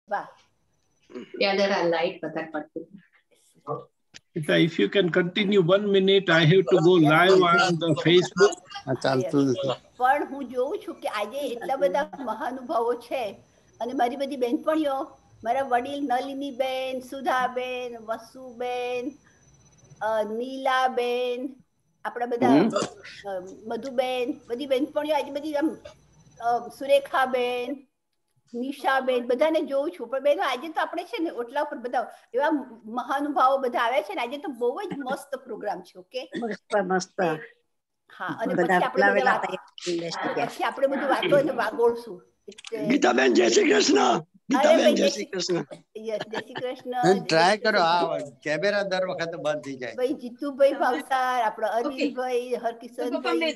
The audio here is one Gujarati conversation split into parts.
વાહ. Yeah, there are light patak pattu. If you can continue 1 minute, I have to go live on the Facebook. પણ હું જોઉં છું કે આજે એટલા બધા મહાનુભાવો છે અને મારી બધી બહેનપણીઓ, મારા વડીલ નલિનીબેન, સુધાબેન, વસુબેન, નીલાબેન, આપણા બધા મધુબેન, બધી બહેનપણીઓ આજે બધી આમ સુરેખાબેન, નિશાબેન, બધાને જોઉં છું. પણ બેનો આજે તો આપણે છે ને ઓટલા ઉપર બધા એવા મહાનુભાવો બધા આવ્યા છે ને, આજે તો બહુ જ મસ્ત પ્રોગ્રામ છે. ઓકે, મસ્ત. હા, અને પછી આપણે બધું વાતો અને વાગોળશું. ગીતાબેન જય શ્રી કૃષ્ણ. ગીતાબેન જય શ્રી કૃષ્ણ. યસ, જય શ્રી કૃષ્ણ. ટ્રાય કરો. આ કેમેરા દર વખતે બંધ થઈ જાય. ભાઈ જીતુભાઈ ભાવસાર, આપણો અનિલભાઈ, હરકિશનભાઈ,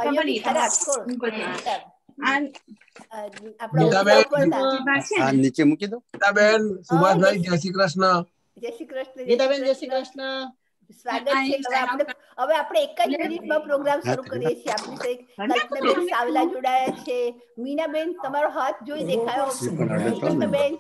નીચે મૂકી દો. ગીતાબેન, સુભાષભાઈ જય શ્રી કૃષ્ણ. જય શ્રી કૃષ્ણ. ગીતાબેન જય શ્રી કૃષ્ણ. સ્વાગત છે. હવે આપણે એક જ મિનિટમાં પ્રોગ્રામ શરૂ કરીએ છીએ. આપણી સાથે કલ્પનાબેન સાવલા જોડાયા છે. મીનાબેન, તમારો હાથ જોઈ દેખાયો. કલ્પનાબેન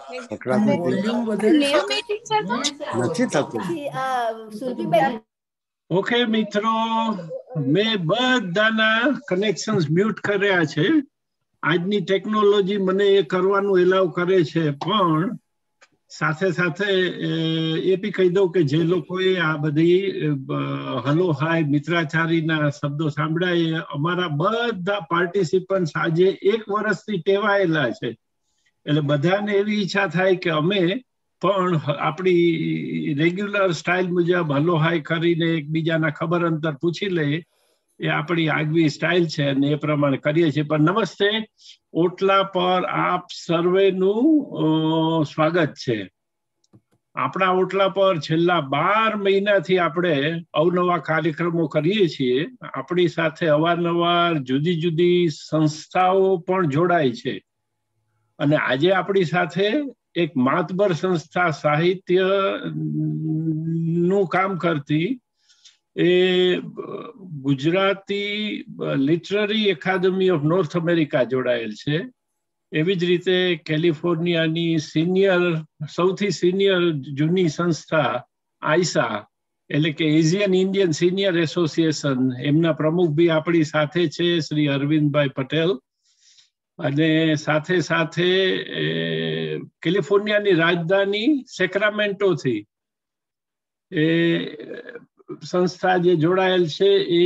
નથી થતું. સુરભીબેન. ઓકે મિત્રો, મેં બધાના કનેક્શન્સ મ્યુટ કર્યા છે. આજની ટેકનોલોજી મને એ કરવાનું એલાવ કરે છે, પણ સાથે સાથે એ બી કહી દઉં કે જે લોકોએ આ બધી હલો હાય મિત્રાચારીના શબ્દો સાંભળ્યા, અમારા બધા પાર્ટિસિપન્ટ્સ આજે 1 વર્ષથી ટેવાયેલા છે. એટલે બધાને એવી ઈચ્છા થાય કે અમે પણ આપણી રેગ્યુલર સ્ટાઇલ મુજબ હલો હાય કરીને એકબીજાના ખબર અંતર પૂછી લઈએ. એ આપણી આગવી સ્ટાઇલ છે અને એ પ્રમાણે કરીએ છીએ. પણ નમસ્તે, ઓટલા પર આપ સર્વેનું સ્વાગત છે. આપણા ઓટલા પર છેલ્લા 12 મહિનાથી આપણે અવનવા કાર્યક્રમો કરીએ છીએ. આપણી સાથે અવારનવાર જુદી જુદી સંસ્થાઓ પણ જોડાય છે. અને આજે આપણી સાથે એક માતબર સંસ્થા સાહિત્ય નું કામ કરતી એ Gujarati literary academy of North America જોડાયેલ છે. એવી જ રીતે કેલિફોર્નિયાની સૌથી સિનિયર જૂની સંસ્થા આઈસા, એટલે કે એશિયન ઇન્ડિયન સિનિયર એસોસિએશન, એમના પ્રમુખ બી આપણી સાથે છે, શ્રી અરવિંદભાઈ પટેલ. અને સાથે સાથે કેલિફોર્નિયાની રાજધાની સેક્રામેન્ટોથી એ સંસ્થા જે જોડાયેલ છે એ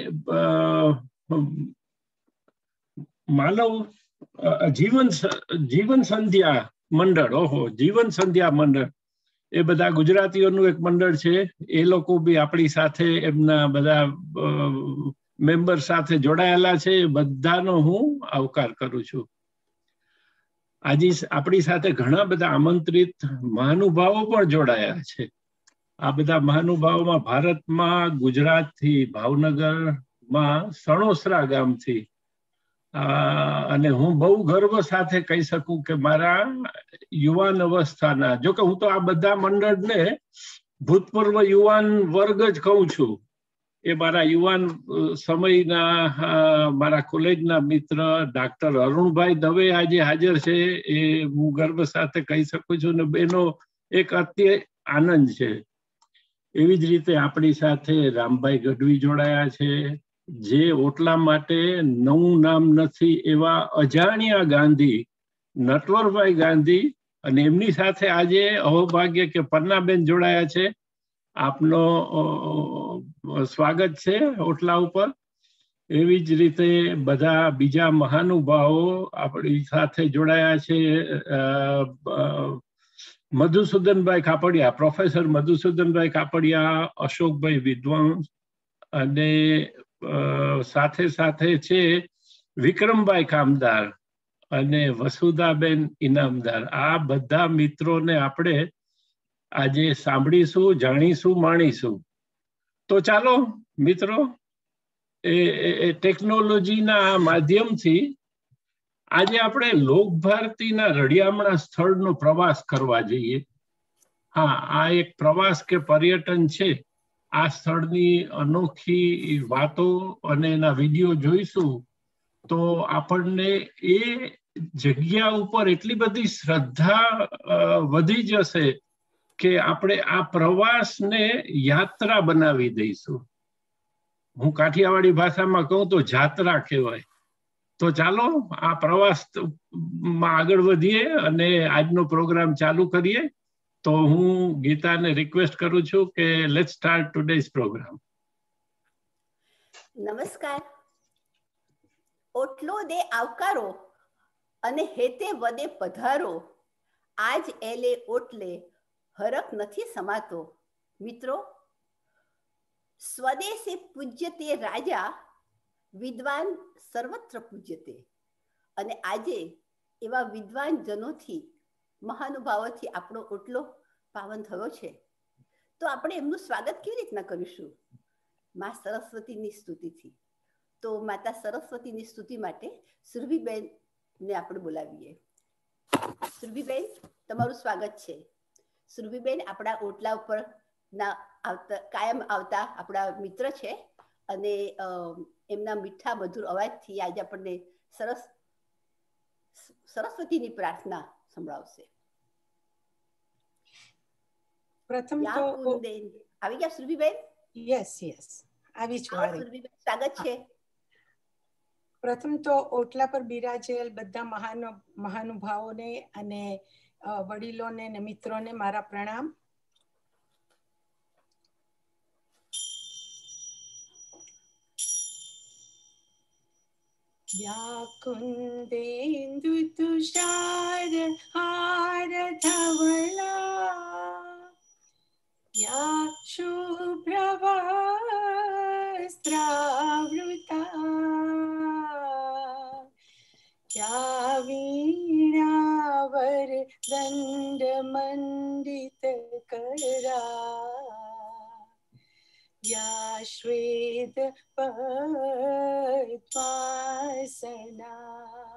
માનવ જીવન સંધ્યા મંડળ. જીવન સંધ્યા મંડળ, એ બધા ગુજરાતીઓનું એક મંડળ છે. એ લોકો બી આપણી સાથે એમના બધા મેમ્બર સાથે જોડાયેલા છે. બધાનો હું આવકાર કરું છું. આજે આપણી સાથે ઘણા બધા આમંત્રિત મહાનુભાવો પણ જોડાયા છે. આ બધા મહાનુભાવોમાં ભારતમાં ગુજરાતથી, ભાવનગરમાં સણોસરા ગામથી, અને હું બહુ ગર્વ સાથે કહી શકું કે મારા યુવાન અવસ્થાના, જો કે હું તો આ બધા મંડળને ભૂતપૂર્વ યુવાન વર્ગ જ કહું છું. એ મારા યુવાન સમયના મારા કોલેજના મિત્ર ડાક્ટર અરુણભાઈ દવે આજે હાજર છે. એ હું ગર્વ સાથે કહી શકું છું ને એનો એક અત્ય આનંદ છે. એવી જ રીતે આપણી સાથે રામભાઈ ગઢવી જોડાયા છે, જે ઓટલા માટે નવું નામ નથી એવા અજાણ્યા ગાંધી, નટવરભાઈ ગાંધી. અને એમની સાથે આજે અહોભાગ્ય કે પન્નાબેન જોડાયા છે. આપનો સ્વાગત છે ઓટલા ઉપર. એવી જ રીતે બધા બીજા મહાનુભાવો આપણી સાથે જોડાયા છે. મધુસૂદનભાઈ કાપડિયા, પ્રોફેસર મધુસૂદનભાઈ કાપડિયા, અશોકભાઈ વિદ્વાંસ, અને સાથે સાથે છે વિક્રમભાઈ કામદાર અને વસુધાબેન ઇનામદાર. આ બધા મિત્રોને આપણે આજે સાંભળીશું, જાણીશું, માણીશું. તો ચાલો મિત્રો, એ ટેકનોલોજીના માધ્યમથી આજે આપણે લોકભારતીના રળિયામણા સ્થળનો પ્રવાસ કરવા જઈએ. હા, આ એક પ્રવાસ કે પર્યટન છે. આ સ્થળની અનોખી વાતો અને એના વિડીયો જોઈશું તો આપણને એ જગ્યા ઉપર એટલી બધી શ્રદ્ધા વધી જશે કે આપણે આ પ્રવાસને યાત્રા બનાવી દઈશું. હું કાઠિયાવાડી ભાષામાં કહું તો જાત્રા કહેવાય. તો ચાલો આ પ્રવાસમાં આગળ વધીએ અને આજનો પ્રોગ્રામ ચાલુ કરીએ. તો હું ગીતાને રિક્વેસ્ટ કરું છું કે લેટ્સ સ્ટાર્ટ ટુડેઝ પ્રોગ્રામ. નમસ્કાર. ઓટલો દે આવકારો અને હેતે વદે પધારો, આજ એલે ઓટલે હરખ નથી સમાતો. મિત્રો, સ્વદેશે પૂજ્યતે રાજા, વિદ્વાન સર્વત્ર પૂજ્યતે. અને આજે એવા વિદ્વાન જનોથી, મહાનુભાવોથી આપણો ઓટલો પાવન થયો છે. તો આપણે એમનું સ્વાગત કેવી રીતના કરીશું? મા સરસ્વતીની સ્તુતિથી. તો માતા સરસ્વતીની સ્તુતિ માટે સુરભીબેન ને આપણે બોલાવીએ. સુરભીબેન, તમારું સ્વાગત છે. સુરભીબેન આપણા ઓટલા ઉપર કાયમ આવતા આપણા મિત્ર છે અને એમના મીઠા મધુર અવાજથી આજે આપણને સરસ્વતીની પ્રાર્થના સંભળાવશે. પ્રથમ તો આવી ગયા સુરભીબેન? યસ આવી જ વાળી. સુરભીબેન, સ્વાગત છે. પ્રથમ તો ઓટલા પર બિરાજેલ બધા મહાનુભાવોને અને વડીલોને અને મિત્રોને મારા પ્રણામ. યા કુંદેન્દુ તુષાર હાર ધવલા, યા શુભ્રવસ્ત્રાવૃતા, યા વીણાવર દંડ મંડિત કરા, યા શ્વેત પદ્માસના,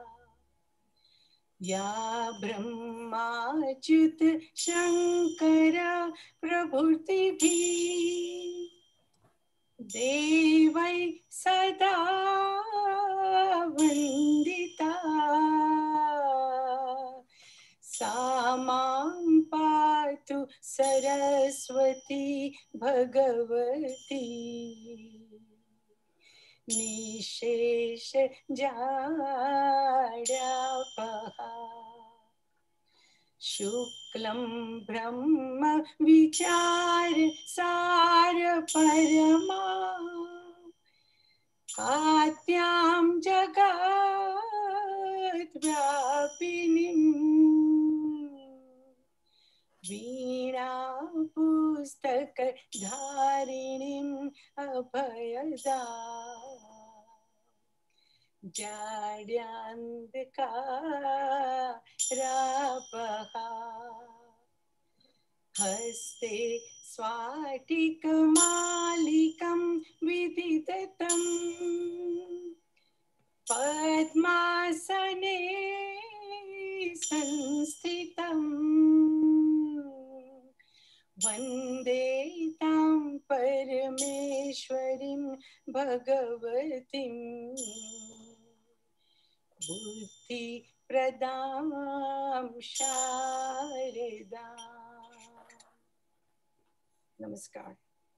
યા બ્રહ્માચ્યુત શંકર પ્રભૃતિભિ દેવૈ સદા વંદિતા, સા માં પાતુ સરસ્વતી ભગવતી, નિશેષ જાડ્યાપહા, શુક્લમ બ્રહ્મ વિચાર સાર પરમા, કાત્યામ જગત વ્યાપિનીમ, વીણા પુસ્તક ધારિણીમ અભયદા, જાડ્યાંધકારાપહા, હસ્તે સ્વાટિકમાલિકમ વિદિતતમ, પદ્માસને સંસ્થિતમ, વંદે તાં પરમેશ્વરીમ ભગવતીમ, બુદ્ધિ પ્રદામ શારદા. નમસ્કાર.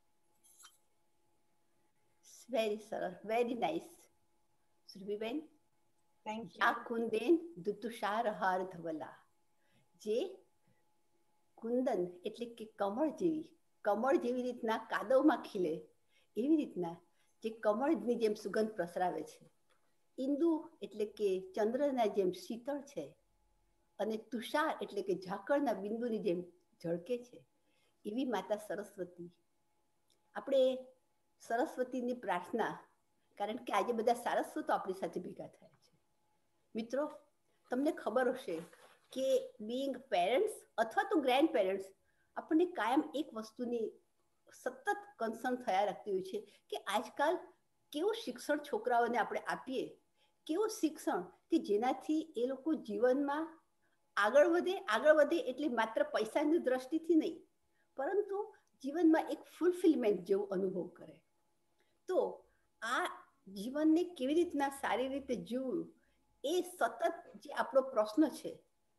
વેરી સરસ, વેરી નાઇસ સુરભીબેન. થેન્ક આ કુંદેન દુતુષાર હાર ધવલા, જે કુંદન એટલે કે કમળ જેવી રીતના કાદવમાં ખીલે એવી રીતના જે કમળની જેમ સુગંધ પ્રસરાવે છે. ઇન્દુ એટલે કે ચંદ્રના જેમ શીતળ છે અને તુષાર એટલે કે ઝાકળના બિંદુની જેમ ઝળકે છે એવી માતા સરસ્વતી. આપણે સરસ્વતીની પ્રાર્થના, કારણ કે આજે બધા સારસ્વતો આપણી સાથે ભેગા થયા છે. મિત્રો, તમને ખબર હશે કે બીઈંગ પેરેન્ટ્સ અથવા તો ગ્રેન્ડ પેરેન્ટ્સ આપણને કાયમ એક વસ્તુની સતત કન્સર્ન થયા રાખતી હોય છે કે આજકાલ કેવું શિક્ષણ છોકરાઓને આપણે આપીએ, કેવું શિક્ષણ કે જેનાથી એ લોકો જીવનમાં આગળ વધે એટલે માત્ર પૈસાની દ્રષ્ટિથી નહીં, પરંતુ જીવનમાં એક ફૂલફિલમેન્ટ જેવો અનુભવ કરે. તો આ જીવનને કેવી રીતના સારી રીતે જીવવું એ સતત જે આપણો પ્રશ્ન છે,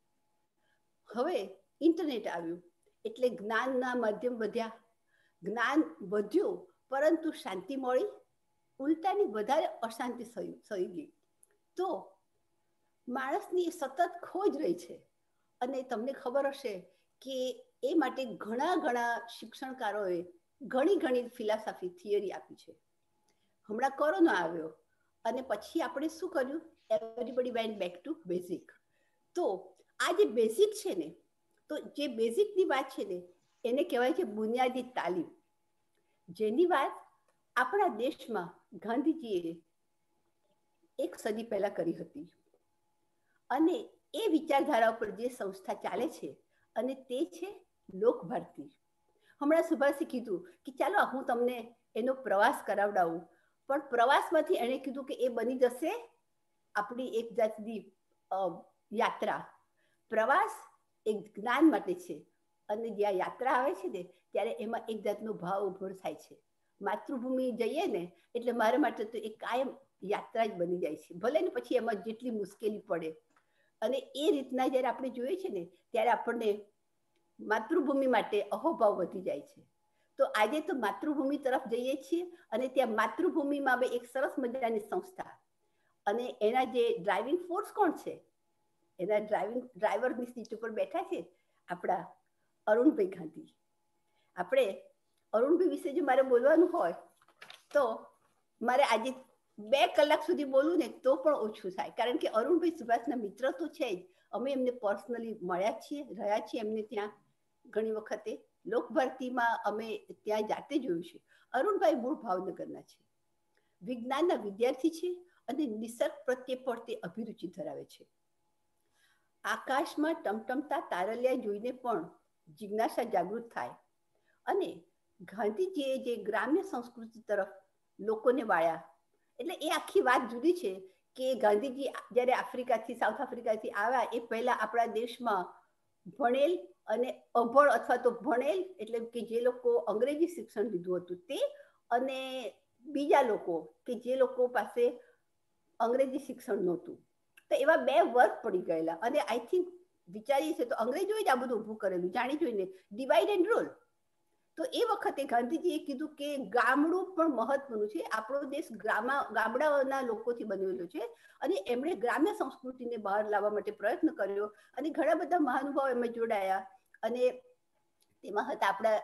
હવે ઇન્ટરનેટ આવ્યું એટલે જ્ઞાનના માધ્યમ વધ્યા, જ્ઞાન વધ્યું પરંતુ શાંતિ મળી, ઉલટાની વધારે અશાંતિ થઈ ગઈ. તો માણસની સતત ખોજ રહી છે. અને તમને ખબર હશે કે એ માટે ઘણા શિક્ષણકારોએ ઘણી ફિલોસોફી થિયરી આપી છે. હમણાં કોરોના આવ્યો અને પછી આપણે શું કર્યું? Everybody went back to basic. તો આ જે બેઝિક છે ને, તો જે બેઝિકની વાત છે ને એને કહેવાય છે બુનિયાદી તાલીમ, જેની વાત આપણા દેશમાં ગાંધીજીએ 1 સદી પહેલા કરી હતી. અને એ વિચારધારા પર જે સંસ્થા ચાલે છે અને તે છે લોકભારતી. હમણાં સુભાષે કીધું કે ચાલો હું તમને એનો પ્રવાસ કરાવડાવું, પણ પ્રવાસમાંથી એણે કીધું કે એ બની જશે આપણી એક જાતની યાત્રા. પ્રવાસ એક જ્ઞાન માટે છે અને જ્યાં યાત્રા આવે છે ને ત્યારે એમાં એક જાતનો ભાવ ઉભો થાય છે. માતૃભૂમિ જઈએ ને એટલે મારા માટે તો એક કાયમ યાત્રા જ બની જાય છે, ભલે ને પછી એમાં જેટલી મુશ્કેલી પડે. અને એ રીતના જ્યારે આપણે જોઈએ છે ને ત્યારે આપણને માતૃભૂમિ માટે અહોભાવ વધી જાય છે. તો આજે તો માતૃભૂમિ તરફ જઈએ છીએ અને ત્યાં માતૃભૂમિમાં એક સરસ મજાની સંસ્થા અને એના જે ડ્રાઇવિંગ ફોર્સ કોણ છે? એના ડ્રાઈવરની સીટ ઉપર બેઠા છે આપણા અરુણભાઈ ગાંધી. આપણે અરુણભાઈ વિશે જો મારે બોલવાનું હોય તો મારે આજે 2 કલાક સુધી બોલું ને તો પણ ઓછું થાય, કારણ કે અરુણભાઈ સુભાષના મિત્ર તો છે જ. અમે એમને પર્સનલી મળ્યા છીએ, રહ્યા છીએ એમને ત્યાં ઘણી વખતે. લોકભારતીમાં અમે ત્યાં જાતે જોયું છે. અરુણભાઈ મૂળ ભાવનગરના છે, વિજ્ઞાનના વિદ્યાર્થી છે અને નિસર્ગ પ્રત્યે પણ તે અભિરુચિ ધરાવે છે. આકાશમાં ટમટમતા તારલિયા જોઈને પણ જિજ્ઞાસા જાગૃત થાય. અને ગાંધીજીએ જે ગ્રામ્ય સંસ્કૃતિ તરફ લોકોને વાળ્યા, એટલે એ આખી વાત જુદી છે કે ગાંધીજી જ્યારે સાઉથ આફ્રિકાથી આવ્યા એ પહેલા આપણા દેશમાં ભણેલ અને અભણ અથવા તો ભણેલ એટલે કે જે લોકો અંગ્રેજી શિક્ષણ લીધું હતું તે, અને બીજા લોકો કે જે લોકો પાસે અંગ્રેજી શિક્ષણ નહોતું, તો એવા 2 વર્ગ પડી ગયેલા. અને આઈ થિંક વિચારીએ છીએ તો અંગ્રેજોએ જ આ બધું ઊભું કરેલું, જાણી જોઈને ડિવાઇડ એન્ડ રૂલ. તો એ વખતે ગાંધીજીએ કીધું કે ગામડું પણ મહત્વનું છે. આપણો દેશ ગામડાઓના લોકોથી બનેલો છે અને એમણે ગ્રામ્ય સંસ્કૃતિને બહાર લાવવા માટે પ્રયત્ન કર્યો અને ઘણા બધા મહાનુભાવો એમાં જોડાયા. અને તેમાં હતા આપણા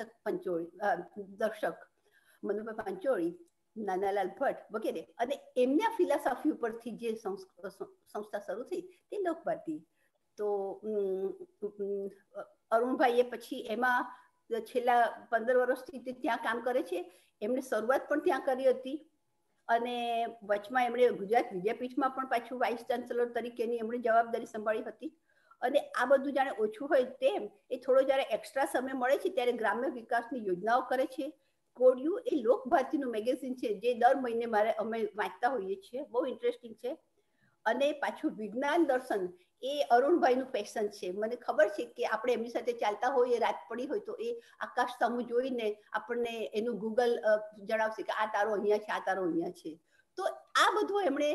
દર્શક મનુભાઈ પાંચોળી, નાનાલાલ ભટ્ટ વગેરે. અને એમના ફિલોસોફી ઉપરથી જે સંસ્થા શરૂ થઈ તે લોકભારતી. તો અરુણભાઈએ પછી એમાં છેલ્લા 15 વર્ષથી ત્યાં કામ કરે છે. એમણે શરૂઆત પણ ત્યાં કરી હતી અને વચમાં એમણે ગુજરાત વિદ્યાપીઠમાં પણ પાછું વાઇસ ચાન્સેલર તરીકેની એમણે જવાબદારી સંભાળી હતી. અને આ બધું જાણે ઓછું હોય તેમ એ થોડો જ્યારે એક્સ્ટ્રા સમય મળે છે ત્યારે ગ્રામ્ય વિકાસની યોજનાઓ કરે છે. કોડિયું એ લોકભારતીનું મેગેઝિન છે જે દર મહિને અમે વાંચતા હોઈએ છીએ, બહુ ઇન્ટરેસ્ટિંગ છે. અને પાછું વિજ્ઞાન દર્શન એ અરુણભાઈનું પેશન છે. મને ખબર છે કે આપણે એમની સાથે ચાલતા હોઈએ, રાત પડી હોય તો એ આકાશ સામું જોઈને આપણને એનું ગૂગલ જણાવશે કે આ તારો અહીંયા છે, આ તારો અહીંયા છે. તો આ બધું એમણે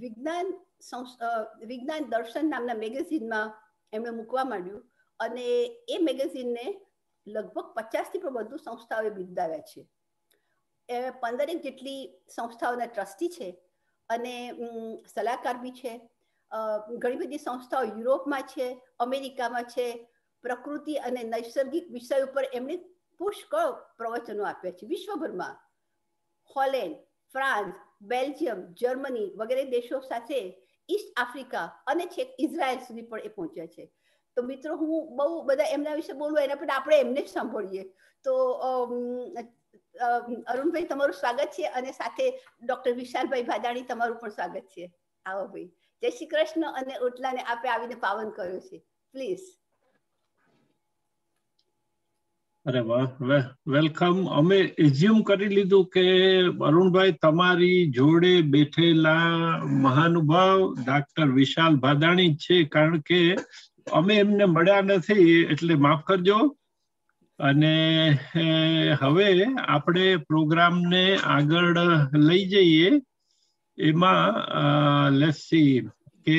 વિજ્ઞાન દર્શન નામના મેગેઝિનમાં એમણે મૂકવા માંડ્યું અને એ મેગેઝિનને લગભગ 50થી પણ વધુ સંસ્થાઓએ બિરદાવ્યા છે. 15 જેટલી સંસ્થાઓના ટ્રસ્ટી છે અને સલાહકાર બી છે. ઘણી બધી સંસ્થાઓ યુરોપમાં છે, અમેરિકામાં છે. પ્રકૃતિ અને નૈસર્ગિક વિષય ઉપર એમણે પુષ્કળ પ્રવચનો આપ્યા છે વિશ્વભરમાં. હોલેન્ડ, ફ્રાન્સ, બેલ્જિયમ, જર્મની વગેરે દેશો સાથે ઈસ્ટ આફ્રિકા અને છેક ઇઝરાયલ સુધી પણ એ પહોંચ્યા છે. તો મિત્રો હું બહુ બધા એમના વિશે બોલું એના પર આપણે એમને જ સાંભળીએ. તો અરુણભાઈ તમારું સ્વાગત છે અને સાથે ડોક્ટર વિશાલભાઈ ભાદાણી તમારું પણ સ્વાગત છે. આવો ભાઈ. જય શ્રી કૃષ્ણ. અને ઓટલાને આપે આવીને પાવન કર્યો છે. પ્લીઝ. અરે વાહ, વેલકમ. અમે એઝ્યુમ કરી લીધું કે અરુણભાઈ તમારી જોડે બેઠેલા મહાનુભાવ ડોક્ટર વિશાલ ભાદાણી છે, કારણ કે અમે એમને મળ્યા નથી, એટલે માફ કરજો. અને હવે આપણે પ્રોગ્રામને આગળ લઈ જઈએ. એમાં લેટ્સ સી, કે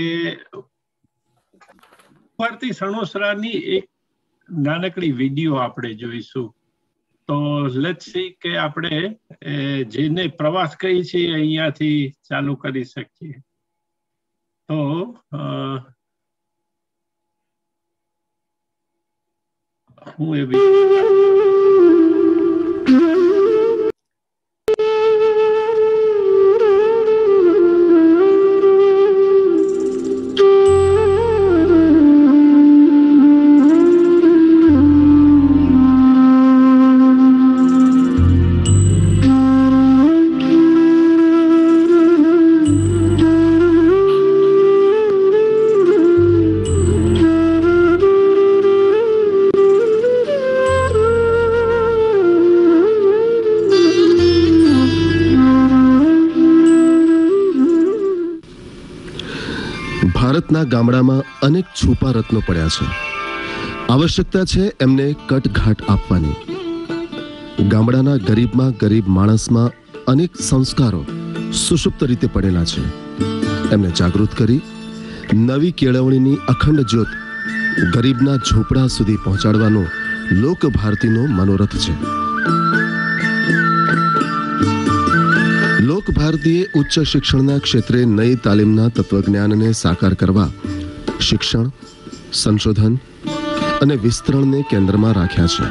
ભારતી સણોસરાની એક નાનકડી વિડીયો આપણે જોઈશું. તો લેટ્સ સી કે આપણે જેને પ્રવાસ કહી છે અહીંયાથી ચાલુ કરી શકીએ. તો હું એ ભારતના ગામડામાં અનેક છુપા રત્નો પડ્યા છે. આવશ્યકતા છે એમને કટઘાટ આપવાની. ગામડાના ગરીબમાં ગરીબ માણસમાં અનેક સંસ્કારો સુષુપ્ત રીતે પડેલા છે. એમને જાગૃત કરી નવી કેળવણીની અખંડ જ્યોત ગરીબના ઝૂંપડા સુધી પહોંચાડવાનો લોકભારતીનો મનોરથ છે. લોકભારતીએ ઉચ્ચ શિક્ષણના ક્ષેત્રે નઈ તાલીમના તત્વજ્ઞાનને સાકાર કરવા શિક્ષણ, સંશોધન અને વિસ્તરણને કેન્દ્રમાં રાખ્યા છે.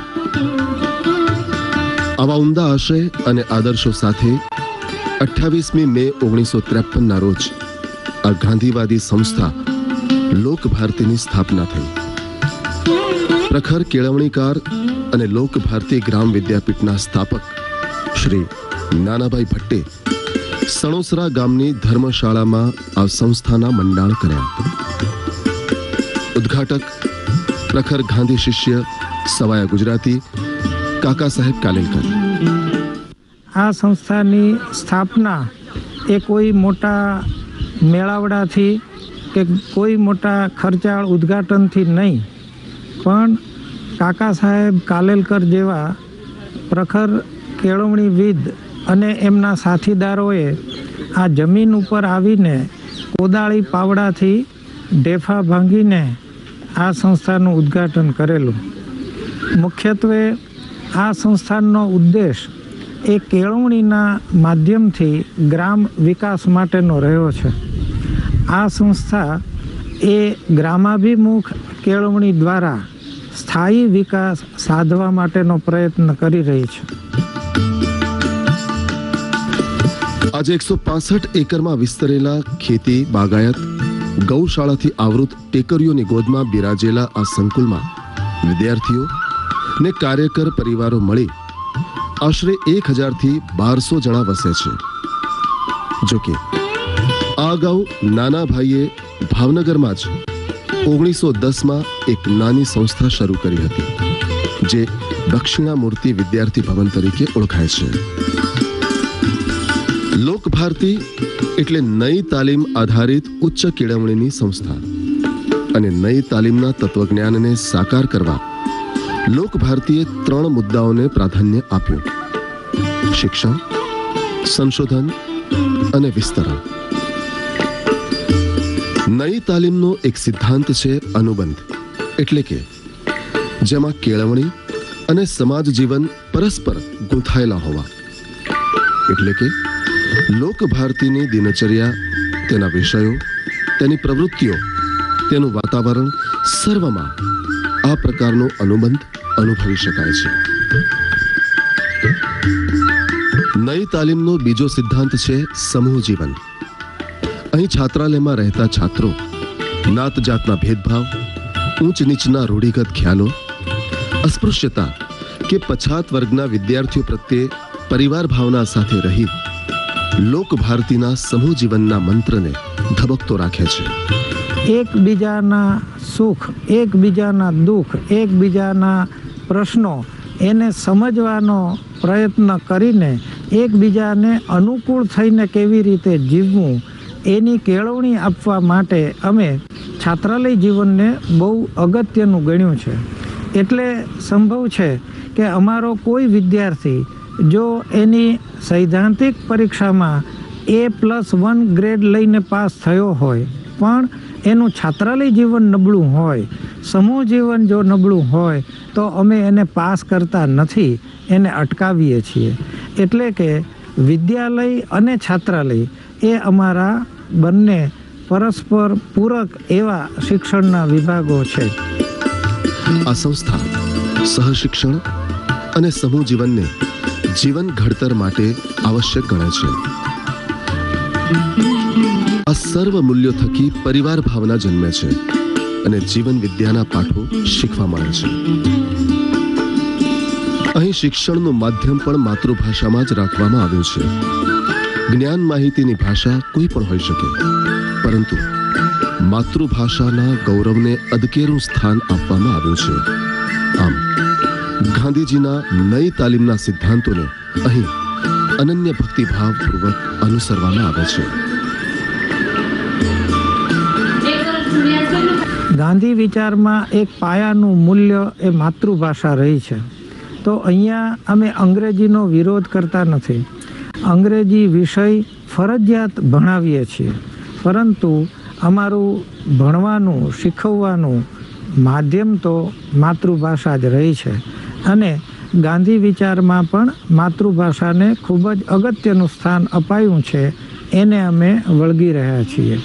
આવા ઉમદા આશય અને આદર્શો સાથે 28મી મે 1953ના રોજ આ ગાંધીવાદી સંસ્થા લોકભારતીની સ્થાપના થઈ. પ્રખર કેળવણીકાર અને લોકભારતી ગ્રામ વિદ્યાપીઠના સ્થાપક શ્રી નાનાભાઈ ભટ્ટે સણોસરા ગામની ધર્મશાળામાં આ સંસ્થાના મંડાણ કર્યા. ઉદ્ઘાટક પ્રખર ગાંધી શિષ્ય સવાયા ગુજરાતી કાકા સાહેબ કાલેલકર. આ સંસ્થાની સ્થાપના એ કોઈ મોટા મેળાવડાથી કે કોઈ મોટા ખર્ચાળ ઉદ્ઘાટનથી નહીં, પણ કાકા સાહેબ કાલેલકર જેવા પ્રખર કેળવણીવિદ અને એમના સાથીદારોએ આ જમીન ઉપર આવીને કોદાળી પાવડાથી ઢેફા ભાંગીને આ સંસ્થાનું ઉદ્ઘાટન કરેલું. મુખ્યત્વે આ સંસ્થાનનો ઉદ્દેશ એ કેળવણીના માધ્યમથી ગ્રામ વિકાસ માટેનો રહ્યો છે. આ સંસ્થા એ ગ્રામાભિમુખ કેળવણી દ્વારા સ્થાયી વિકાસ સાધવા માટેનો પ્રયત્ન કરી રહી છે. આજે 165 એકરમાં વિસ્તરેલા ખેતી, બાગાયત, ગૌશાળાથી આવૃત ટેકરીઓની ગોદમાં બિરાજેલા આ સંકુલમાં વિદ્યાર્થીઓ ને કાર્યકર પરિવારો મળી આશરે 1000થી 1200 જણા વસે છે. જોકે આ અગાઉ નાના ભાઈએ ભાવનગરમાં જ 1910માં એક નાની સંસ્થા શરૂ કરી હતી, જે દક્ષિણામૂર્તિ વિદ્યાર્થી ભવન તરીકે ઓળખાય છે. લોકભારતી એટલે નઈ તાલીમ આધારિત ઉચ્ચ કેળવણીની સંસ્થા અને નઈ તાલીમના તત્વજ્ઞાનને સાકાર કરવા લોકભારતીએ 3 મુદ્દાઓને પ્રાધાન્ય આપ્યું: શિક્ષણ, સંશોધન અને વિસ્તરણ. નઈ તાલીમનો એક સિદ્ધાંત છે અનુબંધ, એટલે કે જેમાં કેળવણી અને સમાજ જીવન પરસ્પર ગૂંથાયેલા હોવા. એટલે કે લોકભારતીની દિનચર્યા, તેના વિષયો, તેની પ્રવૃત્તિઓ, તેનું વાતાવરણ સર્વમાં આ પ્રકારનો અનુબંધ અનુભવી શકાય છે. નઈ તાલીમનો બીજો સિદ્ધાંત છે સમૂહ જીવન. અહીં છાત્રાલયમાં રહેતા છાત્રો નાત જાતના ભેદભાવ, ઊંચ નીચના રૂઢિગત ખ્યાલો, અસ્પૃશ્યતા કે પછાત વર્ગના વિદ્યાર્થીઓ પ્રત્યે પરિવાર ભાવના સાથે રહી લોકભારતીના સમૂહ જીવનના મંત્રને ધબકતો રાખે છે. એકબીજાના સુખ, એકબીજાના દુઃખ, એકબીજાના પ્રશ્નો એને સમજવાનો પ્રયત્ન કરીને એકબીજાને અનુકૂળ થઈને કેવી રીતે જીવવું એની કેળવણી આપવા માટે અમે છાત્રાલય જીવનને બહુ અગત્યનું ગણ્યું છે. એટલે સંભવ છે કે અમારો કોઈ વિદ્યાર્થી જો એની સૈદ્ધાંતિક પરીક્ષામાં A+1 ગ્રેડ લઈને પાસ થયો હોય, પણ એનું છાત્રાલય જીવન નબળું હોય, સમૂહ જીવન જો નબળું હોય તો અમે એને પાસ કરતા નથી, એને અટકાવીએ છીએ. એટલે કે વિદ્યાલય અને છાત્રાલય એ અમારા બંને પરસ્પર પૂરક એવા શિક્ષણના વિભાગો છે. આ સંસ્થા સહશિક્ષણ અને સમૂહ જીવનને જીવન ઘડતર માટે આવશ્યક ગણે છે. આ સર્વ મૂલ્યો થકી પરિવાર ભાવના જન્મે છે અને જીવન વિદ્યાના પાઠો શીખવા મળે છે. અહીં શિક્ષણનું માધ્યમ પણ માતૃભાષામાં જ રાખવામાં આવ્યું છે. જ્ઞાન માહિતીની ભાષા કોઈ પણ હોઈ શકે, પરંતુ માતૃભાષાના ગૌરવને અદકેરું સ્થાન આપવામાં આવ્યું છે. આમ ગાંધીજીના નઈ તાલીમના સિદ્ધાંતોને અહીં અનન્ય ભક્તિભાવપૂર્વક અનુસરવામાં આવે છે. ગાંધી વિચારમાં એક પાયાનું મૂલ્ય એ માતૃભાષા રહી છે. તો અહીંયા અમે અંગ્રેજીનો વિરોધ કરતા નથી. અંગ્રેજી વિષય ફરજિયાત ભણાવીએ છીએ, પરંતુ અમારું ભણવાનું શીખવવાનું માધ્યમ તો માતૃભાષા જ રહી છે. અને ગાંધી વિચારમાં પણ માતૃભાષાને ખૂબ જ અગત્યનું સ્થાન અપાયું છે, એને અમે વળગી રહ્યા છીએ.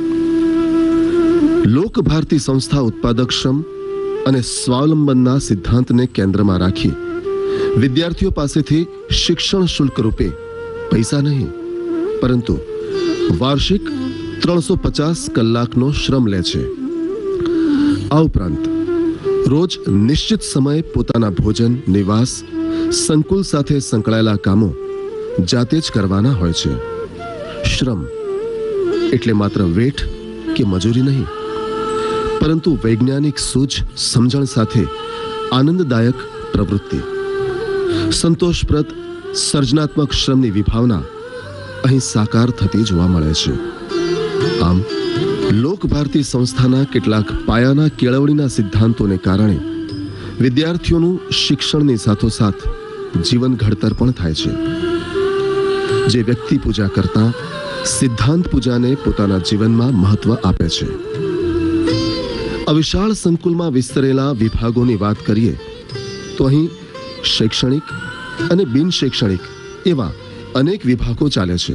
લોકભારતી સંસ્થા ઉત્પાદકક્ષમ અને સ્વાવલંબનના સિદ્ધાંતને કેન્દ્રમાં રાખી વિદ્યાર્થીઓ પાસેથી શિક્ષણ શુલ્ક રૂપે પૈસા નહીં, પરંતુ વાર્ષિક 350 કલાકનો શ્રમ લે છે. આ ઉપરાંત રોજ નિશ્ચિત સમયે પોતાના ભોજન, નિવાસ, સંકુલ સાથે સંકળાયેલા કામો જાતે જ કરવાના હોય છે. શ્રમ એટલે માત્ર વેઠ કે મજૂરી નહીં, પરંતુ વૈજ્ઞાનિક સૂઝ સમજણ સાથે આનંદદાયક પ્રવૃત્તિ. સંતોષપ્રદ સર્જનાત્મક શ્રમની વિભાવના અહીં સાકાર થતી જોવા મળે છે. આમ લોકભારતી સંસ્થાના કેટલાક પાયાના કેળવણીના સિદ્ધાંતોને કારણે વિદ્યાર્થીઓનું શિક્ષણની સાથોસાથ જીવન ઘડતર પણ થાય છે. જે વ્યક્તિ પૂજા કરતા સિદ્ધાંત પૂજાને પોતાના જીવનમાં મહત્વ આપે છે. આ વિશાળ સંકુલમાં વિસ્તરેલા વિભાગોની વાત કરીએ તો અહીં શૈક્ષણિક અને બિન શૈક્ષણિક એવા અનેક વિભાગો ચાલે છે.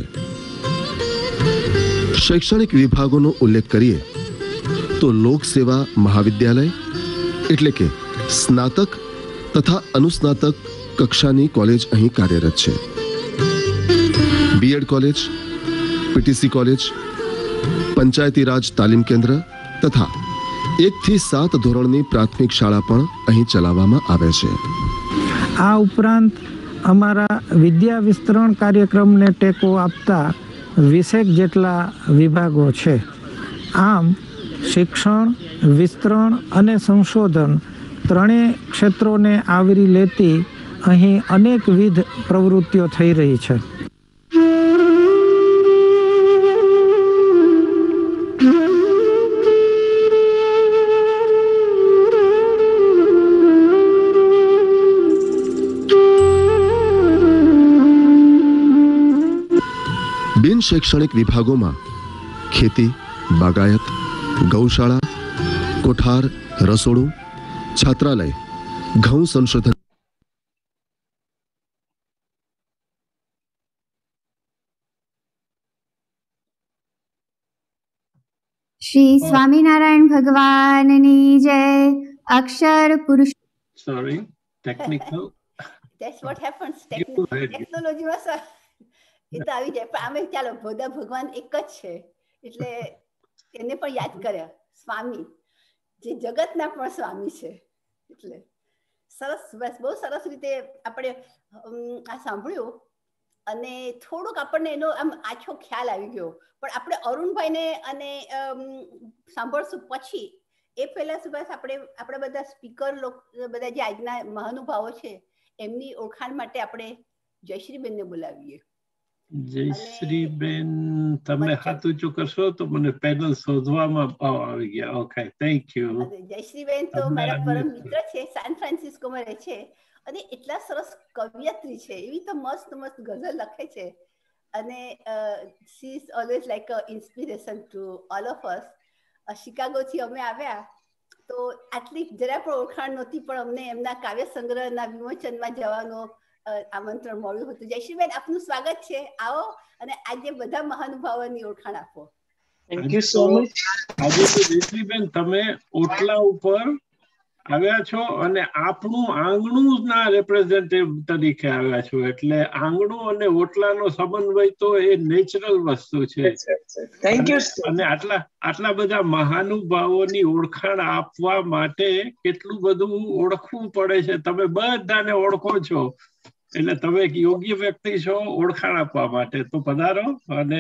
શૈક્ષણિક વિભાગોનો ઉલ્લેખ કરીએ તો લોક સેવા મહાવિદ્યાલય એટલે કે સ્નાતક તથા અનુસ્નાતક કક્ષાની કોલેજ અહીં કાર્યરત છે. B Ed college, PTC college, panchayati raj તાલીમ કેન્દ્ર તથા 1 થી 7 ધોરણની પ્રાથમિક શાળા પણ અહીં ચલાવવામાં આવે છે. આ ઉપરાંત અમારા વિદ્યા વિસ્તરણ કાર્યક્રમને ટેકો આપતા 20 જેટલા વિભાગો છે. આમ શિક્ષણ, વિસ્તરણ અને સંશોધન ત્રણેય ક્ષેત્રોને આવરી લેતી અહીં અનેકવિધ પ્રવૃત્તિઓ થઈ રહી છે. બિન શૈક્ષણિક વિભાગોમાં ખેતી, બાગાયત, ગૌશાળા, કોઠાર, રસોડું, છાત્રાલય, ઘઉં સંશોધન, શ્રી સ્વામિનારાયણ ભગવાનની જય. અક્ષર પુરુષ. Sorry, technical. That's what happens. Technology માં એ તો આવી જાય. પણ આમે ચાલો બધા ભગવાન એક જ છે, એટલે એને પણ યાદ કર્યા સ્વામી, જે જગતના પણ સ્વામી છે. એટલે સરસ, બસ બહુ સરસ રીતે આપણે આ સાંભળ્યું અને થોડુંક આપણને એનો આમ આછો ખ્યાલ આવી ગયો. પણ આપણે અરુણભાઈને અને સાંભળશું પછી. એ પહેલા સુભાષ આપણે બધા સ્પીકર બધા જે આજના મહાનુભાવો છે એમની ઓળખાણ માટે આપણે જયશ્રીબેનને બોલાવીએ. જયશ્રીબેન, તમે હાથ ઊંચું કરશો તો મને પેનલ શોધવામાં આવી ગયા. Okay, thank you. જયશ્રીબેન તો મારા પરમ મિત્ર છે, સાન ફ્રાન્સિસ્કોમાં રહે છે અને એટલા સરસ કવિયત્રી છે. એવી તો મસ્ત મસ્ત ગઝલ લખે છે અને she is always like a inspiration to all of us. શિકાગોથી અમે આવ્યા તો આટલી જરા પણ ઓળખાણ નહોતી, પણ અમને એમના કાવ્ય સંગ્રહના વિમોચનમાં જવાનું આમંત્રણ મળ્યું હતું. જયશ્રીબેન, આપનું સ્વાગત છે. આવો અને આજે બધા મહાનુભાવોની ઓળખાણ આપો. Thank you so much. આજે તો જયશ્રીબેન તમે ઓટલા ઉપર આવ્યા છો અને આપણું આંગણું ના રિપ્રેઝેન્ટેટિવ તરીકે આવ્યા છો, એટલે આંગણું અને ઓટલાનો સમન્વય તો એ નેચરલ વસ્તુ છે. Thank you. અને આટલા બધા મહાનુભાવોની ઓળખાણ આપવા માટે કેટલું બધું ઓળખવું પડે છે. તમે બધાને ઓળખો છો, એટલે તમે એક યોગ્ય વ્યક્તિ છો ઓળખાણ આપવા માટે. તો પધારો અને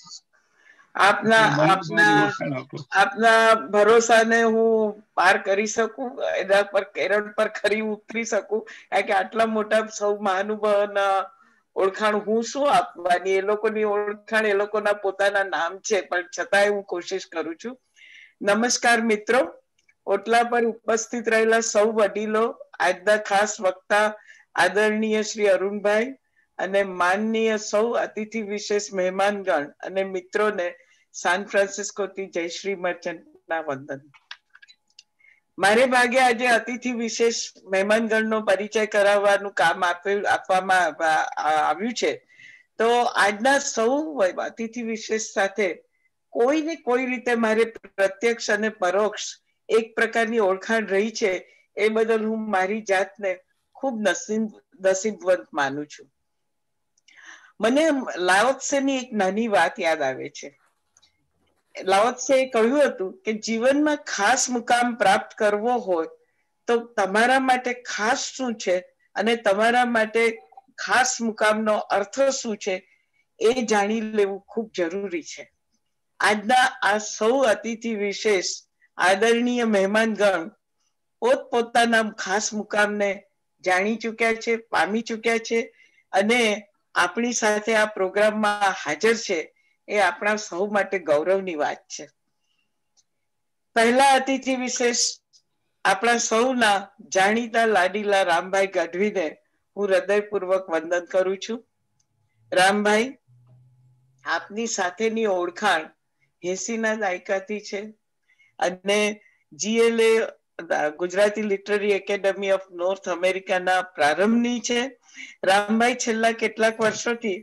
આપના ભરોસાને હું પાર કરી શકું, એના પર કેરળ પર ખરી ઉતરી શકું, કારણ કે આટલા મોટા સૌ મહાનુભાવોના ઓળખાણ હું શું આપવાની, એ લોકોની ઓળખાણ એ લોકોના પોતાના નામ છે, પણ છતાંય હું કોશિશ કરું છું. નમસ્કાર મિત્રો, ઓટલા પર ઉપસ્થિત રહેલા સૌ વડીલો, આજના ખાસ વક્તા આદરણીય શ્રી અરુણભાઈ અને માનનીય સૌ અતિથિ વિશેષ મહેમાનગણ અને મિત્રોને સાન ફ્રાન્સિસ્કોથી જયશ્રી મર્ચન્ટના વંદન. મારે ભાગે આજે અતિથિ વિશેષ મહેમાનગણનો પરિચય કરાવવાનું કામ આપવામાં આવ્યું છે. તો આજના સૌ અતિથિ વિશેષ સાથે કોઈ ને કોઈ રીતે મારે પ્રત્યક્ષ અને પરોક્ષ એક પ્રકારની ઓળખાણ રહી છે. એ બદલ હું મારી જાતને ખૂબ નસીબવંત માનું છું. મને લાઓત્સેની એક નાની વાત યાદ આવે છે. લાઓત્સેએ કહ્યું હતું કે જીવનમાં ખાસ મુકામ પ્રાપ્ત કરવો હોય તો તમારા માટે ખાસ શું છે અને તમારા માટે ખાસ મુકામનો અર્થ શું છે એ જાણી લેવું ખૂબ જરૂરી છે. આજના આ સૌ અતિથિ વિશેષ આદરણીય મહેમાનગણ પોતપોતાના ખાસ મુકામને જાણી ચૂક્યા છે, પામી ચૂક્યા છે અને આપણી સાથે આ પ્રોગ્રામમાં હાજર છે. એ આપણા સૌ માટે ગૌરવની વાત છે. પહેલા અતિથિ વિશેષ આપણા સૌના જાણીતા લાડીલા રામભાઈ ગઢવીને હું હૃદયપૂર્વક વંદન કરું છું. રામભાઈ, આપની સાથેની ઓળખાણ 80ના દાયકાથી છે અને GLA Gujarati literary academy of North અમેરિકાના પ્રારંભની છે. રામભાઈ છેલ્લા કેટલાક વર્ષોથી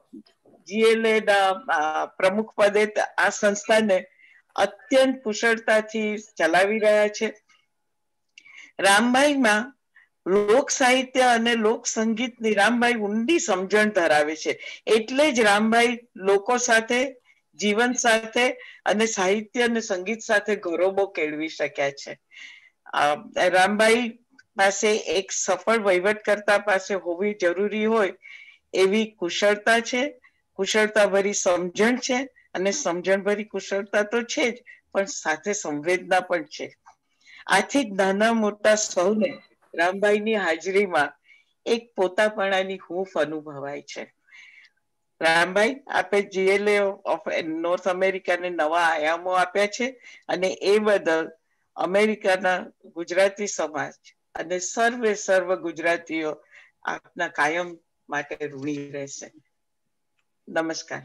GLA પ્રમુખ પદે આ સંસ્થાને અત્યંત કુશળતાથી ચલાવી રહ્યા છે. રામભાઈમાં લોક સાહિત્ય અને લોક સંગીતની રામભાઈ ઊંડી સમજણ ધરાવે છે. એટલે જ રામભાઈ લોકો સાથે, જીવન સાથે અને સાહિત્ય અને સંગીત સાથે ગૌરવો કેળવી શક્યા છે. રામભાઈ પાસે એક સફળ વહીવટકર્તા પાસે હોવી જરૂરી હોય એવી કુશળતા છે, કુશળતા ભરી સમજણ છે અને સમજણ ભરી કુશળતા તો છે જ, પણ સાથે સંવેદના પણ છે. આથી જ નાના મોટા સૌને રામભાઈની હાજરીમાં એક પોતાપણાની હૂંફ અનુભવાય છે. રામભાઈ, આપે GLA ઓફ નોર્થ અમેરિકાને નવા આયામો આપ્યા છે અને એ બદલ અમેરિકાના ગુજરાતી સમાજ અને સર્વ ગુજરાતીઓ આપના કાયમ માટે ઋણી રહેશે. નમસ્કાર.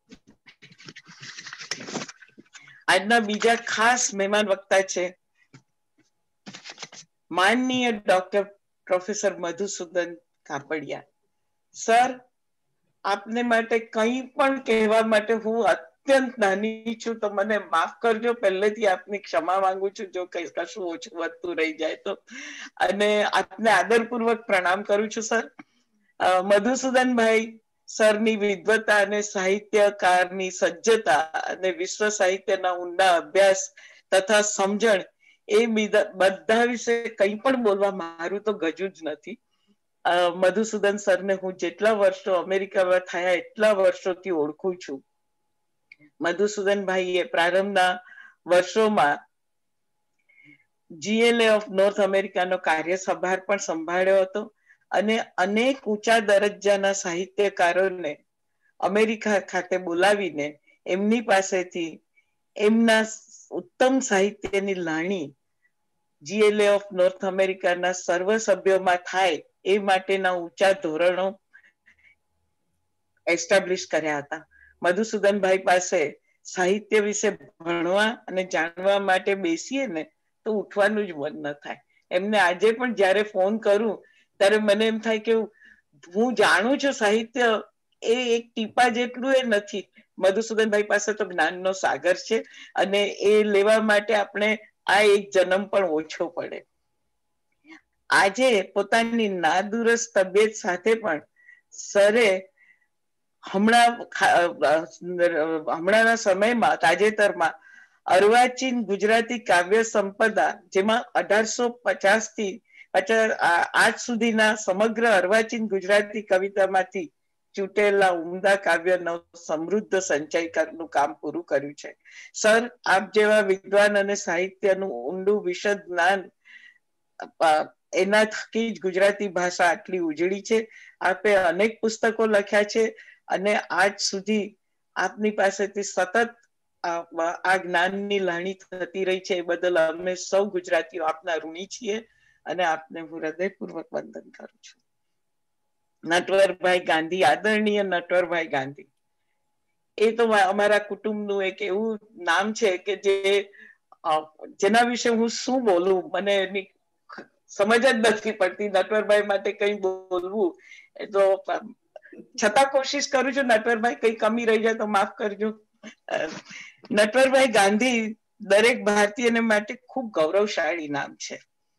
આજના બીજા ખાસ મહેમાન વક્તા છે માનનીય doctor professor Madhusudan Kapadia. Sir, આપને માટે કંઈ પણ કહેવા માટે હું અત્યંત નાની છું, તો મને માફ કરજો. પહેલેથી આપની ક્ષમા માંગુ છું જો કશું ઓછું વધતું રહી જાય તો. અને આપને આદરપૂર્વક પ્રણામ કરું છું સર. મધુસૂદનભાઈ સરની વિદ્વતા અને સાહિત્યકારની સજ્જતા અને વિશ્વ સાહિત્યના ઊંડા અભ્યાસ તથા સમજણ એ બધા વિશે કંઈ પણ બોલવા મારું તો ગજું જ નથી. મધુસૂદન સરને હું જેટલા વર્ષો અમેરિકામાં થયા એટલા વર્ષોથી ઓળખું છું. મધુસૂદનભાઈએ પ્રારંભના વર્ષોમાં GLA ઓફ નોર્થ અમેરિકાનો કાર્યસભાર પણ સંભાળ્યો હતો અને અનેક ઊંચા દરજ્જાના સાહિત્યકારોને અમેરિકા ખાતે બોલાવીને એમની પાસેથી એમના ઉત્તમ સાહિત્યની લાણી GLA ઓફ નોર્થ અમેરિકાના સર્વ સભ્યોમાં થાય એ માટેના ઊંચા ધોરણો એસ્ટાબ્લિશ કર્યા હતા. મધુસૂદનભાઈ પાસે સાહિત્ય વિશે ભણવા અને જાણવા માટે બેસીએ ને તો ઉઠવાનું જ મન ન થાય. એમને આજે પણ જયારે ફોન કરું ત્યારે મને એમ થાય કે હું જાણું છું સાહિત્ય એ એક ટીપા જેટલું એ નથી. મધુસૂદનભાઈ પાસે તો જ્ઞાનનો સાગર છે અને એ લેવા માટે આપણે આ એક જન્મ પણ ઓછો પડે. આજે પોતાની નાદુરસ્ત તબિયત સાથે પણ સરે હમણાંના સમયમાં તાજેતરમાં અર્વાચીન ગુજરાતી કાવ્ય સંપદા, જેમાં 1850 થી આજ સુધીના સમગ્ર અર્વાચીન ગુજરાતી કવિતામાંથી ચૂંટેલા ઉમદા કાવ્યનો સમૃદ્ધ સંચયનું કામ પૂરું કર્યું છે. સર, આપ જેવા વિદ્વાન અને સાહિત્યનું ઊંડું વિશદ જ્ઞાન, એના થકી જ ગુજરાતી ભાષા આટલી ઉજળી છે. આપે અનેક પુસ્તકો લખ્યા છે અને આજ સુધી આપની પાસેથી સતત આ જ્ઞાનની લાણી થતી રહી છે. એ બદલ અમે સૌ ગુજરાતીઓ આપના ઋણી છીએ અને આપને હું હૃદયપૂર્વક વંદન કરું છું. નટવરભાઈ ગાંધી, આદરણીય નટવરભાઈ ગાંધી, એ તો અમારા કુટુંબનું એક એવું નામ છે કે જેના વિશે હું શું બોલું, મને એની સમજ જ નથી પડતી. નટવરભાઈ માટે કઈ બોલવું એ તો છતાં કોશિશ કરું છું. નટવરભાઈ કઈ કમી રહી જાય તો માફ કરજો. નટવરભાઈ ગાંધી દરેક ભારતીયને માટે ખૂબ ગૌરવશાળી નામ છે.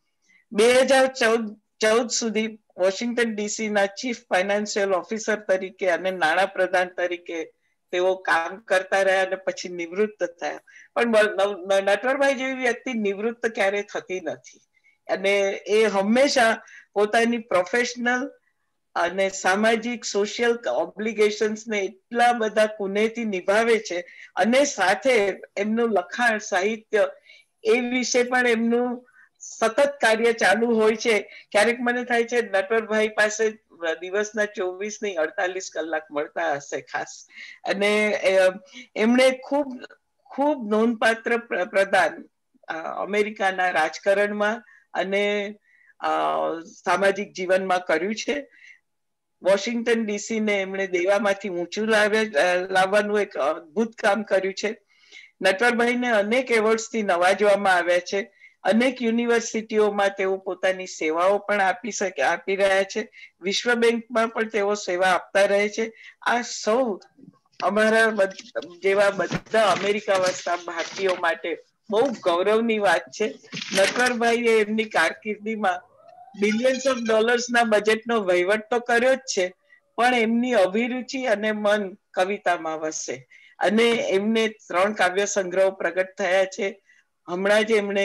2014 સુધી વોશિંગ્ટન ડીસી ના ચીફ ફાઇનાન્શિયલ ઓફિસર તરીકે અને નાણાં પ્રધાન તરીકે તેઓ કામ કરતા રહ્યા અને પછી નિવૃત્ત થયા. પણ નટવરભાઈ જેવી વ્યક્તિ નિવૃત્ત ક્યારેય થતી નથી અને એ હંમેશા પોતાની પ્રોફેશનલ અને સામાજિક સોશિયલ ઓબ્લિગેશન્સ ને એટલા બધા કુનેથી નિભાવે છે અને સાથે એમનું લખાણ, સાહિત્ય એ વિશે પણ એમનું સતત કાર્ય ચાલુ હોય છે. ક્યારેક મને થાય છે નટવરભાઈ પાસે દિવસના 24 નહીં 48 કલાક મળતા હશે ખાસ. અને એમણે ખૂબ નોંધપાત્ર પ્રદાન અમેરિકાના રાજકારણમાં અને સામાજિક જીવનમાં કર્યું છે. વોશિંગ્ટન ડીસીને એમણે દેવામાંથી ઊંચું લાવવાનું એક અદ્ભુત કામ કર્યું છે. નટવરભાઈને અનેક એવોર્ડ્સથી નવાજવામાં આવ્યા છે. અનેક યુનિવર્સિટીઓમાં તેઓ પોતાની સેવાઓ પણ આપી રહ્યા છે. વિશ્વ બેંકમાં પણ તેઓ સેવા આપતા રહે છે. આ સૌ અમારા જેવા બધા અમેરિકા વસતા ભારતીયો માટે બહુ ગૌરવની વાત છે. નટવરભાઈએ એમની કારકિર્દીમાં બિલિયન્સ ઓફ ડોલર્સના બજેટનો વહીવટ તો કર્યો જ છે, પણ એમની અભિરુચિ અને મન કવિતામાં વસે અને એમને 3 કાવ્ય સંગ્રહો પ્રગટ થયા છે. હમણાં જ એમણે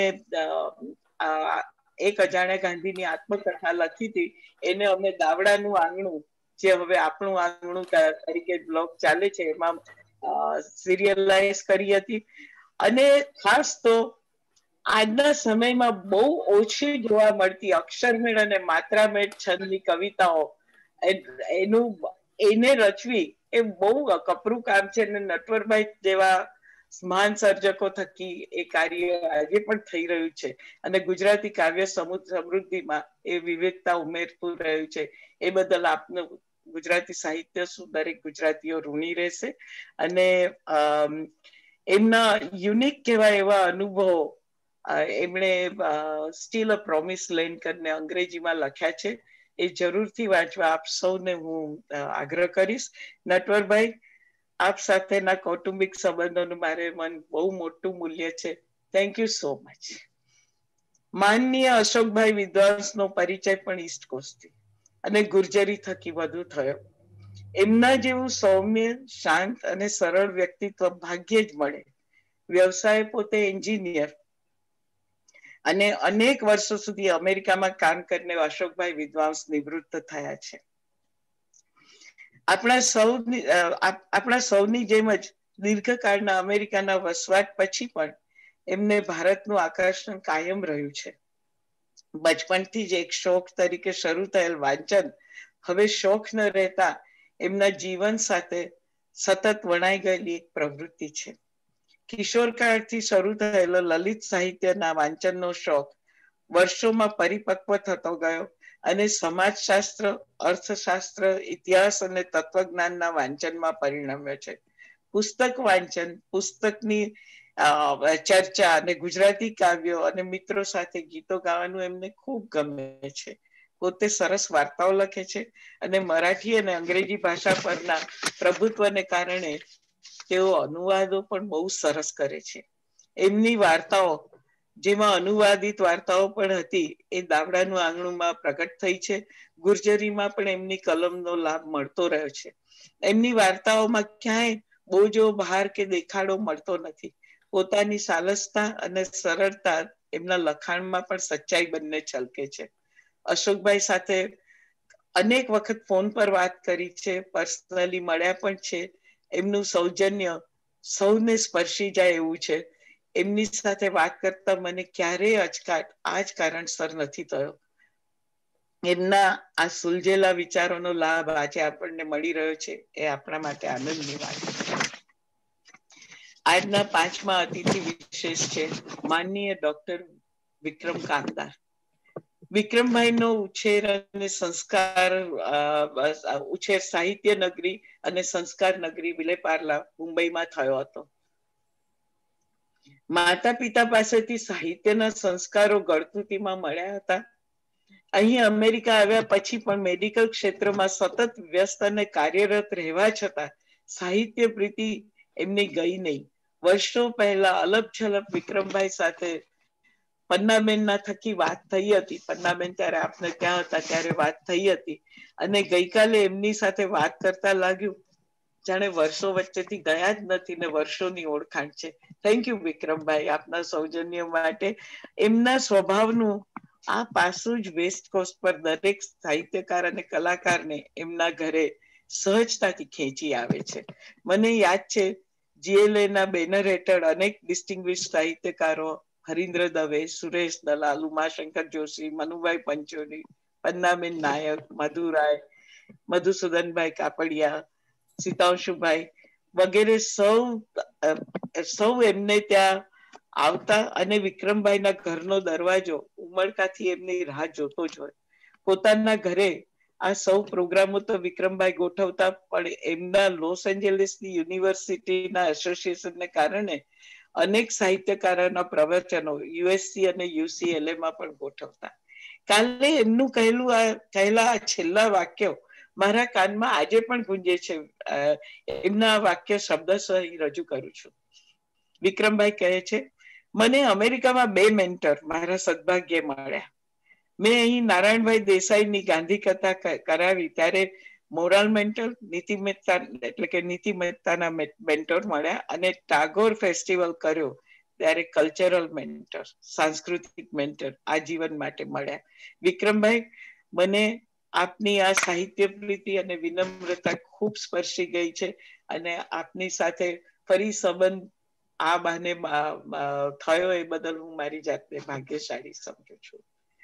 એક અજાણ્યા ગાંધીની આત્મકથા લખી હતી. એને અમે દાવડાનું આંગણું, જે હવે આપણું આંગણું તરીકે બ્લોગ ચાલે છે, એમાં સિરિયલાઇઝ કરી હતી. અને ખાસ તો આજના સમયમાં બહુ ઓછી જોવા મળતી અક્ષરમેળ અને માત્રામેળ છંદની કવિતાઓ એને રચવી એ બહુ કપરું કામ છે. અને નટવરભાઈ જેવા મહાન સર્જકો થકી એ કાર્ય આજે પણ થઈ રહ્યું છે અને ગુજરાતી કાવ્ય સમૃદ્ધિમાં એ વિવિધતા ઉમેરતું રહ્યું છે. એ બદલ આપનું ગુજરાતી સાહિત્ય શું દરેક ગુજરાતીઓ ઋણી રહેશે. અને એમના યુનિક કહેવાય એવા અનુભવો એમણે સ્ટીલ અ પ્રોમિસ લેન્ડ કરીને અંગ્રેજીમાં લખ્યા છે. એ જરૂરથી વાંચવા આપ સૌને હું આગ્રહ કરીશ. નટવરભાઈ, આપ સાથેના કૌટુંબિક સંબંધોનું મારે મન બહુ મોટું મૂલ્ય છે. Thank you so much. માનનીય અશોકભાઈ વિદ્વાંસનો પરિચય પણ ઈસ્ટ કોસ્ટથી અને ગુર્જરી થકી વધુ થયો. એમના જેવું સૌમ્ય, શાંત અને સરળ વ્યક્તિત્વ ભાગ્યે જ મળે. વ્યવસાય પોતે એન્જિનિયર અને અનેક વર્ષો સુધી અમેરિકામાં કામ કરીને અશોકભાઈ વિદ્વાંસ નિવૃત્ત થયા છે. આપણા સૌની જેમ જ દીર્ઘકાળના અમેરિકાના વસવાટ પછી પણ એમને ભારતનું આકર્ષણ કાયમ રહ્યું છે. બચપણથી જ એક શોખ તરીકે શરૂ થયેલ વાંચન હવે શોખ ન રહેતા એમના જીવન સાથે સતત વણાઈ ગયેલી એક પ્રવૃત્તિ છે. કિશોરકાળથી શરૂ થયેલો લલિત સાહિત્યના વાંચનનો શોખ વર્ષોમાં પરિપક્વ થતો ગયો અને સમાજશાસ્ત્ર, અર્થશાસ્ત્ર, ઇતિહાસ અને તત્વજ્ઞાનના વાંચનમાં પરિણમ્યો છે. પુસ્તક વાંચન, પુસ્તકની ચર્ચા અને ગુજરાતી કાવ્યો અને મિત્રો સાથે ગીતો ગાવાનું એમને ખૂબ ગમે છે. પોતે સરસ વાર્તાઓ લખે છે અને મરાઠી અને અંગ્રેજી ભાષા પરના પ્રભુત્વને કારણે તેઓ અનુવાદો પણ બહુ સરસ કરે છે. એમની વાર્તાઓ, જેમાં અનુવાદિત વાર્તાઓ પણ હતી, એ દાવડાનું આંગણુંમાં પ્રગટ થઈ છે. ગુર્જરીમાં પણ એમની કલમનો લાભ મળતો રહ્યો છે. એમની વાર્તાઓમાં ક્યાંય બોજો, બહાર કે દેખાડો મળતો નથી. પોતાની સાલસતા અને સરળતા એમના લખાણમાં પણ સચ્ચાઈ બંને છલકે છે. અશોકભાઈ સાથે અનેક વખત ફોન પર વાત કરી છે, પર્સનલી મળ્યા પણ છે. એમનું સૌજન્ય સૌને સ્પર્શી જાય એવું છે. એમની સાથે વાત કરતા મને ક્યારેય અચકાટ આ જ કારણસર નથી થયો. એમના આ સુલझેલા વિચારોનો લાભ આજે આપણને મળી રહ્યો છે, એ આપણા માટે આનંદની વાત છે. આજના 5મા અતિથિ વિશેષ છે માનનીય ડોક્ટર વિક્રમ કામદાર. વિક્રમભાઈનો ઉછેર અને સંસ્કાર, ઉછેર સાહિત્ય નગરી અને સંસ્કાર નગરી વિલેપાર્લા, મુંબઈમાં થયો હતો. માતા પિતા પાસેથી સાહિત્યના સંસ્કારો ગળથૂથીમાં મળ્યા હતા. અહીં અમેરિકા આવ્યા પછી પણ મેડિકલ ક્ષેત્રમાં સતત વ્યસ્ત અને કાર્યરત રહેવા છતાં સાહિત્ય પ્રીતિ એમની ગઈ નહીં. વર્ષો પહેલા અલપ છલપ વિક્રમભાઈ સાથે પન્નાબેનના થકી વાત થઈ હતી. પન્નાબેન ત્યારે આપણે ત્યાં હતા ત્યારે વાત થઈ હતી અને ગઈકાલે એમની સાથે વાત કરતા લાગ્યું જાણે વર્ષો વચ્ચેથી ગયા જ નથી ને વર્ષોની ઓળખાણ છે. થેન્ક યુ વિક્રમભાઈ, આપના સૌજન્ય માટે. એમના સ્વભાવનું આ પાસું જ વેસ્ટ કોસ્ટ પર દરેક સાહિત્યકાર અને કલાકારને એમના ઘરે સહજતાથી ખેંચી આવે છે. મને યાદ છે GLA ના બેનર હેઠળ અનેક ડિસ્ટિંગ્વિશ સાહિત્યકારો, હરીન્દ્ર દવે, સુરેશ દલાલ, ઉમાશંકર જોશી, મનુભાઈ પંચોલી, પન્નાબેન નાયક, મધુરાય, મધુસૂદનભાઈ કાપડિયા, સીતાંશુભાઈ વગેરે સૌ એમને ત્યાં આવતા અને વિક્રમભાઈના ઘરનો દરવાજો ઉમળકાથી એમની રાહ જોતો જ હોય. પોતાના ઘરે આ સૌ પ્રોગ્રામો તો વિક્રમભાઈ ગોઠવતા, પણ એમના લોસ એન્જલિસની યુનિવર્સિટીના એસોસિએશનને કારણે અનેક સાહિત્યકારોના પ્રવચનો USC અને UCLA માં પણ ગોઠવતા. કાલે એમનું કહેલા આ છેલ્લા વાક્યો મારા કાનમાં આજે પણ ગુંજે છે. એમના વાક્ય શબ્દશઃ રજૂ કરું છું. વિક્રમભાઈ કહે છે, મને અમેરિકામાં 2 મેન્ટર મારા સદભાગ્ય મળ્યા. મેં અહીં નારાયણભાઈ દેસાઈની ગાંધી કથા કરાવી ત્યારે મોરલ મેન્ટર, નીતિમત્તા એટલે કે નીતિમત્તાના મેન્ટર મળ્યા અને ટાગોર ફેસ્ટિવલ કર્યો ત્યારે કલ્ચરલ મેન્ટર, સાંસ્કૃતિક મેન્ટર આજીવન માટે મળ્યા. વિક્રમભાઈ, મને આપની આ સાહિત્ય પ્રીતિ અને વિનમ્રતા ખૂબ સ્પર્શી ગઈ છે અને આપની સાથે ફરી સંબંધ આ બહાને થયો એ બદલ હું મારી જાતને ભાગ્યશાળી સમજુ છું.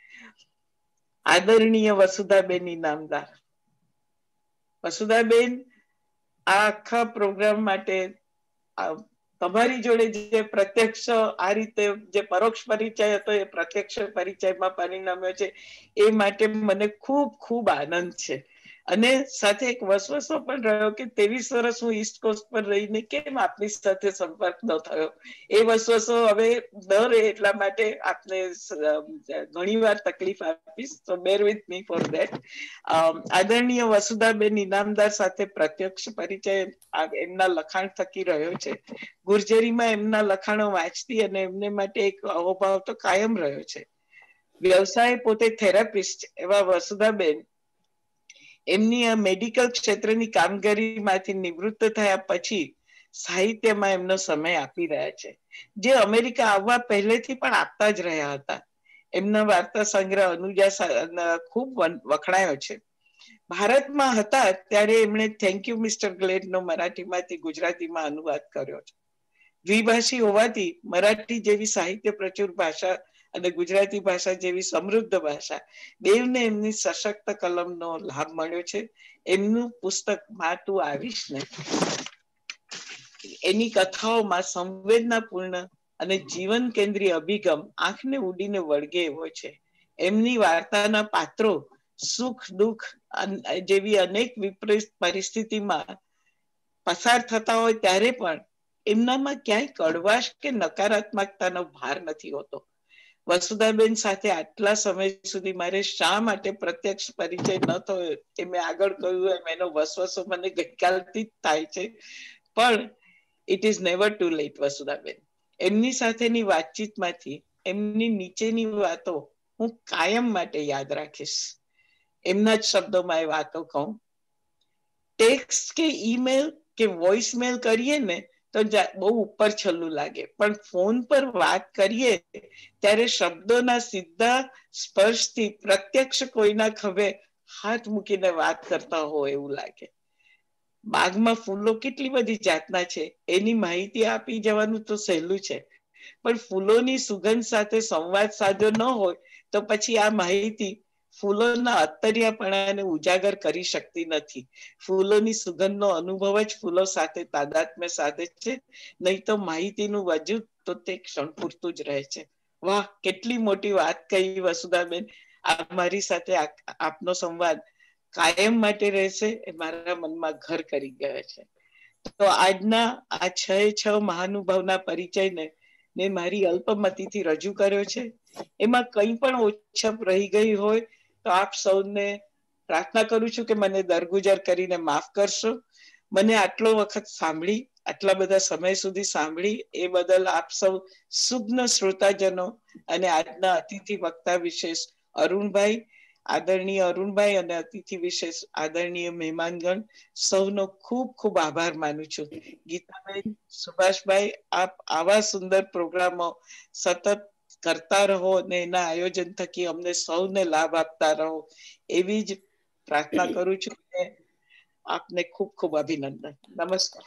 આદરણીય વસુધાબેન ઇનામદાર. વસુધાબેન, આ આખા પ્રોગ્રામ માટે તમારી જોડે જે પ્રત્યક્ષ આ રીતે જે પરોક્ષ પરિચય હતો એ પ્રત્યક્ષ પરિચયમાં પરિણમ્યો છે, એ માટે મને ખૂબ ખૂબ આનંદ છે. અને સાથે એક વસવસો પણ રહ્યો કે 23 વર્ષ હું ઈસ્ટ કોસ્ટ પર રહીને કેમ આપની સાથે સંપર્ક ન થયો. એ વસવસો હવે ન રહે એટલા માટે આપને ઘણી વાર તકલીફ આપીશ, તો bear with me for that. આદરણીય વસુધાબેન ઇનામદાર સાથે પ્રત્યક્ષ પરિચય એમના લખાણ થકી રહ્યો છે. ગુર્જરીમાં એમના લખાણો વાંચતી અને એમને માટે એક અહોભાવ તો કાયમ રહ્યો છે. વ્યવસાય પોતે થેરાપિસ્ટ એવા વસુધાબેન એમની આ મેડિકલ ક્ષેત્રની કામગીરીમાંથી નિવૃત્ત થયા પછી સાહિત્યમાં એમનો સમય આપી રહ્યા છે, જે અમેરિકા આવવા પહેલેથી પણ આપતા જ રહ્યા હતા. એમના વાર્તા સંગ્રહ અનુજા ખૂબ વખણાયો છે. ભારતમાં હતા ત્યારે એમણે થેન્ક યુ મિસ્ટર ગ્લેડનો મરાઠીમાંથી ગુજરાતીમાં અનુવાદ કર્યો છે. દ્વિભાષી હોવાથી મરાઠી જેવી સાહિત્ય પ્રચુર ભાષા અને ગુજરાતી ભાષા જેવી સમૃદ્ધ ભાષા બેવને એમની સશક્ત કલમનો લાભ મળ્યો છે. એમનું પુસ્તક માં તું આવીશ ને, એની કથાઓમાં સંવેદનાપૂર્ણ અને જીવન કેન્દ્રીય અભિગમ આંખને ઉડીને વળગે એવો છે. એમની વાર્તાના પાત્રો સુખ દુઃખ જેવી અનેક વિપરીત પરિસ્થિતિમાં પસાર થતા હોય ત્યારે પણ એમનામાં ક્યાંય કડવાશ કે નકારાત્મકતાનો ભાર નથી હોતો. વસુધાબેન સાથે આટલા સમય સુધી મારે શા માટે પ્રત્યક્ષ પરિચય ન થયો એ મેં આગળ કહ્યું એમ એનો વસવસો મને ગઈકાલથી જ થાય છે. પણ it is never too late Vasudhaben. એમની સાથેની વાતચીતમાંથી એમની નીચેની વાતો હું કાયમ માટે યાદ રાખીશ. એમના જ શબ્દોમાં એ વાતો કહું, ટેક્સ્ટ કે ઈમેલ કે વોઇસમેલ કરીએ ને તો બહુ ઉપર છલ્લું લાગે, પણ ફોન પર વાત કરીએ ત્યારે શબ્દોના સીધા સ્પર્શથી પ્રત્યક્ષ કોઈના ખભે હાથ મૂકીને વાત કરતા હોય એવું લાગે. બાગમાં ફૂલો કેટલી બધી જાતના છે એની માહિતી આપી જવાનું તો સહેલું છે, પણ ફૂલોની સુગંધ સાથે સંવાદ સાધ્યો ન હોય તો પછી આ માહિતી ફૂલોના અત્તરિયાપણાને ઉજાગર કરી શકતી નથી. ફૂલોની સુગંધનો અનુભવ જ ફૂલો સાથે તાદાત્મ્ય સાધે છે, નહીં તો માહિતીનું વજૂદ તો તે ક્ષણ પૂરતું જ રહે છે. વાહ, કેટલી મોટી વાત કહી વસુધાબેન. મારી સાથે આપનો સંવાદ કાયમ માટે રહેશે એ મારા મનમાં ઘર કરી ગયા છે. તો આજના આ 6 મહાનુભાવના પરિચયને મેં મારી અલ્પમતીથી રજૂ કર્યો છે. એમાં કંઈ પણ ઓછપ રહી ગઈ હોય તો આપ સૌને પ્રાર્થના કરું છું કે મને દરગુજર કરીને માફ કરશો. મને આટલો વખત સાંભળી, આટલા બધા સમય સુધી સાંભળી એ બદલ આપ સૌ સુગ્ન શ્રોતાજનો અને આજના અતિથિ વક્તા વિશેષ અરુણભાઈ, આદરણીય અરુણભાઈ અને અતિથિ વિશેષ આદરણીય મહેમાનગણ સૌનો ખૂબ ખૂબ આભાર માનું છું. ગીતાબેન, સુભાષભાઈ, આપ આવા સુંદર પ્રોગ્રામો સતત કરતા રહો અને એના આયોજન થકી અમને સૌને લાભ આપતા રહો એવી જ પ્રાર્થના કરું છું. આપને ખૂબ ખૂબ અભિનંદન. નમસ્કાર.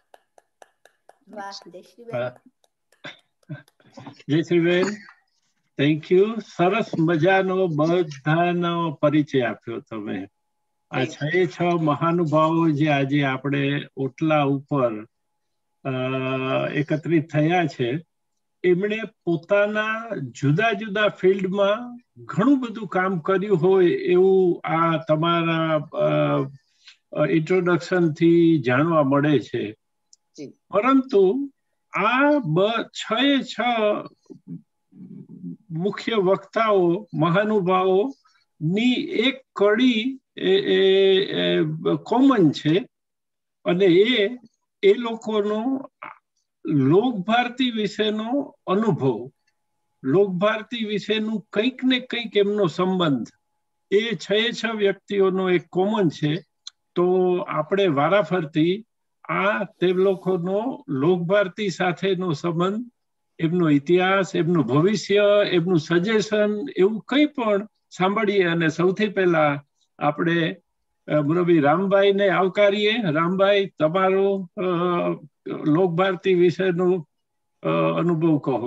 Jayshreeben, thank you. સરસ મજાનો બધાનો પરિચય આપ્યો તમે. આ 6 મહાનુભાવો જે આજે આપણે ઓટલા ઉપર એકત્રિત થયા છે, એમણે પોતાના જુદા જુદા ફિલ્ડમાં ઘણું બધું કામ કર્યું હોય એવું આ તમારા ઇન્ટ્રોડક્શન થી જાણવા મળે છે. પરંતુ આ 6 મુખ્ય વક્તાઓ મહાનુભાવો ની એક કડી કોમન છે, અને એ લોકોનો લોકભારતી વિશેનો અનુભવ, લોકભારતી વિશેનું કંઈક ને કંઈક એમનો સંબંધ, એ 6 વ્યક્તિઓનો એક કોમન છે. તો આપણે વારાફરતી આ તે લોકોનો લોકભારતી સાથેનો સંબંધ, એમનો ઇતિહાસ, એમનું ભવિષ્ય, એમનું સજેશન, એવું કંઈ પણ સાંભળીએ. અને સૌથી પહેલા આપણે મુરબ્બી રામભાઈને આવકારીએ. રામભાઈ, તમારો લોકભારતી વિશેનો અનુભવ કહો.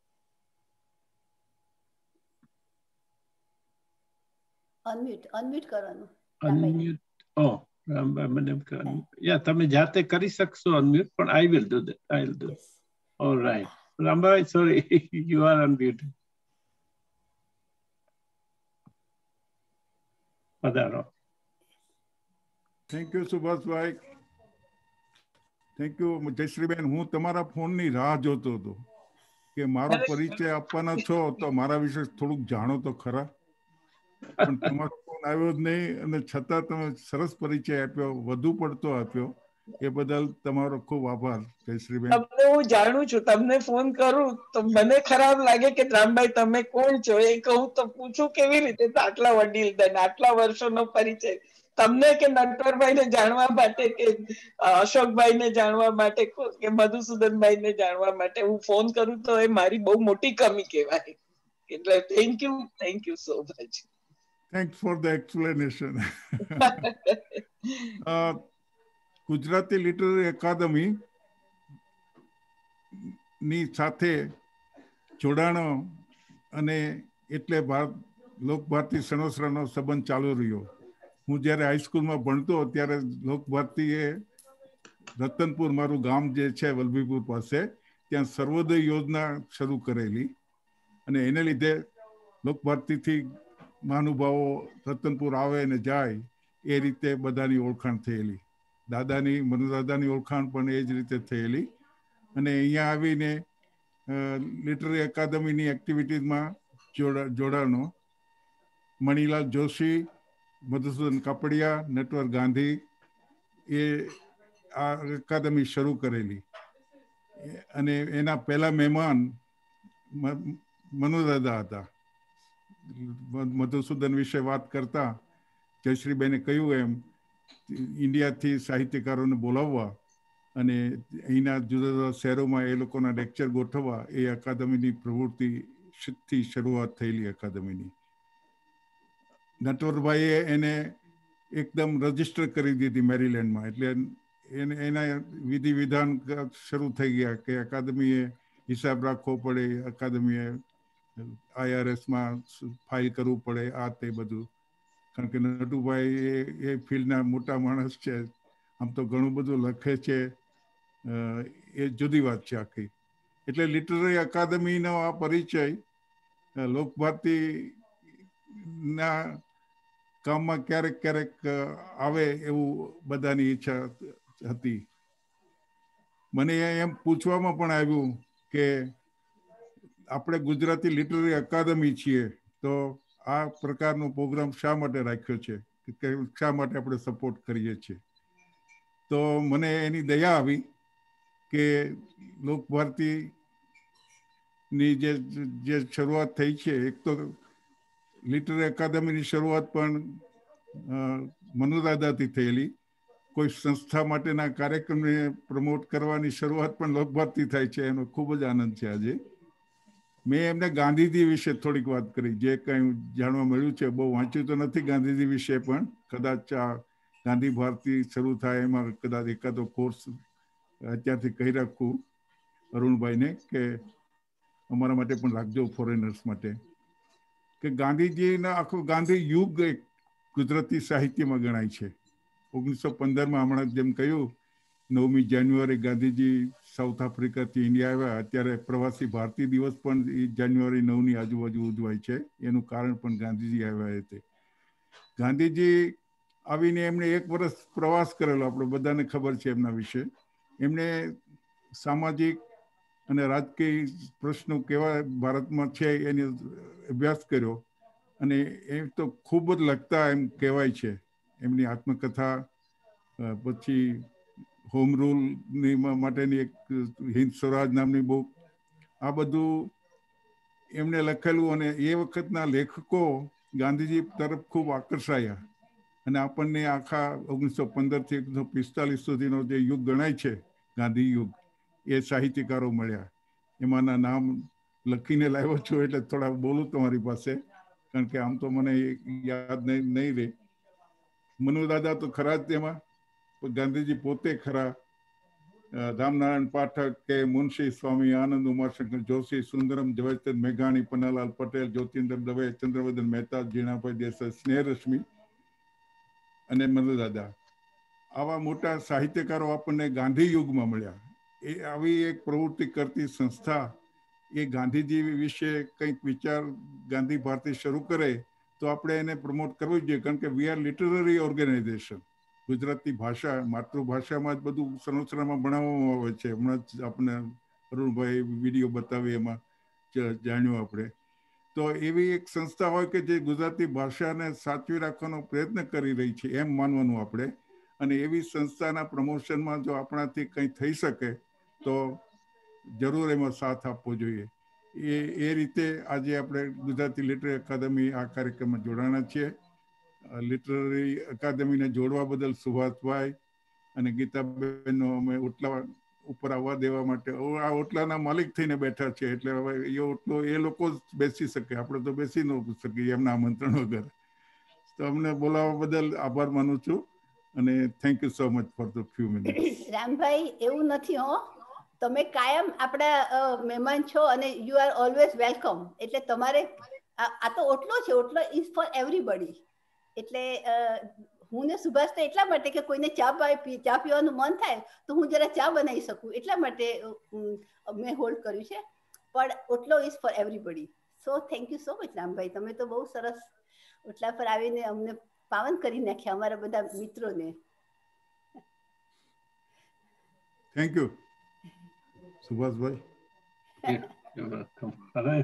અનમ્યુટ કરવાનું. રામભાઈ મને યા તમે જાતે કરી શકશો અનમ્યુટ, પણ I will do that. I will do. Alright. Rambhai, sorry, you are unmuted. Padaro. Thank you, Subhasbhai. Thank you, Jayshreeben. હું તમારા ફોનની રાહ જોતો હતો કે મારો પરિચય આપવાના છો તો મારા વિશે થોડુંક જાણો તો ખરા, પણ તમારો ફોન આવ્યો જ નહીં, અને છતાં તમે સરસ પરિચય આપ્યો, વધુ પડતો આપ્યો. એ બદલ તમારો ખૂબ આભાર જયશ્રીબેન. તમને હું જાણું છું, તમને ફોન કરું તો મને ખરાબ લાગે કે રામભાઈ તમે કોણ છો એ કહું તો પૂછું કેવી રીતે. આટલા વડીલ દન, આટલા વર્ષોનો પરિચય તમને કે નટવરભાઈને જાણવા માટે કે અશોકભાઈને જાણવા માટે કે મધુસૂદનભાઈને જાણવા માટે હું ફોન કરું તો એ મારી બહુ મોટી કમી કહેવાય. એટલે thank you so much. Thanks for the explanation. Gujarati literary અકાદમી ની સાથે જોડાણો અને એટલે લોકભારતી સનોસરાનો સંબંધ ચાલુ રહ્યો. હું જ્યારે હાઈસ્કૂલમાં ભણતો ત્યારે લોકભારતીએ રતનપુર, મારું ગામ જે છે વલભીપુર પાસે, ત્યાં સર્વોદય યોજના શરૂ કરેલી અને એને લીધે લોકભારતીથી મહાનુભાવો રતનપુર આવે અને જાય એ રીતે બધાની ઓળખાણ થયેલી. દાદાની મનુદાદાની ઓળખાણ પણ એ જ રીતે થયેલી. અને અહીંયા આવીને લિટરરી અકાદમીની એક્ટિવિટીઝમાં જોડાણો. મણિલાલ જોશી, મધુસૂદન કાપડિયા, નટવર ગાંધી એ આ અકાદમી શરૂ કરેલી. અને એના પહેલા મહેમાન મનુદાદા હતા. મધુસૂદન વિશે વાત કરતા જયશ્રીબેને કહ્યું એમ ઇન્ડિયાથી સાહિત્યકારોને બોલાવવા અને અહીંના જુદા જુદા શહેરોમાં એ લોકોના લેક્ચર ગોઠવવા એ અકાદમીની પ્રવૃત્તિથી શરૂઆત થયેલી અકાદમીની. નટવરભાઈએ એને એકદમ રજીસ્ટર કરી દીધી મેરીલેન્ડમાં. એટલે એના વિધિ વિધાન શરૂ થઈ ગયા કે અકાદમીએ હિસાબ રાખવો પડે, અકાદમીએ IRSમાં ફાઇલ કરવું પડે, આ તે બધું. કારણ કે નટુભાઈ એ ફિલ્ડના મોટા માણસ છે. આમ તો ઘણું બધું લખે છે, એ જુદી વાત છે આખી. એટલે લિટરરી અકાદમીનો આ પરિચય લોકભારતીના કામમાં ક્યારેક ક્યારેક આવે એવું બધાની ઈચ્છા હતી. મને એમ પૂછવામાં પણ આવ્યું કે આપણે ગુજરાતી લિટરરી અકાદમી છીએ તો આ પ્રકારનો પ્રોગ્રામ શા માટે રાખ્યો છે, કે શા માટે આપણે સપોર્ટ કરીએ છીએ. તો મને એની દયા આવી કે લોકભારતીની જે શરૂઆત થઈ છે, એક તો લિટરરી અકાદમીની શરૂઆત પણ મનુદાદાથી થયેલી. કોઈ સંસ્થા માટેના કાર્યક્રમને પ્રમોટ કરવાની શરૂઆત પણ લોકભારતી થાય છે, એનો ખૂબ જ આનંદ છે. આજે મેં એમને ગાંધીજી વિશે થોડીક વાત કરી, જે કંઈ જાણવા મળ્યું છે. બહુ વાંચ્યું તો નથી ગાંધીજી વિશે, પણ કદાચ આ ગાંધીભારતી શરૂ થાય એમાં કદાચ એકાદો કોર્સ અત્યારથી કહી રાખું અરુણભાઈને કે અમારા માટે પણ રાખજો, ફોરેનર્સ માટે. કે ગાંધીજીના આખું ગાંધી યુગ એક ગુજરાતી સાહિત્યમાં ગણાય છે. 1915માં હમણાં જેમ કહ્યું 9મી જાન્યુઆરી ગાંધીજી સાઉથ આફ્રિકાથી ઇન્ડિયા આવ્યા. અત્યારે પ્રવાસી ભારતીય દિવસ પણ જાન્યુઆરી 9ની આજુબાજુ ઉજવાય છે. એનું કારણ પણ ગાંધીજી આવ્યા તે. ગાંધીજી આવીને એમણે 1 વર્ષ પ્રવાસ કરેલો, આપણે બધાને ખબર છે એમના વિશે. એમણે સામાજિક અને રાજકીય પ્રશ્નો કેવા ભારતમાં છે એનો અભ્યાસ કર્યો અને એ તો ખૂબ જ લખતા એમ કહેવાય છે. એમની આત્મકથા, પછી હોમ રૂલની માટેની એક હિન્દ સ્વરાજ નામની બુક, આ બધું એમણે લખેલું. અને એ વખતના લેખકો ગાંધીજી તરફ ખૂબ આકર્ષાયા અને આપણને આખા 1915થી 1945 સુધીનો જે યુગ ગણાય છે ગાંધી યુગ, એ સાહિત્યકારો મળ્યા. એમાંના નામ લખીને લાવ્યો છું એટલે થોડા બોલું તમારી પાસે, કારણ કે આમ તો મને યાદ નહીં રહે. મનુદાદા તો ખરા જ તેમાં, ગાંધીજી પોતે ખરા. રામનારાયણ પાઠક કે મુનશી સ્વામી, આનંદ ઉમાશંકર જોશી, સુંદરમ ઝવેરચંદ મેઘાણી, પન્નાલાલ પટેલ, જ્યોતિન્દર દવે, ચંદ્રવદન મહેતા, જીણાભાઈ દેસાઈ, સ્નેહરશ્મિ અને મનુદાદા, આવા મોટા સાહિત્યકારો આપણને ગાંધી યુગમાં મળ્યા. એ આવી એક પ્રવૃત્તિ કરતી સંસ્થા એ ગાંધીજી વિશે કંઈક વિચાર ગાંધી ભારતી શરૂ કરે તો આપણે એને પ્રમોટ કરવું જોઈએ. કારણ કે we are literary organisation. Gujarati ભાષા, માતૃભાષામાં જ બધું સનોસરામાં ભણાવવામાં આવે છે. હમણાં જ આપણે અરુણભાઈ વિડીયો બતાવી એમાં જાણ્યું આપણે. તો એવી એક સંસ્થા હોય કે જે ગુજરાતી ભાષાને સાચવી રાખવાનો પ્રયત્ન કરી રહી છે એમ માનવાનું આપણે. અને એવી સંસ્થાના પ્રમોશનમાં જો આપણાથી કંઈ થઈ શકે તો જરૂર એમાં સાથ આપવો જોઈએ. એ રીતે આજે આપણે ગુજરાતી લિટરરી અકાદમી આ કાર્યક્રમમાં જોડાણા છીએ. લિટરરી અકાદમીને જોડવા બદલ સુભાષભાઈ અને ગીતાબેનનો અમે ઓટલા ઉપર આવવા દેવા માટે, આ ઓટલાના માલિક થઈને બેઠા છે એટલે હવે એ ઓટલો એ લોકો જ બેસી શકે, આપણે તો બેસી ન શકીએ એમના આમંત્રણ વગર. તો અમને બોલાવવા બદલ આભાર માનું છું અને thank you so much for the few minutes. Rambhai, એવું નથી હો, તમે કાયમ આપણા મહેમાન છો અને યુ આર ઓલવેઝ વેલકમ. એટલે તમારે આ તો ઓટલો છે, ઓટલો ઇઝ ફોર એવરીબડી. એટલે હું ને સુભાષ તો એટલા માટે કે કોઈને ચા પીવાનું મન થાય તો હું જરા ચા બનાવી શકું એટલા માટે મેં હોલ્ડ કર્યું છે. પણ ઓટલો is for everybody. So thank you so much Rambhai, તમે તો બહુ સરસ ઓટલા પર આવીને અમને પાવન કરી નાખ્યા, અમારા બધા મિત્રોને. Thank you Subhashbhai. હવે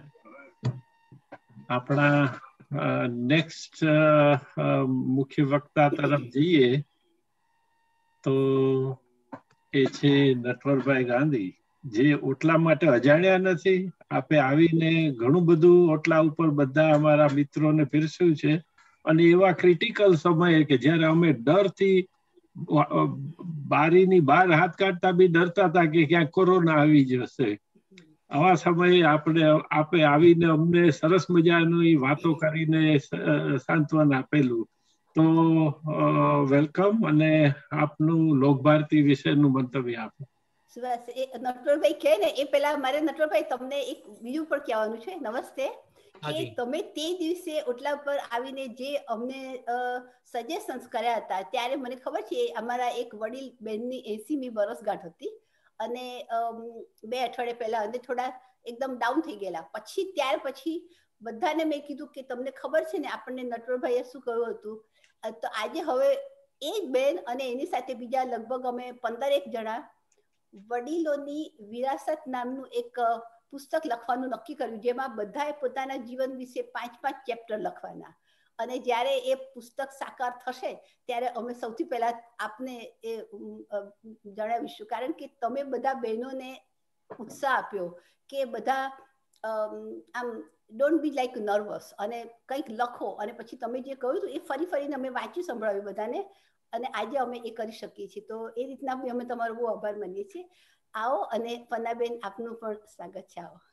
આપણા નેક્સ્ટ મુખ્ય વક્તા તરફ જઈએ તો એ છે નટવરભાઈ ગાંધી, જે ઓટલા માટે અજાણ્યા નથી. આપે આવીને ઘણું બધું ઓટલા ઉપર બધા અમારા મિત્રોને પીરસ્યું છે, અને એવા ક્રિટિકલ સમયે કે જ્યારે અમે ડરથી બારીની બહાર હાથ કાઢતા બી ડરતા હતા કે ક્યાંક કોરોના આવી જશે, આવા સમયે આપે આવીને અમને સરસ મજાની વાતો કરીને સાંત્વન આપેલું. તો વેલકમ, અને આપનું લોકભારતી વિશેનું મંતવ્ય આપો. નટવરભાઈ કહે ને એ પેલા મારે નટવરભાઈ તમને એક બીજું પણ કહેવાનું છે. નમસ્તે. કે તમે તે દિવસે ઓટલા પર આવીને જે અમને સજેશન્સ કર્યા હતા, ત્યારે મને ખબર છે અમારા એક વડીલ બહેનની 80મી વર્ષગાંઠ હતી, અને 2 અઠવાડિયા પહેલા અને થોડા એકદમ ડાઉન થઈ ગયેલા. ત્યાર પછી બધાને મેં કીધું કે તમને ખબર છે ને આપણને નટવરભાઈએ શું કહ્યું હતું. તો આજે હવે એ જ બેન અને એની સાથે બીજા લગભગ અમે 15 જણા વડીલોની વિરાસત નામનું એક પુસ્તક લખવાનું નક્કી કર્યું, જેમાં બધાએ પોતાના જીવન વિશે 5-5 ચેપ્ટર લખવાના. અને જ્યારે એ પુસ્તક સાકાર થશે ત્યારે અમે સૌથી પહેલા આપને એ જણાવીશું, કારણ કે તમે બધા બહેનોને ઉત્સાહ આપ્યો કે બધા આમ ડોન્ટ બી લાઈક નર્વસ, અને કંઈક લખો, અને પછી તમે જે કહ્યું હતું એ ફરીને અમે વાંચી સંભળાવ્યું બધાને, અને આજે અમે એ કરી શકીએ છીએ. તો એ રીતના અમે તમારો બહુ આભાર માનીએ છીએ. આવો, અને પન્નાબેન આપનું પણ સ્વાગત છે. આવો.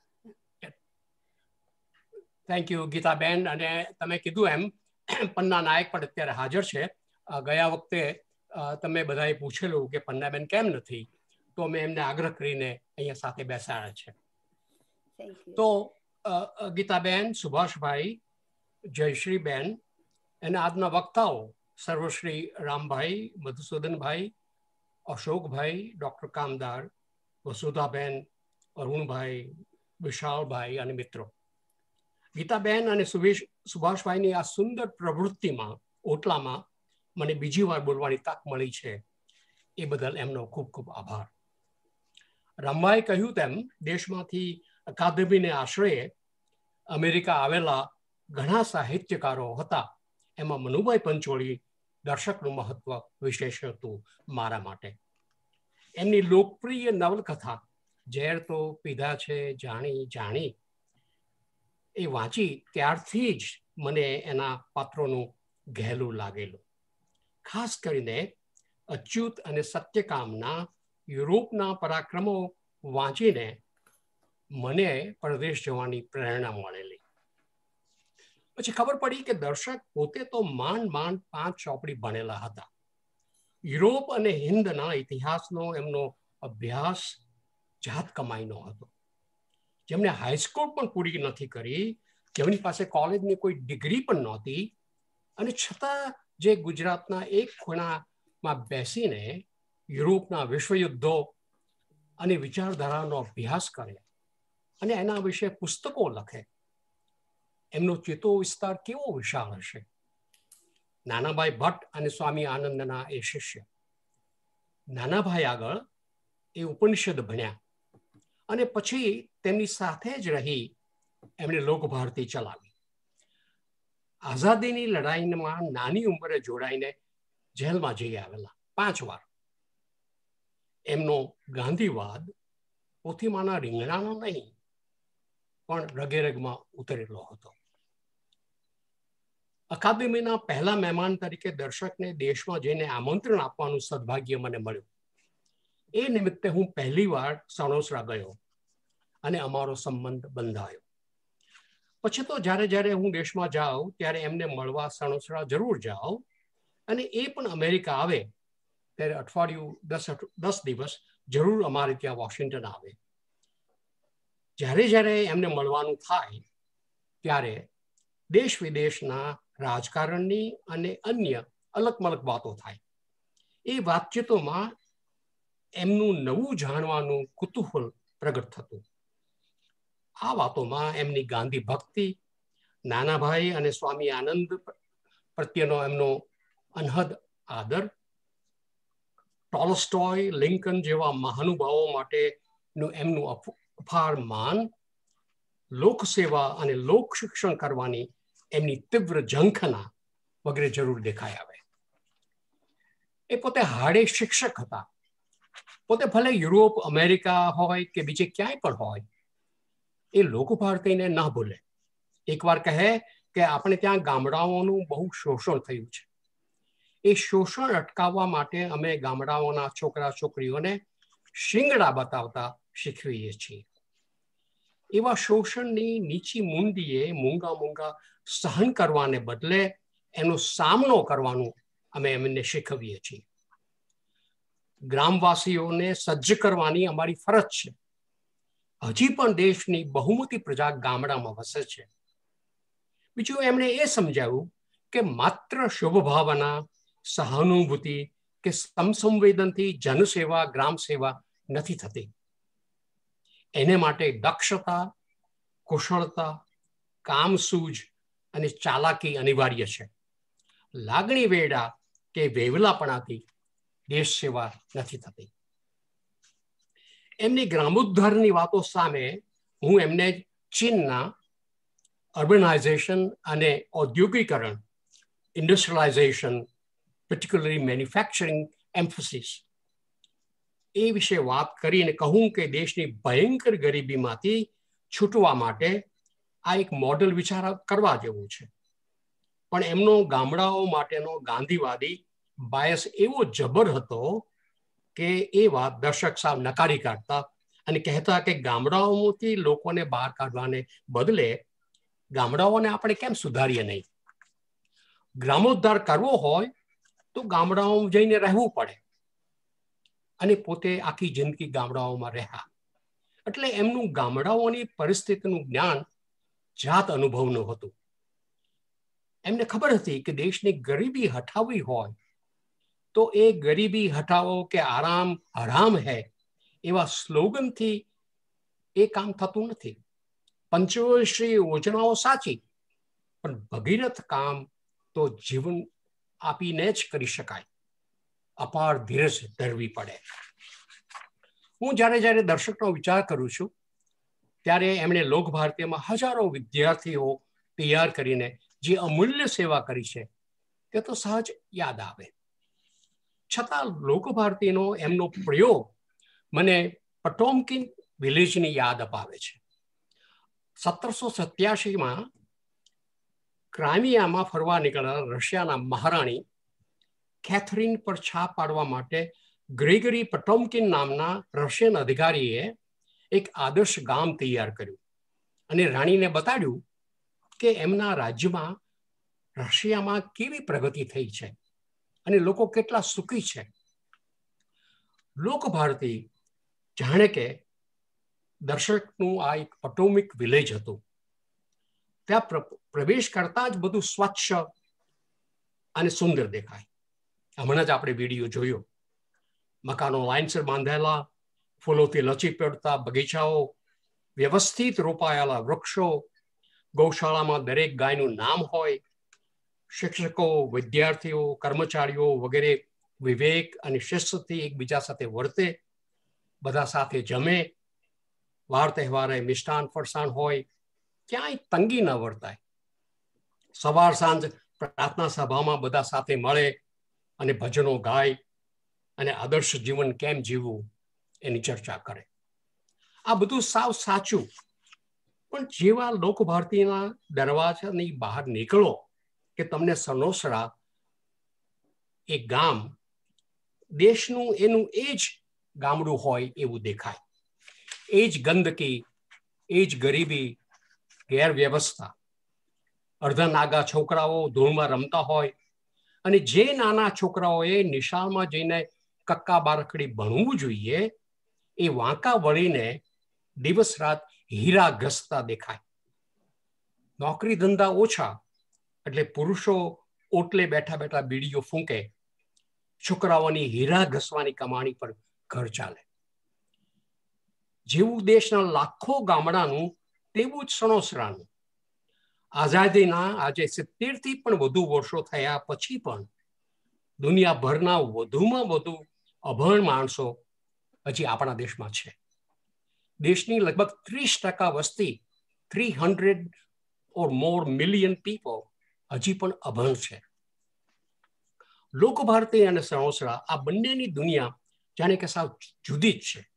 Thank you Gitaben. અને તમે કીધું એમ પન્ના નાયક પણ અત્યારે હાજર છે. ગયા વખતે તમે બધાએ પૂછેલું કે પન્નાબેન કેમ નથી, તો મેં એમને આગ્રહ કરીને અહીંયા સાથે બેસાડ્યા છે. તો ગીતાબેન, સુભાષભાઈ, જયશ્રીબેન અને આજના વક્તાઓ સર્વશ્રી રામભાઈ, મધુસૂદનભાઈ, અશોકભાઈ, ડૉક્ટર કામદાર, વસુધાબેન, અરુણભાઈ, વિશાલભાઈ અને મિત્રો. ગીતાબેન અને સુભાષભાઈની આ સુંદર પ્રવૃત્તિમાં ઓટલામાં મને બીજી વાર બોલવાની તક મળી છે, એ બદલ એમનો ખૂબ ખૂબ આભાર. રંભાએ કહ્યું તેમ દેશમાંથી અકાદમીને આશ્રયે અમેરિકા આવેલા ઘણા સાહિત્યકારો હતા. એમાં મનુભાઈ પંચોળી દર્શકનું મહત્વ વિશેષ હતું મારા માટે. એમની લોકપ્રિય નવલકથા ઝેર તો પીધા છે જાણી જાણી એ વાંચી ત્યારથી જ મને એના પાત્રોનું ઘેલું લાગેલું. ખાસ કરીને અચ્યુત અને સત્યકામના યુરોપના પરાક્રમો વાંચીને મને પરદેશ જવાની પ્રેરણા મળેલી. પછી ખબર પડી કે દર્શક પોતે તો માંડ 5 ચોપડી ભણેલા હતા. યુરોપ અને હિન્દના ઇતિહાસનો એમનો અભ્યાસ જાત કમાઈનો હતો. જેમને હાઈસ્કૂલ પણ પૂરી નથી કરી, જેમની પાસે કોલેજની કોઈ ડિગ્રી પણ નહોતી, અને છતાં જે ગુજરાતના એક ખૂણામાં બેસીને યુરોપના વિશ્વયુદ્ધો અને વિચારધારાનો અભ્યાસ કરે અને એના વિશે પુસ્તકો લખે, એમનો ચેતો વિસ્તાર કેવો વિશાળ હશે. નાનાભાઈ ભટ્ટ અને સ્વામી આનંદના એ શિષ્ય. નાનાભાઈ આગળ એ ઉપનિષદ ભણ્યા, અને પછી તેમની સાથે જ રહી એમણે લોકભારતી ચલાવી. આઝાદીની લડાઈમાં નાની ઉંમરે જોડાઈને જેલમાં જઈ આવેલા 5 વાર. એમનો ગાંધીવાદ પોથીમાના રીંગણાનો નહીં, પણ રગેરગમાં ઉતરેલો હતો. અકાદમીના પહેલા મહેમાન તરીકે દર્શકને દેશમાં જઈને આમંત્રણ આપવાનું સદભાગ્ય મને મળ્યું. એ નિમિત્તે હું પહેલી વાર સણોસરા ગયો અને અમારો સંબંધ બંધાયો. પછી તો જ્યારે હું દેશમાં જાઉં ત્યારે એમને મળવા સણોસરા જરૂર જાઉં, અને એ પણ અમેરિકા આવે ત્યારે અઠવાડિયું 10 દિવસ જરૂર અમારે ત્યાં વોશિંગ્ટન આવે. જ્યારે એમને મળવાનું થાય ત્યારે દેશ વિદેશના રાજકારણની અને અન્ય અલગ મલગ વાતો થાય. એ વાતચીતોમાં એમનું નવું જાણવાનું કુતૂહલ પ્રગટ થતું. આ વાતોમાં એમની ગાંધી ભક્તિ, નાનાભાઈ અને સ્વામી આનંદ પ્રત્યેનો એમનો અનહદ આદર, ટોલસ્ટોય, લિંકન જેવા મહાનુભાવો માટેનું એમનું અપાર માન, લોકસેવા અને લોક શિક્ષણ કરવાની એમની તીવ્ર ઝંખના વગેરે જરૂર દેખાઈ આવે. એ પોતે હાડે શિક્ષક હતા. પોતે ભલે યુરોપ, અમેરિકા હોય કે બીજે ક્યાંય પણ હોય, એ લોકભારતીને ન ભૂલે. એકવાર કહે કે આપણે ત્યાં ગામડાઓનું બહુ શોષણ થયું છે. એ શોષણ અટકાવવા માટે અમે ગામડાઓના છોકરા છોકરીઓને શિંગડા બતાવતા શીખવીએ છીએ. એવા શોષણની નીચી મૂંડીએ મૂંગા મૂંગા સહન કરવાને બદલે એનો સામનો કરવાનું અમે એમને શીખવીએ છીએ. ગ્રામવાસીઓને સજ્જ કરવાની અમારી ફરજ છે. હજી પણ દેશની બહુમતી પ્રજા ગામડામાં વસે છે. બીજું એમણે એ સમજાવ્યું કે માત્ર શુભ ભાવના, સહાનુભૂતિ કે સમસંવેદનથી જનસેવા, ગ્રામ સેવા નથી થતી. એને માટે દક્ષતા, કુશળતા, કામસૂઝ અને ચાલાકી અનિવાર્ય છે. લાગણી વેડા કે વેવલાપણાથી દેશ સેવા નથી થતી. એમની ગ્રામોદ્ધારની વાતો સામે હું એમને ચીનના અર્બનાઇઝેશન અને ઔદ્યોગિકરણ, ઇન્ડસ્ટ્રીયલાઇઝેશન, particularly manufacturing emphasis, એ વિશે વાત કરીને કહું કે દેશની ભયંકર ગરીબીમાંથી છૂટવા માટે આ એક મોડેલ વિચાર કરવા જેવું છે. પણ એમનો ગામડાઓ માટેનો ગાંધીવાદી બાયસ એવો જબર હતો કે એ વાત દર્શક સાવ નકારી કાઢતા અને કહેતા કે ગામડાઓમાંથી લોકોને બહાર કાઢવાને બદલે ગામડાઓને આપણે કેમ સુધારીએ નહીં. ગ્રામોદ્ધાર કરવો હોય તો ગામડાઓમાં જઈને રહેવું પડે. અને પોતે આખી જિંદગી ગામડાઓમાં રહ્યા. એટલે એમનું ગામડાઓની પરિસ્થિતિનું જ્ઞાન જાત અનુભવનું હતું. એમને ખબર હતી કે દેશની ગરીબી હટાવવી હોય તો એ ગરીબી હટાવો કે આરામ હરામ હૈ એવા સ્લોગનથી એ કામ થતું નથી. પંચવર્ષીય યોજનાઓ સાચી, પણ ભગીરથ કામ તો જીવન આપીને જ કરી શકાય. અપાર ધીરજ ધરવી પડે. હું જ્યારે દર્શકનો વિચાર કરું છું ત્યારે એમણે લોકભારતીમાં હજારો વિદ્યાર્થીઓ તૈયાર કરીને જે અમૂલ્ય સેવા કરી છે તે તો સહજ યાદ આવે. છતાં લોકભારતીનો એમનો પ્રયોગ મને પટોમકિન વિલેજની યાદ અપાવે છે. 1787માં ક્રાઇમિયામાં ફરવા નીકળેલા રશિયાના મહારાણી કેથરીન પર છાપ પાડવા માટે ગ્રેગરી પટોમકિન નામના રશિયન અધિકારીએ એક આદર્શ ગામ તૈયાર કર્યું અને રાણીને બતાડ્યું કે એમના રાજ્યમાં રશિયામાં કેવી પ્રગતિ થઈ છે અને લોકો કેટલા સુખી છે. લોકભારતી જાણે કે દર્શકનું આ એક પટોમિક વિલેજ હતું. ત્યાં પ્રવેશ કરતા જ બધું સ્વચ્છ અને સુંદર દેખાય. હમણાં જ આપણે વિડીયો જોયો. મકાનો લાઇનસર બાંધેલા, ફૂલોથી લચી પડતા બગીચાઓ, વ્યવસ્થિત રોપાયેલા વૃક્ષો, ગૌશાળામાં દરેક ગાયનું નામ હોય, શિક્ષકો, વિદ્યાર્થીઓ, કર્મચારીઓ વગેરે વિવેક અને શિસ્તથી એકબીજા સાથે વર્તે, બધા સાથે જમે, વાર તહેવારે મિષ્ટાન ફરસાણ હોય, ક્યાંય તંગી ન વર્તાય. સવાર સાંજ પ્રાર્થના સભામાં બધા સાથે મળે અને ભજનો ગાય અને આદર્શ જીવન કેમ જીવવું એની ચર્ચા કરે. આ બધું સાવ સાચું, પણ જેવા લોકભારતીના દરવાજાની બહાર નીકળો કે તમને સનોસરા એ ગામ દેશનું એનું એ જ ગામડું હોય એવું દેખાય. એ જ ગંદકી, એ જ ગરીબી, ગેરવ્યવસ્થા, અડધા નાગા છોકરાઓ ધૂળમાં રમતા હોય અને જે નાના છોકરાઓએ નિશાળમાં જઈને કક્કા બારકડી ભણવું જોઈએ એ વાંકા વળીને દિવસ રાત હીરા ઘસતા દેખાય. નોકરી ધંધા ઓછા એટલે પુરુષો ઓટલે બેઠા બેઠા બીડીઓ ફૂંકે, છોકરાઓની હીરા ઘસવાની કમાણી પર ઘર ચાલે. જેવું દેશના લાખો ગામડાનું તેવું જ સણોસરાનું. આઝાદીના આજે 70થી પણ વધુ વર્ષો થયા પછી પણ દુનિયાભરના વધુમાં વધુ અભણ માણસો હજી આપણા દેશમાં છે. દેશની લગભગ 30% વસ્તી, 300 or more million people હજી પણ અભણ છે. લોકભારતી અને સણોસરા આ બંનેની દુનિયા જાણે કે સાવ જુદી જ છે.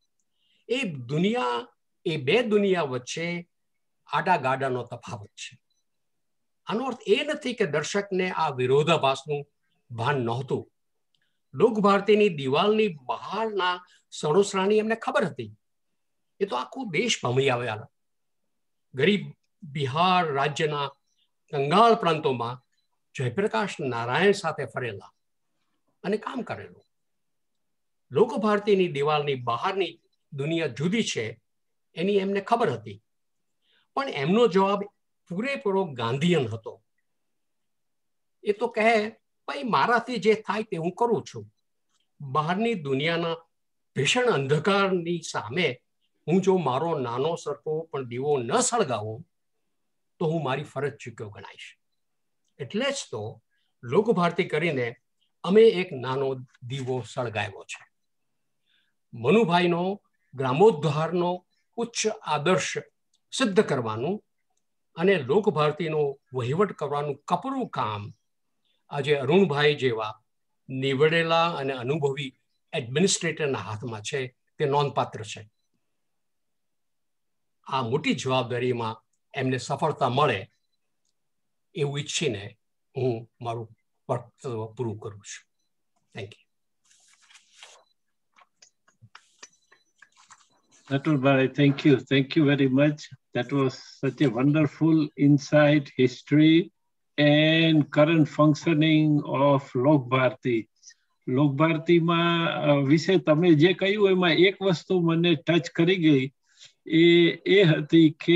એ બે દુનિયા વચ્ચે આડા ગાડાનો તફાવત છે. આનો અર્થ એ નથી કે દર્શકને આ વિરોધાભાસનું ભાન નહોતું. લોકભારતીની દિવાલની બહારના સણોસરાની એમને ખબર હતી. એ તો આખું દેશ ભમી આવેલા. ગરીબ બિહાર રાજ્યના કંગાળ પ્રાંતોમાં જયપ્રકાશ નારાયણ સાથે ફરેલા અને કામ કરેલું. લોકભારતીની દિવાલની બહારની દુનિયા જુદી છે એની એમને ખબર હતી, પણ એમનો જવાબ પૂરેપૂરો ગાંધીયન હતો. એ તો કહે, ભાઈ મારાથી જે થાય તે હું કરું છું. બહારની દુનિયાના ભીષણ અંધકારની સામે હું જો મારો નાનો સરખો પણ દીવો ન સળગાવું તો હું મારી ફરજ ચૂક્યો ગણાઈશ. એટલે જ તો લોકભારતી કરીને અમે એક નાનો દીવો સળગાવ્યો છે. મનુભાઈનો ગ્રામોદ્ધારનો ઉચ્ચ આદર્શ સિદ્ધ કરવાનું અને લોકભારતીનો વહીવટ કરવાનું કપરું કામ આજે અરુણભાઈ જેવા નીવડેલા અને અનુભવી એડમિનિસ્ટ્રેટરના હાથમાં છે તે નોંધપાત્ર છે. આ મોટી જવાબદારીમાં એમને સફળતા મળે એવું ઈચ્છીને હું મારું વક્તવ્ય પૂરું કરું છું. Thank you. Natwar, thank you. Thank you very much. That was such a wonderful insight, history and current functioning of Lokbharti. લોકભારતીમાં વિશે તમે જે કહ્યું એમાં એક વસ્તુ મને ટચ કરી ગઈ, એ હતી કે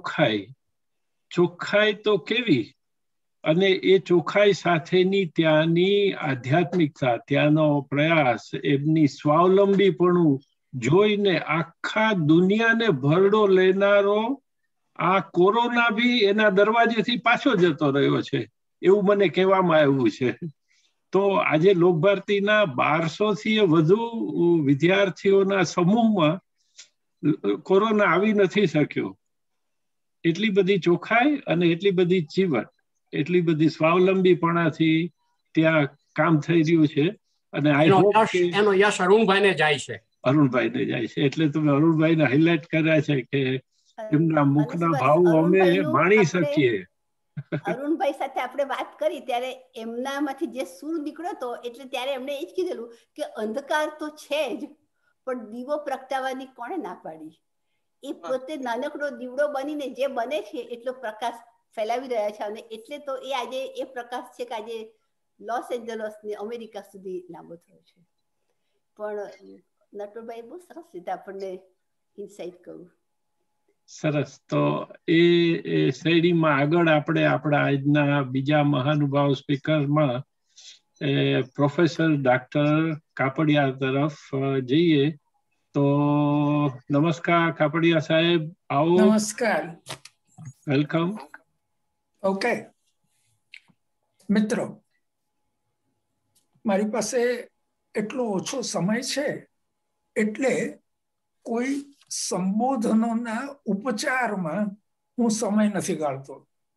ચોખ્ખાઈ તો કેવી, અને એ ચોખ્ખાઈ સાથેની ત્યાંની આધ્યાત્મિકતા, ત્યાંનો પ્રયાસ, એમની સ્વાવલંબીપણું જોઈને આખા દુનિયાને ભરડો લેનારો આ કોરોના બી એના દરવાજેથી પાછો જતો રહ્યો છે એવું મને કહેવામાં આવ્યું છે. તો આજે લોકભારતીના 1200થી વધુ વિદ્યાર્થીઓના સમૂહમાં કોરોના આવી નથી શક્યો. એટલી બધી ચોખ્ખાઈ અને એટલી બધી જીવટ, એટલી બધી સ્વાવલંબીપણાથી ત્યાં કામ થઈ રહ્યું છે. અને એનો યશ અરુણભાઈને જાય છે. અરુણભાઈને જાય છે. એટલે તમે અરુણભાઈને હાઇલાઇટ કર્યા છે કે એમના મુખના ભાવ અમે માણી શકીએ. અરુણભાઈ સાથે આપણે વાત કરી ત્યારે એમનામાંથી જે સૂર નીકળ્યો હતો, એટલે ત્યારે એમણે એ જ કીધેલું કે અંધકાર તો છે જ, પણ દીવો પ્રગટાવવાની કોણે ના પાડી. એ પોતે નાનકડો દીવડો બનીને જે બને છે એટલો પ્રકાશ ફેલાવી રહ્યા છે, અને એટલે તો એ આજે એ પ્રકાશ છે કે આજે લોસ એન્જલસ ને અમેરિકા સુધી લાંબો થયો છે. પણ નટવરભાઈ બહુ સરસ રીતે આપણને ઇન્સાઇટ કર્યું. સરસ. તો એ શ્રેણીમાં આગળ આપણે આપણા આજના બીજા મહાનુભાવ સ્પીકરમાં પ્રોફેસર ડોક્ટર કાપડિયા તરફ જઈએ. તો નમસ્કાર કાપડિયા સાહેબ, આવો. નમસ્કાર. વેલકમ. ઓકે મિત્રો, મારી પાસે એટલો ઓછો સમય છે એટલે કોઈ સંબોધનોના ઉપચારમાં હું સમય નથી ગાળતો.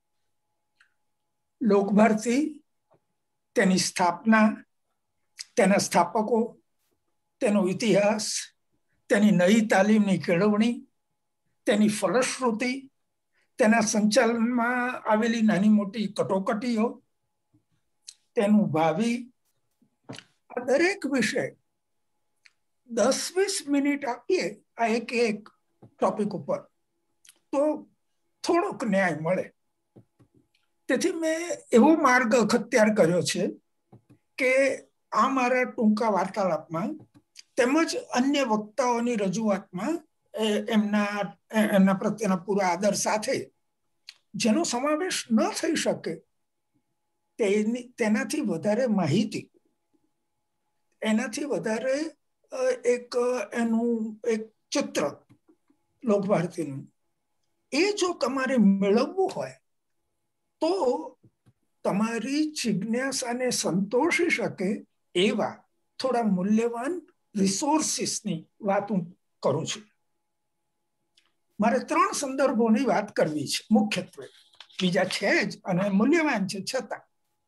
લોકભારતી, તેની સ્થાપના, તેના સ્થાપકો, તેનો ઇતિહાસ, તેની નવી તાલીમની કેળવણી, તેની ફલશ્રુતિ, તેના સંચાલનમાં આવેલી નાની મોટી કટોકટીઓ, તેનું ભાવિ, આ દરેક વિષય 10-20 મિનિટ આપીએ આ એક ટોપિક ઉપર તો થોડોક ન્યાય મળે. તેથી મેં એવો માર્ગ અખત્યાર કર્યો છે કે આ મારા ટૂંકા વાર્તાલાપમાં તેમજ અન્ય વક્તાઓની રજૂઆતમાં એમના પ્રત્યેના પૂરા આદર સાથે જેનો સમાવેશ ન થઈ શકે તેનાથી વધારે માહિતી, એનાથી વધારે એનું એક ચિત્ર લોકભારતીનું એ જો તમારે મેળવવું હોય તો તમારી જિજ્ઞાસાને સંતોષી શકે એવા થોડા મૂલ્યવાન રિસોર્સિસની વાત હું કરું છું. મારે 3 સંદર્ભોની વાત કરવી છે મુખ્યત્વે, બીજા છે જ અને મૂલ્યવાન છે છતાં.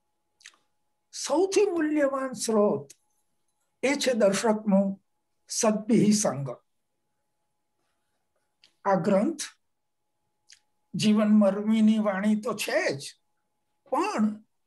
સૌથી મૂલ્યવાન સ્ત્રોત એ છે દર્શકનો સદ્ભિહી સંગ. આ ગ્રંથ જીવન મરમીની વાણી તો છે જ, પણ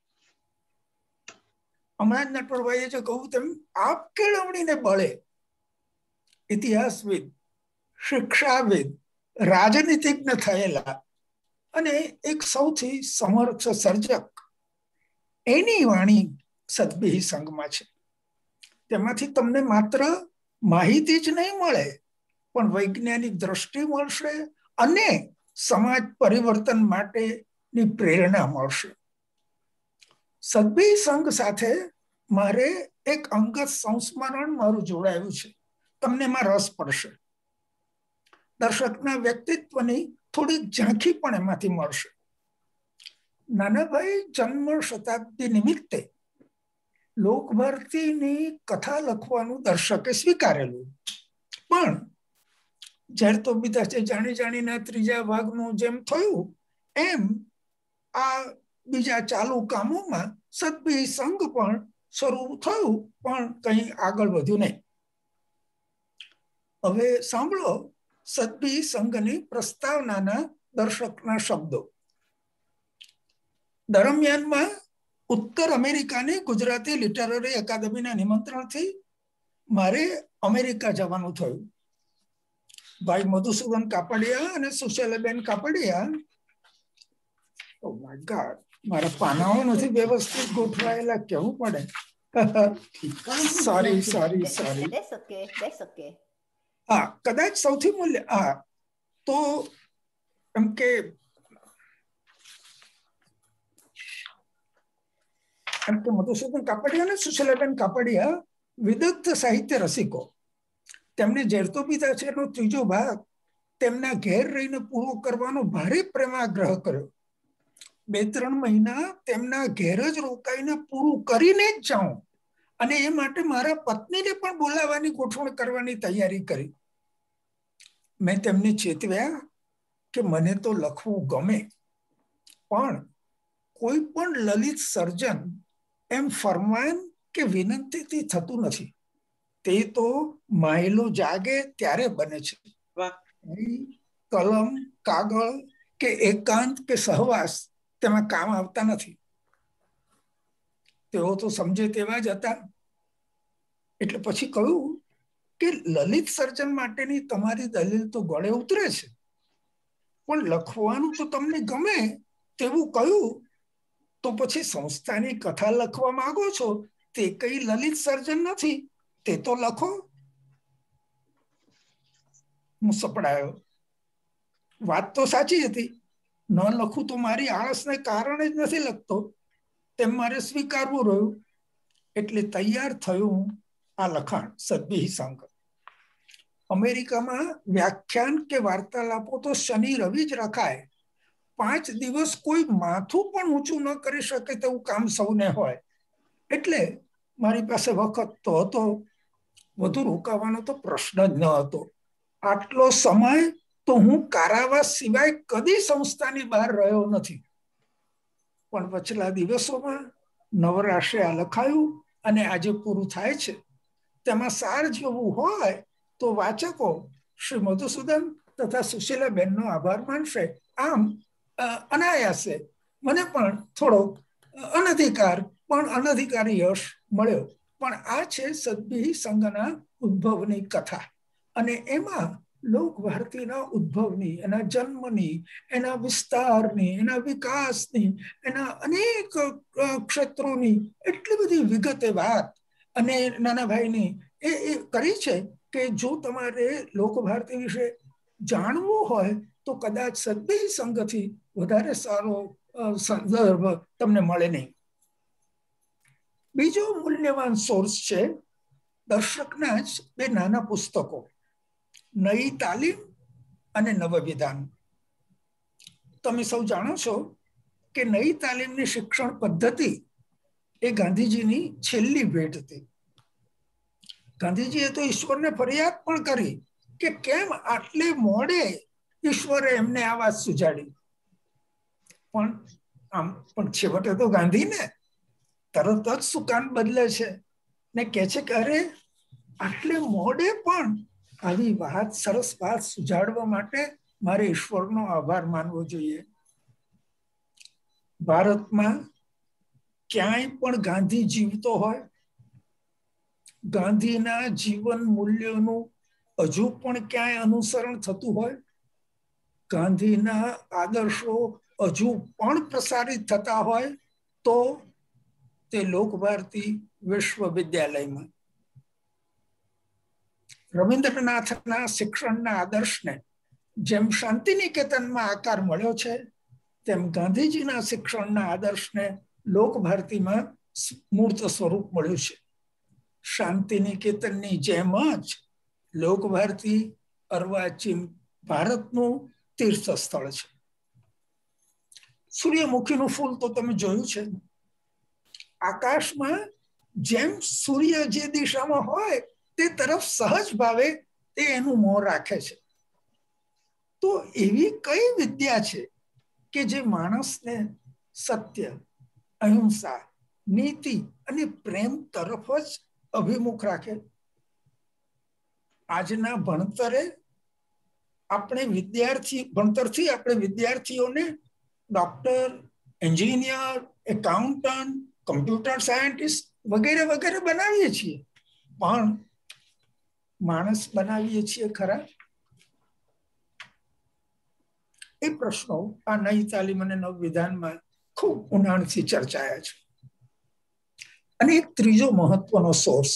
હમણાં જ નટવરભાઈએ જે કહ્યું તેમ આપ કેળવણીને બળે ઇતિહાસવિદ, શિક્ષાવિદ, રાજનીતિજ્ઞ થયેલા અને એક સૌથી સમર્થ સર્જક એની વાણી સદ્ભિહી સંઘમાં છે. તેમાંથી તમને માત્ર માહિતી જ નહીં મળે, પણ વૈજ્ઞાનિક દ્રષ્ટિ મળશે અને સમાજ પરિવર્તન માટેની પ્રેરણા મળશે. સદ્ભિહી સંઘ સાથે મારે એક અંગત સંસ્મરણ મારું જોડાયું છે, તમને એમાં રસ પડશે. દર્શકના વ્યક્તિત્વની થોડીક ઝાંખી પણ એમાંથી મળશે. નાનાભાઈ જન્મ શતાબ્દી નિમિત્તે લોકભારતીની કથા લખવાનું દર્શકે સ્વીકારેલું, પણ જ્યારે તો બીજા છે જાણી જાણીને 3જા ભાગનું જેમ થયું એમ આ બીજા ચાલુ કામોમાં સદ્ભિહી સંઘ પણ શરૂ થયું, પણ કંઈ આગળ વધ્યું નહીં. હવે સાંભળો સદ્ભિહી સંઘની પ્રસ્તાવનાના દર્શકના શબ્દો. દરમિયાનમાં ઉત્તર અમેરિકાની ગુજરાતી લિટરરી એકેડેમીના નિમંત્રણથી મારે અમેરિકા જવાનું થયું. ભાઈ મધુસૂદન કાપડિયા અને Sushilaben Kapadia, oh my God, મારા પાનાઓ નથી વ્યવસ્થિત ગોઠવાયેલા, કેવું પડે. સોરી. હા, કદાચ સૌથી મૂલ્ય, હા તો એમ કે મધુસૂદન કાપડિયા અને સુશેલાબેન કાપડિયા વિદગ્ધ સાહિત્ય રસિકો. તેમને ઝેરતો પીધા છે એનો 3જો ભાગ તેમના ઘેર રહીને પૂરો કરવાનો ભારે પ્રેમાગ્રહ કર્યો. 2-3 મહિના તેમના ઘેર જ રોકાઈને પૂરું કરીને જ જાઉં, અને એ માટે મારા પત્નીને પણ બોલાવવાની ગોઠવણ કરવાની તૈયારી કરી. મેં તેમને ચેતવ્યા કે મને તો લખવું ગમે, પણ કોઈ પણ લલિત સર્જન એમ ફરમાન કે વિનંતીથી થતું નથી. તે તો માયલો જાગે ત્યારે બને છે. કલમ, કાગળ કે એકાંત કે સહવાસ તેમાં કામ આવતા નથી. તેઓ તો સમજે તેવા જ હતા. એટલે પછી કહ્યું કે લલિત સર્જન માટેની તમારી દલીલ તો ગળે ઉતરે છે, પણ લખવાનું તો તમને ગમે તેવું કહ્યું તો પછી સંસ્થાની કથા લખવા માંગો છો તે કઈ લલિત સર્જન નથી, તે તો લખો. હું સપડાયો. વાત તો સાચી હતી, ન લખું તો મારી આળસને કારણે જ નથી લખતો તેમ મારે સ્વીકારવું રહ્યું. એટલે તૈયાર થયું આ લખાણ સદ્ભિહી સંઘ. અમેરિકામાં વ્યાખ્યાન કે વાર્તાલાપો તો શનિ રવિ જ રખાય. 5 દિવસ કોઈ માથું પણ ઊંચું ન કરી શકે તેવું કામ સૌને હોય. એટલે મારી પાસે વખત તો હતો, વધુ રોકાવાનો તો પ્રશ્ન જ ન હતો. આટલો સમય તો હું કારાવાસ સિવાય કદી સંસ્થાની બહાર રહ્યો નથી. પણ પછીલા દિવસોમાં નવરાશે આ લખાયું અને આજે પૂરું થાય છે. તેમાં સાર જેવું હોય તો વાચકો શ્રી મધુસૂદન તથા સુશીલાબેનનો આભાર માનશે. આમ અનાયાસે મને પણ થોડો અનધિકારી યશ મળ્યો. પણ આ છે સદ્ભિહી સંઘના ઉદ્ભવની કથા, અને એમાં લોકભારતીના ઉદ્ભવની, એના જન્મની, એના વિસ્તારની, એના વિકાસની, એના અનેક ક્ષેત્રોની એટલી બધી વિગતે વાત અને નાનાભાઈની એ કરી છે કે જો તમારે લોકભારતી વિશે જાણવું હોય તો કદાચ સદ્ભિહી સંઘથી વધારે સારો સંદર્ભ તમને મળે નહીં. બીજો મૂલ્યવાન સોર્સ છે દર્શકના જ બે નાના પુસ્તકો, નઈ તાલીમ અને નવ વિધાન. તમે સૌ જાણો છો કે નઈ તાલીમની શિક્ષણ પદ્ધતિ એ ગાંધીજીની છેલ્લી ભેટ હતી. ગાંધીજીએ તો ઈશ્વરને ફરિયાદ પણ કરી કે કેમ આટલે મોડે ઈશ્વરે એમને આ વાત સુજાડી. પણ છેવટે તો ગાંધી ને તરત જ સુકાન બદલે છે ને કે છે કે અરે આટલે મોડે પણ આવી વાત, સરસ વાત સુજાડવા માટે મારે ઈશ્વરનો આભાર માનવો જોઈએ. ભારતમાં ક્યાંય પણ ગાંધી જીવતો હોય, ગાંધીના જીવન મૂલ્યોનું હજુ પણ ક્યાંય અનુસરણ થતું હોય, ગાંધીના આદર્શો હજુ પણ પ્રસારિત થતા હોય તો તે લોકભારતી વિશ્વવિદ્યાલયમાં. રવિન્દ્રનાથના શિક્ષણના આદર્શને જેમ શાંતિનિકેતનમાં આકાર મળ્યો છે, તેમ ગાંધીજીના શિક્ષણના આદર્શને લોકભારતીમાં મૂર્ત સ્વરૂપ મળ્યું છે. શાંતિનિકેતનની જેમ જ લોકભારતી અર્વાચીન ભારતનું તીર્થ સ્થળ છે. સૂર્યમુખીનું ફૂલ તો તમે જોયું છે. આકાશમાં જેમ સૂર્ય જે દિશામાં હોય તે તરફ સહજ ભાવે તે એનું મોં રાખે છે. તો એવી કઈ વિદ્યા છે કે જે માણસને સત્ય, અહિંસા, નીતિ અને પ્રેમ તરફ જ અભિમુખ રાખે? આજના ભણતરથી આપણે વિદ્યાર્થીઓને doctor, engineer, accountant, computer scientist વગેરે વગેરે બનાવીએ છીએ, પણ માણસ બનાવીએ છીએ ખરા? એ પ્રશ્નો આ નઈ તાલીમ અને નવ વિધાનમાં ખૂબ ઊંડાણથી ચર્ચાયા છે. અને એક ત્રીજો મહત્વનો સોર્સ,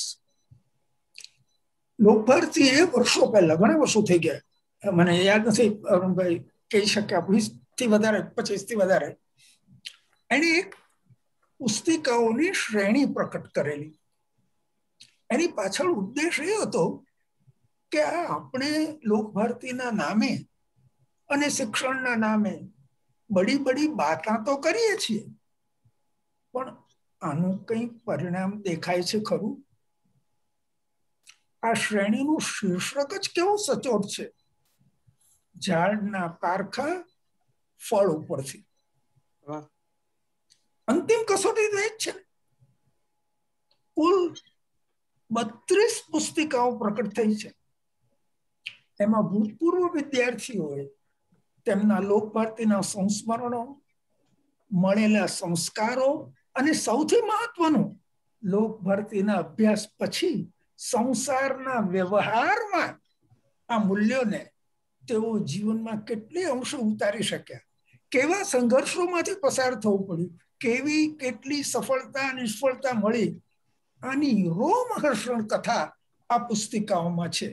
લોકભારતી એ વર્ષો પહેલા, ઘણા વર્ષો થઈ ગયા, મને યાદ નથી, અરુણભાઈ કહી શક્યા, 20 થી વધારે, 25 થી વધારે, એને એક પુસ્તિકાઓની શ્રેણી પ્રકટ કરેલી. એની પાછળ ઉદ્દેશ એ હતો કે આપણે લોકભારતીના નામે અને શિક્ષણના નામે બડી બડી બાતા તો કરીએ છીએ, પણ આનું કઈ પરિણામ દેખાય છે ખરું? આ શ્રેણીનું શીર્ષક જ કેવું સચોટ છે, ઝાડના પારખા ફળ ઉપરથી. અંતિમ કસોટી તો એ જ છે. કુલ 32 પુસ્તિકાઓ પ્રકટ થઈ છે. એમાં ભૂતપૂર્વ વિદ્યાર્થીઓએ તેમના લોકભારતીના સંસ્મરણો, મળેલા સંસ્કારો અને સૌથી મહત્વનું, લોકભારતીના અભ્યાસ પછી સંસારના વ્યવહારમાં આ મૂલ્યોને તેઓ જીવનમાં કેટલી અંશે ઉતારી શક્યા, કેવા સંઘર્ષોમાંથી પસાર થવું પડ્યું, કેટલી સફળતા નિષ્ફળતા મળી, આની રોમહર્ષણ કથા આ પુસ્તિકાઓમાં છે.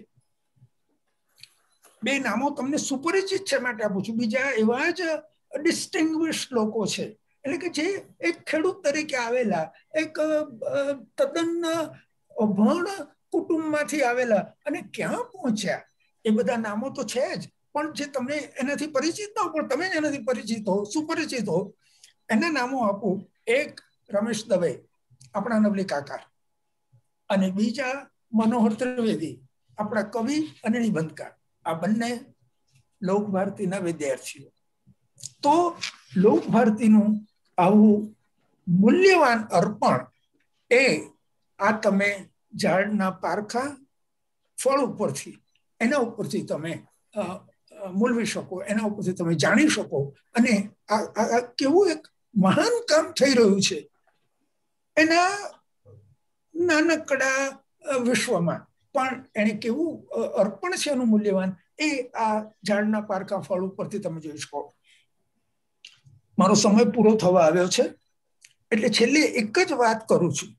બે નામો તમને સુપરિચિત છે માટે આપું છું. બીજા એવા જ ડિસ્ટિંગ્વિશ્ડ લોકો છે, એટલે કે જે એક ખેડૂત તરીકે આવેલા, એક તદ્દન અભણ કુટુંબમાંથી આવેલા અને ક્યાં પહોંચ્યા, એ બધા નામો તો છે જ, પણ જે તમને એનાથી પરિચિત ન હો, પણ તમે એનાથી પરિચિત હો, સુપરિચિત હો, એના નામો આપું. એક રમેશ દવે, આપણા નવલિકાકાર, અને બીજા મનોહર ત્રિવેદી, આપણા કવિ અને નિબંધકાર. આ બંને લોકભારતીના વિદ્યાર્થીઓ. તો લોકભારતીનું આવું મૂલ્યવાન અર્પણ એ આ તમે ઝાડના પારખા ફળ ઉપરથી, એના ઉપરથી તમે મૂલવી શકો, એના ઉપરથી તમે જાણી શકો. અને આ કેવું એક મહાન કામ થઈ રહ્યું છે એના નાનકડા વિશ્વમાં, પણ એને કેવું અર્પણ છે એનું મૂલ્યવાન, એ આ ઝાડના પારકા ફળ ઉપરથી તમે જોઈ શકો. મારો સમય પૂરો થવા આવ્યો છે, એટલે છેલ્લે એક જ વાત કરું છું.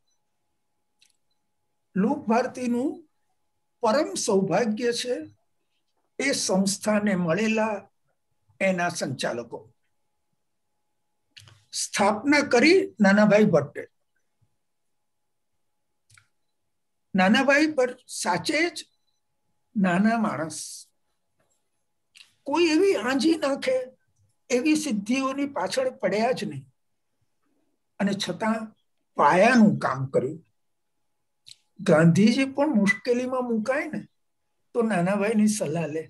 લોકભારતીનું પરમ સૌભાગ્ય છે એ સંસ્થાને મળેલા એના સંચાલકો. સ્થાપના કરી નાનાભાઈ ભટ્ટે, નાનાભાઈ પર સાચે જ નાના માણસ, કોઈ એવી આંજી નાખે એવી સિદ્ધિઓની પાછળ પડ્યા જ નહીં, અને છતાં પાયાનું કામ કર્યું. ગાંધીજી પણ મુશ્કેલીમાં મુકાય ને તો નાનાભાઈની સલાહ લે,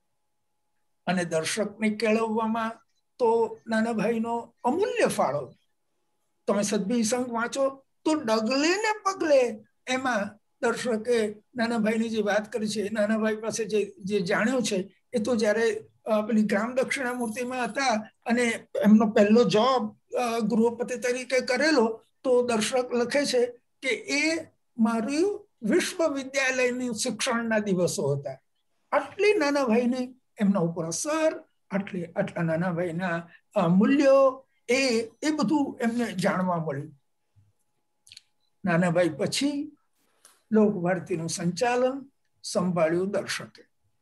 અને દર્શકને કેળવવામાં તો નાનાભાઈનો અમૂલ્ય ફાળો. તમે સદભી સંઘ વાંચો તો ડગલે ને પગલે એમાં દર્શકે નાનાભાઈની જે વાત કરી છે, નાનાભાઈ પાસે જે જાણ્યું છે એ તો જયારે પેલી ગ્રામ દક્ષિણામૂર્તિમાં હતા અને એમનો પહેલો જોબ ગૃહપતિ તરીકે કરેલો, તો દર્શક લખે છે કે એ મારું વિશ્વવિદ્યાલયની શિક્ષણના દિવસો હતા. આટલી નાનાભાઈને એમના ઉપર અસર, આટલા નાનાભાઈના મૂલ્યો, એ બધું એમને જાણવા મળ્યું. નાનાભાઈ પછી લોકભારતીનું સંચાલન સંભાળ્યું દર્શકે.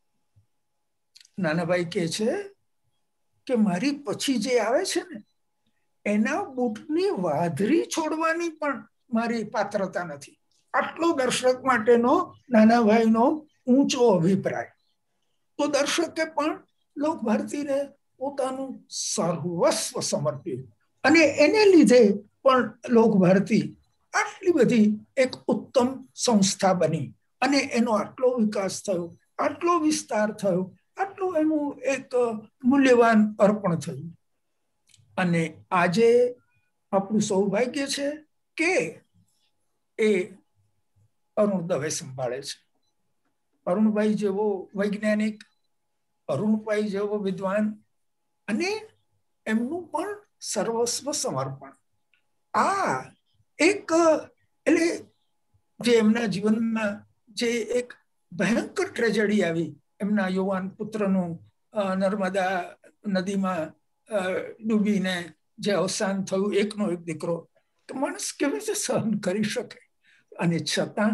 નાનાભાઈ કહે છે કે મારી પછી જે આવે છે ને એના બૂટની વાધરી છોડવાની પણ મારી પાત્રતા નથી. આટલો દર્શક માટેનો નાનાભાઈનો ઊંચો અભિપ્રાય. તો દર્શકે પણ લોકભારતીને પોતાનું સર્વસ્વ સમર્પ્યું, અને એને લીધે પણ લોકભારતી આટલી બધી એક ઉત્તમ સંસ્થા બની, અને એનો આટલો વિકાસ થયો, આટલો વિસ્તાર થયો, આટલું એનું એક મૂલ્યવાન અર્પણ થયું. અને આજે આપણું સૌભાગ્ય છે કે એ અરુણ દવે સંભાળે છે. અરુણભાઈ જેવો વૈજ્ઞાનિક, અરુણભાઈ જેવો વિદ્વાન, અને એમનું પણ સર્વસ્વ સમર્પણ. આ એક એટલે જે એમના જીવનમાં જે એક ભયંકર ટ્રેજેડી આવી, એમના યુવાન પુત્રનું નર્મદા નદીમાં ડૂબીને જે અવસાન થયું, એકનો એક દીકરો, કે માણસ કેવી રીતે સહન કરી શકે? અને છતાં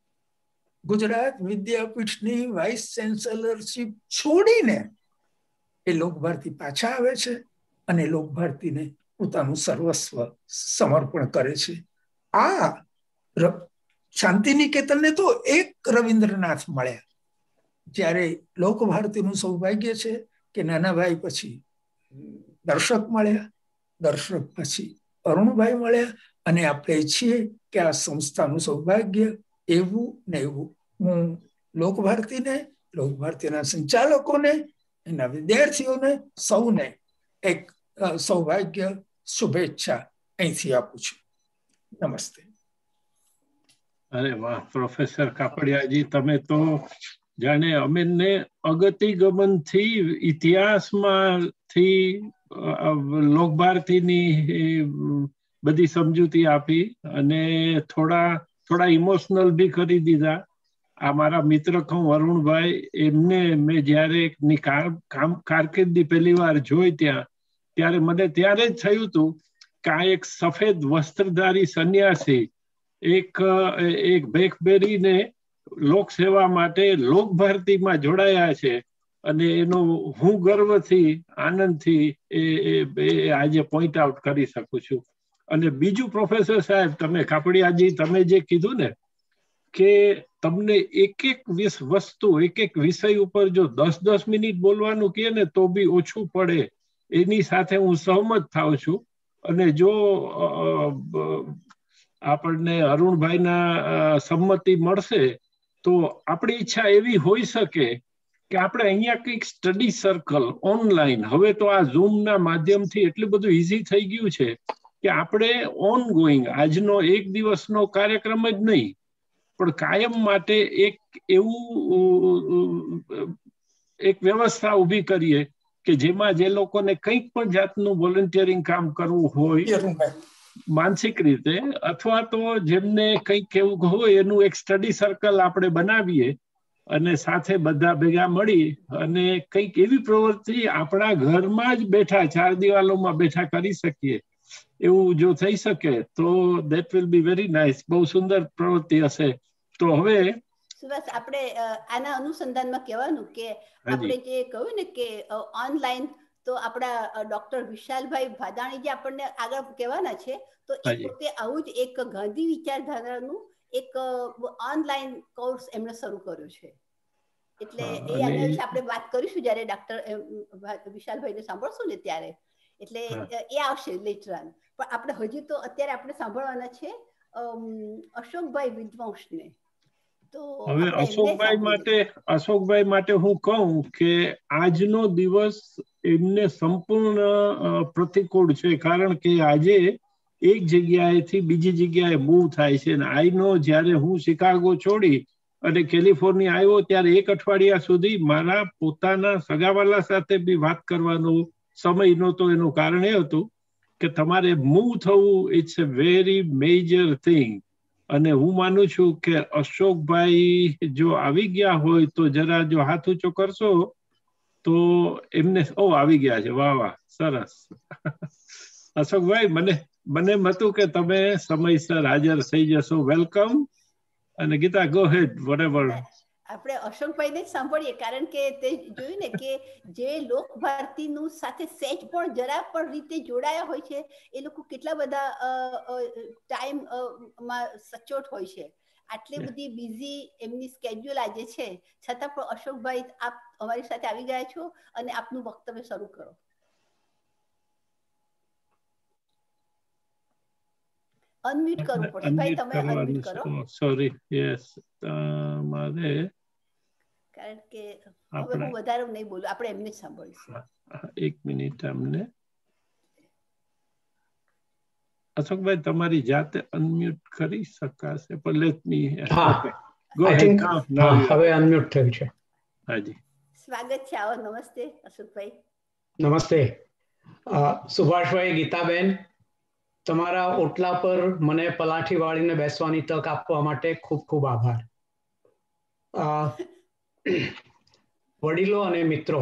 ગુજરાત વિદ્યાપીઠની વાઇસ ચાન્સેલરશીપ છોડીને એ લોકભારતી પાછા આવે છે, અને લોકભારતીને પોતાનું સર્વસ્વ સમર્પણ કરે છે. આ શાંતિનિકેતનને તો એક રવિન્દ્રનાથ મળ્યા, જ્યારે લોકભારતીનું સૌભાગ્ય છે કે નાનાભાઈ પછી દર્શક મળ્યા, દર્શક પછી અરુણભાઈ મળ્યા, અને આપણે છીએ કે આ સંસ્થાનું સૌભાગ્ય એવું ને એવું. હું લોકભારતીને, લોકભારતીના સંચાલકોને, એના વિદ્યાર્થીઓને, સૌને એક સૌભાગ્ય શુભેચ્છા અહીંથી આપું છું. નમસ્તે. અરે વાહ પ્રોફેસર કાપડિયાજી, તમે તો જાણે અમેને અગતિ ગમનથી ઇતિહાસમાંથી લોકભારતીની બધી સમજૂતી આપી, અને થોડા ઇમોશનલ બી કરી દીધા. આ મારા મિત્ર કહું અરુણભાઈ, એમને મેં જયારે કારકિર્દી પહેલી વાર જોઈ ત્યારે મને ત્યારે જ થયું હતું કે આ એક સફેદ વસ્ત્રધારી સંન્યાસી એક ભેખ બેરીને લોકસેવા માટે લોકભારતીમાં જોડાયા છે, અને એનો હું ગર્વથી, આનંદથી આજે પોઈન્ટ આઉટ કરી શકું છું. અને બીજું પ્રોફેસર સાહેબ, તમે કાપડિયાજી, તમે જે કીધું ને કે તમને એક વસ્તુ, એક વિષય ઉપર જો 10 મિનિટ બોલવાનું કહે ને તો બી ઓછું પડે, એની સાથે હું સહમત થાઉં છું. અને જો આપણને અરુણભાઈના સંમતિ મળશે તો આપણી ઈચ્છા એવી હોઈ શકે કે આપણે અહીંયા કંઈક સ્ટડી સર્કલ ઓનલાઈન, હવે તો આ ઝૂમના માધ્યમથી એટલું બધું ઈઝી થઈ ગયું છે કે આપણે ઓન ગોઈંગ, આજનો એક દિવસનો કાર્યક્રમ જ નહીં પણ કાયમ માટે એક વ્યવસ્થા ઊભી કરીએ કે જેમાં જે લોકોને કંઈક પણ જાતનું વોલન્ટિયરિંગ કામ કરવું હોય માનસિક રીતે, અથવા તો જેમને કંઈક એવું હોય એનું એક સ્ટડી સર્કલ આપણે બનાવીએ, અને સાથે બધા ભેગા મળી અને કંઈક એવી પ્રવૃત્તિ આપણા ઘરમાં જ બેઠા, 4 દિવાલોમાં બેઠા કરી શકીએ. એવું જો થઈ શકે તો that will be very nice. બહુ સુંદર પ્રવૃત્તિ હશે. તો હવે સુભાષ, આપણે આના અનુસંધાનમાં કહેવાનું કે આપણે જે કહ્યું ને કે ઓનલાઈન, તો આપણા ડોક્ટર વિશાલભાઈ ભાદાણી જે આપણને આગળ કહેવાના છે, તો એ પોતે આવું જ એક ગાંધી વિચારધારાનું એક ઓનલાઈન કોર્સ એમણે શરૂ કર્યો છે. એટલે એના વિશે આપણે વાત કરીશું જ્યારે ડોક્ટર વિશાલભાઈને સાંભળશું ને ત્યારે. એટલે એ આવશે લેટર ઓન. પણ આપણે હજી તો અત્યારે આપણે સાંભળવાના છે અશોકભાઈ વિદ્વાંસને. હવે અશોકભાઈ માટે હું કહું કે આજનો દિવસ એમને સંપૂર્ણ પ્રતિકૂળ છે, કારણ કે આજે એક જગ્યાએથી બીજી જગ્યાએ મૂવ થાય છે. આઈ નો જ્યારે હું શિકાગો છોડી અને કેલિફોર્નિયા આવ્યો ત્યારે 1 અઠવાડિયા સુધી મારા પોતાના સગાવાલા સાથે બી વાત કરવાનો સમય નહોતો. એનું કારણ એ હતું કે તમારે મૂવ થવું it's a very major thing. અને હું માનું છું કે અશોકભાઈ જો આવી ગયા હોય તો જરા જો હાથ ઊંચો કરશો તો એમને આવી ગયા છે. વાહ વાહ, સરસ. અશોકભાઈ, મને એમ હતું કે તમે સમયસર હાજર થઈ જશો. વેલકમ. અને ગીતા, ગો હેડ, વોટએવર. આપણે અશોકભાઈને જ સાંભળીએ, કારણ કે તે જોયું ને કે જે લોકભારતીનું સાથે સેજ પણ જરા પણ રીતે જોડાયા હોય છે એ લોકો કેટલા બધા ટાઈમ માં સચોટ હોય છે. આટલી બધી બિઝી એમની સ્કેડ્યુલ આજે છે, છતાં પણ અશોકભાઈ આપ અમારી સાથે આવી ગયા છો અને આપનું વક્તવ્ય શરૂ કરો. અનમ્યુટ કરવું પડશે ભાઈ, તમે અનમ્યુટ કરો. Sorry, yes. મારે કારણ કે હવે હું વધારે નહીં બોલું, આપણે એમને જ સાંભળીશું. 1 મિનિટ. અમને અશોકભાઈ તમારી જાતે અનમ્યુટ કરી શકાશે? પણ લેટ મી. હવે અનમ્યુટ થયું છે. હાજી, સ્વાગત છે. આવો. નમસ્તે અશોકભાઈ. નમસ્તે સુભાષભાઈ, ગીતાબેન. તમારા ઓટલા પર મને પલાઠી વાળીને બેસવાની તક આપવા માટે ખૂબ ખૂબ આભાર. વડીલો અને મિત્રો,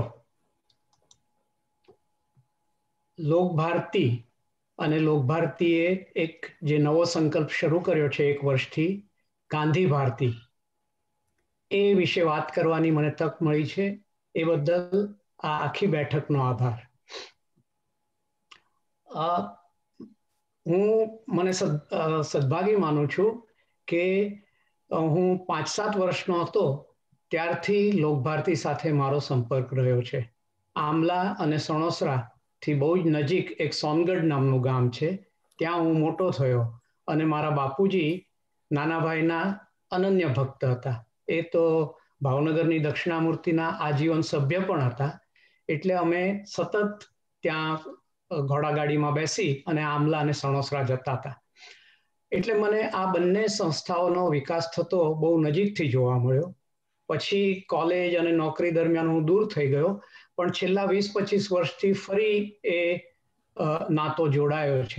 લોકભારતી અને લોકભારતીએ એક જે નવો સંકલ્પ શરૂ કર્યો છે 1 વર્ષથી, ગાંધીભારતી, એ વિશે વાત કરવાની મને તક મળી છે. એ બદલ આ આખી બેઠકનો આભાર. હું મને સદભાગી માનું છું કે હું 5-7 વર્ષનો હતો ત્યારથી લોકભારતી સાથે મારો સંપર્ક રહ્યો છે. આમલા અને સણોસરા થી બહુ જ નજીક એક સોનગઢ નામનું ગામ છે, ત્યાં હું મોટો થયો. અને મારા બાપુજી નાનાભાઈના અનન્ય ભક્ત હતા. એ તો ભાવનગરની દક્ષિણામૂર્તિના આજીવન સભ્ય પણ હતા. એટલે અમે સતત ત્યાં ઘોડાગાડીમાં બેસી અને આમલા અને સણોસરા જતા હતા. એટલે મને આ બંને સંસ્થાઓનો વિકાસ થતો બહુ નજીકથી જોવા મળ્યો. પછી કોલેજ અને નોકરી દરમિયાન હું દૂર થઈ ગયો, પણ છેલ્લા 20-25 વર્ષથી ફરી એ નાતો જોડાયો છે.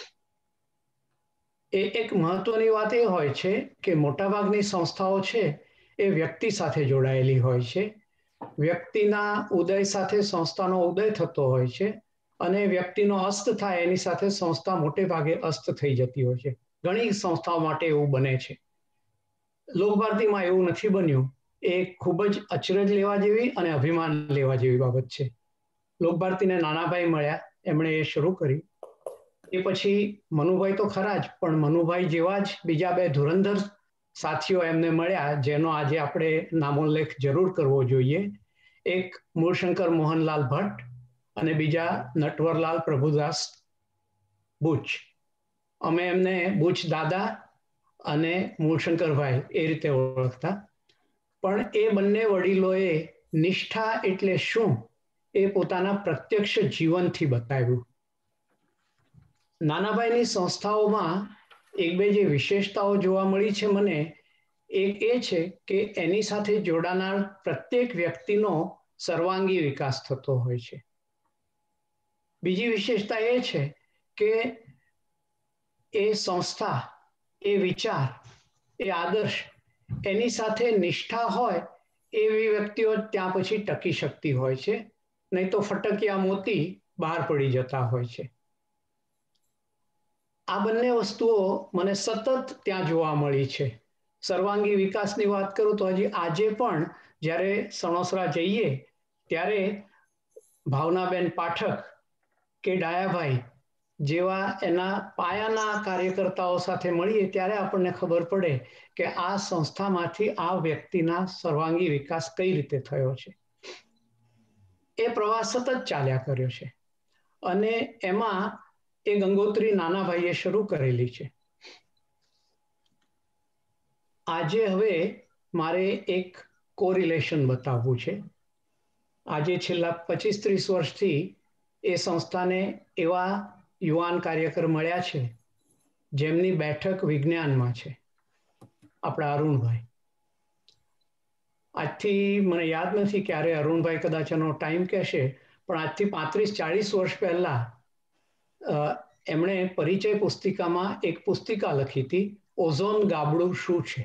એક મહત્વની વાત એ હોય છે કે મોટાભાગની સંસ્થાઓ છે એ વ્યક્તિ સાથે જોડાયેલી હોય છે. વ્યક્તિના ઉદય સાથે સંસ્થાનો ઉદય થતો હોય છે અને વ્યક્તિનો અસ્ત થાય એની સાથે સંસ્થા મોટે ભાગે અસ્ત થઈ જતી હોય છે. ઘણી સંસ્થાઓ માટે એવું બને છે. લોકભારતીમાં એવું નથી બન્યું. એ ખૂબ જ અચરજ લેવા જેવી અને અભિમાન લેવા જેવી બાબત છે. લોકભારતીને નાનાભાઈ મળ્યા, એમણે એ શરૂ કરી. એ પછી મનુભાઈ તો ખરા જ, પણ મનુભાઈ જેવા જ બીજા 2 ધુરંધર સાથીઓ એમને મળ્યા, જેનો આજે આપણે નામોલ્લેખ જરૂર કરવો જોઈએ. એક મૂળશંકર મોહનલાલ ભટ્ટ અને બીજા નટવરલાલ પ્રભુદાસ બુચ. અમે એમને બુચ દાદા અને મૂળશંકરભાઈ એ રીતે ઓળખતા. પણ એ બંને વડીલોએ નિષ્ઠા એટલે શું એ પોતાના પ્રત્યક્ષ જીવનથી બતાવ્યું. નાનાભાઈની સંસ્થાઓમાં 1-2 જે વિશેષતાઓ જોવા મળી છે મને, એક એ છે કે એની સાથે જોડાનાર પ્રત્યેક વ્યક્તિનો સર્વાંગી વિકાસ થતો હોય છે. બીજી વિશેષતા એ છે કે એ સંસ્થા, એ વિચાર, એ આદર્શ, એની સાથે નિષ્ઠા હોય એવી વ્યક્તિઓ ત્યાં પછી ટકી શકતી હોય છે, નહીં તો ફટકિયા મોતી બહાર પડી જતા હોય છે. આ બંને વસ્તુઓ મને સતત ત્યાં જોવા મળી છે. સર્વાંગી વિકાસની વાત કરું તો હજી આજે પણ જ્યારે સણોસરા જઈએ ત્યારે ભાવનાબેન પાઠક કે ડાયાભાઈ જેવા એના પાયાના કાર્યકર્તાઓ સાથે મળીએ ત્યારે આપણને ખબર પડે કે આ સંસ્થામાંથી આ વ્યક્તિના સર્વાંગી વિકાસ કઈ રીતે થયો છે. એ પ્રવાસ સતત ચાલ્યા કર્યો છે અને એમાં એ ગંગોત્રી નાના ભાઈએ શરૂ કરેલી છે. આજે હવે મારે એક કોરિલેશન બતાવવું છે. આજે છેલ્લા 25-30 વર્ષથી એ સંસ્થાને એવા યુવાન કાર્યકર મળ્યા છે જેમની બેઠક વિજ્ઞાનમાં છે. આપણા અરુણભાઈ, આજથી મને યાદ નથી ક્યારે અરુણભાઈ કદાચ એનો ટાઈમ કહેશે, પણ આજથી 35-40 વર્ષ પહેલા એમણે પરિચય પુસ્તિકામાં એક પુસ્તિકા લખી હતી, ઓઝોન ગાબડું શું છે.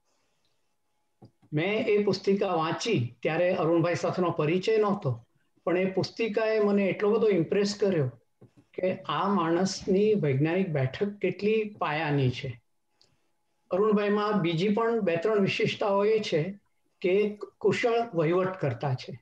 મેં એ પુસ્તિકા વાંચી ત્યારે અરુણભાઈ સાથેનો પરિચય નહોતો, પણ એ પુસ્તિકાએ મને એટલો બધો ઇમ્પ્રેસ કર્યો કે આ માણસની વૈજ્ઞાનિક બેઠક કેટલી પાયાની છે. અરુણભાઈમાં બીજી પણ 2-3 વિશેષતાઓ એ છે કે કુશળ વહીવટ કરતા છે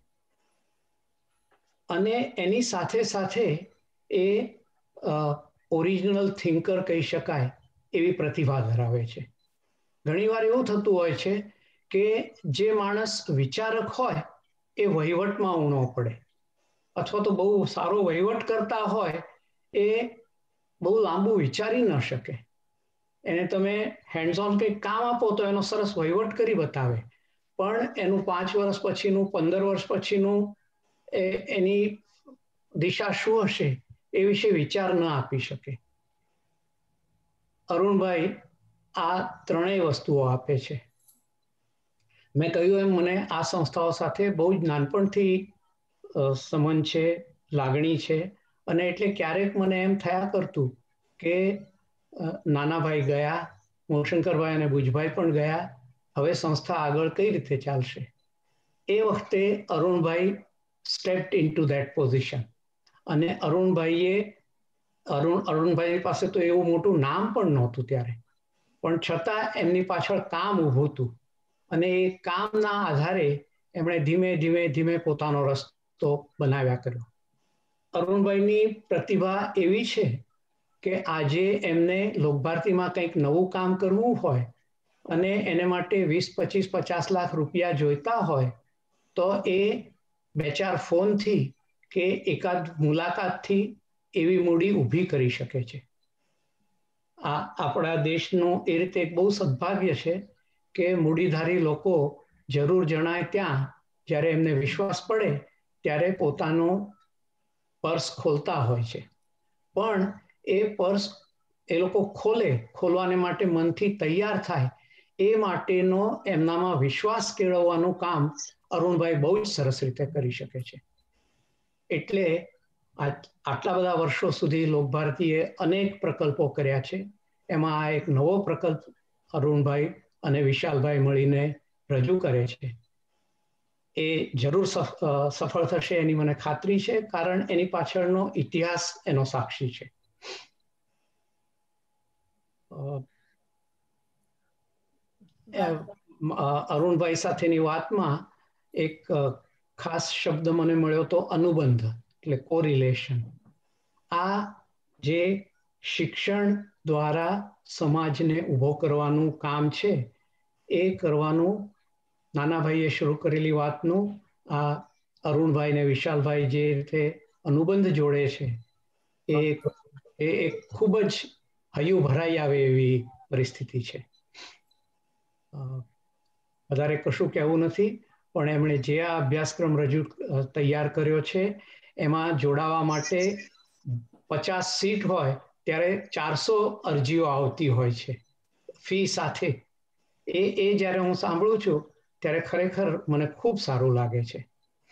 અને એની સાથે સાથે એ ઓરિજિનલ થિંકર કહી શકાય એવી પ્રતિભા ધરાવે છે. ઘણીવાર એવું થતું હોય છે કે જે માણસ વિચારક હોય એ વહીવટમાં ઊણો પડે, અથવા તો બહુ સારો વહીવટ કરતા હોય એ બહુ લાંબુ વિચારી ન શકે. એને તમે હેન્ડ્સ ઓન કંઈક કામ આપો તો એનો સરસ વહીવટ કરી બતાવે, પણ એનું 5 વર્ષ પછીનું 15 વર્ષ પછીનું એની દિશા શું હશે એ વિશે વિચાર ન આપી શકે. અરુણભાઈ આ ત્રણેય વસ્તુઓ આપે છે. મેં કહ્યું એમ મને આ સંસ્થાઓ સાથે બહુ જ નાનપણથી સંબંધ છે, લાગણી છે, અને એટલે ક્યારેક મને એમ થયા કરતું કે નાનાભાઈ ગયા, મોશંકરભાઈ અને ભુજભાઈ પણ ગયા, હવે સંસ્થા આગળ કઈ રીતે ચાલશે. એ વખતે Arunbhai stepped into that position અને અરુણભાઈ પાસે તો એવું મોટું નામ પણ નહોતું ત્યારે, પણ છતાં એમની પાછળ કામ ઊભું હતું અને એ કામના આધારે એમણે ધીમે ધીમે ધીમે પોતાનો રસ્તો બનાવ્યા કર્યો. અરુણભાઈની પ્રતિભા એવી છે કે આજે એમને લોકભારતીમાં કંઈક નવું કામ કરવું હોય અને એને માટે 20-25-50 લાખ રૂપિયા જોઈતા હોય તો એ 2-4 ફોનથી કે એકાદ મુલાકાતથી એવી મૂડી ઊભી કરી શકે છે. આ આપણા દેશનું એ રીતે એક બહુ સદભાગ્ય છે કે મૂડીધારી લોકો જરૂર જણાય ત્યાં જ્યારે એમને વિશ્વાસ પડે ત્યારે પોતાનું પર્સ ખોલતા હોય છે, પણ એ પર્સ એ લોકો ખોલવાને માટે મનથી તૈયાર થાય એ માટેનો એમનામાં વિશ્વાસ કેળવવાનું કામ અરુણભાઈ બહુ જ સરસ રીતે કરી શકે છે. એટલે આટલા બધા વર્ષો સુધી લોકભારતીએ અનેક પ્રકલ્પો કર્યા છે. એમાં આ એક નવો પ્રકલ્પ અરુણભાઈ અને વિશાલભાઈ મળીને રજૂ કરે છે. એ જરૂર સફળ થશે એની મને ખાતરી છે, કારણ એની પાછળનો ઇતિહાસ એનો સાક્ષી છે. અરુણભાઈ સાથેની વાતમાં એક ખાસ શબ્દ મને મળ્યો તો અનુબંધ, એટલે કોરિલેશન. આ જે શિક્ષણ દ્વારા સમાજને ઊભો કરવાનું કામ છે એ કરવાનું નાનાભાઈએ શરૂ કરેલી વાતનું આ અરુણભાઈ ને વિશાલભાઈ જે રીતે અનુબંધ જોડે છે એ એક ખૂબ જ હૈયું ભરાઈ આવે એવી પરિસ્થિતિ છે. વધારે કશું કહેવું નથી, પણ એમણે જે આ અભ્યાસક્રમ તૈયાર કર્યો છે એમાં જોડાવા માટે 50 સીટ હોય ત્યારે 400 અરજીઓ આવતી હોય છે ફી સાથે. એ જ્યારે હું સાંભળું છું ત્યારે ખરેખર મને ખૂબ સારું લાગે છે.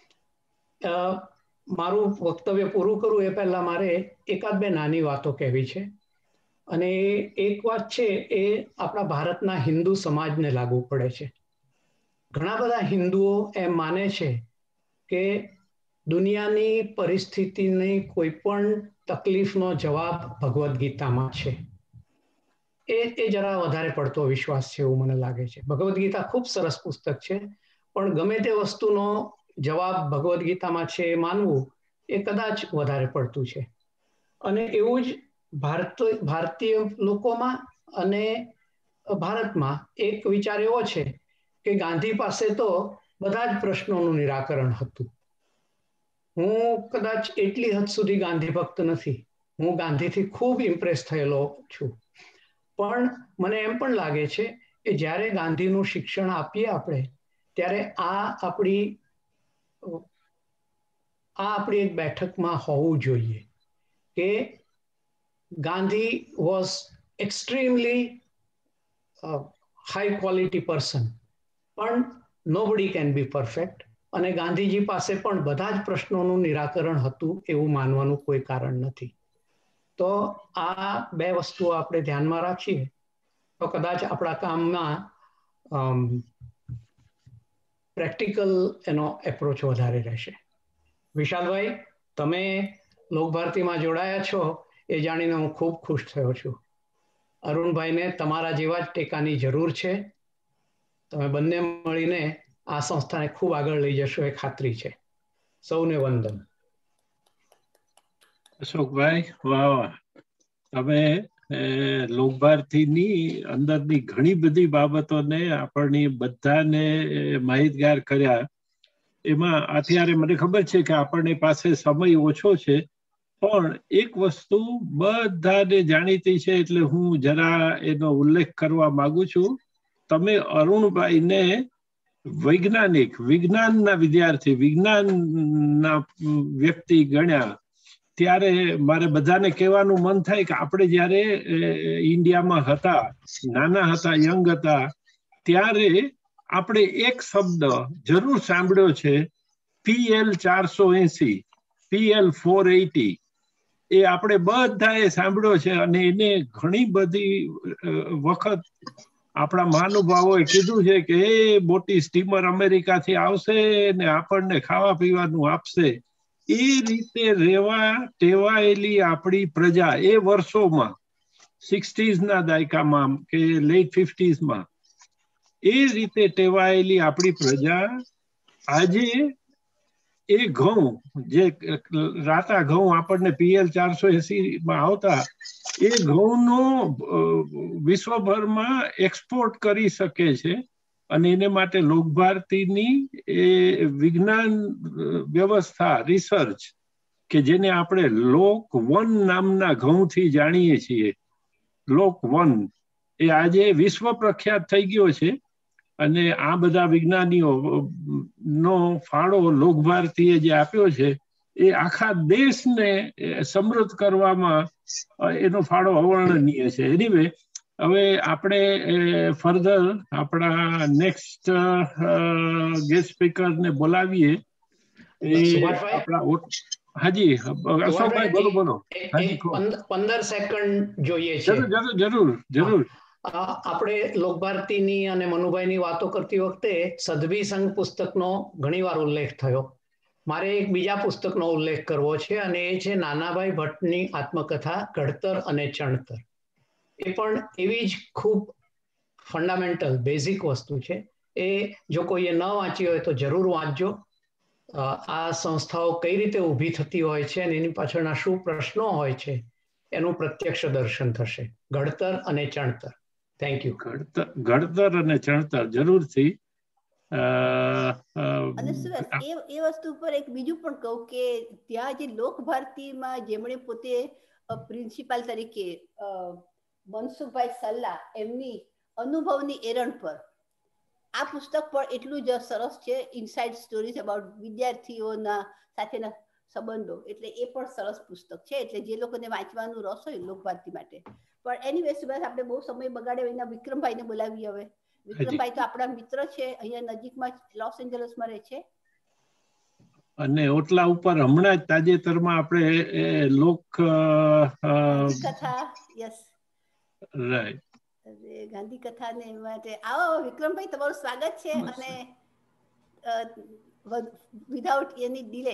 મારું વક્તવ્ય પૂરું કરું એ પહેલા મારે 1-2 નાની વાતો કહેવી છે. અને એક વાત છે એ આપણા ભારતના હિન્દુ સમાજને લાગુ પડે છે. ઘણા બધા હિન્દુઓ એમ માને છે કે દુનિયાની પરિસ્થિતિની કોઈ પણ તકલીફનો જવાબ ભગવદ્ ગીતામાં છે. એ જરા વધારે પડતો વિશ્વાસ છે એવું મને લાગે છે. ભગવદ્ ગીતા ખૂબ સરસ પુસ્તક છે, પણ ગમે તે વસ્તુનો જવાબ ભગવદ્ ગીતામાં છે એ માનવું એ કદાચ વધારે પડતું છે. અને એવું જ ભારતીય લોકોમાં અને ભારતમાં એક વિચાર એવો છે કે ગાંધી પાસે તો બધા જ પ્રશ્નોનું નિરાકરણ હતું. હું કદાચ એટલી હદ સુધી ગાંધી ભક્ત નથી, હું ગાંધીથી ખૂબ ઇમ્પ્રેસ થયેલો છું, પણ મને એમ પણ લાગે છે કે જ્યારે ગાંધીનું શિક્ષણ આપીએ આપણે ત્યારે આ આપણી એક બેઠકમાં હોવું જોઈએ કે Gandhi was extremely high quality person, પણ નોબડી કેન બી પરફેક્ટ, અને ગાંધીજી પાસે પણ બધા જ પ્રશ્નોનું નિરાકરણ હતું એવું માનવાનું કોઈ કારણ નથી. તો આ બે વસ્તુઓ આપણે ધ્યાનમાં રાખીએ તો કદાચ આપણા કામમાં પ્રેક્ટિકલ એનો એપ્રોચ વધારે રહેશે. વિશાલભાઈ, તમે લોકભારતીમાં જોડાયા છો એ જાણીને હું ખૂબ ખુશ થયો છું. અરુણભાઈને તમારા જેવા જ ટેકાની જરૂર છે. તમે બંને મળીને આ સંસ્થાને ખૂબ આગળ લઈ જશો એ ખાતરી છે. સૌને વંદન. અશોકભાઈ, વાહ વાહ. તમે લોકભારતીની અંદરની ઘણી બધી બાબતોને આપણને બધાને માહિતગાર કર્યા. એમાં અત્યારે મને ખબર છે કે આપણને પાસે સમય ઓછો છે, પણ એક વસ્તુ બધાને જાણીતી છે એટલે હું જરા એનો ઉલ્લેખ કરવા માંગુ છું. તમે અરુણભાઈને વિજ્ઞાનના વિદ્યાર્થી, વિજ્ઞાનના વ્યક્તિ ગણ્યા, ત્યારે મારે બધાને કહેવાનું મન થાય કે આપણે જ્યારે ઇન્ડિયામાં હતા, નાના હતા, યંગ હતા, ત્યારે આપણે એક શબ્દ જરૂર સાંભળ્યો છે, PL 480, PL 480. એ આપણે બધાએ સાંભળ્યો છે અને એને ઘણી બધી વખત આપણા મહાનુભાવોએ કીધું છે કે એ મોટી સ્ટીમર અમેરિકાથી આવશે ને આપણને ખાવા પીવાનું આપશે. એ રીતે ટેવાયેલી આપણી પ્રજા એ વર્ષોમાં 60s ના દાયકામાં કે લેટ 50s માં એ રીતે ટેવાયેલી આપણી પ્રજા આજે એ ઘઉં જે રાતા ઘઉં આપણને PL 480 માં આવતા, એ ઘઉંનો વિશ્વભરમાં એક્સપોર્ટ કરી શકે છે. અને એને માટે લોકભારતીની એ વિજ્ઞાન વ્યવસ્થા, રિસર્ચ, કે જેને આપણે લોક વન નામના ઘઉંથી જાણીએ છીએ, લોક વન, એ આજે વિશ્વ પ્રખ્યાત થઈ ગયો છે. અને આ બધા વિજ્ઞાનીઓ નો ફાળો લોકભારતીએ જે આપ્યો છે એ આખા દેશને સમૃદ્ધ કરવામાં એનો ફાળો અવર્ણનીય છે. એનીવે, હવે આપણે ફર્ધર આપણા નેક્સ્ટ ગેસ્ટ સ્પીકરને બોલાવીએ. હાજી અશોકભાઈ, બોલો. 15 સેકન્ડ જોઈએ છે. જરૂર. આપણે લોકભારતીની અને મનુભાઈની વાતો કરતી વખતે સદભી સંઘ પુસ્તકનો ઘણીવાર ઉલ્લેખ થયો. મારે એક બીજા પુસ્તકનો ઉલ્લેખ કરવો છે અને એ છે નાનાભાઈ ભટ્ટની આત્મકથા ઘડતર અને ચણતર. એ પણ એવી જ ખૂબ ફંડામેન્ટલ બેઝિક વસ્તુ છે. એ જો કોઈએ ન વાંચી હોય તો જરૂર વાંચજો. આ સંસ્થાઓ કઈ રીતે ઊભી થતી હોય છે અને એની પાછળના શું પ્રશ્નો હોય છે એનું પ્રત્યક્ષ દર્શન થશે. ઘડતર અને ચણતર. Thank you. ઘડતર અને ચણતર જરૂરથી. અને એ વસ્તુ પર એક બીજું પણ કહું કે ત્યાં જે લોકભારતીમાં જેમણે પોતે પ્રિન્સિપાલ તરીકે મનસુખભાઈ સલ્લા, એમની અનુભવની એરણ પર આ પુસ્તક પણ એટલું જ સરસ છે. ઇનસાઇડ સ્ટોરીઝ અબાઉટ વિદ્યાર્થીઓના સાથેના સંબંધો, એટલે એ પણ સરસ પુસ્તક છે. એટલે જે લોકોને વાંચવાનું રસ હોય લોકભારતી માટે. પણ એની સુભાષ આપણે બહુ સમય બગાડ્યો, એના વિક્રમભાઈને બોલાવી. હવે વિક્રમભાઈ તો આપણા મિત્ર છે, અહીંયા નજીકમાં લોસ એન્જલસમાં રહે છે. અને ઓટલા ઉપર હમણાં જ તાજેતરમાં આપણે લોક કથા, યસ, રાઈટ, ગાંધી કથા ને માટે આવો વિક્રમભાઈ, તમારું સ્વાગત છે. અને વિધાઉટ એની ડિલે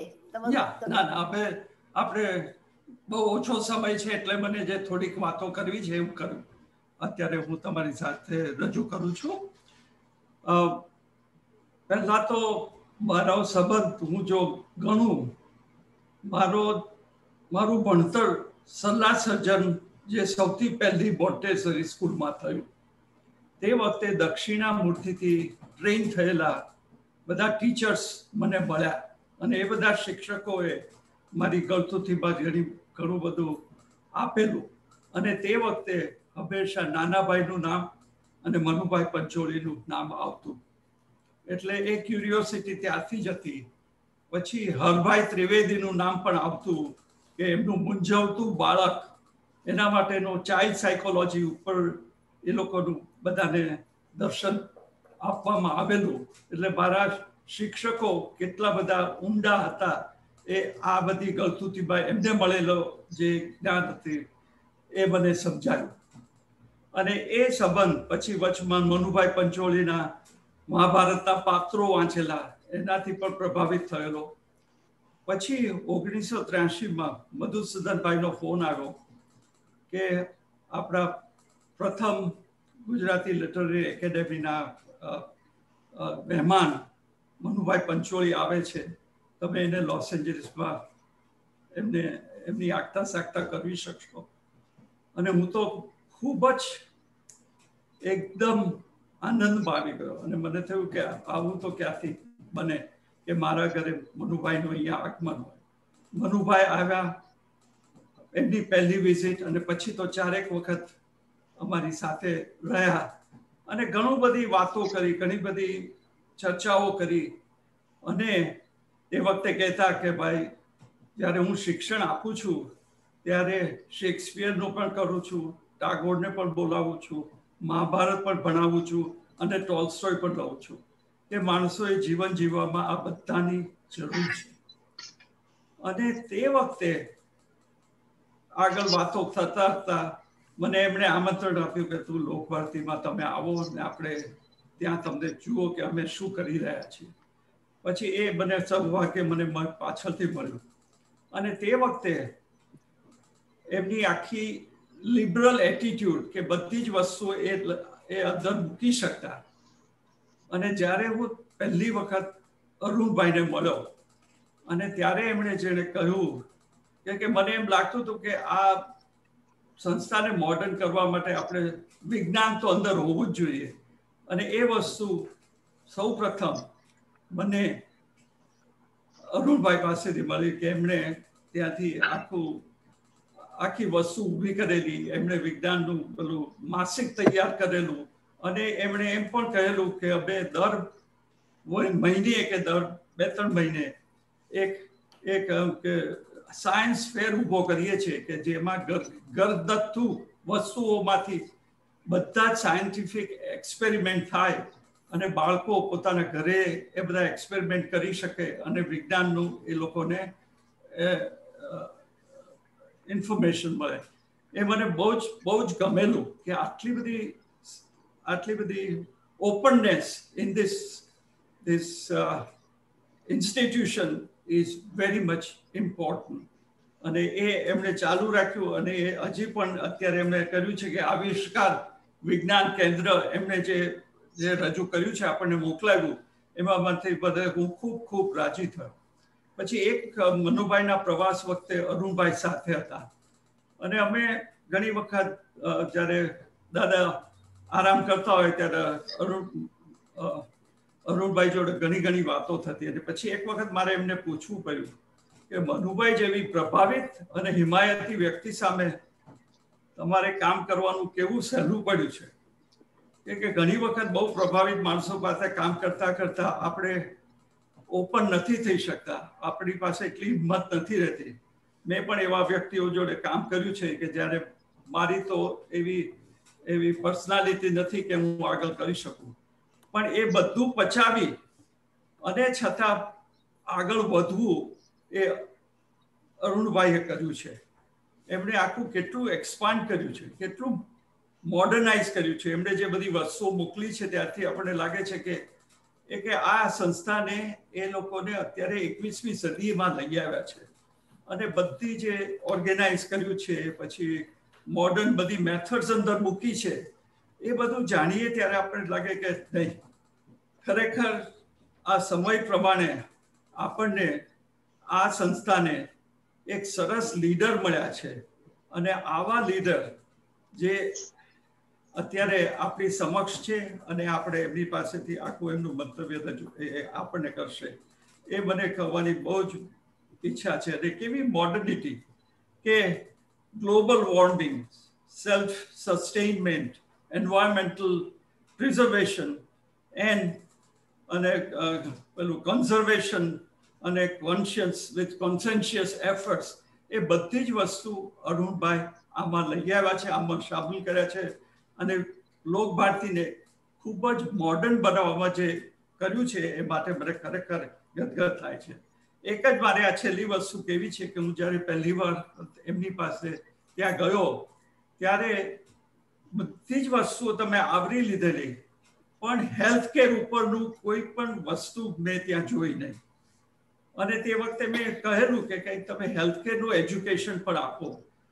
આપણે બહુ ઓછો સમય છે એટલે મને જે થોડીક વાતો કરવી છે એવું કરું અત્યારે હું તમારી સાથે રજૂ કરું છું. પહેલા તો મારો સંબંધ હું જો ગણું, મારું ભણતર સલાહ સર્જન જે સૌથી પહેલી મોન્ટેસરી સ્કૂલમાં થયું, તે વખતે દક્ષિણામૂર્તિથી ટ્રેન થયેલા બધા ટીચર્સ મને મળ્યા અને એ બધા શિક્ષકોએ મારી ગળથુથીમાં ઘણું બધું આપેલું. અને તે વખતે હંમેશા નાનાભાઈનું નામ અને મનુભાઈ પંચોળીનું નામ આવતું. એટલે એ ક્યુરિયોસિટી ત્યાંથી જ હતી. પછી હરભાઈ ત્રિવેદીનું નામ પણ આવતું કે એમનું મૂંઝવતું બાળક, એના માટેનો ચાઇલ્ડ સાયકોલોજી ઉપર એ લોકોનું બધાને દર્શન આપવામાં આવેલું. એટલે મારા શિક્ષકો કેટલા બધા ઊંડા હતા એ આ બધી ગળથુથીમાં એમને મળેલો જે જ્ઞાન હતી એ મને સમજાયું. અને એ સંબંધ પછી વચમાં મનુભાઈ પંચોળીના મહાભારતના પાત્રો વાંચેલા એનાથી પણ પ્રભાવિત થયેલો. પછી 1983માં મધુસૂદનભાઈનો ફોન આવ્યો કે આપણા પ્રથમ ગુજરાતી લિટરરી એકેડેમીના મહેમાન મનુભાઈ પંચોળી આવે છે, તમે એને લોસ એન્જલિસમાં એમની આગતા સાગતા કરવી શકશો. અને હું તો ખૂબ જ એકદમ આનંદમાં આવી ગયો અને મને થયું કે આવું તો ક્યાંથી બને કે મારા ઘરે મનુભાઈનું અહીંયા આગમન હોય. મનુભાઈ આવ્યા, એમની પહેલી વિઝિટ, અને પછી તો 4 વખત અમારી સાથે રહ્યા અને ઘણું બધી વાતો કરી, ઘણી બધી ચર્ચાઓ કરી. અને એ વખતે કહેતા કે ભાઈ, જ્યારે હું શિક્ષણ આપું છું ત્યારે શેક્સપિયરનું પણ કરું છું, ટાગોરને પણ બોલાવું છું, મહાભારત પણ ભણાવું છું અને ટોલ્સ્ટોય પણ લઉં છું કે માણસોએ જીવન જીવવામાં આ બધાની જરૂર છે. અને તે વખતે આગળ વાતો થતા હતા મને એમણે આમંત્રણ આપ્યું કે તું લોકભારતીમાં તમે આવો ને આપણે ત્યાં તમને જુઓ કે અમે શું કરી રહ્યા છીએ. પછી એ મને સૌભાગ્ય મને પાછળથી મળ્યું. અને તે વખતે એમની આખી લિબરલ એટીટ્યુડ કે બધી જ વસ્તુઓ એ અંદર મૂકી શકતા. અને જ્યારે હું પહેલી વખત અરુણભાઈને મળ્યો અને ત્યારે એમણે જેણે કહ્યું કે મને એમ લાગતું હતું કે આ સંસ્થાને મોડર્ન કરવા માટે આપણે વિજ્ઞાન તો અંદર હોવું જ જોઈએ. અને એ વસ્તુ સૌ પ્રથમ મને અરુણભાઈ પાસેથી મળી કે એમણે ત્યાંથી આખી વસ્તુ ઊભી કરેલી, એમણે વિજ્ઞાનનું પેલું માસિક તૈયાર કરેલું અને એમણે એમ પણ કહેલું કે અમે દર મહિને કે દર 2-3 મહિને એક સાયન્સ ફેર ઊભો કરીએ છીએ કે જેમાં ઘરદત્તુ વસ્તુઓમાંથી બધા જ સાયન્ટિફિક એક્સપેરિમેન્ટ થાય અને બાળકો પોતાના ઘરે એ બધા એક્સપેરિમેન્ટ કરી શકે અને વિજ્ઞાનનું એ લોકોને ઇન્ફોર્મેશન મળે. એ મને બહુ જ ગમેલું કે આટલી બધી openness in this institution is very much important. અને એ એમણે ચાલુ રાખ્યું અને એ હજી પણ અત્યારે એમણે કર્યું છે કે આવિષ્કાર વિજ્ઞાન કેન્દ્ર એમણે જે રજૂ કર્યું છે, આપણને મોકલાવ્યું, એમાંથી બધા હું ખૂબ રાજી થયો. પછી એક મનુભાઈના પ્રવાસ વખતે અરુણભાઈ સાથે હતા અને અમે ઘણી વખત જ્યારે દાદા આરામ કરતા હોય ત્યારે અરુણભાઈ જોડે ઘણી વાતો થતી. અને પછી એક વખત મારે એમને પૂછવું પડ્યું કે મનુભાઈ જેવી પ્રભાવિત અને હિમાયતી વ્યક્તિ સામે તમારે કામ કરવાનું કેવું સહેલું પડ્યું છે. કે ઘણી વખત બહુ પ્રભાવિત માણસો પાસે કામ કરતા આપણે ઓપન નથી થઈ શકતા, આપણી પાસે એટલી હિંમત નથી રહેતી. મેં પણ એવા વ્યક્તિઓ જોડે કામ કર્યું છે કે જ્યારે મારી તો એવી પર્સનાલિટી નથી કે હું આગળ કરી શકું, પણ એ બધું પચાવી અને છતાં આગળ વધવું એ અરુણભાઈએ કર્યું છે. એમણે આખું કેટલું એક્સપાન્ડ કર્યું છે, કેટલું મોડર્નાઇઝ કર્યું છે. એમણે જે બધી વસ્તુઓ મોકલી છે ત્યારથી આપણને લાગે છે કે આ સંસ્થાને એ લોકોને અત્યારે 21મી સદીમાં લઈ આવ્યા છે અને બધી જે ઓર્ગેનાઇઝ કર્યું છે, પછી મોડર્ન બધી મેથડ્સ અંદર મૂકી છે, એ બધું જાણીએ ત્યારે આપણને લાગે કે નહીં, ખરેખર આ સમય પ્રમાણે આપણને આ સંસ્થાને એક સરસ લીડર મળ્યા છે અને આવા લીડર જે અત્યારે આપણી સમક્ષ છે અને આપણે એમની પાસેથી આખું એમનું મંતવ્ય આપણને કરશે, એ મને કહેવાની બહુ જ ઈચ્છા છે. અને કેવી મોડર્નિટી કે global warming, self sustainment, environmental preservation અને પેલું કન્ઝર્વેશન અને કોન્સેન્શિયસ એફર્ટ્સ, એ બધી જ વસ્તુ અરુણભાઈ આમાં લઈ આવ્યા છે, આમાં સામેલ કર્યા છે. અને લોકભારતીને ખૂબ જ મોડર્ન બનાવવામાં જે કર્યું છે એ માટે મને ખરેખર ગદગદ થાય છે. એક જ મારે આ છેલ્લી વસ્તુ કેવી છે કે હું જ્યારે પહેલી વાર એમની પાસે ત્યાં ગયો ત્યારે બધી જ વસ્તુઓ તમે આવરી લીધેલી, પણ હેલ્થ કેર ઉપરનું કોઈ પણ વસ્તુ મેં ત્યાં જોઈ નહીં. અને તે વખતે મેં કહેલું કે કંઈક તમે હેલ્થ કેરનું એજ્યુકેશન પણ આપો,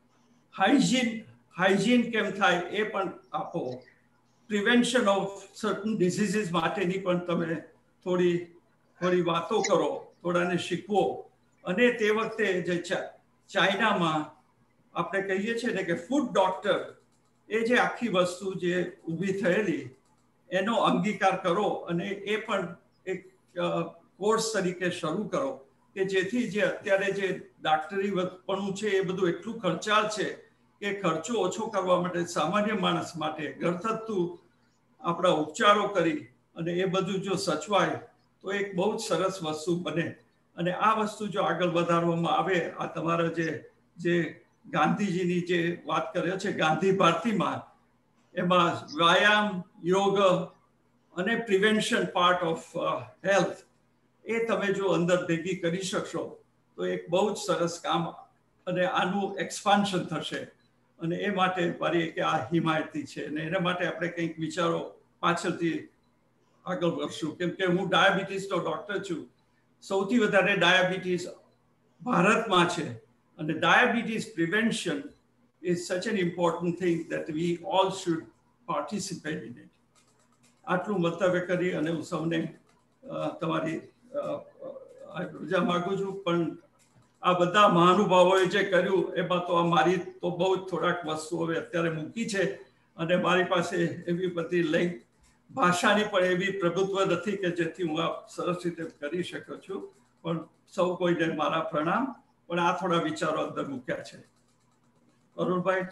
હાઇજીન કેમ થાય એ પણ આપો, પ્રિવેન્શન ઓફ સર્ટન ડિસીઝીસ માટેની પણ તમે થોડી વાતો કરો, થોડાને શીખવો. અને તે વખતે જે ચાઇનામાં આપણે કહીએ છીએ ને કે ફૂડ ડોક્ટર, એ જે આખી વસ્તુ જે ઊભી થયેલી એનો અંગીકાર કરો અને એ પણ એક કોર્સ તરીકે શરૂ કરો કે જેથી જે અત્યારે જે ડાક્ટરીપણું છે એ બધું એટલું ખર્ચાળ છે કે ખર્ચો ઓછો કરવા માટે સામાન્ય માણસ માટે ઘરગથ્થુ આપણા ઉપચારો કરી અને એ બધું જો સચવાય તો એક બહુ જ સરસ વસ્તુ બને. અને આ વસ્તુ જો આગળ વધારવામાં આવે, આ તમારા જે ગાંધીજીની જે વાત કર્યો છે ગાંધીભારતીમાં, એમાં વ્યાયામ, યોગ અને પ્રિવેન્શન પાર્ટ ઓફ હેલ્થ, એ તમે જો અંદર ભેગી કરી શકશો તો એક બહુ જ સરસ કામ અને આનું એક્સપાન્શન થશે. અને એ માટે મારી કે આ હિમાયતી છે અને એના માટે આપણે કંઈક વિચારો પાછળથી આગળ વધશું. કેમ કે હું ડાયાબિટીસનો ડૉક્ટર છું. સૌથી વધારે ડાયાબિટીસ ભારતમાં છે અને diabetes prevention is such an important thing that we all should participate in it. આટલું મંતવ્ય કરી અને હું સૌને તમારી રજા માગું છું. પણ આ બધા મહાનુભાવોએ જે કર્યું એમાં તો મારી તો બહુ જ થોડાક વસ્તુઓ હવે અત્યારે મૂકી છે અને મારી પાસે એવી બધી ભાષાની પણ એવી પ્રભુત્વ નથી કે જેથી હું આ સરસ રીતે કરી શક્યો છું. પણ સૌ કોઈને મારા પ્રણામ. પણ આ થોડા વિચારો અંદર મૂક્યા છે. અરુણભાઈ.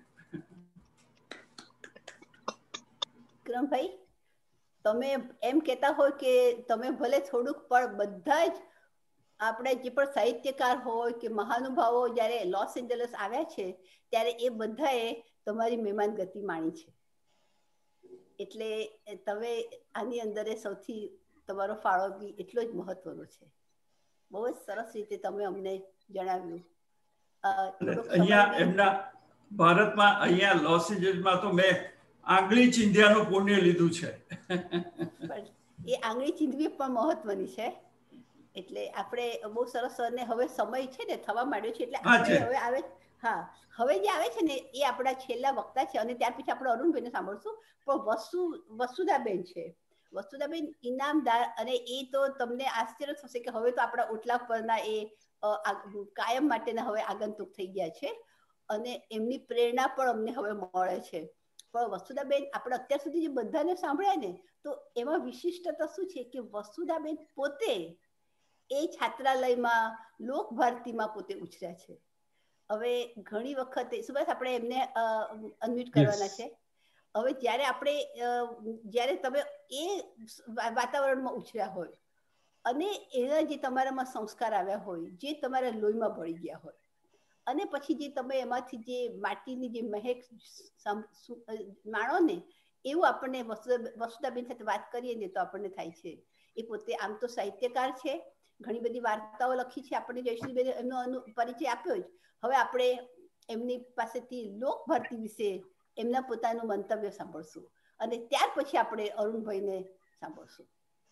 વિક્રમભાઈ, તમે એમ કહેતા હોય કે તમે ભલે થોડુંક પણ બધા જ આપણે જે પણ સાહિત્યકાર હોય કે મહાનુભાવો જ્યારે લોસ એન્જલસ આવ્યા છે ત્યારે એ બધાએ તમારી મહેમાન ગતિ માણી છે. એટલે તમે આની અંદર સૌથી તમારો ફાળો બી એટલો જ મહત્વનો છે. બહુ જ સરસ રીતે તમે અમને જણાવ્યું. અહીંયા એમના ભારતમાં અહીંયા લોસ એન્જલસમાં તો મેં આંગળી ચીંધ્યાનું પુણ્ય લીધું છે. એ આંગળી ચીંધવી પણ મહત્વની છે. એટલે આપણે બહુ સરસ અને હવે સમય છે ને થવા માંડ્યો છે એટલે આપણે હવે આવે હવે જે આવે છે ને એ આપણા છેલ્લા વક્તા છે અને ત્યાર પછી આપણે અરુણભાઈને સાંભળશું. પણ વસુધાબેન છે, વસુધાબેન ઇનામદાર, અને એ તો તમને આશ્ચર્ય થશે કે હવે તો આપણા ઓટલા પરના એ કાયમ માટેના હવે આગંતુક થઈ ગયા છે અને એમની પ્રેરણા પણ અમને હવે મળે છે. પણ વસુધાબેન આપણે અત્યાર સુધી જે બધાને સાંભળ્યા ને તો એમાં વિશિષ્ટતા શું છે કે વસુધાબેન પોતે એ છાત્રાલયમાં લોકભારતીમાં પોતે ઉછર્યા છે. હવે ઘણી વખત સુભાષ આપણે એમને અનમ્યુટ કરવાના છે. હવે જ્યારે તમે એ વાતાવરણમાં ઉછર્યા હોય અને એના જે તમારામાં સંસ્કાર આવ્યા હોય, જે તમારા લોહીમાં ભળી ગયા હોય અને પછી જે તમે એમાંથી જે માટીની જે મહેક માણો ને, એવું આપણને વસુધાબેન સાથે વાત કરીએ ને તો આપણને થાય છે. એ પોતે આમ તો સાહિત્યકાર છે, ઘણી બધી વાર્તાઓ લખી છે, આપણને જયશ્રીબેન એમનો પરિચય આપ્યો જ. હવે આપણે એમની પાસેથી લોકભારતી વિશે એમના પોતાનું મંતવ્ય સાંભળશું અને ત્યાર પછી આપણે અરુણભાઈને સાંભળશું.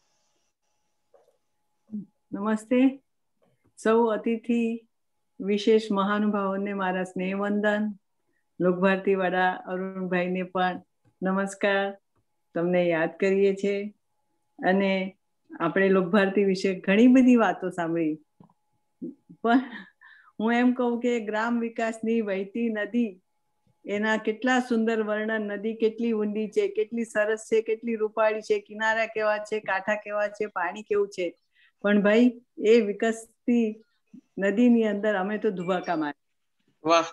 નમસ્તે સૌ અતિથિ વિશેષ મહાનુભાવોને મારા સ્નેહવંદન. લોકભારતી વાળા અરુણભાઈને પણ નમસ્કાર. તમને યાદ કરીએ છીએ અને આપણે લોકભારતી વિશે ઘણી બધી વાતો સાંભળી, પણ હું એમ કહું કે ગ્રામ વિકાસની વહેતી નદી, એના કેટલા સુંદર વર્ણન, નદી કેટલી ઊંડી છે, કેટલી સરસ છે, કેટલી રૂપાળી છે, કિનારા કેવા છે, કાંઠા કેવા છે, પાણી કેવું છે. પણ ભાઈ એ વિકસતી નદીની અંદર અમે તો ધુબાકા મારી. વાહ.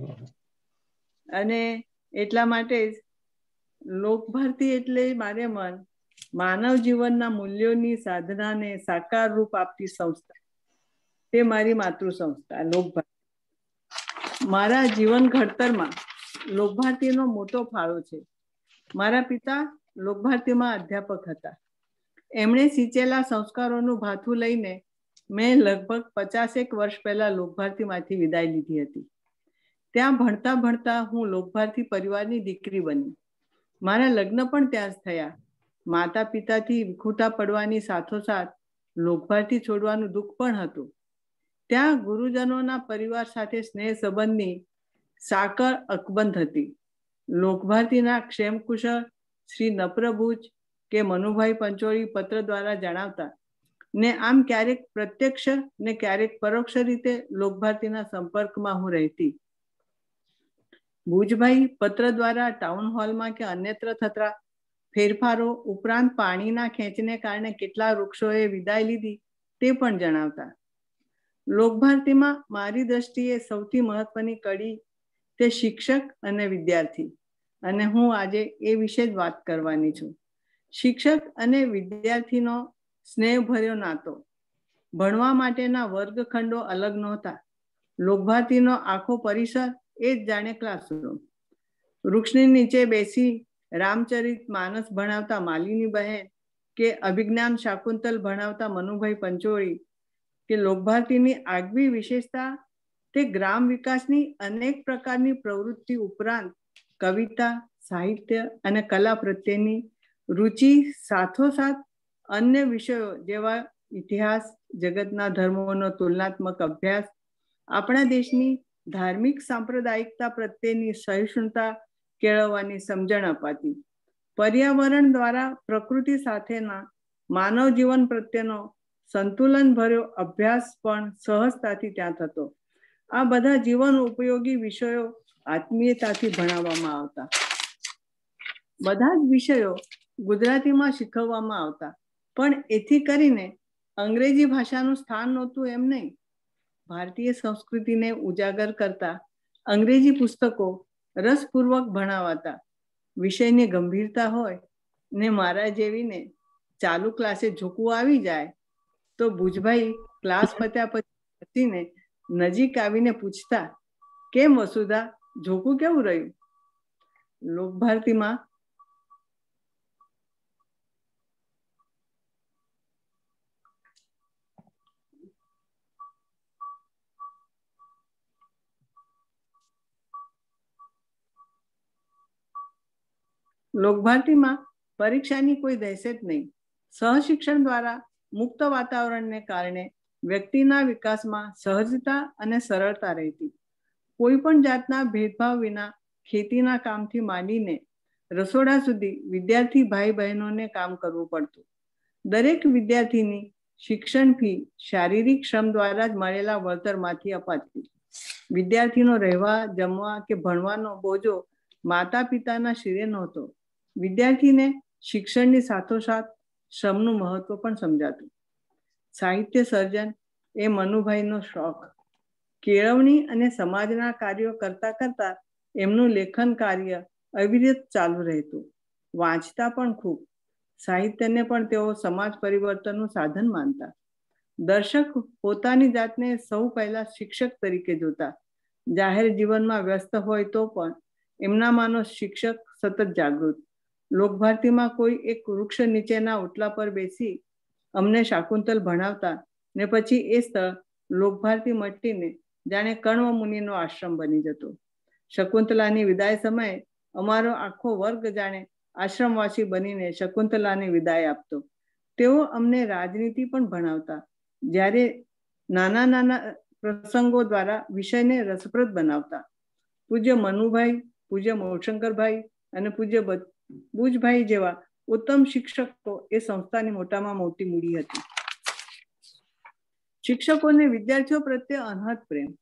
અને એટલા માટે જ લોકભારતી એટલે મારે મન માનવ જીવનના મૂલ્યોની સાધનાને સાકાર રૂપ આપતી સંસ્થા, તે મારી માતૃ સંસ્થા લોકભારતી. મારા જીવન ઘડતરમાં લોકભારતીનો મોટો ફાળો છે. મારા પિતા લોકભારતીમાં અધ્યાપક હતા. એમણે સિંચેલા સંસ્કારોનું ભાથું લઈને મેં લગભગ 50 વર્ષ પહેલા લોકભારતીમાંથી વિદાય લીધી હતી. ત્યાં ભણતા ભણતા હું લોકભારતી પરિવારની દીકરી બની. મારા લગ્ન પણ ત્યાં જ થયા. માતા પિતાથી વિખૂટા પડવાની સાથોસાથ લોકભારતી છોડવાનું દુઃખ પણ હતું. ત્યાં ગુરુજનોના પરિવાર સાથે સ્નેહ સંબંધની સાકર અકબંધ હતી. લોકભારતીના ક્ષેમકુશળ શ્રી નપ્રભુજ કે મનુભાઈ પંચોળી પત્ર દ્વારા જણાવતા ને આમ ક્યારેક પ્રત્યક્ષ ને ક્યારેક પરોક્ષ રીતે લોકભારતીના સંપર્કમાં હું રહેતી. ભુજભાઈ પત્ર દ્વારા ટાઉન હોલમાં કે અન્યત્ર થતા ફેરફારો ઉપરાંત પાણીના ખેંચને કારણે કેટલા વૃક્ષોએ વિદાય લીધી તે પણ જણાવતા. લોકભારતીમાં મારી દ્રષ્ટિએ સૌથી મહત્વની કડી તે શિક્ષક અને વિદ્યાર્થી, અને હું આજે એ વિશે જ વાત કરવાની છું. શિક્ષક અને વિદ્યાર્થીનો સ્નેહભર્યો નાતો. ભણવા માટેના વર્ગખંડો અલગ નહોતા. લોકભારતીનો આખો પરિસર એ જ જાણે ક્લાસરૂમ. વૃક્ષની નીચે બેસી રામચરિત માનસ ભણાવતા માલિની બહેન કે અભિજ્ઞાન શાકુંતલ ભણાવતા મનુભાઈ પંચોળી કે લોકભારતીની આગવી વિશેષતા તે ગ્રામ વિકાસની અનેક પ્રકારની પ્રવૃત્તિ ઉપરાંત કવિતા, સાહિત્ય અને કલા પ્રત્યેની રુચિ સાથોસાથ અન્ય વિષયો જેવા ઇતિહાસ, જગતના ધર્મોનો તુલનાત્મક અભ્યાસ, આપણા દેશની ધાર્મિક સાંપ્રદાયિકતા પ્રત્યેની સહિષ્ણુતા કેળવવાની સમજણ અપાતી. પર્યાવરણ દ્વારા પ્રકૃતિ સાથેના માનવ જીવન પ્રત્યેનો સંતુલન ભર્યો અભ્યાસ પણ સહજતાથી ત્યાં થતો. આ બધા જીવન ઉપયોગી વિષયો આત્મીયતાથી ભણાવવામાં આવતા. બધા જ વિષયો ગુજરાતીમાં શીખવવામાં આવતા, પણ એથી કરીને અંગ્રેજી ભાષાનું સ્થાન નહોતું એમ નહીં. ભારતીય સંસ્કૃતિને ઉજાગર કરતા અંગ્રેજી પુસ્તકો રસપૂર્વક ભણાવાતા. વિષયની ગંભીરતા હોય ને મારા જેવીને ચાલુ ક્લાસે ઝૂકવું આવી જાય તો ભુજભાઈ ક્લાસ પત્યા પછી નજીક આવીને પૂછતા, કેમ વસુધા, ઝોકું કેવું રહ્યું? લોકભારતીમાં પરીક્ષાની કોઈ દહેશત નહીં. સહશિક્ષણ દ્વારા મુક્ત વાતાવરણને કારણે વ્યક્તિના વિકાસમાં સહજતા અને સરળતા રહેતી. કોઈ પણ જાતના ભેદભાવ વિના ખેતીના કામથી માંડીને રસોડા સુધી વિદ્યાર્થી ભાઈ બહેનોને કામ કરવું પડતું. દરેક વિદ્યાર્થીની શિક્ષણ ફી શારીરિક શ્રમ દ્વારા જ મળેલા વળતરમાંથી અપાતી. વિદ્યાર્થીનો રહેવા, જમવા કે ભણવાનો બોજો માતા પિતાના શિરે નહોતો. વિદ્યાર્થીને શિક્ષણની સાથોસાથ શ્રમનું મહત્વ પણ સમજાતું. સાહિત્ય સર્જન એ મનુભાઈનો શોખ. કેળવણી અને સમાજના કાર્યો કરતા કરતા એમનું લેખન કાર્ય અવિરત ચાલુ રહેતું. વાંચતા પણ ખૂબ. સાહિત્યને પણ તેઓ સમાજ પરિવર્તનનું સાધન માનતા. દર્શક પોતાની જાતને સૌ પહેલા શિક્ષક તરીકે જોતા. જાહેર જીવનમાં વ્યસ્ત હોય તો પણ એમનામાંનો શિક્ષક સતત જાગૃત. લોકભારતીમાં કોઈ એક વૃક્ષ નીચેના ઓટલા પર બેસી અમને શાકુંતલ ભણાવતા ને પછી એ સ્થળ લોકભારતી મટીને જાણે કણવ મુનિનો આશ્રમ બની જતો. શકુંતલાની વિદાય સમયે અમારો આખો વર્ગ જાણે આશ્રમવાસી બનીને શકુંતલાની વિદાય આપતો. તેઓ અમને રાજનીતિ પણ ભણાવતા. જ્યારે નાના નાના પ્રસંગો દ્વારા વિષયને રસપ્રદ બનાવતા. પૂજ્ય મનુભાઈ, પૂજ્ય મોશંકરભાઈ અને પૂજ્ય ભુજભાઈ જેવા ઉત્તમ શિક્ષકો એ સંસ્થાની મોટામાં મોટી મૂડી હતી. શિક્ષકોને વિદ્યાર્થીઓ પ્રત્યે અનહદ પ્રેમ.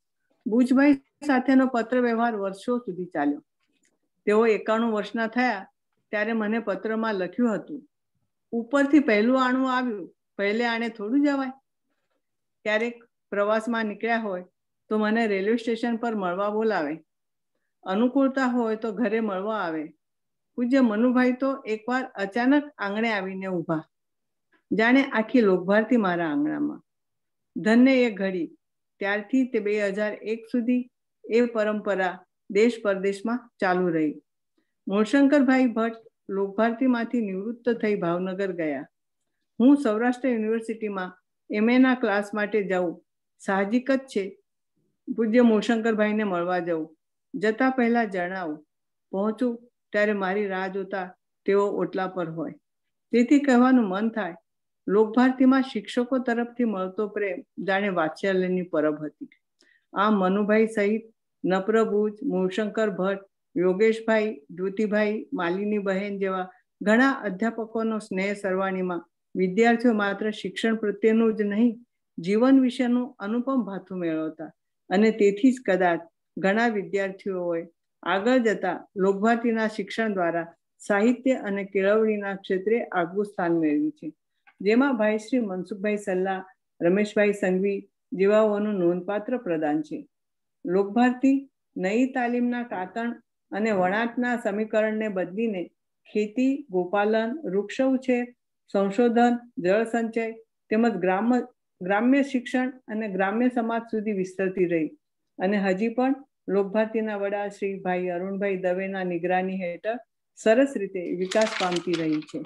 ભુજભાઈ સાથેનો પત્ર વ્યવહાર વર્ષો સુધી ચાલ્યો. તેઓ 91 વર્ષના થયા ત્યારે મને પત્રમાં લખ્યું હતું, ઉપરથી પહેલું આણું આવ્યું, પહેલે આણે થોડું જવાય. ક્યારેક પ્રવાસમાં નીકળ્યા હોય તો મને રેલવે સ્ટેશન પર મળવા બોલાવે, અનુકૂળતા હોય તો ઘરે મળવા આવે. પૂજ્ય મનુભાઈ તો એકવાર અચાનક આંગણે આવીને ઊભા, જાણે આખી લોકભારતી મારા આંગણામાં. ધન્ય એ ઘડી. ત્યારથી તે 2001 સુધી એ પરંપરા દેશ પરદેશમાં ચાલુ રહી. મૂળશંકરભાઈ ભટ્ટ લોકભારતીમાંથી નિવૃત્ત થઈ ભાવનગર ગયા. હું સૌરાષ્ટ્ર યુનિવર્સિટીમાં MA ક્લાસ માટે જાઉં. સાહજિક જ છે પૂજ્ય મૂળશંકરભાઈને મળવા જવું. જતા પહેલા જણાવું, પહોંચું ત્યારે મારી રાહ જોતા તેઓ ઓટલા પર હોય. તેથી કહેવાનું મન થાય, લોકભારતીમાં શિક્ષકો તરફથી મળતો પ્રેમ જાણે વાત્સલ્યની પરબ હતી. આમ મનુભાઈ સહિત નપ્રભુજ, મૂળશંકર ભટ્ટ, યોગેશભાઈ, જ્યોતિભાઈ, માલિની બહેન જેવા ઘણા અધ્યાપકોનો સ્નેહ સરવાણીમાં વિદ્યાર્થીઓ માત્ર શિક્ષણ પ્રત્યેનું જ નહીં, જીવન વિશેનું અનુપમ ભાથું મેળવતા. અને તેથી જ કદાચ ઘણા વિદ્યાર્થીઓએ આગળ જતા લોકભારતીના શિક્ષણ દ્વારા સાહિત્ય અને કેળવણીના ક્ષેત્રે આગવું સ્થાન મેળવ્યું છે. જેમાં ભાઈ શ્રી મનસુખભાઈ સલ્લા, રમેશભાઈ સંઘવી જેવાઓનું નોંધપાત્ર પ્રદાન છે. લોકભારતી નઈ તાલીમના કાતણ અને વણાટના સમીકરણને બદલીને ખેતી, ગોપાલન, વૃક્ષ ઉછેર, સંશોધન, જળ સંચય તેમજ ગ્રામ્ય શિક્ષણ અને ગ્રામ્ય સમાજ સુધી વિસ્તરતી રહી અને હજી પણ લોકભારતીના વડા શ્રી ભાઈ અરુણભાઈ દવેના નિગરાની હેઠળ સરસ રીતે વિકાસ પામતી રહી છે.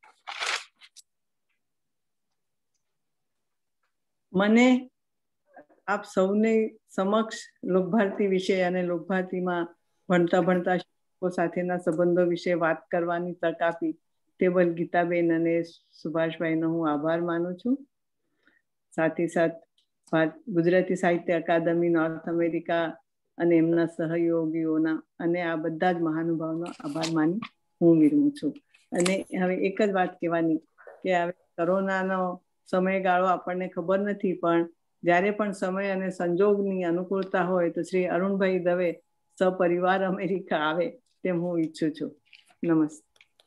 મને આપ સૌને સમક્ષ લોકભારતી વિશે અને લોકભારતીમાં ભણતા શિક્ષકો સાથેના સંબંધો વિશે વાત કરવાની તક આપી તેબલ ગીતાબેન અને સુભાષભાઈનો હું આભાર માનું છું. સાથે સાથ ગુજરાતી સાહિત્ય અકાદમી નોર્થ અમેરિકા અને એમના સહયોગીઓના અને આ બધા જ મહાનુભાવનો આભાર માની હું વિરમું છું. અને હવે એક જ વાત કહેવાની કે હવે કોરોનાનો સમયગાળો આપણને ખબર નથી, પણ જ્યારે પણ સમય અને સંજોગની અનુકૂળતા હોય તો શ્રી અરુણભાઈ દવે સપરિવાર અમેરિકા આવે તેમ હું ઈચ્છું છું. નમસ્તે.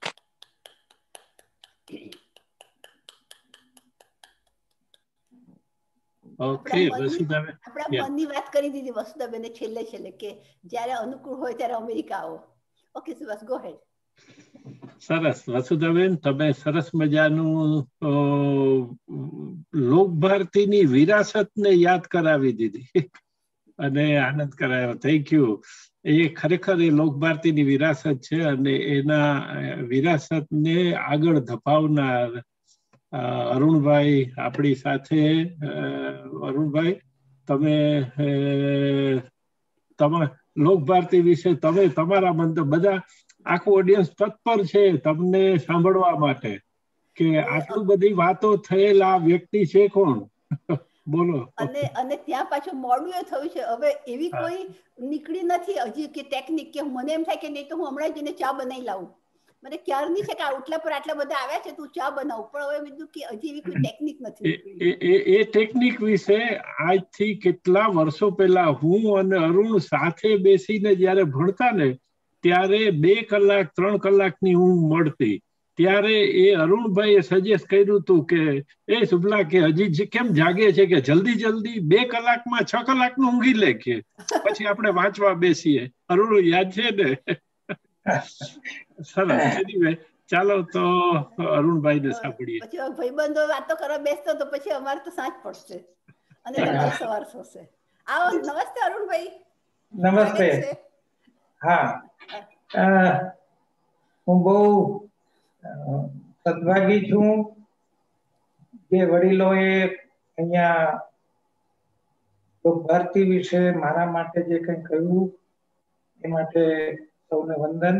આપણા મનની વાત કરી દીધી વસુધાબેને છેલ્લે કે જ્યારે અનુકૂળ હોય ત્યારે અમેરિકા આવો. Okay Subhash, go ahead. સરસ વસુધાબેન, તમે સરસ મજાનું લોકભારતીની વિરાસતને યાદ કરાવી દીધી અને આનંદ કરાયો. Thank you. એ ખરેખર એ લોકભારતીની વિરાસત છે અને એના વિરાસતને આગળ ધપાવનાર અરુણભાઈ આપણી સાથે. અરુણભાઈ, તમે લોકભારતી વિશે તમારા મંતવ્ય, બધા આખું ઓડિયન્સ તત્પર છે તમને સાંભળવા માટે કે આટલું બધી વાતો થયેલા વ્યક્તિ છે કોણ, બોલો. અને ત્યાં પાછું મોડું એ થયું છે. હવે એવી કોઈ નીકળી નથી હજી કે ટેકનિક કે મને એમ થાય કે નહીં તો હું હમણાં જઈને ચા બનાવી લાવું. મને ક્યારની છે કે આટલા પર આટલા બધા આવ્યા છે તું ચા બનાવ, પણ હવે બીજું કે હજી એવી કોઈ ટેકનિક નથી. એ ટેકનિક વિશે આજથી કેટલા વર્ષો પહેલા હું અને અરુણ સાથે બેસીને જયારે ભણતા ને ત્યારે 2 કલાક 3 કલાકની ઊંઘ મળતી. ત્યારે એ અરુણભાઈએ સજેસ્ટ કર્યું હતું કે એ શુભલા કે હજી કેમ જાગે છે કે જલ્દી 2 કલાકમાં 6 કલાકનું ઊંઘી લે કે પછી આપણે વાંચવા બેસીએ. અરુણ યાદ છે ને? સરસ. એનીવે ચાલો તો અરુણભાઈ ને સાંભળીએ. પછી ભાઈબંધો વાતો કરવા બેસતો તો પછી અમારે તો સાંજ પડશે અને તમારી સવાર થશે. આવો. નમસ્તે અરુણભાઈ. નમસ્તે. હા, હું બહુ સદભાગી છું જે વડીલોએ અહીંયા લોકભારતી વિશે મારા માટે જે કંઈ કહ્યું એ માટે સૌને વંદન.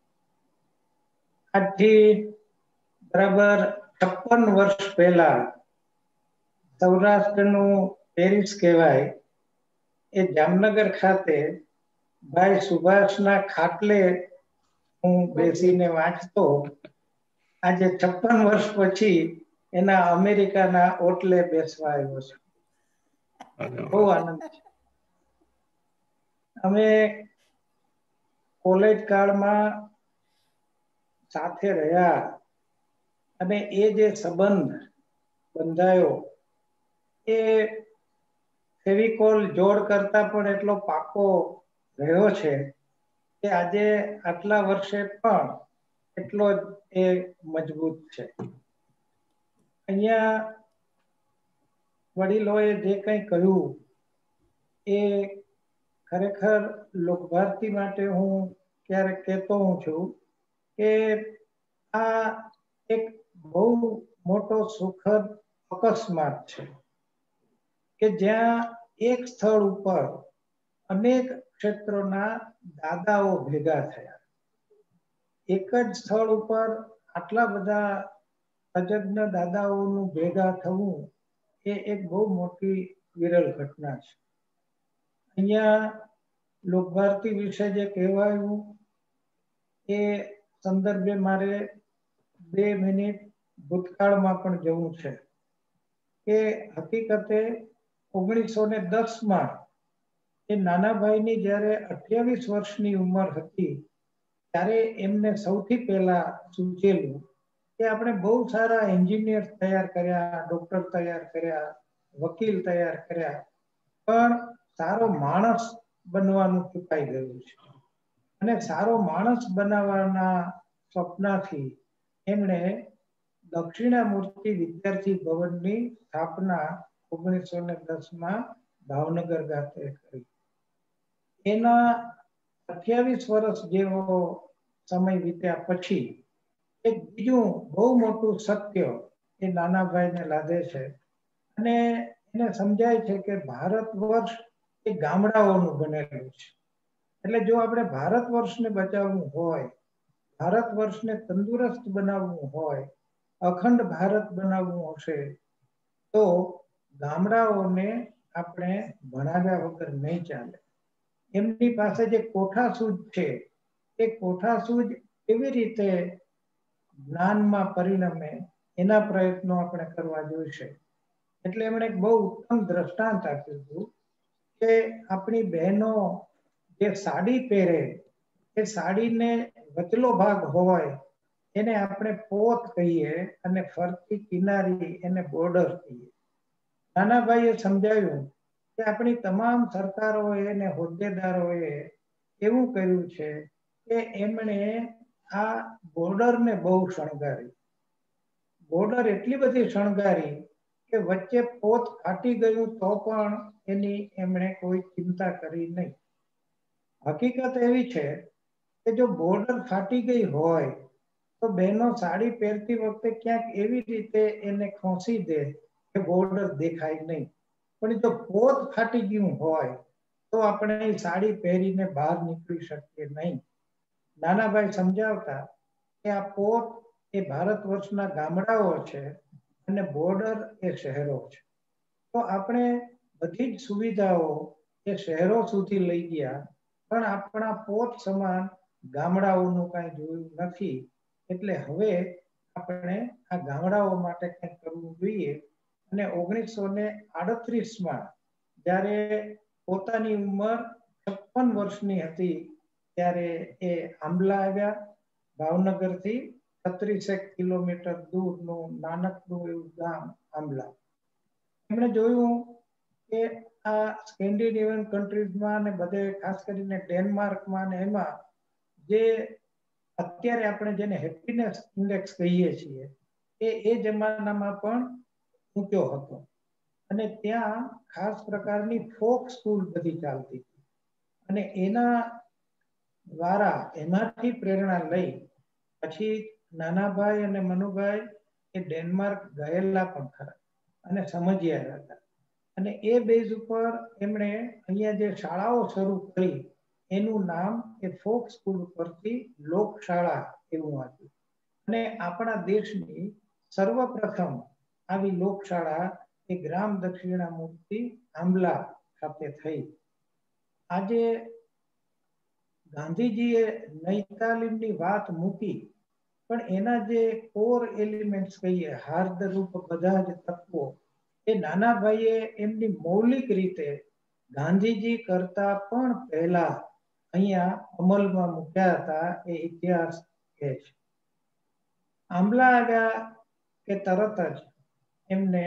આજથી બરાબર 56 વર્ષ પહેલા સૌરાષ્ટ્રનું પેરિસ કહેવાય એ જામનગર ખાતે ભાઈ સુભાષના ખાટલે હું બેસીને વાંચતો. આજે 56 વર્ષ પછી એના અમેરિકાના ઓટલે બેસવા આવ્યો છું. બહુ આનંદ છે. અમે કોલેજ કાળમાં સાથે રહ્યા અને એ જે સંબંધ બંધાયો એ ફેવિકોલ જોડ કરતા પણ એટલો પાકો રહ્યો છે કે આજે આટલા વર્ષે પણ એટલો જ એ મજબૂત છે. અહીંયા વડીલોએ જે કંઈ કહ્યું એ ખરેખર લોકભારતી માટે હું ક્યારેક કહેતો હું છું કે આ એક બહુ મોટો સુખદ અકસ્માત છે કે જ્યાં એક સ્થળ ઉપર અનેક ક્ષેત્રોના દાદાઓ ભેગા થયા. એક જ સ્થળ ઉપર આટલા બધા તજજ્ઞ દાદાઓનું ભેગા થવું એ એક બહુ મોટી વિરલ ઘટના છે. અહીંયા લોકભારતી વિશે જે કહેવાયું એ સંદર્ભે મારે 2 મિનિટ ભૂતકાળમાં પણ જવું છે કે હકીકતે 1910માં એ નાનાભાઈની જ્યારે 28 વર્ષની ઉંમર હતી ત્યારે એમને સૌથી પહેલા સૂચેલું કે આપણે બહુ સારા એન્જિનિયર તૈયાર કર્યા, ડોક્ટર તૈયાર કર્યા, વકીલ તૈયાર કર્યા, પણ સારો માણસ બનવાનું ચૂકાઈ ગયું છે. અને સારો માણસ બનાવવાના સ્વપ્નથી એમણે દક્ષિણામૂર્તિ વિદ્યાર્થી ભવનની સ્થાપના 1910માં ભાવનગર ખાતે કરી. એના 28 વર્ષ જેવો સમય વીત્યા પછી એક બીજું બહુ મોટું સત્ય એ નાનાભાઈને લાદે છે અને એને સમજાય છે કે ભારત વર્ષ એ ગામડાઓનું બનેલું છે. એટલે જો આપણે ભારત વર્ષને બચાવવું હોય, ભારત વર્ષને તંદુરસ્ત બનાવવું હોય, અખંડ ભારત બનાવવું હશે તો ગામડાઓને આપણે ભણાવ્યા વગર નહીં ચાલે. એમની પાસે જે કોઠાસૂઝ છે એ કોઠાસૂઝ કેવી રીતે જ્ઞાનમાં પરિણમે એના પ્રયત્નો આપણે કરવા જોઈશે. એટલે એમણે એક બહુ ઉત્તમ દ્રષ્ટાંત આપ્યું હતું કે આપણી બહેનો જે સાડી પહેરે એ સાડીને વચલો ભાગ હોય એને આપણે પોત કહીએ અને ફરતી કિનારી એને બોર્ડર કહીએ. નાનાભાઈએ સમજાવ્યું કે આપણી તમામ સરકારોએ અને હોદ્દેદારોએ એવું કર્યું છે કે એમણે આ બોર્ડરને બહુ શણગારી. બોર્ડર એટલી બધી શણગારી કે વચ્ચે પોત ફાટી ગયું તો પણ એની એમણે કોઈ ચિંતા કરી નહીં. હકીકત એવી છે કે જો બોર્ડર ફાટી ગઈ હોય તો બહેનો સાડી પહેરતી વખતે ક્યાંક એવી રીતે એને ખોસી દે કે બોર્ડર દેખાય નહીં. પણ જો પોત ફાટી ગયું હોય તો આપણે સાડી પહેરીને બહાર નીકળી શકીએ નહીં. નાનાભાઈ સમજાવતા કે આ પોત એ ભારત વર્ષના ગામડાઓ છે અને બોર્ડર એ શહેરો છે. તો આપણે બધી જ સુવિધાઓ એ શહેરો સુધી લઈ ગયા પણ આપણા પોત સમાન ગામડાઓનું કાંઈ જોયું નથી. એટલે હવે આપણે આ ગામડાઓ માટે કંઈક કરવું જોઈએ. અને 1938માં જ્યારે પોતાની ઉંમર 56 વર્ષની હતી ત્યારે એ આંબલા આવ્યા. ભાવનગરથી 36 કિલોમીટર દૂરનું નાનકડું એવું ગામ આંબલા. એમણે જોયું કે આ સ્કેન્ડિનેવિયન કન્ટ્રીઝમાં ને બધે ખાસ કરીને ડેનમાર્કમાં ને એમાં જે અત્યારે આપણે જેને હેપીનેસ ઇન્ડેક્સ કહીએ છીએ એ જમાનામાં પણ ઊંચો હતો. અને ત્યાં ખાસ પ્રકારની ફોક સ્કૂલ બધી ચાલતી હતી અને એના દ્વારા એમાંથી પ્રેરણા લઈ પછી નાનાભાઈ અને મનુભાઈ એ ડેનમાર્ક ગયેલા પણ ખરા અને સમજ્યા હતા. અને એ બેઝ ઉપર એમણે અહીંયા જે શાળાઓ શરૂ કરી એનું નામ એ ફોક સ્કૂલ પરથી લોકશાળા એવું હતું. અને આપણા દેશની સર્વપ્રથમ આવી લોકશાળા એ ગ્રામ દક્ષિણામૂર્તિ આંબલા ખાતે થઈ. આજે ગાંધીજીએ નૈતાલીમની વાત મૂકી પણ એના જે કોર એલિમેન્ટ્સ કહીએ હાર્દરૂપ બધા જ તત્વો એ નાનાભાઈએ એમની મૌલિક રીતે ગાંધીજી કરતા પણ પહેલા અહીંયા અમલમાં મૂક્યા હતા એ ઇતિહાસ કહે છે. આંબલા આવ્યા કે તરત જ એમને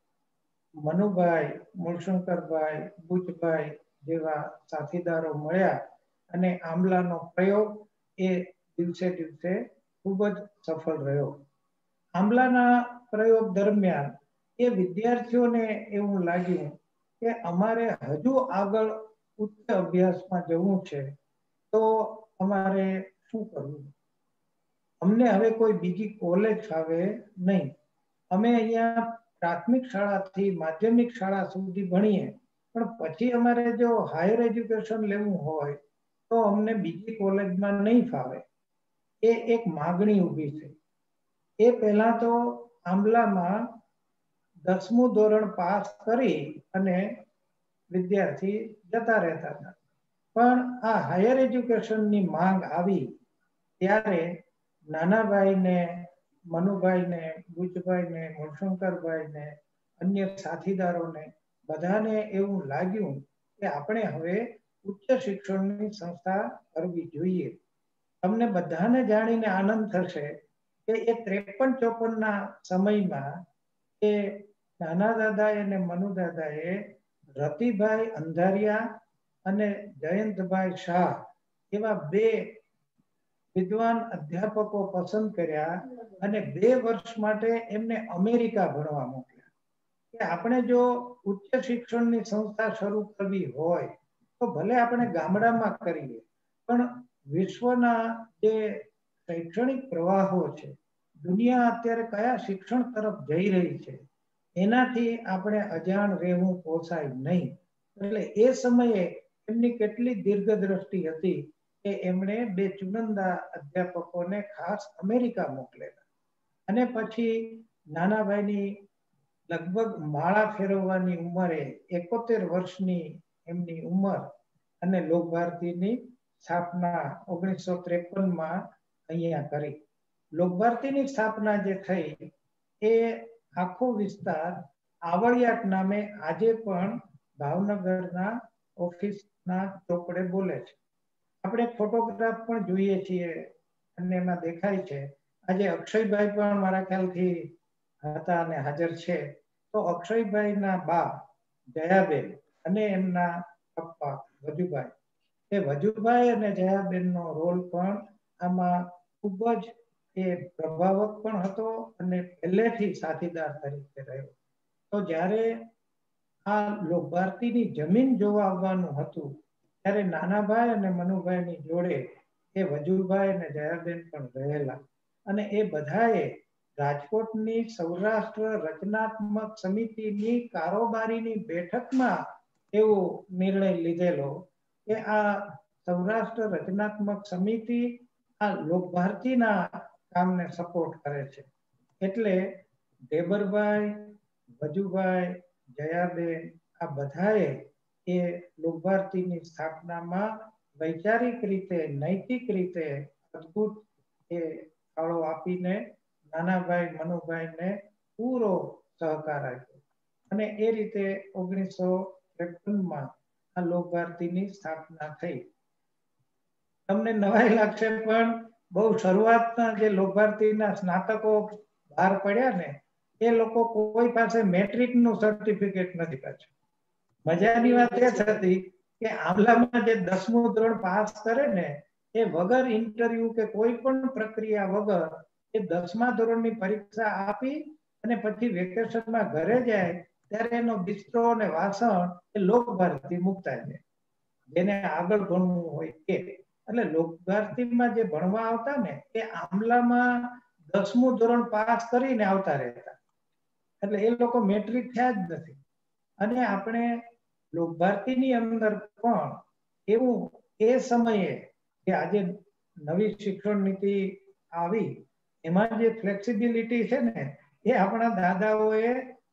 મનુભાઈ, મૂળશંકરભાઈ, બુચભાઈ જેવા સાથીદારો મળ્યા અને આંબલાનો પ્રયોગ એ દિવસે દિવસે ખૂબ જ સફળ રહ્યો. આંબલાના પ્રયોગ દરમિયાન એ વિદ્યાર્થીઓને એવું લાગ્યું કે અમારે હજુ આગળ ઉચ્ચ અભ્યાસમાં જવું છે, તો અમારે શું કરવું? અમને હવે કોઈ બીજી કોલેજ ફાવે નહીં. અમે અહીંયા પ્રાથમિક શાળાથી માધ્યમિક શાળા સુધી ભણીએ, પણ પછી અમારે જો હાયર એજ્યુકેશન લેવું હોય તો અમને બીજી કોલેજમાં નહીં ફાવે. એ એક માગણી ઊભી થઈ. એ પહેલા તો આંબલામાં 10મું ધોરણ પાસ કરી અને વિદ્યાર્થી જતા રહેતા હતા. પણ આ હાયર એજ્યુકેશનની માંગ આવી ત્યારે નાનાભાઈને, મનુભાઈને, બુચભાઈને, મૂળશંકરભાઈને, અન્ય સાથીદારોને બધાને એવું લાગ્યું કે આપણે હવે ઉચ્ચ શિક્ષણની સંસ્થા કરવી જોઈએ. તમને બધાને જાણીને આનંદ થશે કે એ 53-54ના સમયમાં એ નાના દાદાએ અને મનુ દાદાએ રતિભાઈ અંધારિયા અને જયંતભાઈ શાહ એવા 2 વિદ્વાન અધ્યાપકો પસંદ કર્યા અને 2 વર્ષ માટે એમને અમેરિકા ભણવા મોકલ્યા. કે આપણે જો ઉચ્ચ શિક્ષણની સંસ્થા શરૂ કરવી હોય તો ભલે આપણે ગામડામાં કરીએ, પણ વિશ્વના જે શૈક્ષણિક પ્રવાહો છે, દુનિયા અત્યારે કયા શિક્ષણ તરફ જઈ રહી છે, એનાથી આપણે અજાણ રહેવું પોસાય નહીં. એટલે એ સમયે એમની કેટલી દીર્ઘદ્રષ્ટિ હતી કે એમણે 2 ચુનંદા અધ્યાપકોને ખાસ અમેરિકા મોકલેલા. અને પછી નાનાભાઈની લગભગ માળા ફેરવવાની ઉંમરે 71 વર્ષની એમની ઉંમર અને લોકભારતીની સ્થાપના 1953માં અહીંયા કરી. લોકભારતીની સ્થાપના જે થઈ એ આખો વિસ્તાર આવળિયાટ નામે આજે પણ ભાવનગરના ઓફિસના ચોપડે બોલે છે. આપણે ફોટોગ્રાફ પણ જોઈએ છીએ અને એમાં દેખાય છે. આજે અક્ષયભાઈ પણ મારા ખ્યાલથી હતા અને હાજર છે. તો અક્ષયભાઈના બા જયાબેન અને એમના પપ્પા વજુભાઈ, એ વજુભાઈ અને જયાબેનનો રોલ પણ આમાં ખૂબ જ એ પ્રભાવક પણ હતો અને પહેલેથી સાથીદાર તરીકે રહ્યો. તો જ્યારે આ લોકભારતીની જમીન જોવા આવવાનું હતું ત્યારે નાનાભાઈ અને મનુભાઈની જોડે એ વજુભાઈ અને જયાબેન પણ રહેલા. અને એ બધાએ રાજકોટની સૌરાષ્ટ્ર રચનાત્મક સમિતિની કારોબારીની બેઠકમાં એવો નિર્ણય લીધેલો કે આ સૌરાષ્ટ્ર રચનાત્મક સમિતિ આ લોકભારતીના કામને સપોર્ટ કરે છે. એટલે ઢેબરભાઈ, વજુભાઈ, જયાબેન આ બધાએ એ લોકભારતીની સ્થાપનામાં વૈચારિક રીતે, નૈતિક રીતે અદ્ભુત એ ફાળો આપીને નાનાભાઈ, મનુભાઈને પૂરો સહકાર આપ્યો. અને એ રીતે 1953માં આ લોકભારતીની સ્થાપના થઈ. તમને નવાઈ લાગશે પણ બહુ શરૂઆતના જે લોકભારતીના સ્નાતકો બહાર પડ્યા ને એ લોકો કોઈ પાસે મેટ્રિકનું સર્ટિફિકેટ નથી પાછું. મજાની વાત એ હતી કે આંબલામાં જે 10મું ધોરણ પાસ કરે ને એ વગર ઇન્ટરવ્યુ કે કોઈ પણ પ્રક્રિયા વગર એ 10મા ધોરણની પરીક્ષા આપી અને પછી વેકેશનમાં ઘરે જાય ત્યારે એનો બિસ્તરો અને વાસણ એ લોકભારતી મુકતા જાય, જેને આગળ ભણવું હોય કે. એટલે લોકભારતીમાં જે ભણવા આવતા ને એ આંબલામાં 10મું ધોરણ પાસ કરીને આવતા રહેતા. એટલે એ લોકો મેટ્રિક થયા જ નથી. અને આપણે લોકભારતીની અંદર પણ એવું એ સમયે કે આજે નવી શિક્ષણ નીતિ આવી એમાં જે ફ્લેક્સિબિલિટી છે ને એ આપણા દાદાઓએ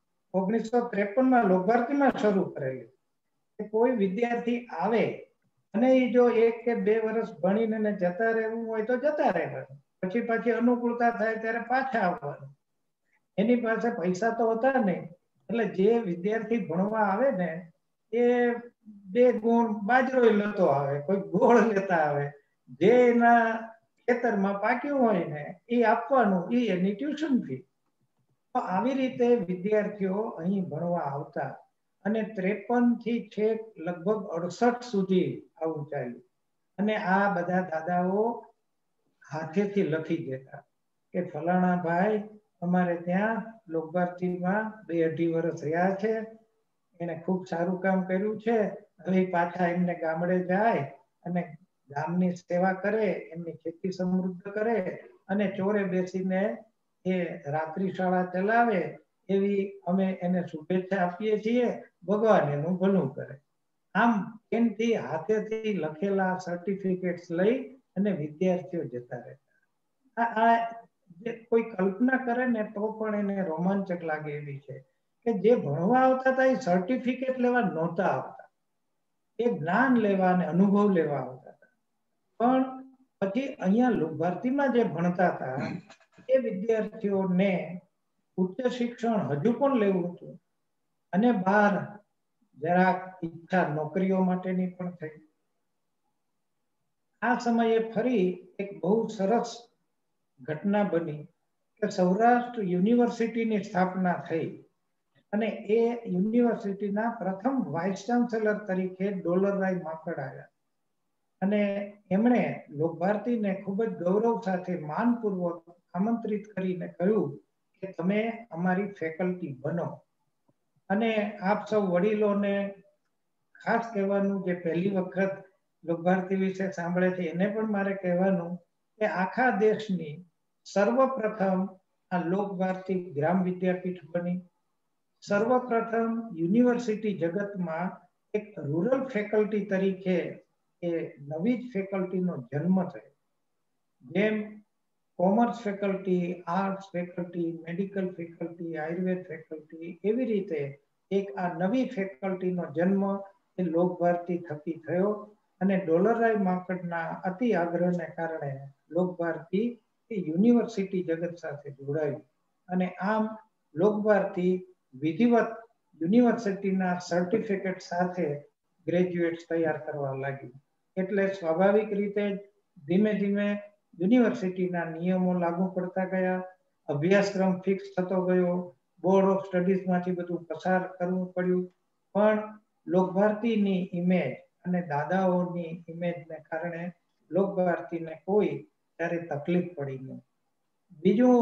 1953માં લોકભારતીમાં શરૂ કરેલી. કોઈ વિદ્યાર્થી આવે અને એ જો 1 કે 2 વર્ષ ભણીને જતા રહેવું હોય તો જતા રહેવાનું, પછી અનુકૂળતા થાય ત્યારે પાછા આવવાનું. એની પાસે પૈસા તો હતા નહીં. એટલે જે વિદ્યાર્થી ભણવા આવે ને એ 2 ગુણ બાજરો લેતો આવે, કોઈ ગોળ લેતા આવે, જે એના ખેતરમાં પાક્યું હોય ને એ આપવાનું, એ એની ટ્યુશન ફી. તો આવી રીતે વિદ્યાર્થીઓ અહીં ભણવા આવતા અને 53 થી છેક લગભગ 68 સુધી આવું ચાલ્યું. અને આ બધા દાદાઓ હાથેથી લખી દેતા કે ફલાણા ભાઈ અમારે ત્યાં લોકભારતીમાં 2-2.5 વર્ષ રહ્યા છે, એને ખૂબ સારું કામ કર્યું છે, હવે પાછા એમને ગામડે જાય અને ગામની સેવા કરે, એમની ખેતી સમૃદ્ધ કરે અને ચોરે બેસીને એ રાત્રિ શાળા ચલાવે, એવી અમે એને શુભેચ્છા આપીએ છીએ. ભગવાન એનું ભલું કરે. આમ એમથી હાથેથી લખેલા સર્ટિફિકેટ્સ લઈ અને વિદ્યાર્થીઓ જતા રહેતા. આ જે કોઈ કલ્પના કરે ને તો પણ એને રોમાંચક લાગે એવી છે કે જે ભણવા આવતા હતા એ સર્ટિફિકેટ લેવા નહોતા આવતા, એ જ્ઞાન લેવા અને અનુભવ લેવા આવતા હતા. પણ પછી અહીંયા લોકભારતીમાં જે ભણતા હતા એ વિદ્યાર્થીઓને ઉચ્ચ શિક્ષણ હજુ પણ લેવું હતું અને બહાર જરાક ઈચ્છા નોકરીઓ માટેની પણ થઈ. આ સમયે ફરી એક બહુ સરસ ઘટના બની કે સૌરાષ્ટ્ર યુનિવર્સિટીની સ્થાપના થઈ અને એ યુનિવર્સિટીના પ્રથમ વાઇસ ચાન્સેલર તરીકે ડોલરરાય માકડ આવ્યા અને એમણે લોકભારતીને ખૂબ જ ગૌરવ સાથે માનપૂર્વક આમંત્રિત કરીને કહ્યું કે તમે અમારી ફેકલ્ટી બનો. અને આપ સૌ વડીલોને ખાસ કહેવાનું, જે પહેલી વખત લોકભારતી વિશે સાંભળે છે એને પણ મારે કહેવાનું કે આખા દેશની સર્વપ્રથમ આ લોકભારતી ગ્રામ વિદ્યાપીઠ બની. સર્વપ્રથમ યુનિવર્સિટી જગતમાં એક રૂરલ ફેકલ્ટી તરીકે એ નવી જ ફેકલ્ટીનો જન્મ થયો. જેમ commerce faculty, arts faculty, medical faculty, Ayurveda faculty, એવી રીતે એક આ નવી ફેકલ્ટીનો જન્મ એ લોકભારતી થકી થયો અને ડોલરરાય માકડના અતિ આગ્રહને કારણે લોકભારતી એ યુનિવર્સિટી જગત સાથે જોડાયું અને આમ લોકભારતી વિધિવત યુનિવર્સિટીના સર્ટિફિકેટ સાથે ગ્રેજ્યુએટ્સ તૈયાર કરવા લાગ્યું. એટલે સ્વાભાવિક રીતે ધીમે ધીમે યુનિવર્સિટીના નિયમો લાગુ પડતા ગયા, અભ્યાસક્રમ ફિક્સ થતો ગયો, બોર્ડ ઓફ સ્ટડીઝમાંથી બધું પસાર કરવું પડ્યું. પણ લોકભારતીની ઇમેજ અને દાદાઓની ઇમેજને કારણે લોકભારતીને કોઈ ત્યારે તકલીફ પડી નહીં. બીજું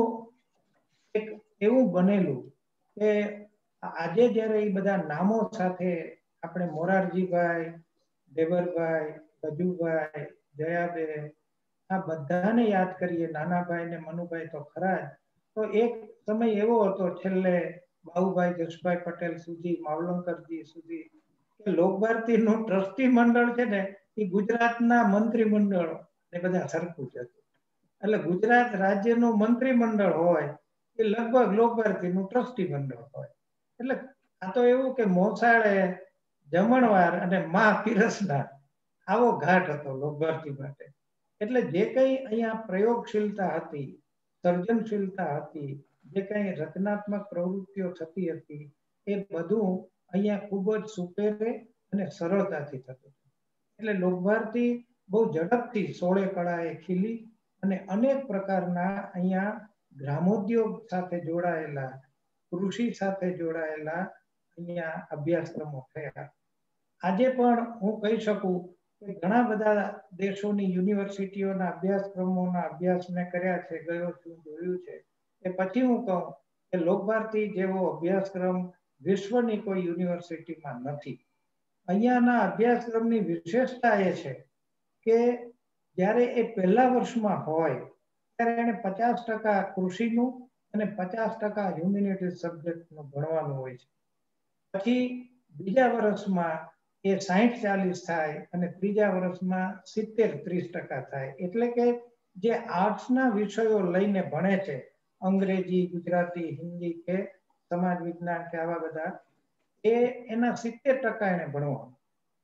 એક એવું બનેલું કે આજે જ્યારે એ બધા નામો સાથે આપણે મોરારજીભાઈ, દેવરભાઈ, ગજુભાઈ, જયાબેન આ બધાને યાદ કરીએ, નાનાભાઈ ને મનુભાઈ તો ખરા જ, તો એક સમય એવો હતો છેલ્લે બાબુભાઈ જસભાઈ પટેલ સુધી, માવલંકરજી સુધી, કે લોકભારતીનું ટ્રસ્ટી મંડળ છે ને એ ગુજરાતના મંત્રીમંડળ એ બધા સરખું જ હતું. એટલે ગુજરાત રાજ્યનું મંત્રીમંડળ હોય એ લગભગ લોકભારતીનું ટ્રસ્ટી મંડળ હોય. એટલે આ તો એવું કે મોસાળે જમણવાર અને મા પીરસનાર આવો ઘાટ હતો લોકભારતી માટે. એટલે જે કંઈ અહીંયા પ્રયોગશીલતા હતી, સર્જનશીલતા હતી, જે કંઈ રચનાત્મક પ્રવૃત્તિઓ થતી હતી એ બધું અહીંયા ખૂબ જ સુપેરે અને સરળતાથી થતું. એટલે લોકભારતી બહુ ઝડપથી 16 કળાએ ખીલી અને અનેક પ્રકારના અહીંયા ગ્રામોદ્યોગ સાથે જોડાયેલા, કૃષિ સાથે જોડાયેલા અહીંયા અભ્યાસક્રમો થયા. આજે પણ હું કહી શકું કે ઘણા બધા દેશોની યુનિવર્સિટીઓના અભ્યાસક્રમોના અભ્યાસ મેં કર્યા છે, ગયો છું, જોયું છે. એ પછી હું કહું કે લોકભારતી જેવો અભ્યાસક્રમ વિશ્વની કોઈ યુનિવર્સિટીમાં નથી. અહીંયાના અભ્યાસક્રમની વિશેષતા એ છે કે જ્યારે એ પહેલા વર્ષમાં હોય ત્યારે એને 50% કૃષિનું અને 50% હ્યુમેનિટીઝ સબ્જેક્ટનું ભણવાનું હોય છે. પછી બીજા વર્ષમાં એ 60-40 થાય અને ત્રીજા વર્ષમાં 70-30% થાય. એટલે કે જે આર્ટ્સના વિષયો લઈને ભણે છે, અંગ્રેજી, ગુજરાતી, હિન્દી કે સમાજ વિજ્ઞાન કે આવા બધા, એ એના 70% એને ભણવાનું,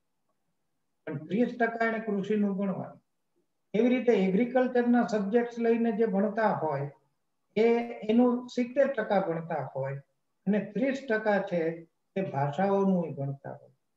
પણ 30% એને કૃષિનું ભણવાનું. એવી રીતે એગ્રીકલ્ચરના સબ્જેક્ટ લઈને જે ભણતા હોય એ એનું 70% ભણતા હોય અને 30% છે એ ભાષાઓનું ભણતા હોય.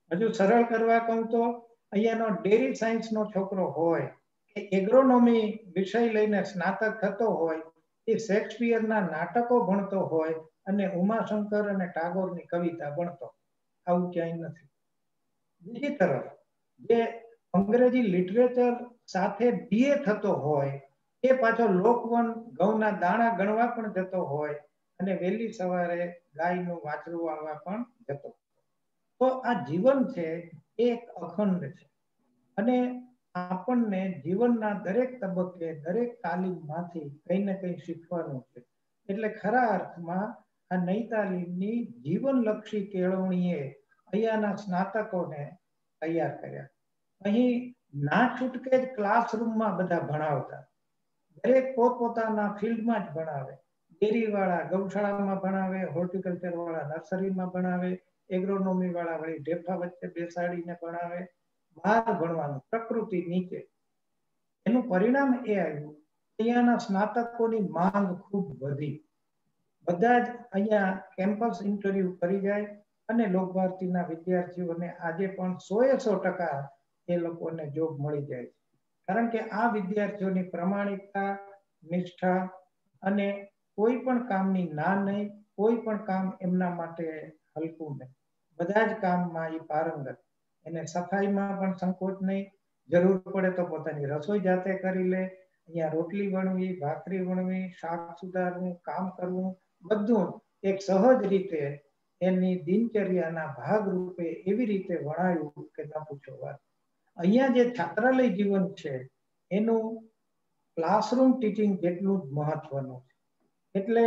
હજુ સરળ કરવા કહું તો અહીંયાનો ડેરી સાયન્સનો છોકરો હોય કે એગ્રોનોમી વિષય લઈને સ્નાતક થતો હોય, એ શેક્સપિયરના નાટકો ભણતો હોય અને ઉમાશંકર અને ટાગોરની કવિતા ભણતો, આવું ક્યાંય નથી. બીજી તરફ જે અંગ્રેજી લિટરેચર સાથે બીએ થતો હોય, એ પાછો લોકવન ઘઉંના દાણા ગણવા પણ જતો હોય અને વહેલી સવારે ગાયનું વાછરું વાળવા પણ જતો. તો આ જીવન છે એ એક અખંડ છે અને આપણને જીવનના દરેક તબક્કે દરેક તાલીમમાંથી કંઈ ને કંઈ શીખવાનું છે. એટલે ખરા અર્થમાં આ નઈ તાલીમની જીવનલક્ષી કેળવણીએ અહીંયાના સ્નાતકોને તૈયાર કર્યા. અહીં ના છૂટકે જ ક્લાસરૂમમાં બધા ભણાવતા, દરેક પોતપોતાના ફિલ્ડમાં જ ભણાવે. ડેરીવાળા ગૌશાળામાં ભણાવે, હોર્ટિકલ્ચર વાળા નર્સરીમાં ભણાવે, એગ્રોનોમી વાળા વળી ઢેફા વચ્ચે બેસાડીને ભણાવે. બહાર ભણવાનું, પ્રકૃતિ નીચે. એનું પરિણામ એ આવ્યું, અહીંયાના સ્નાતકોની માંગ ખૂબ વધી. બધા જ અહીંયા કેમ્પસ ઇન્ટરવ્યુ કરી જાય અને લોકભારતીના વિદ્યાર્થીઓને આજે પણ 100% એ લોકોને જોબ મળી જાય છે. કારણ કે આ વિદ્યાર્થીઓની પ્રમાણિકતા, નિષ્ઠા અને કોઈ પણ કામની ના નહીં, કોઈ પણ કામ એમના માટે હલકું નહીં. બધા જ કામમાં એ પારંગત. એને સફાઈમાં પણ સંકોચ નહીં, જરૂર પડે તો પોતાની રસોઈ જાતે કરી લે. અહીંયા રોટલી વણવી, ભાખરી વણવી, શાક સુધારવું, કામ કરવું, બધું એક સહજ રીતે એની દિનચર્યાના ભાગરૂપે એવી રીતે વણાયું કે ન પૂછો વાત. અહીંયા જે છાત્રાલય જીવન છે એનું ક્લાસરૂમ ટીચિંગ જેટલું જ મહત્વનું છે. એટલે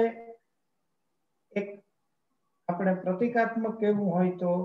એક આપણે પ્રતિકાત્મક કહેવું હોય તો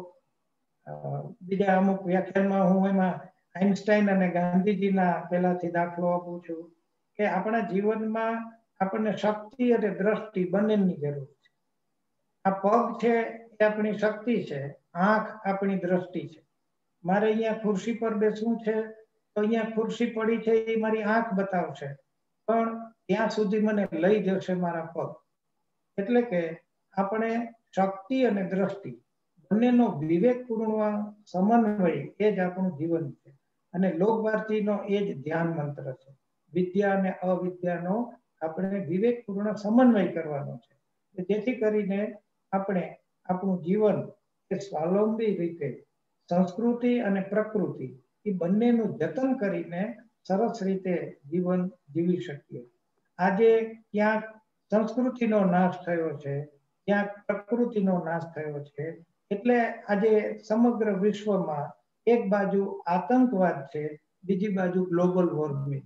બીજા અમુક વ્યાખ્યાનમાં હું એમાં આઈન્સ્ટાઈન અને ગાંધીજીના પહેલાથી દાખલો આપું છું કે આપણા જીવનમાં આપણને શક્તિ અને દ્રષ્ટિ બંનેની જરૂર છે. આ પગ છે એ આપણી શક્તિ છે, આંખ આપણી દ્રષ્ટિ છે. મારે અહીંયા ખુરશી પર બેસવું છે તો અહીંયા ખુરશી પડી છે એ મારી આંખ બતાવશે, પણ ત્યાં સુધી મને લઈ જશે મારા પગ. એટલે કે આપણે શક્તિ અને દ્રષ્ટિ બંનેનો વિવેકપૂર્ણ સમન્વય એ જ આપણું જીવન છે. અને લોકભારતીનો એ જ ધ્યાન મંત્ર છે. વિદ્યા અને અવિદ્યાનો આપણે વિવેકપૂર્ણ સમન્વય કરવાનો છે, જેથી કરીને આપણે આપણું જીવન એ સ્વાવલંબી રીતે સંસ્કૃતિ અને પ્રકૃતિ એ બંનેનું જતન કરીને સરસ રીતે જીવન જીવી શકીએ. આજે ક્યાંક સંસ્કૃતિનો નાશ થયો છે, ક્યાંક પ્રકૃતિનો નાશ થયો છે. એટલે આજે સમગ્ર વિશ્વમાં એક બાજુ આતંકવાદ છે, બીજી બાજુ ગ્લોબલ વોર્મિંગ.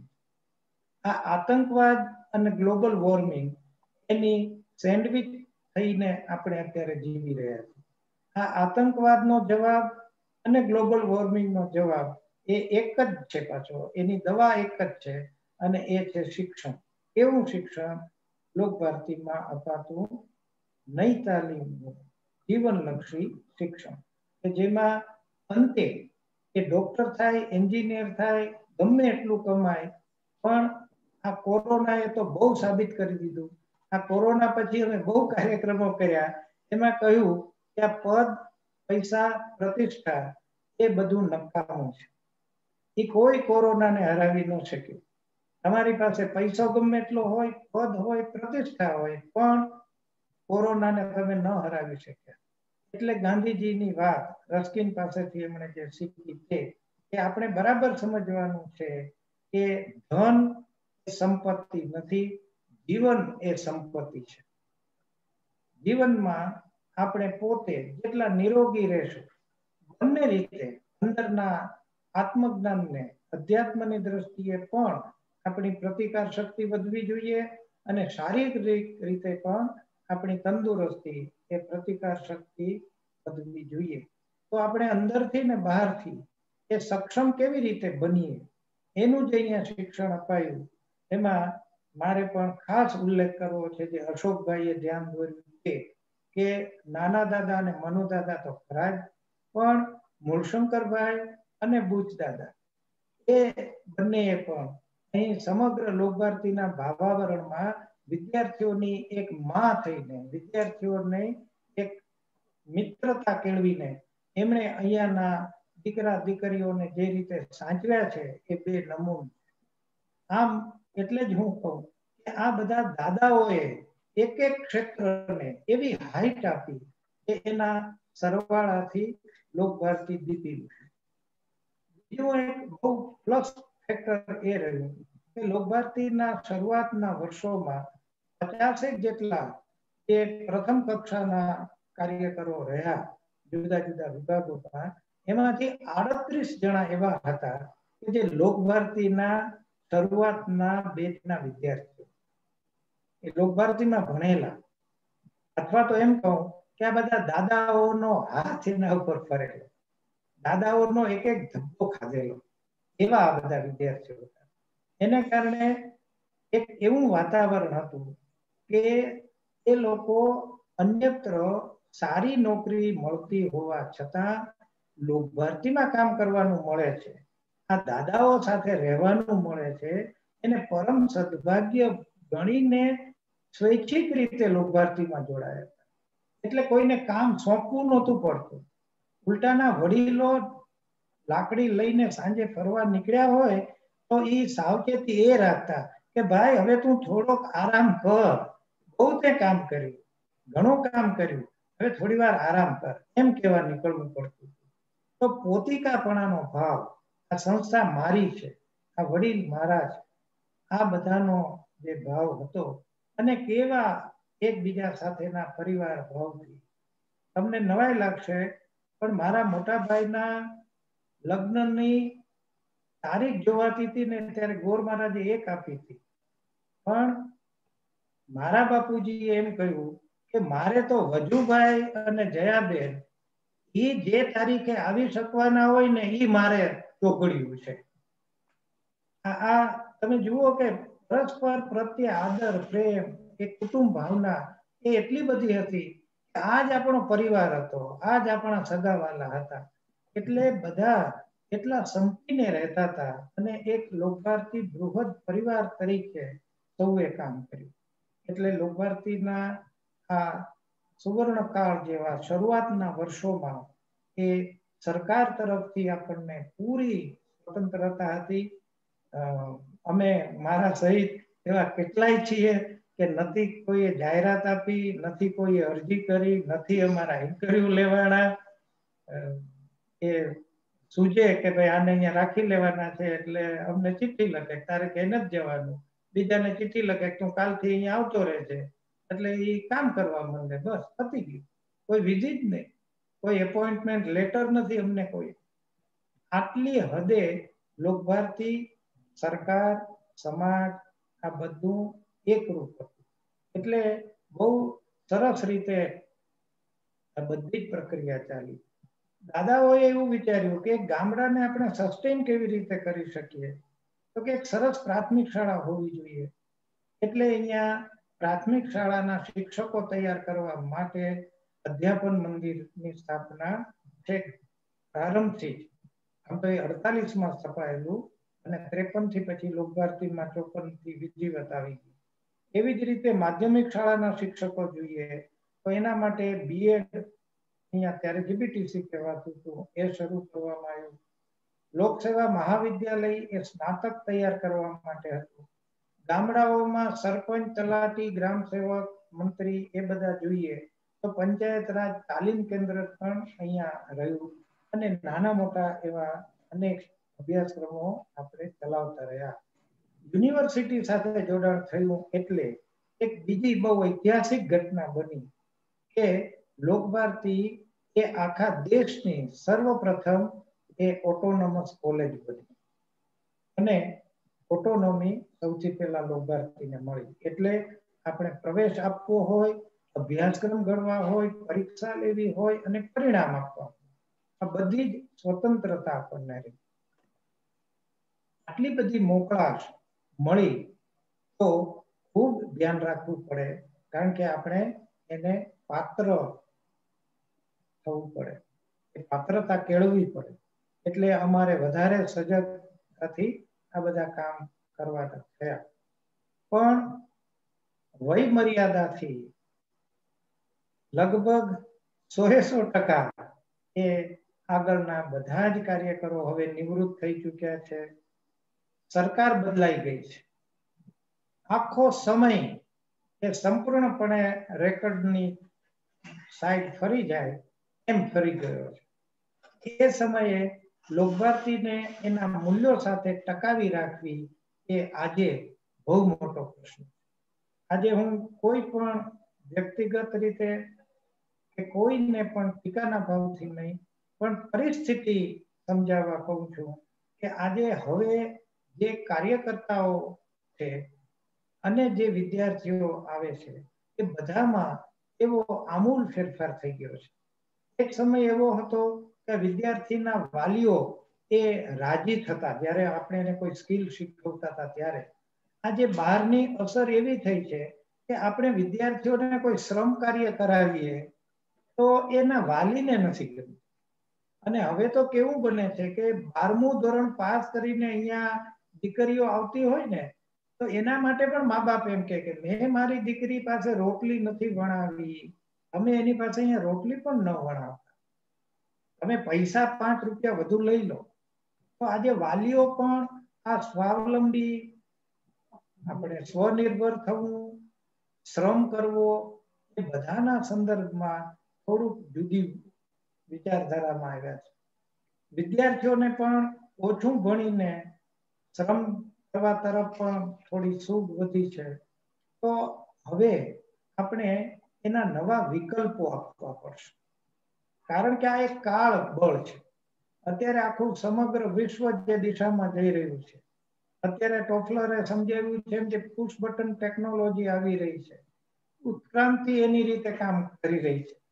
આ આતંકવાદ અને ગ્લોબલ વોર્મિંગ એની સેન્ડવિચ થઈને આપણે અત્યારે જીવી રહ્યા છીએ. આ આતંકવાદનો જવાબ અને ગ્લોબલ વોર્મિંગનો જવાબ એ એક જ છે. પાછો એની દવા એક જ છે અને એ છે શિક્ષણ. એવું શિક્ષણ લોકભારતીમાં અપાતું નઈ તાલીમનું જીવનલક્ષી શિક્ષણ કે જેમાં અંતે એ ડોક્ટર થાય, એન્જિનિયર થાય, ગમે એટલું કમાય, પણ આ કોરોનાએ તો બહુ સાબિત કરી દીધું. આ કોરોના પછી અમે બહુ કાર્યક્રમો કર્યા, એમાં કહ્યું કે આ પદ, પૈસા, પ્રતિષ્ઠા એ બધું નકામું છે. એ કોઈ કોરોનાને હરાવી ન શકે. તમારી પાસે પૈસો ગમે એટલો હોય, પદ હોય, પ્રતિષ્ઠા હોય, પણ કોરોનાને તમે ન હરાવી શક્યા. એટલે ગાંધીજીની વાત રસ્કિન પાસેથી એમણે જે શીખી છે એ આપણે બરાબર સમજવાનું છે કે ધન એ સંપત્તિ નથી, જીવન એ સંપત્તિ છે. જીવનમાં આપણે પોતે જેટલા નિરોગી રહેશું, બંને રીતે અંદરના આત્મજ્ઞાનને અધ્યાત્મની દ્રષ્ટિએ પણ આપણી પ્રતિકાર શક્તિ વધવી જોઈએ અને શારીરિક રીતે પણ આપણી તંદુરસ્તી એ પ્રતિકાર શક્તિ વધવી જોઈએ. તો આપણે અંદરથી ને બહારથી એ સક્ષમ કેવી રીતે બનીએ એનું જે અહીંયા શિક્ષણ અપાયું, એમાં મારે પણ ખાસ ઉલ્લેખ કરવો છે જે અશોકભાઈએ ધ્યાન દોર્યું છે કે નાના દાદા અને મનુ દાદા તો ખરા જ, પણ મૂળશંકરભાઈ અને બુચ દાદા એ બંનેએ પણ અહીં સમગ્ર લોકભારતીના ભાવાવરણમાં વિદ્યાર્થીઓની એક માં થઈને, વિદ્યાર્થીઓને એક મિત્રતા કેળવીને એમણે અહીંયાના દીકરા દીકરીઓને જે રીતે સાચવ્યા છે એ બે નમૂન. આમ એટલે જ હું કહું કે આ બધા દાદાઓએ એક એક ક્ષેત્રને એવી હાઈટ આપી કે એના સરવાળાથી લોકભારતી દીધી. બીજું એક બહુ પ્લસ ફેક્ટર એ રહ્યું કે લોકભારતીના શરૂઆતના વર્ષોમાં 50 જેટલા જે પ્રથમ કક્ષાના કાર્યકરો રહ્યા જુદા જુદા વિભાગોમાં, એમાંથી 38 જણા એવા હતા કે જે લોકભારતીના શરૂઆતના બેચના વિદ્યાર્થીઓ, એ લોકભારતીમાં ભણેલા. અથવા તો એમ કહું કે આ બધા દાદાઓનો હાથ એના ઉપર ફરેલો, દાદાઓનો એક એક ધબ્બો ખાધેલો, એવા આ બધા વિદ્યાર્થીઓ હતા. એને કારણે એક એવું વાતાવરણ હતું કે એ લોકો અન્યત્ર સારી નોકરી મળતી હોવા છતાં લોકભારતીમાં કામ કરવાનું મળે છે, આ દાદાઓ સાથે રહેવાનું મળે છે, એને પરમ સદભાગ્ય ગણીને સ્વૈચ્છિક રીતે લોકભારતીમાં જોડાયા હતા. એટલે કોઈને કામ સોંપવું નહોતું પડતું. ઉલટાના વડીલો લાકડી લઈને સાંજે ફરવા નીકળ્યા હોય તો એ સાવચેતી એ રાખતા કે ભાઈ હવે તું થોડોક આરામ કર, બહુ તે કામ કર્યું, ઘણું કામ કર્યું, હવે થોડી વાર આરામ કર, એમ કહેવા નીકળવું પડતું. તો પોતિકાપણાનો ભાવ, આ સંસ્થા મારી છે, આ વડીલ મારા છે, આ બધાનો જે ભાવ હતો, અને કેવા એકબીજા સાથેના પરિવાર ભાવથી. તમને નવાઈ લાગશે પણ મારા મોટા ભાઈના લગ્નની તારીખ જોવાતી હતી ને ત્યારે ગોર મહારાજે એક આપી હતી, પણ મારા બાપુજીએ એમ કહ્યું કે મારે તો વજુભાઈ અને જયાબેન એ જે તારીખે આવી શકવાના હોય ને એ મારે ચોકડ્યું છે. આ તમે જુઓ કે પરસ્પર પ્રત્યે આદર પ્રેમ, એ કુટુંબ ભાવના એ એટલી બધી હતી કે આ જ આપણો પરિવાર હતો, આ જ આપણા સગાવાલા હતા. એટલે બધા એટલા સંપીને રહેતા હતા અને એક લોકભારતી બૃહદ પરિવાર તરીકે સૌએ કામ કર્યું. એટલે લોકભારતીના આ સુવર્ણકાળ જેવા શરૂઆતના વર્ષોમાં એ સરકાર તરફથી આપણને પૂરી સ્વતંત્રતા હતી. અમે મારા સહિત એવા કેટલાય છીએ કે નથી કોઈએ જાહેરાત આપી, નથી કોઈએ અરજી કરી, નથી અમારા ઇન્ટરવ્યુ લેવાના. એ સૂજે કે ભાઈ આને અહીંયા રાખી લેવાના છે એટલે અમને ચિઠ્ઠી લખે, તારે કઈ નથી જવાનું. બીજાને ચિઠ્ઠી લખે તું કાલથી અહીંયા આવતો રહેજે, એટલે એ કામ કરવા માંડે. બસ પતી ગયું. કોઈ વિઝિટ નહીં, કોઈ એપોઇન્ટમેન્ટ લેટર નથી અમને કોઈ. આટલી હદે લોકભારતી સરકાર સમાજ આ બધું એકરૂપ હતું. એટલે બહુ સરસ રીતે આ બધી જ પ્રક્રિયા ચાલી. દાદાઓએ એવું વિચાર્યું કે ગામડાને આપણે સસ્ટેન કેવી રીતે કરી શકીએ, તો કે એક સરસ પ્રાથમિક શાળા હોવી જોઈએ. એટલે અહીંયા પ્રાથમિક શાળાના શિક્ષકો તૈયાર કરવા માટે અધ્યાપન મંદિરની સ્થાપના છેક પ્રારંભથી જ, આમ તો એ 48માં સ્થપાયેલું અને 53 થી પછી લોકભારતીમાં 54 થી વિધિવત આવી ગઈ. એવી જ રીતે માધ્યમિક શાળાના શિક્ષકો જોઈએ તો એના માટે બીએડ, અહીંયા ત્યારે જીબીટીસી કહેવાતું હતું, એ શરૂ કરવામાં આવ્યું. લોકસેવા મહાવિદ્યાલય એ સ્નાતક તૈયાર કરવા માટે હતું. ગામડાઓમાં સરપંચ, તલાટી, ગ્રામ સેવક, મંત્રી એ બધા જોઈએ તો પંચાયત રાજ તાલીમ કેન્દ્ર પણ અહીંયા રહ્યું અને નાના મોટા એવા અનેક અભ્યાસક્રમો આપણે ચલાવતા રહ્યા. યુનિવર્સિટી સાથે જોડાણ થયું એટલે એક બીજી બહુ ઐતિહાસિક ઘટના બની કે લોકભારતી એ આખા દેશની સર્વપ્રથમ એ ઓટોનોમસ કોલેજ બની અને ઓટોનોમી સૌથી પહેલા લોકભારતીને મળી. એટલે આપણે પ્રવેશ આપવો હોય, અભ્યાસક્રમ ઘડવા હોય, પરીક્ષા લેવી હોય અને પરિણામ આપવા હોય, આ બધી જ સ્વતંત્રતા આપણને રહી. આટલી બધી મોકળાશ મળી તો ખૂબ ધ્યાન રાખવું પડે, કારણ કે આપણે એને પાત્ર થવું પડે, એ પાત્રતા કેળવવી પડે. એટલે અમારે વધારે સજગતાથી આ બધા કામ કરવા થયા. પણ વય મર્યાદાથી લગભગ 100% એ આગળના બધા જ કાર્યકરો હવે નિવૃત્ત થઈ ચૂક્યા છે. સરકાર બદલાઈ ગઈ છે. આખો સમય એ સંપૂર્ણપણે રેકર્ડની સાઈડ ફરી જાય એમ ફરી ગયો છે. એ સમયે લોકભારતીને એના મૂલ્યો સાથે ટકાવી રાખવી એ આજે બહુ મોટો પ્રશ્ન. આજે હું કોઈ પણ વ્યક્તિગત રીતે કે કોઈને પણ ટીકાના ભાવથી નહીં, પણ પરિસ્થિતિ સમજાવવા કહું છું કે આજે હવે જે કાર્યકર્તાઓ છે અને જે વિદ્યાર્થીઓ આવે છે એ બધામાં એવો આમૂલ ફેરફાર થઈ ગયો છે. એક સમય એવો હતો કે વિદ્યાર્થીના વાલીઓ એ રાજી થતા જ્યારે આપણે એને કોઈ સ્કિલ શીખવતા હતા ત્યારે. આજે બહારની અસર એવી થઈ છે કે આપણે વિદ્યાર્થીઓને કોઈ શ્રમ કાર્ય કરાવીએ તો એના વાલીને નથી ગમતું. અને હવે તો કેવું બને છે કે 12મું ધોરણ પાસ કરીને અહીંયા દીકરીઓ આવતી હોય ને તો એના માટે પણ મા બાપ એમ કે મેં મારી દીકરી પાસે રોટલી નથી ભણાવી, અમે એની પાસે અહીંયા રોટલી પણ ન ભણાવતા, તમે પૈસા 5 રૂપિયા વધુ લઈ લો. તો આજે વાલીઓ પણ આ સ્વાવલંબી, આપણે સ્વનિર્ભર થવું, શ્રમ કરવો એ બધાના સંદર્ભમાં થોડુંક જુદી વિચારધારામાં આવ્યા છે. વિદ્યાર્થીઓને પણ ઓછું ભણીને શ્રમ કરવા તરફ પણ થોડી સૂગ વધી છે. તો હવે આપણે એના નવા વિકલ્પો આપવા પડશે, કારણ કે આ એક કાળ બળ છે. અત્યારે આખું સમગ્ર વિશ્વ જે દિશામાં જઈ રહ્યું છે, અત્યારે ટોફલરે સમજાવ્યું છે એમ કે પુશ બટન ટેકનોલોજી આવી રહી છે, ઉત્ક્રાંતિ એની રીતે કામ કરી રહી છે.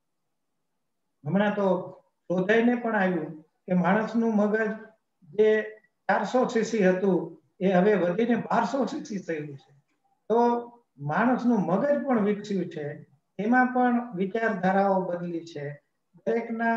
હમણાં તો શોધાઈને પણ આવ્યું કે માણસનું મગજ જે 400 સીસી હતું એ હવે વધીને 1200 સીસી થયું છે. તો માણસનું મગજ પણ વિકસ્યું છે, એમાં પણ વિચારધારાઓ બદલી છે, દરેકના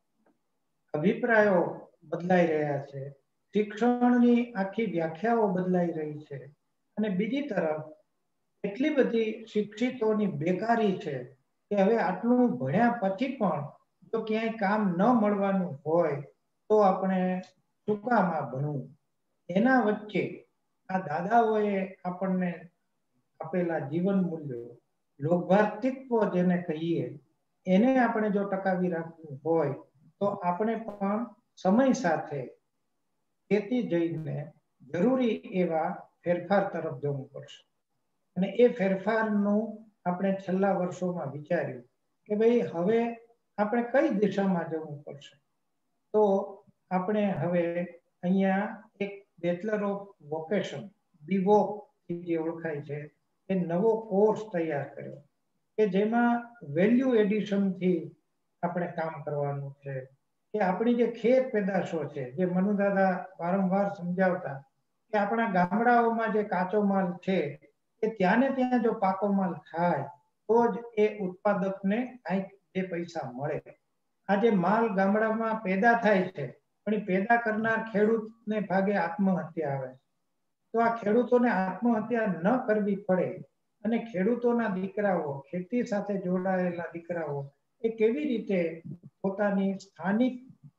અભિપ્રાયો બદલાઈ રહ્યા છે, શિક્ષણની આખી વ્યાખ્યાઓ બદલાઈ રહી છે. અને બીજી તરફ એટલી બધી શિક્ષિતોની બેકારી છે કે હવે આટલું ભણ્યા પછી પણ જો ક્યાંય કામ ન મળવાનું હોય તો આપણે શું કામ આ ભણવું? એના વચ્ચે આ દાદાઓએ આપણને આપેલા જીવન મૂલ્યો, લોકભારતીત્વ જેને કહીએ, એને આપણે જો ટકાવી રાખવું હોય તો આપણે પણ સમય સાથે ખેતી જઈને જરૂરી એવા ફેરફાર તરફ જવું પડશે. અને એ ફેરફારનું આપણે છેલ્લા વર્ષોમાં વિચાર્યું કે ભાઈ હવે આપણે કઈ દિશામાં જવું પડશે. તો આપણે હવે અહીંયા એક બેચલર ઓફ વોકેશન બીવોક જે ઓળખાય છે એ નવો કોર્સ તૈયાર કર્યો કે જેમાં વેલ્યુ એડિશનથી આપણે કામ કરવાનું છે. કે આપણી જે ખેત પેદાશો છે, જે મનુદાદા વારંવાર સમજાવતા કે આપણા ગામડાઓમાં જે કાચો માલ છે એ ત્યાં ને ત્યાં જો પાકો માલ થાય તો જ એ ઉત્પાદકને કંઈક જે પૈસા મળે. આજે માલ ગામડામાં પેદા થાય છે પણ એ પેદા કરનાર ખેડૂતને ભાગે આત્મહત્યા આવે છે. તો આ ખેડૂતોને આત્મહત્યા ન કરવી પડે અને ખેડૂતોના દીકરાઓ, ખેતી સાથે જોડાયેલા દીકરાઓ એ કેવી રીતે પોતાની સ્થાનિક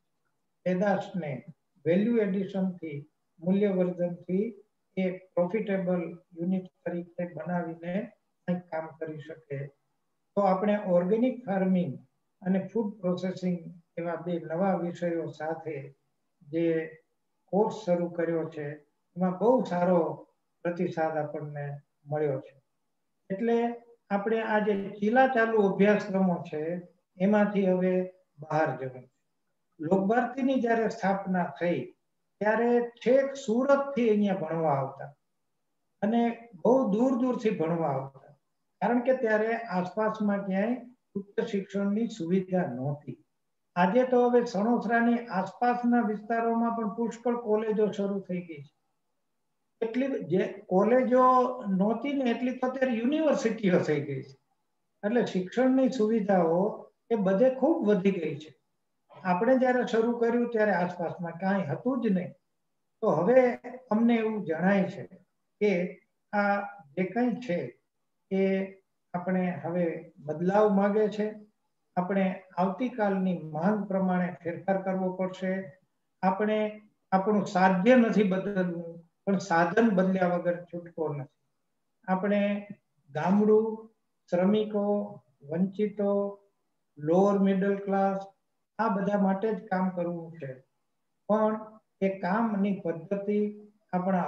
પેદાશને વેલ્યુ એડિશનથી, મૂલ્યવર્ધનથી એ પ્રોફિટેબલ યુનિટ તરીકે બનાવીને કંઈક કામ કરી શકે. તો આપણે ઓર્ગેનિક ફાર્મિંગ અને ફૂડ પ્રોસેસિંગ એવા બે નવા વિષયો સાથે જે કોર્સ શરૂ કર્યો છે એમાં બહુ સારો પ્રતિસાદ આપણને મળ્યો છે. એટલે આપણે આ જે ચીલાચાલુ અભ્યાસક્રમો છે એમાંથી હવે બહાર જવું. લોકભારતીની જ્યારે સ્થાપના થઈ ત્યારે છેક સુરતથી અહીંયા ભણવા આવતા અને બહુ દૂર દૂરથી ભણવા આવતા, કારણ કે ત્યારે આસપાસમાં ક્યાંય ઉચ્ચ શિક્ષણની સુવિધા નહોતી. આજે તો હવે સણોસરાની આસપાસના વિસ્તારોમાં પણ પુષ્કળ કોલેજો શરૂ થઈ ગઈ છે. એટલી જે કોલેજો નહોતી ને એટલી તો અત્યારે યુનિવર્સિટીઓ થઈ ગઈ છે. એટલે શિક્ષણની સુવિધાઓ એ બધે ખૂબ વધી ગઈ છે. આપણે જ્યારે શરૂ કર્યું ત્યારે આસપાસમાં કાંઈ હતું જ નહીં. તો હવે અમને એવું જણાય છે કે આ જે કંઈ છે એ આપણે હવે બદલાવ માંગે છે. આપણે આવતીકાલની માંગ પ્રમાણે ફેરફાર કરવો પડશે. આપણે આપણું સાધ્ય નથી બદલવું, પણ સાધન બદલ્યા વગર છૂટકો નથી. આપણે ગામડું, શ્રમિકો, વંચિતો, લોઅર મિડલ ક્લાસ આ બધા માટે જ કામ કરવું છે. પણ એ કામની પદ્ધતિ, આપણા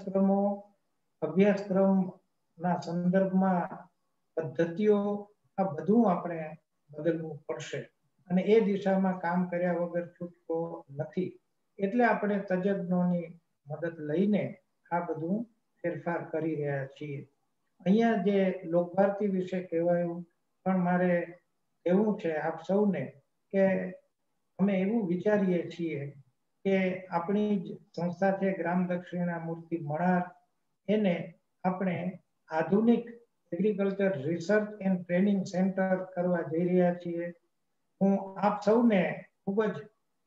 અભ્યાસક્રમના સંદર્ભમાં પદ્ધતિઓ આ બધું આપણે બદલવું પડશે અને એ દિશામાં કામ કર્યા વગર છૂટકો નથી. એટલે આપણે તજજ્ઞોની મદદ લઈને આ બધું ફેરફાર કરી રહ્યા છીએ. અહીંયા જે લોકભારતી વિશે કહેવાયું, પણ મારે એવું છે આપ સૌને કે અમે એવું વિચારીએ છીએ કે આપણી જ સંસ્થા છે ગ્રામ દક્ષિણા મૂર્તિ મણાર, એને આપણે આધુનિક agriculture research and training centre કરવા જઈ રહ્યા છીએ. હું આપ સૌને ખૂબ જ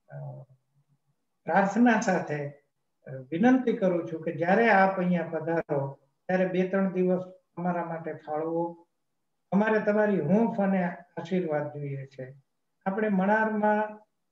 પ્રાર્થના સાથે વિનંતી કરું છું કે જ્યારે આપ અહીંયા પધારો ત્યારે 2-3 દિવસ અમારા માટે ફાળવો. અમારે તમારી હૂંફ અને આશીર્વાદ જોઈએ છે. આપણે મણારમાં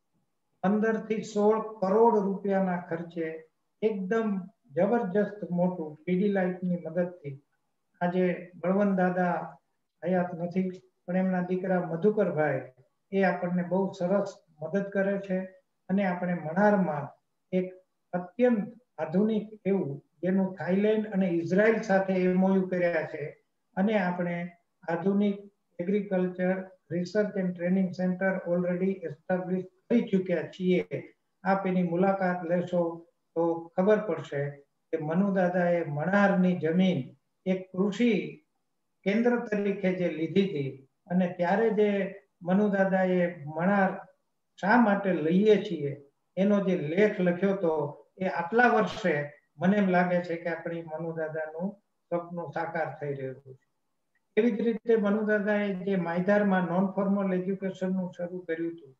15 થી 16 કરોડ રૂપિયાના ખર્ચે એકદમ જબરજસ્ત મોટું પીડી લાઇટની મદદથી, આજે બળવંત દાદા હયાત નથી પણ એમના દીકરા મધુકરભાઈ એ આપણને બહુ સરસ મદદ કરે છે અને આપણે મણારમાં એક અત્યંત આધુનિક એવું જેનું થાઈલેન્ડ અને ઇઝરાયલ સાથે MOU કર્યા છે અને આપણે આધુનિક agriculture research and training centre already establish કરી ચૂક્યા છીએ. આપ એની મુલાકાત લેશો તો ખબર પડશે કે મનુ દાદાએ મણારની જમીન એક કૃષિ કેન્દ્ર તરીકે જે લીધી હતી અને ત્યારે જે મનુ દાદાએ મણાર શા માટે લઈએ છીએ એનો જે લેખ લખ્યો હતો એ આટલા વર્ષે મને એમ લાગે છે કે આપણી મનુ દાદાનું સપનું સાકાર થઈ રહ્યું છે. એવી જ રીતે મનુ દાદાએ જે માયધારમાં નોન ફોર્મલ એજ્યુકેશનનું શરૂ કર્યું હતું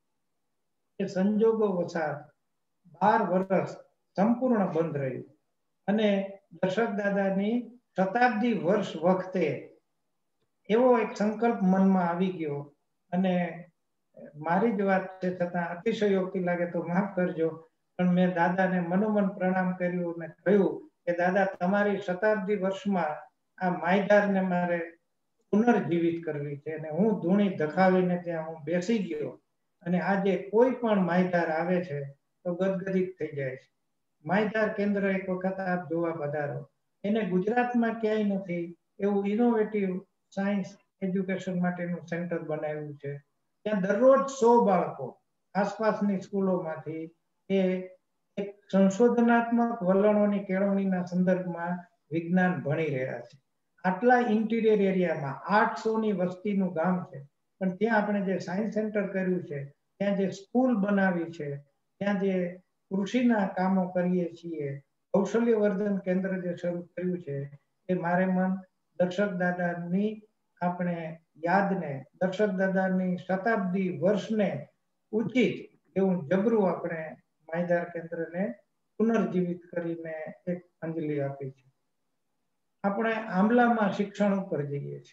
એ સંજોગો વસાત 12 વર્ષ સંપૂર્ણ બંધ રહ્યું અને દર્શક દાદાની શતાબ્દી વર્ષ વખતે એવો એક સંકલ્પ મનમાં આવી ગયો અને મારી જ વાત છે છતાં અતિશયોક્તિ લાગે તો માફ કરજો, પણ મેં દાદાને મનોમન પ્રણામ કર્યું અને કહ્યું કે દાદા તમારી શતાબ્દી વર્ષમાં આ માયધારને મારે પુનર્જીવિત કરવી છે અને હું ધૂણી ધખાવીને ત્યાં હું બેસી ગયો અને આજે કોઈ પણ માયધાર આવે છે તો ગદગદિત થઈ જાય છે. માયધાર કેન્દ્ર એક વખત આપ જોવા પધારો. એને ગુજરાતમાં ક્યાંય નથી એવું ઇનોવેટિવ સાયન્સ એજ્યુકેશન માટેનું સેન્ટર બનાવ્યું છે. ત્યાં દરરોજ 100 બાળકો આસપાસની સ્કૂલોમાંથી એ એક સંશોધનાત્મક વલણોની કેળવણીના સંદર્ભમાં વિજ્ઞાન ભણી રહ્યા છે. આટલા ઇન્ટિરિયર એરિયામાં 800ની વસ્તીનું ગામ છે, પણ ત્યાં આપણે જે સાયન્સ સેન્ટર કર્યું છે, ત્યાં જે સ્કૂલ બનાવી છે, ત્યાં જે કૃષિના કામો કરીએ છીએ, કૌશલ્યવર્ધન કેન્દ્ર જે શરૂ કર્યું છે, એ મારે મન દર્શક દાદાની આપણે યાદને, દર્શક દાદાની શતાબ્દી વર્ષને ઉચિત એવું જબરું આપણે માયધાર કેન્દ્રને પુનર્જીવિત કરીને એક અંજલિ આપી છે. આપણે આંબલામાં શિક્ષણ ઉપર જઈએ છીએ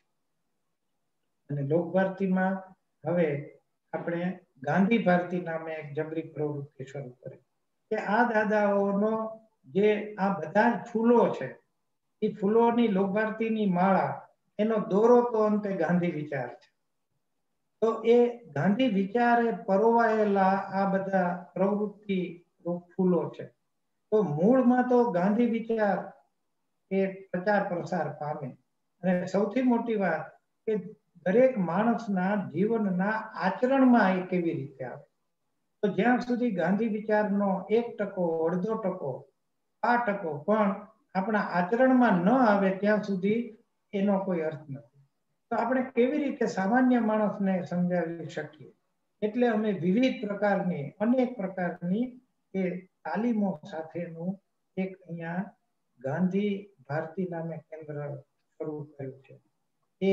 અને લોકભારતીમાં હવે આપણે ગાંધીભારતી નામે એક જબરી પ્રવૃત્તિ શરૂ કરી કે આ દાદાઓનો જે આ બધા ફૂલો છે એ ફૂલોની લોકભારતીની માળા એનો દોરો તો અંતે ગાંધી વિચાર છે. તો એ ગાંધી વિચારે પરોવાયેલા આ બધા પ્રવૃત્તિ ફૂલો છે. તો મૂળમાં તો ગાંધી વિચાર એ પ્રચાર પ્રસાર પામે અને સૌથી મોટી વાત કે દરેક માણસના જીવનના આચરણમાં એ કેવી રીતે આવે. તો જ્યાં સુધી ગાંધી વિચારનો 1%, અડધો ટકો, 5% પણ આપણા આચરણમાં ન આવે ત્યાં સુધી એનો કોઈ અર્થ નથી. તો આપણે કેવી રીતે સામાન્ય માણસને સમજાવી શકીએ? એટલે અમે વિવિધ પ્રકારની, અનેક પ્રકારની એ તાલીમો સાથેનું એક અહીંયા ગાંધી ભારતી નામે કેન્દ્ર શરૂ કર્યું છે. એ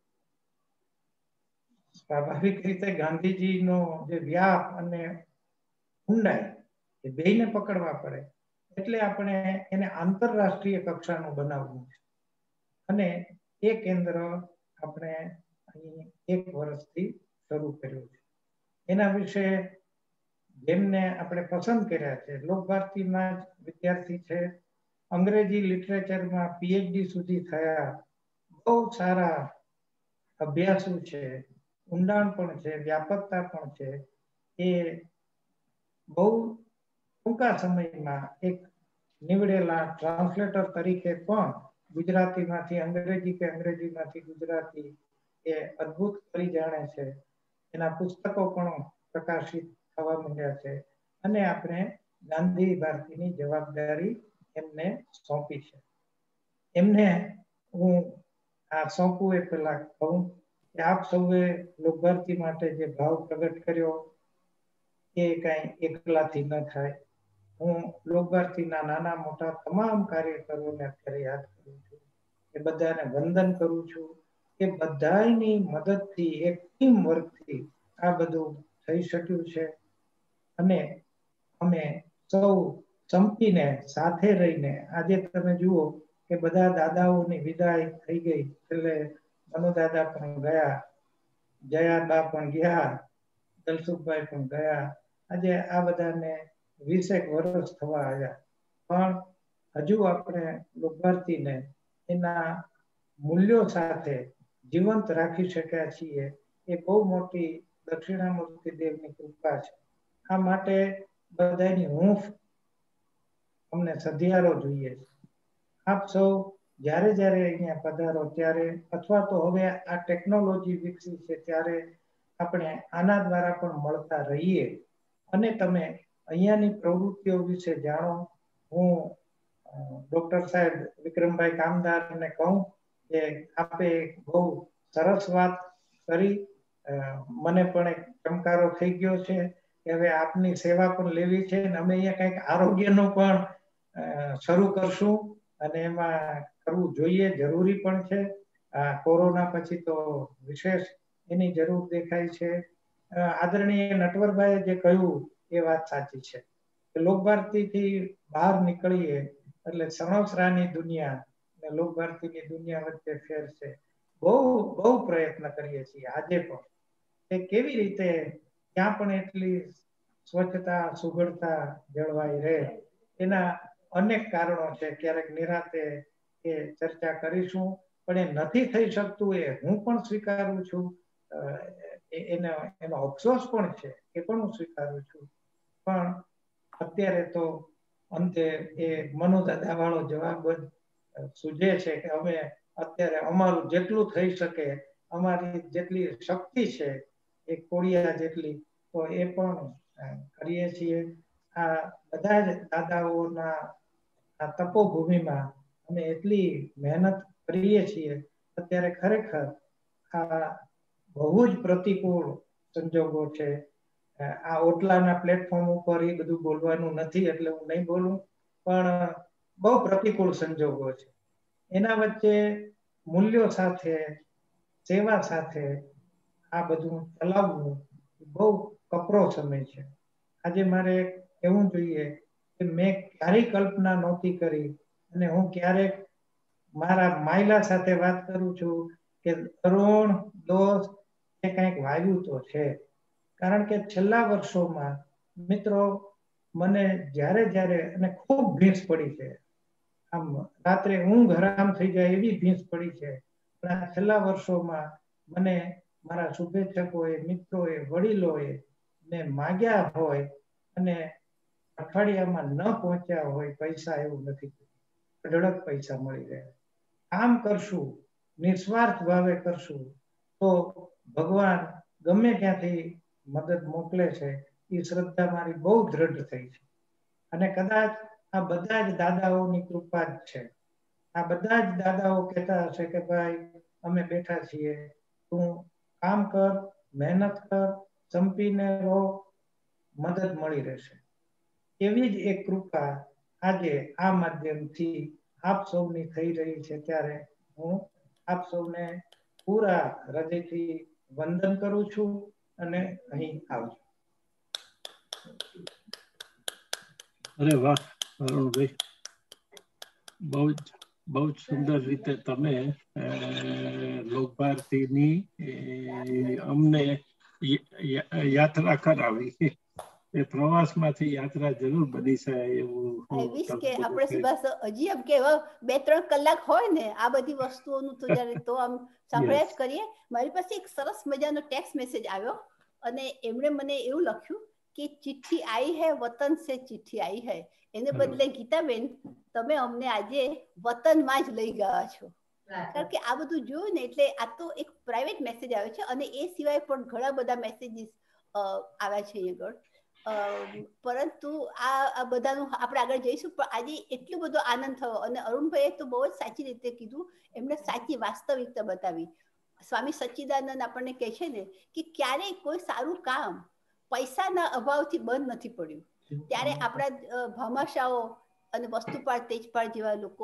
સ્વાભાવિક રીતે ગાંધીજીનો જે વ્યાપ અને ઊંડાઈ એ બેયને પકડવા પડે એટલે આપણે એને આંતરરાષ્ટ્રીય કક્ષાનું બનાવવું છે અને એ કેન્દ્ર આપણે અહીં 1 વર્ષથી શરૂ કર્યું છે. એના વિશે જેમને આપણે પસંદ કર્યા છે, લોકભારતીના જ વિદ્યાર્થી છે, અંગ્રેજી લિટરેચરમાં PhD સુધી થયા, બહુ સારા અભ્યાસુ છે, ઊંડાણ પણ છે, વ્યાપકતા પણ છે. એ બહુ ટૂંકા સમયમાં એક નીવડેલા ટ્રાન્સલેટર તરીકે પણ ગુજરાતીમાંથી અંગ્રેજી કે અંગ્રેજીમાંથી ગુજરાતી એ અદ્ભુત કરી જાણે છે. એના પુસ્તકો પણ પ્રકાશિત થવા માંડ્યા છે અને આપણે ગાંધી ભારતીની જવાબદારી એમને સોંપી છે. એમને હું આ સોંપવું એ પહેલા કહું કે આપ સૌએ લોકભારતી માટે જે ભાવ પ્રગટ કર્યો એ કાંઈ એકલાથી ન થાય. હું લોકભારતીના નાના મોટા તમામ કાર્યકરોને અત્યારે યાદ કરું છું, એ બધાને વંદન કરું છું. એ બધાની મદદથી, એક ટીમ વર્કથી આ બધું થઈ શક્યું છે અને અમે સૌ સંપીને સાથે રહીને આજે તમે જુઓ કે બધા દાદાઓની વિદાય થઈ ગઈ. એટલે મનુદાદા પણ ગયા, જયાબા પણ ગયા, દલસુખભાઈ પણ ગયા. આજે આ બધાને 20 વર્ષ થવા આવ્યા, પણ હજુ આપણે લોકભારતીને એના મૂલ્યો સાથે જીવંત રાખી શક્યા છીએ. એ બહુ મોટી દક્ષિણામૂર્તિ દેવની કૃપા છે. આ માટે બધાની હૂંફ અમને સધિયારો જોઈએ છે. આપ સૌ જ્યારે જ્યારે અહીંયા પધારો ત્યારે, અથવા તો હવે આ ટેકનોલોજી વિકસી છે ત્યારે આપણે આના દ્વારા પણ મળતા રહીએ અને તમે અહીંયાની પ્રવૃત્તિઓ વિશે જાણો. હું ડોક્ટર સાહેબ વિક્રમભાઈ કામદારને કહું કે આપે બહુ સરસ વાત કરી. મને પણ એક ચમકારો થઈ ગયો છે કે હવે આપની સેવા પણ લેવી છે અને અમે અહીંયા કંઈક આરોગ્યનું પણ શરૂ કરશું અને એમાં કરવું જોઈએ, જરૂરી પણ છે. કોરોના પછી તો વિશેષ એની જરૂર દેખાય છે. આદરણીય નટવરભાઈએ જે કહ્યું એ વાત સાચી છે. લોકભારતીથી બહાર નીકળીએ એટલે સણોસરાની દુનિયા અને લોકભારતીની દુનિયા વચ્ચે ફેર છે. બહુ પ્રયત્ન કરીએ છીએ આજે પણ કે કેવી રીતે ત્યાં પણ એટલી સ્વચ્છતા, સુઘડતા જળવાઈ રહે. એના અનેક કારણો છે. ક્યારેક નિરાતે એ ચર્ચા કરીશું, પણ એ નથી થઈ શકતું એ હું પણ સ્વીકારું છું. એનો અફસોસ પણ છે, એ પણ હું સ્વીકારું છું. પણ અત્યારે તો અંતે એ મનુદાદા વાળો જવાબ જ સૂજે છે કે અમે અત્યારે અમારું જેટલું થઈ શકે, અમારી જેટલી શક્તિ છે એ કોડિયા જેટલી, તો એ પણ કરીએ છીએ. આ બધા જ દાદાઓના આ તપોભૂમિમાં અમે એટલી મહેનત કરીએ છીએ. અત્યારે ખરેખર આ બહુ જ પ્રતિકૂળ સંજોગો છે. આ ઓટલાના પ્લેટફોર્મ ઉપર એ બધું બોલવાનું નથી એટલે હું નહીં બોલું, પણ બહુ પ્રતિકૂળ સંજોગો છે. એના વચ્ચે મૂલ્યો સાથે, સેવા સાથે આ બધું ચલાવવું બહુ કપરો સમય છે. આજે મારે કહેવું જોઈએ કે મેં ક્યારેય કલ્પના નહોતી કરી અને હું ક્યારેક મારા માયલા સાથે વાત કરું છું કે તરુણ દોસ્ત એ કંઈક વાવ્યું તો છે. કારણ કે છેલ્લા વર્ષોમાં મિત્રો મને જ્યારે અને ખૂબ ભીંસ પડી છે. આમ રાત્રે ઊંઘ હરામ થઈ જાય એવી ભીંસ પડી છે. પણ આ છેલ્લા વર્ષોમાં મને મારા શુભેચ્છકોએ, મિત્રોએ, વડીલોએ ને માગ્યા હોય અને અઠવાડિયામાં ન પહોંચ્યા હોય પૈસા, એવું નથી, અઢળક પૈસા મળી રહ્યા. કામ કરશું, નિસ્વાર્થ ભાવે કરશું તો ભગવાન ગમે ત્યાંથી મદદ મોકલે છે. એ શ્રદ્ધા મારી બહુ દ્રઢ થઈ છે અને કદાચ આ બધા જ દાદાઓની કૃપા જ છે. આ બધા જ દાદાઓ કહેતા હશે કે ભાઈ અમે બેઠા છીએ, તું કામ કર, મહેનત કર, સંપીને રહો, મદદ મળી રહેશે. એવી જ એક કૃપા આજે આ માધ્યમથી આપ સૌની થઈ રહી છે. ત્યારે હું આપ સૌને પૂરા હૃદયથી વંદન કરું છું અને અહીં આવજો. અરે વાહ અરુણભાઈ, બહુ જ સુંદર રીતે તમે લોકભારતીની અમને યાત્રા કરાવી. એ પ્રવાસમાંથી યાત્રા જરૂર બની જાય એવું કે આપણે સુભાષ હજી એમ કે 2-3 કલાક હોય ને આ બધી વસ્તુઓનું તો જ્યારે તો આમ સાંભળ્યા જ કરીએ. મારી પાસે એક સરસ મજાનો ટેક્સ્ટ મેસેજ આવ્યો અને એમણે મને એવું લખ્યું કે ચિઠ્ઠી આઈ હૈ વતન સે ચિઠ્ઠી આઈ હૈ. એને બદલે ગીતાબેન તમે અમને આજે વતનમાં જ લઈ ગયા છો. કારણ કે આ બધું જોયું ને એટલે આ તો એક પ્રાઇવેટ મેસેજ આવ્યો છે અને એ સિવાય પણ ઘણા બધા મેસેજીસ આવ્યા છે આગળ. પરંતુ આ બધાનું આપણે આગળ જઈશું. પણ આજે એટલો બધો આનંદ થયો અને અરુણભાઈએ તો બહુ જ સાચી રીતે કીધું. એમણે સાચી વાસ્તવિકતા બતાવી. સ્વામી સચ્ચિદાનંદ આપણને કહે છે ને કે ક્યારેય કોઈ સારું કામ પૈસાના અભાવથી બંધ નથી પડ્યું. ત્યારે આપણા ભામાશાઓ અને વસ્તુપાળ તેજપાળ જેવા લોકો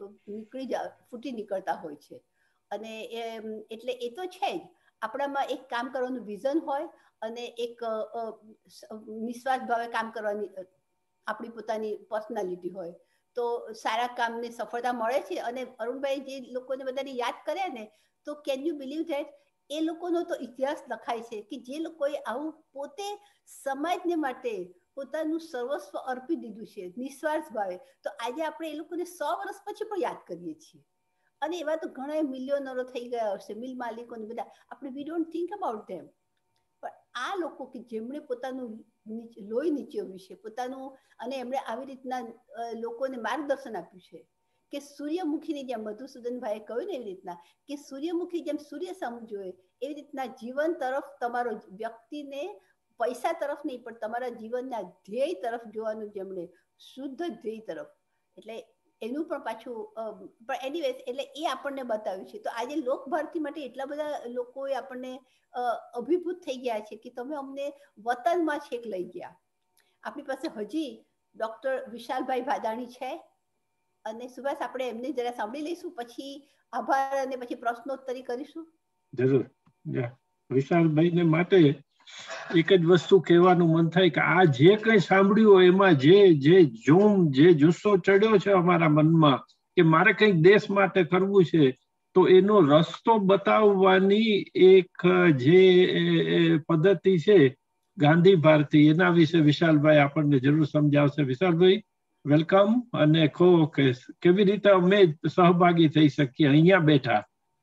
ફૂટી નીકળતા હોય છે. અને એટલે એ તો છે જ આપણામાં એક કામ કરવાનું વિઝન હોય અને એક નિસ્વાર્થ ભાવે કામ કરવાની આપણી પોતાની પર્સનાલિટી હોય તો સારા કામની સફળતા મળે છે. અને અરુણભાઈ જે લોકોને બધાને યાદ કર્યા ને તો કેન યુ બિલીવ ધેટ એ લોકોનો તો ઇતિહાસ લખાય છે કે જે લોકોએ આવું પોતે સમાજને માટે પોતાનું સર્વસ્વ અર્પી દીધું છે નિસ્વાર્થ ભાવે. તો આજે આપણે એ લોકોને 100 વર્ષ પછી પણ યાદ કરીએ છીએ. અને એવા તો ઘણા મિલિયનરો થઈ ગયા હશે, મિલ માલિકો બધા. આપણે we don't think about them. પણ આ લોકો કે જેમણે પોતાનું લોહી નીચવ્યું છે પોતાનું અને એમણે આવી રીતના લોકોને માર્ગદર્શન આપ્યું છે કે સૂર્યમુખીની જેમ મધુસૂદનભાઈએ કહ્યું ને એવી રીતના કે સૂર્યમુખી જેમ સૂર્ય સામું જોઈએ એવી રીતના જીવન તરફ તમારો વ્યક્તિને પૈસા તરફ નહીં પણ તમારા જીવનના ધ્યેય તરફ જોવાનું જેમણે શુદ્ધ ધ્યેય તરફ એટલે એનું પણ પાછું પણ એનીવેઝ એટલે એ આપણને બતાવ્યું છે. તો આજે લોકભારતી માટે એટલા બધા લોકોએ આપણને અભિભૂત થઈ ગયા છે કે તમે અમને વતનમાં છેક લઈ ગયા. આપણી પાસે હજી ડોક્ટર વિશાલભાઈ ભાદાણી છે અને સુભાષ આપણે એમને જરા સાંભળી લઈશું પછી આભાર અને પછી પ્રશ્નોત્તરી કરીશું. જરૂર. વિશાલભાઈને માટે એક જ વસ્તુ કહેવાનું મન થાય કે આ જે કંઈ સાંભળ્યું હોય એમાં જે જુસ્સો ચડ્યો છે અમારા મનમાં કે મારે કંઈક દેશ માટે કરવું છે તો એનો રસ્તો બતાવવાની એક જે પદ્ધતિ છે ગાંધીભારતી એના વિશે વિશાલભાઈ આપણને જરૂર સમજાવશે. વિશાલભાઈ વેલકમ અને કહો કે કેવી રીતે અમે સહભાગી થઈ શકીએ અહીંયા બેઠા.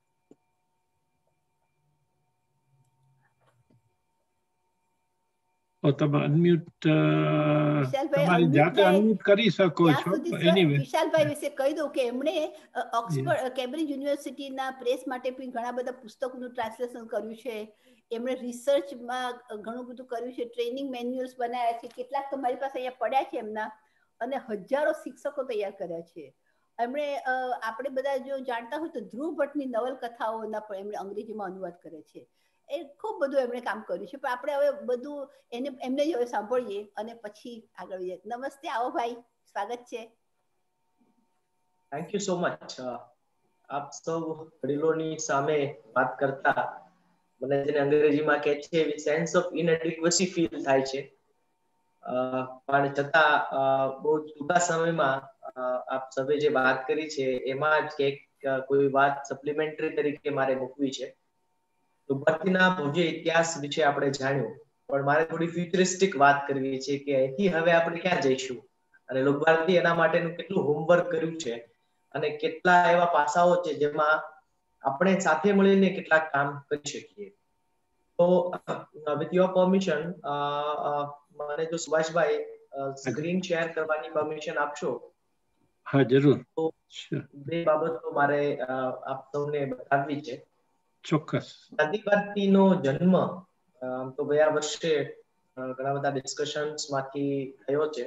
તમે અનમ્યુટ તમારી જાતે અનમ્યુટ કરી શકો છો. વિશાલભાઈ વિશે કહી દઉં કે એમણે ઓક્સફર્ડ કેમ્બ્રિજ યુનિવર્સિટીના પ્રેસ માટે પણ ઘણા બધા પુસ્તકોનું ટ્રાન્સલેશન કર્યું છે. એમણે રિસર્ચમાં ઘણું બધું કર્યું છે. ટ્રેનિંગ મેન્યુઅલ્સ બનાવ્યા છે. કેટલાક તો મારી પાસે અહીંયા પડ્યા છે એમના અને હજારો શિક્ષકો તૈયાર કર્યા છે. એમણે આપણે બધા જો જાણતા હોય તો ધ્રુવ ભટ્ટની નવલકથાઓના પણ એમણે અંગ્રેજીમાં અનુવાદ કરે છે. એ ખૂબ બધું એમણે કામ કર્યું છે. પણ આપણે હવે બધું એમને જ હવે સાંભળીએ અને પછી આગળ જઈએ. નમસ્તે, આવો ભાઈ, સ્વાગત છે. Thank you so much. આપ સૌ વડીલોની સામે વાત કરતા મને જેને અંગ્રેજીમાં કહે છે એવી સેન્સ ઓફ ઇનએડિક્વસી ફીલ થાય છે. પણ છતાં બહુ ટૂંકા સમયમાં આપ સભે જે વાત કરી છે એમાં જ કોઈ વાત સપ્લિમેન્ટરી તરીકે મારે મૂકવી છે. લોકભારતીના ભવ્ય ઇતિહાસ વિશે આપણે જાણ્યું પણ મારે થોડી ફ્યુચરિસ્ટિક વાત કરવી છે કે અહીંથી હવે આપણે ક્યાં જઈશું અને લોકભારતી એના માટેનું કેટલું હોમવર્ક કર્યું છે અને કેટલા એવા પાસાઓ છે જેમાં આપણે સાથે મળીને કેટલાક કામ કરી શકીએ. તો વિથ યોર પરમિશન મને જો સુભાષભાઈ સ્ક્રીન શેર કરવાની પરમિશન આપશો? હા, જરૂર. તો બે બાબતો મારે આપ સૌને બતાવવી છે. ચોક્કસ. ગાંધીભારતીનો જન્મ તો ગયા વર્ષે ઘણા બધા ડિસ્કશન્સ માંથી થયો છે.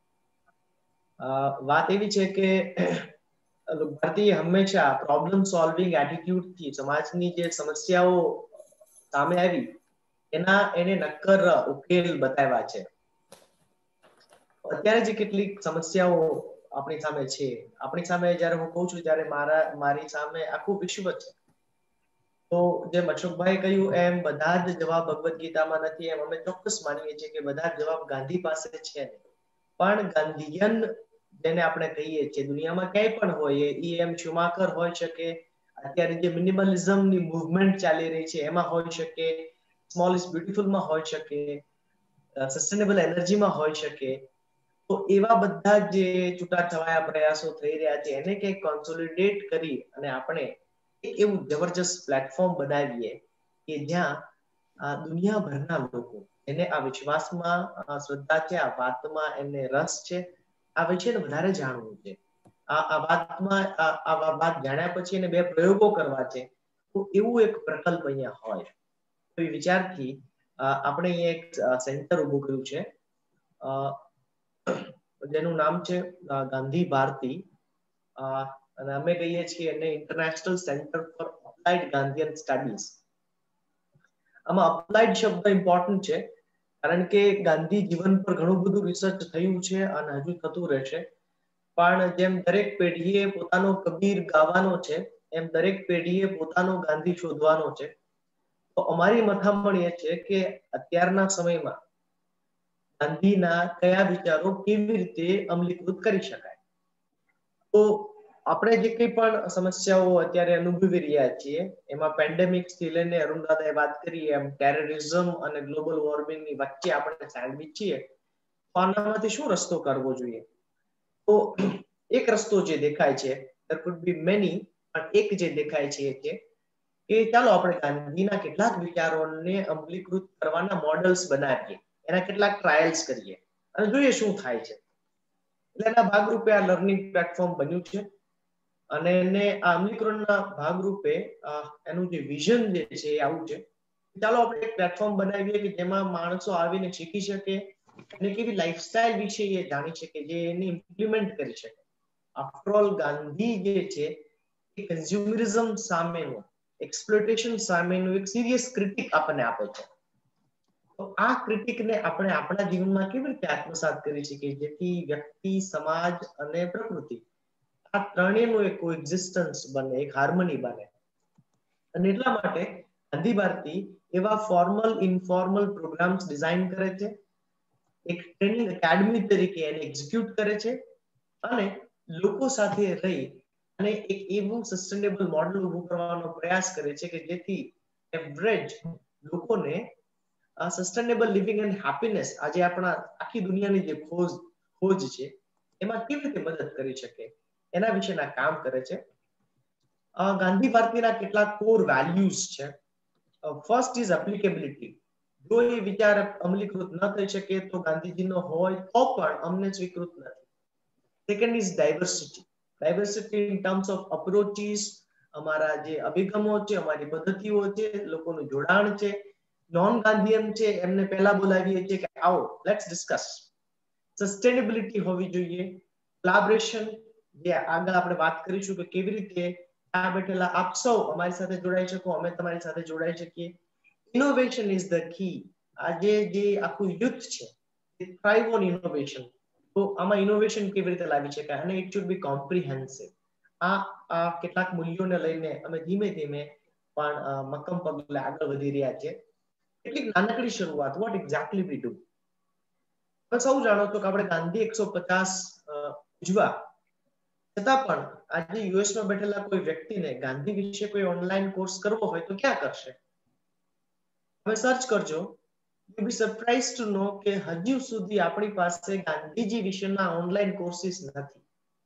વાત એવી છે કે ભારતીય હંમેશા પ્રોબ્લેમ સોલ્વિંગ એટીટ્યુડ થી સમાજની જે સમસ્યાઓ સામે આવી એને નક્કર ઉકેલ બતાવ્યા છે. અત્યારે જે કેટલીક સમસ્યાઓ આપણી સામે છે, આપણી સામે જયારે હું કહું છું ત્યારે મારી સામે આખું વિશ્વ છે. તો જેમ અશોકભાઈ કહ્યું એમ બધા જ જવાબ ભગવદ ગીતામાં નથી, એમ અમે ચોક્કસ માનીએ છીએ કે બધા જ જવાબ ગાંધી પાસે છે. પણ ગાંધીયન જેને આપણે કહીએ છીએ દુનિયામાં ક્યાંય પણ હોય, એમ શુમાકર હોઈ શકે, અત્યારે જે મિનિમલિઝમની મૂવમેન્ટ ચાલી રહી છે એમાં હોઈ શકે, સ્મોલ ઇઝ બ્યુટીફુલમાં હોઈ શકે, સસ્ટેનેબલ એનર્જીમાં હોઈ શકે. તો એવા બધા જે છૂટાછવાયા પ્રયાસો થઈ રહ્યા છે એને કંઈક કોન્સોલિડેટ કરી અને આપણે એક એવું જબરજસ્ત પ્લેટફોર્મ બનાવીએ કે જ્યાં દુનિયાભરના લોકો એને આ વિશ્વાસમાં શ્રદ્ધા છે, આ વાતમાં એમને રસ છે, આ વિશે વધારે જાણવું છે, આ વાત જાણ્યા પછી એને 2 પ્રયોગો કરવા છે, તો એવું એક પ્રકલ્પ અહીંયા હોય. તો એ વિચારથી આપણે અહીંયા એક સેન્ટર ઉભું કર્યું છે જેનું નામ છે ગાંધીભારતી, અને અમે કહીએ છીએ એને international centre for applied Gandhian studies. આમાં અપ્લાઇડ શબ્દ ઇમ્પોર્ટન્ટ છે કારણ કે ગાંધી જીવન પર ઘણું બધું રિસર્ચ થયું છે અને હજુ થતું રહેશે. પણ જેમ દરેક પેઢીએ પોતાનો કબીર ગાવાનો છે એમ દરેક પેઢીએ પોતાનો ગાંધી શોધવાનો છે. તો અમારી મથામણ એ છે કે અત્યારના સમયમાં ગાંધીના કયા વિચારો કેવી રીતે અમલીકૃત કરી શકાય. તો આપણે જે કંઈ પણ સમસ્યાઓ અત્યારે અનુભવી રહ્યા છીએ એમાં પેન્ડેમિક થી લઈને અરુણદાદાએ વાત કરી એમ ટેરરિઝમ અને ગ્લોબલ વોર્મિંગની વચ્ચે આપણે સેન્ડવિચ છીએ. તો આનામાંથી શું રસ્તો કરવો જોઈએ? તો એક રસ્તો જે દેખાય છે, there could be many, પણ એક જે દેખાય છે કે ચાલો આપણે ગાંધીના કેટલાક વિચારોને અમલીકૃત કરવાના મોડલ્સ બનાવીએ, એના કેટલાક ટ્રાયલ્સ કરીએ અને જોઈએ શું થાય છે. એટલે એના ભાગરૂપે આ લર્નિંગ પ્લેટફોર્મ બન્યું છે અને એને આ અમલીકરણના ભાગરૂપે એનું જે વિઝન જે છે એ આવું છે. ચાલો આપણે એક પ્લેટફોર્મ બનાવીએ કે જેમાં માણસો આવીને શીખી શકે અને કેવી લાઈફસ્ટાઈલ વિશે એ જાણી શકે, જે એને ઇમ્પ્લિમેન્ટ કરી શકે. આફ્ટર ઓલ ગાંધી જે છે એ કન્ઝ્યુમરિઝમ સામેનો, એક્સપ્લોટેશન સામેનું એક સિરિયસ ક્રિટિક આપણને આપે છે. તો આ ક્રિટિકને આપણે આપણા જીવનમાં કેવી રીતે આત્મસાત કરી શકીએ જેથી વ્યક્તિ, સમાજ અને પ્રકૃતિ આ ત્રણેયનું એક કોએક્ઝિસ્ટન્સ બને, એક હાર્મની બને. અને એટલા માટે ગાંધીભારતી એવા ફોર્મલ ઇન્ફોર્મલ પ્રોગ્રામ્સ ડિઝાઇન કરે છે, એક ટ્રેનિંગ એકેડમી તરીકે એને એક્ઝિક્યુટ કરે છે અને લોકો સાથે રહી અને એક એવું સસ્ટેનેબલ મોડેલ ઊભું કરવાનો પ્રયાસ કરે છે કે જેથી એવરેજ લોકોને સસ્ટેનેબલ લિવિંગ એન્ડ હેપીનેસ, આજે આપણા આખી દુનિયાની જે ખોજ છે એમાં કેવી રીતે મદદ કરી શકે એના વિશેના કામ કરે છે. ગાંધીભારતીના કેટલાક કોર વેલ્યુઝ છે. First is applicability. જો એ વિચાર અમલીકૃત ન થઈ શકે તો ગાંધીજીનો હોય તો પણ અમને સ્વીકૃત નથી. Second is diversity. Diversity in terms of approaches, અમારા જે અભિગમો છે, અમારી પદ્ધતિઓ છે, લોકોનું જોડાણ છે. નોન ગાંધીયન છે એમને પહેલા બોલાવીએ છીએ કે આવો લેટ્સ ડિસ્કસ. સસ્ટેનેબિલિટી હોવી જોઈએ. કોલેબોરેશન, જે આગળ આપણે વાત કરીશું કે કેવી રીતે આ બેઠેલા આપ સૌ અમારી સાથે જોડાઈ શકો, અમે તમારી સાથે જોડાઈ શકીએ. Innovation is the key. આજે જે આખું યુથ છે એ થ્રાઇવ ઓન ઇનોવેશન. તો આમાં ઇનોવેશન કેવી રીતે લાવી શકાય અને ઇટ શુડ બી કોમ્પ્રિહેન્સિવ. આ કેટલાક મૂલ્યોને લઈને અમે ધીમે ધીમે પણ મક્કમ પગલે આગળ વધી રહ્યા છીએ. કેટલીક નાનકડી શરૂઆત, વોટ એક્ઝેક્ટલી વી ડુ. તમે સૌ જાણો છો કે આપણે ગાંધી 150 ઉજવા છતાં પણ આજે યુએસમાં બેઠેલા કોઈ વ્યક્તિને ગાંધી વિશે કોઈ ઓનલાઈન કોર્સ કરવો હોય તો ક્યાં કરશે? તમે સર્ચ કરજો, you be surprise to know કે હજુ સુધી આપણી પાસે ગાંધીજી વિશેના ઓનલાઈન કોર્સિસ નથી.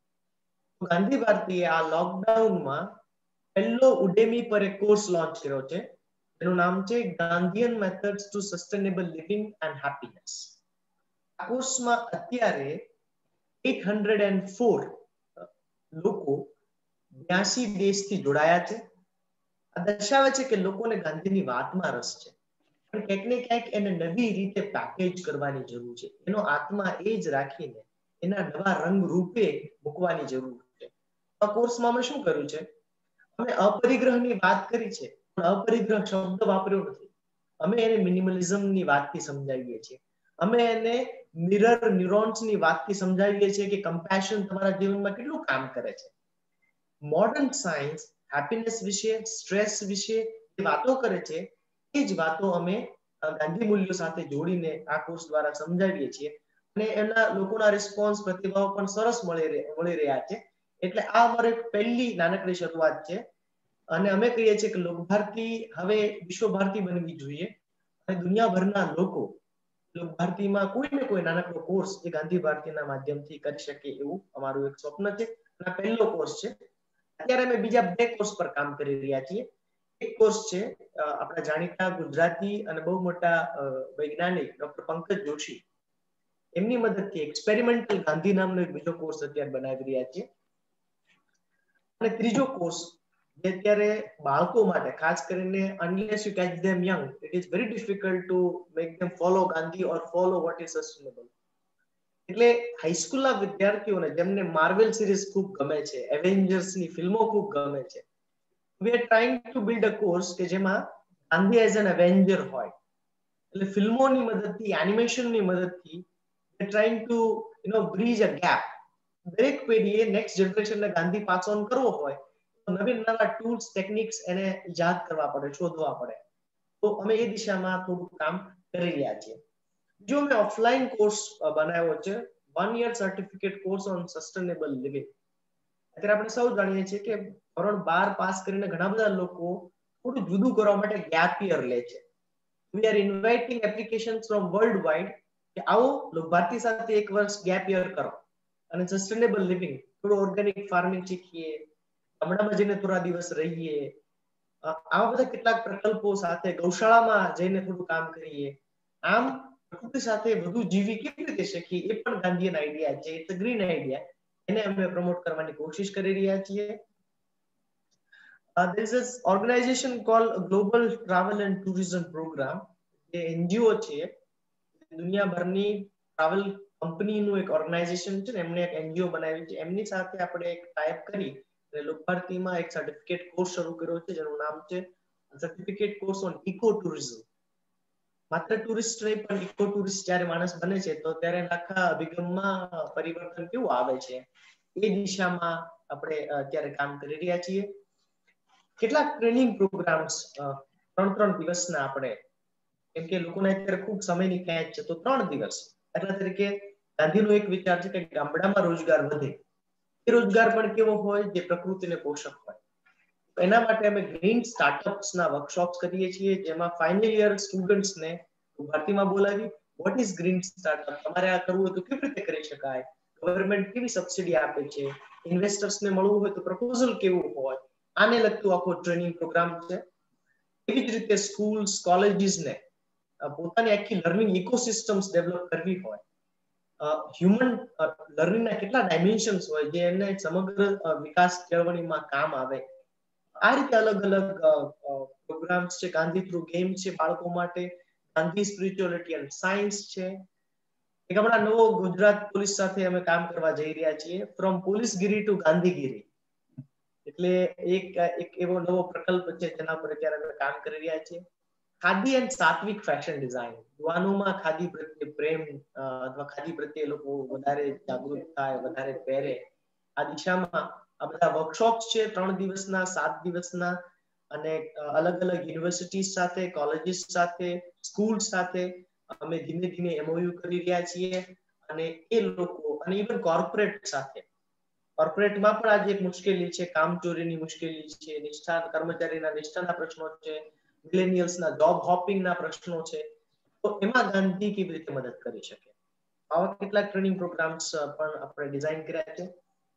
ગાંધીભારતીએ આ લોકડાઉનમાં પહેલો ઉડેમી પર એક કોર્સ લોન્ચ કર્યો છે. એનું નામ છે Gandhian methods to sustainable living and happiness. આ કોર્સમાં અત્યારે 804 લોકો 82 દેશથી જોડાયા છે. આ દર્શાવે છે કે લોકોને ગાંધીની વાતમાં રસ છે, પણ ક્યાંક ને ક્યાંક એને નવી રીતે પેકેજ કરવાની જરૂર છે. એનો આત્મા એ જ રાખીને એના નવા રંગ રૂપે મૂકવાની જરૂર છે. આ કોર્સમાં અમે શું કર્યું છે, અમે અપરિગ્રહની વાત કરી છે પણ અપરિગ્રહ શબ્દ વાપર્યો નથી. અમે એને મિનિમલિઝમની વાતથી સમજાવીએ છીએ. અમે એને મિરર ન્યુરોન્સની વાતથી સમજાવીએ છીએ કે કમ્પેશન તમારા જીવનમાં કેટલું કામ કરે છે. મોડર્ન સાયન્સ હેપીનેસ વિશે, સ્ટ્રેસ વિશે જે વાતો કરે છે એ જ વાતો અમે ગાંધી મૂલ્યો સાથે જોડીને આ કોર્સ દ્વારા સમજાવીએ છીએ અને એના લોકોના રિસ્પોન્સ, પ્રતિભાવ પણ સરસ મળી રહ્યા છે. એટલે આ અમારી પહેલી નાનકડી શરૂઆત છે અને અમે કહીએ છીએ કે લોકભારતી હવે વિશ્વ ભારતી બનવી જોઈએ અને દુનિયાભરના લોકો લોકભારતીમાં કોઈ ને કોઈ નાનકડો કોર્સ એ ગાંધીભારતીના માધ્યમથી કરી શકે એવું અમારું એક સ્વપ્ન છે. આ પહેલો કોર્સ છે. અત્યારે અમે બીજા 2 કોર્સ પર કામ કરી રહ્યા છીએ. એક કોર્સ છે આપણા જાણીતા ગુજરાતી અને બહુ મોટા વૈજ્ઞાનિક ડોક્ટર પંકજ જોશી, એમની મદદથી એક્સપેરિમેન્ટલ ગાંધી નામનો એક બીજો કોર્સ અત્યારે બનાવી રહ્યા છીએ. અને ત્રીજો કોર્સ જે અત્યારે બાળકો માટે ખાસ કરીને unless you catch them young, it is very difficult to make them follow Gandhi or follow what is sustainable. એટલે હાઈસ્કૂલના વિદ્યાર્થીઓને જેમને માર્વેલ સિરીઝ ખૂબ ગમે છે, એવેન્જર્સની ફિલ્મો ખૂબ ગમે છે, we are trying to build a course કે જેમાં ગાંધી એઝ એન એવેન્જર હોય. એટલે ફિલ્મોની મદદથી, એનિમેશનની મદદથી we are trying to bridge a gap. દરેક પેઢીએ નેક્સ્ટ જનરેશનને ગાંધી પાસ ઓન કરવો હોય તો નવીન નવા ટૂલ્સ, ટેકનિક્સ એને યાદ કરવા પડે, શોધવા પડે. તો અમે એ દિશામાં થોડું કામ કરી રહ્યા છીએ. જો મેં ઓફલાઈન કોર્સ બનાવ્યો છે 1 year certificate course on sustainable living. અત્યારે આપણે સૌ જાણીએ છીએ કે ધોરણ 12 પાસ કરીને ઘણા બધા લોકો થોડું જુદું કરવા માટે ગેપ યર લે છે. we are inviting applications from worldwide કે આવો લોકભારતી સાથે 1 વર્ષ ગેપ યર કરો અને સસ્ટેનેબલ લિવિંગ, થોડું ઓર્ગેનિક ફાર્મિંગ શીખીએ, ગામડામાં જઈને થોડા દિવસ રહીએ, આવા બધા કેટલાક પ્રકલ્પો સાથે ગૌશાળામાં જઈને થોડું કામ કરીએ. આમ પ્રકૃતિ સાથે વધુ જીવી કેવી રીતે શીખીએ એ પણ ગાંધીયન આઈડિયા છે. It's a green idea. એને અમે પ્રમોટ કરવાની કોશિશ કરી રહ્યા છીએ. there is an organization called Global Travel and Tourism Program. જે NGO છે, દુનિયાભરની ટ્રાવેલ કંપનીનું એક ઓર્ગેનાઇઝેશન છે ને, એમણે એક NGO બનાવી છે. એમની સાથે આપણે એક ટાઈપ કરી અને લોકભારતીમાં એક સર્ટિફિકેટ કોર્સ શરૂ કર્યો છે જેનું નામ છે certificate course on eco tourism. માત્ર ટુરિસ્ટ નહીં પણ ઇકો ટુરિસ્ટ જ્યારે માણસ બને છે તો ત્યારે આખા અભિગમમાં પરિવર્તન કેવું આવે છે એ દિશામાં આપણે અત્યારે કામ કરી રહ્યા છીએ. કેટલાક ટ્રેનિંગ પ્રોગ્રામ્સ 3 દિવસના આપણે, કેમ કે લોકોને અત્યારે ખૂબ સમયની ખેંચ છે, તો 3 દિવસ. દાખલા તરીકે ગાંધીનો એક વિચાર છે કે ગામડામાં રોજગાર વધે. એ રોજગાર પણ કેવો હોય જે પ્રકૃતિને પોષક હોય. એના માટે અમે ગ્રીન સ્ટાર્ટઅપ્સના વર્કશોપ્સ કરીએ છીએ, જેમાં ફાઇનલ યર સ્ટુડન્ટ્સને ભારતીમાં બોલાવી વોટ ઇઝ ગ્રીન સ્ટાર્ટઅપ, તમારે આ કરવું હોય તો કેવી રીતે કરી શકાય, ગવર્મેન્ટ કેવી સબસિડી આપે છે, ઇન્વેસ્ટર્સને મળવું હોય તો પ્રપોઝલ કેવું હોય, આને લગતું આખો ટ્રેનિંગ પ્રોગ્રામ છે. એવી જ રીતે સ્કૂલ્સ, કોલેજીસને પોતાની આખી લર્નિંગ ઇકોસિસ્ટમ્સ ડેવલપ કરવી હોય, હ્યુમન લર્નિંગના કેટલા ડાયમેન્શન્સ હોય જે એને સમગ્ર વિકાસ કેળવણીમાં કામ આવે. આ રીતે અલગ અલગ પ્રોગ્રામ્સ છે. ગાંધી થ્રુ ગેમ છે બાળકો માટે, ગાંધી સ્પિરિચ્યુઆલિટી એન્ડ સાયન્સ છે. એક હમણાં નવો ગુજરાત પોલીસ સાથે અમે કામ કરવા જઈ રહ્યા છીએ, ફ્રોમ પોલીસગીરી ટુ ગાંધીગીરી. એટલે એક એવો નવો પ્રકલ્પ છે જેના પર અત્યારે અમે કામ કરી રહ્યા છીએ. Khadi and sattvic fashion design, યુવાનોમાં ખાદી પ્રત્યે પ્રેમ અથવા ખાદી પ્રત્યે લોકો વધારે જાગૃત થાય, વધારે પહેરે, આ દિશામાં આ બધા વર્કશોપ્સ છે 3 દિવસના, 7 દિવસના, અને અલગ અલગ યુનિવર્સિટીઝ સાથે, કોલેજીસ સાથે, સ્કૂલ સાથે અમે ધીમે ધીમે MOU કરી રહ્યા છીએ. અને એ લોકો અને ઇવન કોર્પોરેટ સાથે, કોર્પોરેટમાં પણ આજે એક મુશ્કેલી છે, કામચોરીની મુશ્કેલી છે, નિષ્ઠા કર્મચારીના નિષ્ઠાના પ્રશ્નો છે, મિલેનિયલ્સના જોબ હોપિંગના પ્રશ્નો છે. તો એમાં ગાંધી કેવી રીતે મદદ કરી શકે, આવા કેટલાક ટ્રેનિંગ પ્રોગ્રામ્સ પણ આપણે ડિઝાઇન કર્યા છે.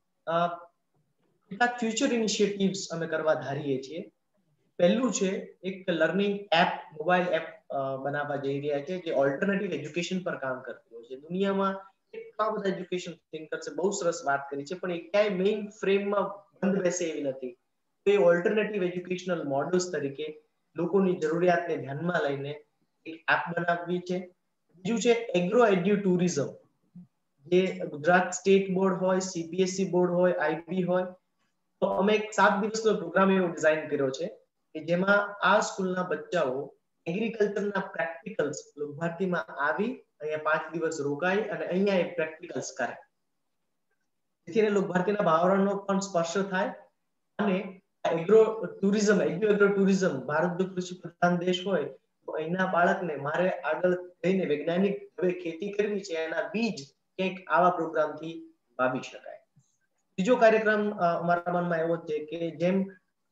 કેટલાક ફ્યુચર ઇનિશિયેટિવ્સ અમે કરવા ધારીએ છીએ. પહેલું છે એક લર્નિંગ એપ, મોબાઈલ એપ બનાવવા જઈ રહ્યા છે જે ઓલ્ટરનેટિવ એજ્યુકેશન પર કામ કરતી હોય છે. દુનિયામાં એટલા બધા એજ્યુકેશન થિંકર્સે બહુ સરસ વાત કરી છે, પણ એ ક્યાંય મેઇન ફ્રેમમાં બંધ બેસે એવી નથી. તો એ ઓલ્ટરનેટિવ એજ્યુકેશનલ મોડલ્સ તરીકે લોકોની જરૂરિયાતને ધ્યાનમાં લઈને એક એપ બનાવવી છે. બીજું છે એગ્રો એડ્યુ ટુરિઝમ, જે ગુજરાત સ્ટેટ બોર્ડ હોય, CBSE બોર્ડ હોય, IB હોય, તો અમે એક 7 દિવસનો પ્રોગ્રામ એવો ડિઝાઇન કર્યો છે કે જેમાં આ સ્કૂલના બચ્ચાઓ એગ્રીકલ્ચરના પ્રેક્ટિકલ્સ લોકભારતીમાં આવી અહીંયા 5 દિવસ રોકાય અને અહીંયા એ પ્રેક્ટિકલ્સ કરે, જેથી લોકભારતીના ભાવરણનો પણ સ્પર્શ થાય. અને agro tourism, agro tourism, Bharat જો કૃષિ પ્રધાન દેશ હોય તો અહીંના બાળકને મારે આગળ જઈને વૈજ્ઞાનિક હવે ખેતી કરવી છે, એના બીજ કંઈક આવા પ્રોગ્રામથી વાવી શકાય. બીજો કાર્યક્રમ અમારા મનમાં એવો છે કે જેમ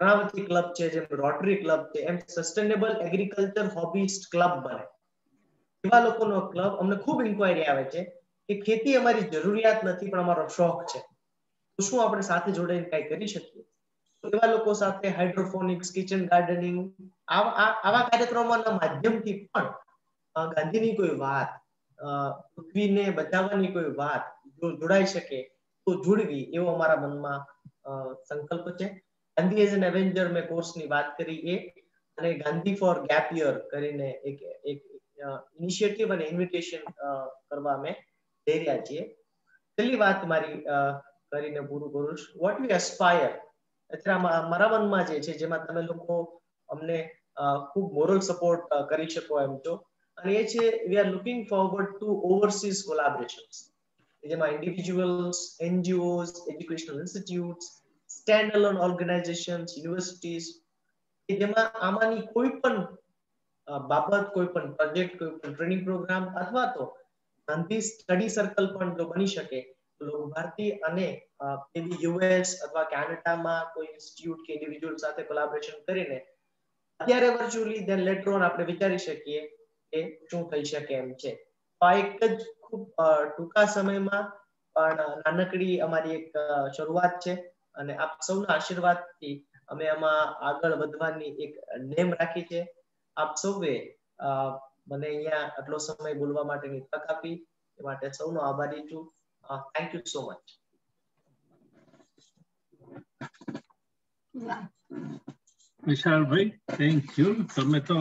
ઘણા બધી ક્લબ છે, જેમ રોટરી ક્લબ છે, એમ સસ્ટેનેબલ એગ્રીકલ્ચર હોબીસ્ટ ક્લબ બને. એવા લોકોનો ક્લબ અમને ખૂબ ઇન્ક્વાયરી આવે છે કે ખેતી અમારી જરૂરિયાત નથી પણ અમારો શોખ છે, તો શું આપણે સાથે જોડાઈને કંઈ કરી શકીએ? એવા લોકો સાથે હાઇડ્રોફોનિક્સ, કિચન ગાર્ડનિંગ, આવા કાર્યક્રમોના માધ્યમથી પણ ગાંધીની કોઈ વાત, પૃથ્વીને બચાવવાની કોઈ વાત જો જોડાઈ શકે તો જોડવી, એવો અમારા મનમાં સંકલ્પ છે. ગાંધી એઝ એન એવેન્જર મેં કોર્સની વાત કરી એ, અને ગાંધી ફોર ગેપ યર કરીને એક ઇનિશિયેટિવ અને ઇન્વિટેશન કરવા અમે જઈ રહ્યા છીએ. છેલ્લી વાત મારી કરીને પૂરું કરું છું. વોટ વી એસ્પાયર, અત્યારે મારા મનમાં જે છે, જેમાં તમે લોકો અમને ખૂબ મોરલ સપોર્ટ કરી શકો એમ છો, અને એ છે we are looking forward to overseas collaborations, જેમાં individuals, NGOs, educational institutes, stand alone organisations, universities, જેમાં આમાંની કોઈ પણ બાબત, કોઈ પણ પ્રોજેક્ટ, કોઈ પણ ટ્રેનિંગ પ્રોગ્રામ અથવા તો ગાંધી સ્ટડી સર્કલ પણ જો બની શકે તો લોકભારતી અને યુએસ અથવા કેનેડામાં કોઈ ઇન્સ્ટિટ્યૂટ કે ઇન્ડિવિજ્યુઅલ સાથે કોલાબોરેશન કરીને અત્યારે વર્ચ્યુઅલી ધેન લેટર ઓન આપણે વિચારી શકીએ કે શું થઈ શકે એમ છે. આ એક જ ખૂબ ટૂંકા સમયમાં પણ નાનકડી અમારી એક શરૂઆત છે, અને આપ સૌના આશીર્વાદથી અમે આમાં આગળ વધવાની એક નેમ રાખી છે. આપ સૌએ મને અહીંયા આટલો સમય બોલવા માટેની તક આપી, એ માટે સૌનો આભારી છું. Thank you so much. Vishalbhai, thank you. તમે તો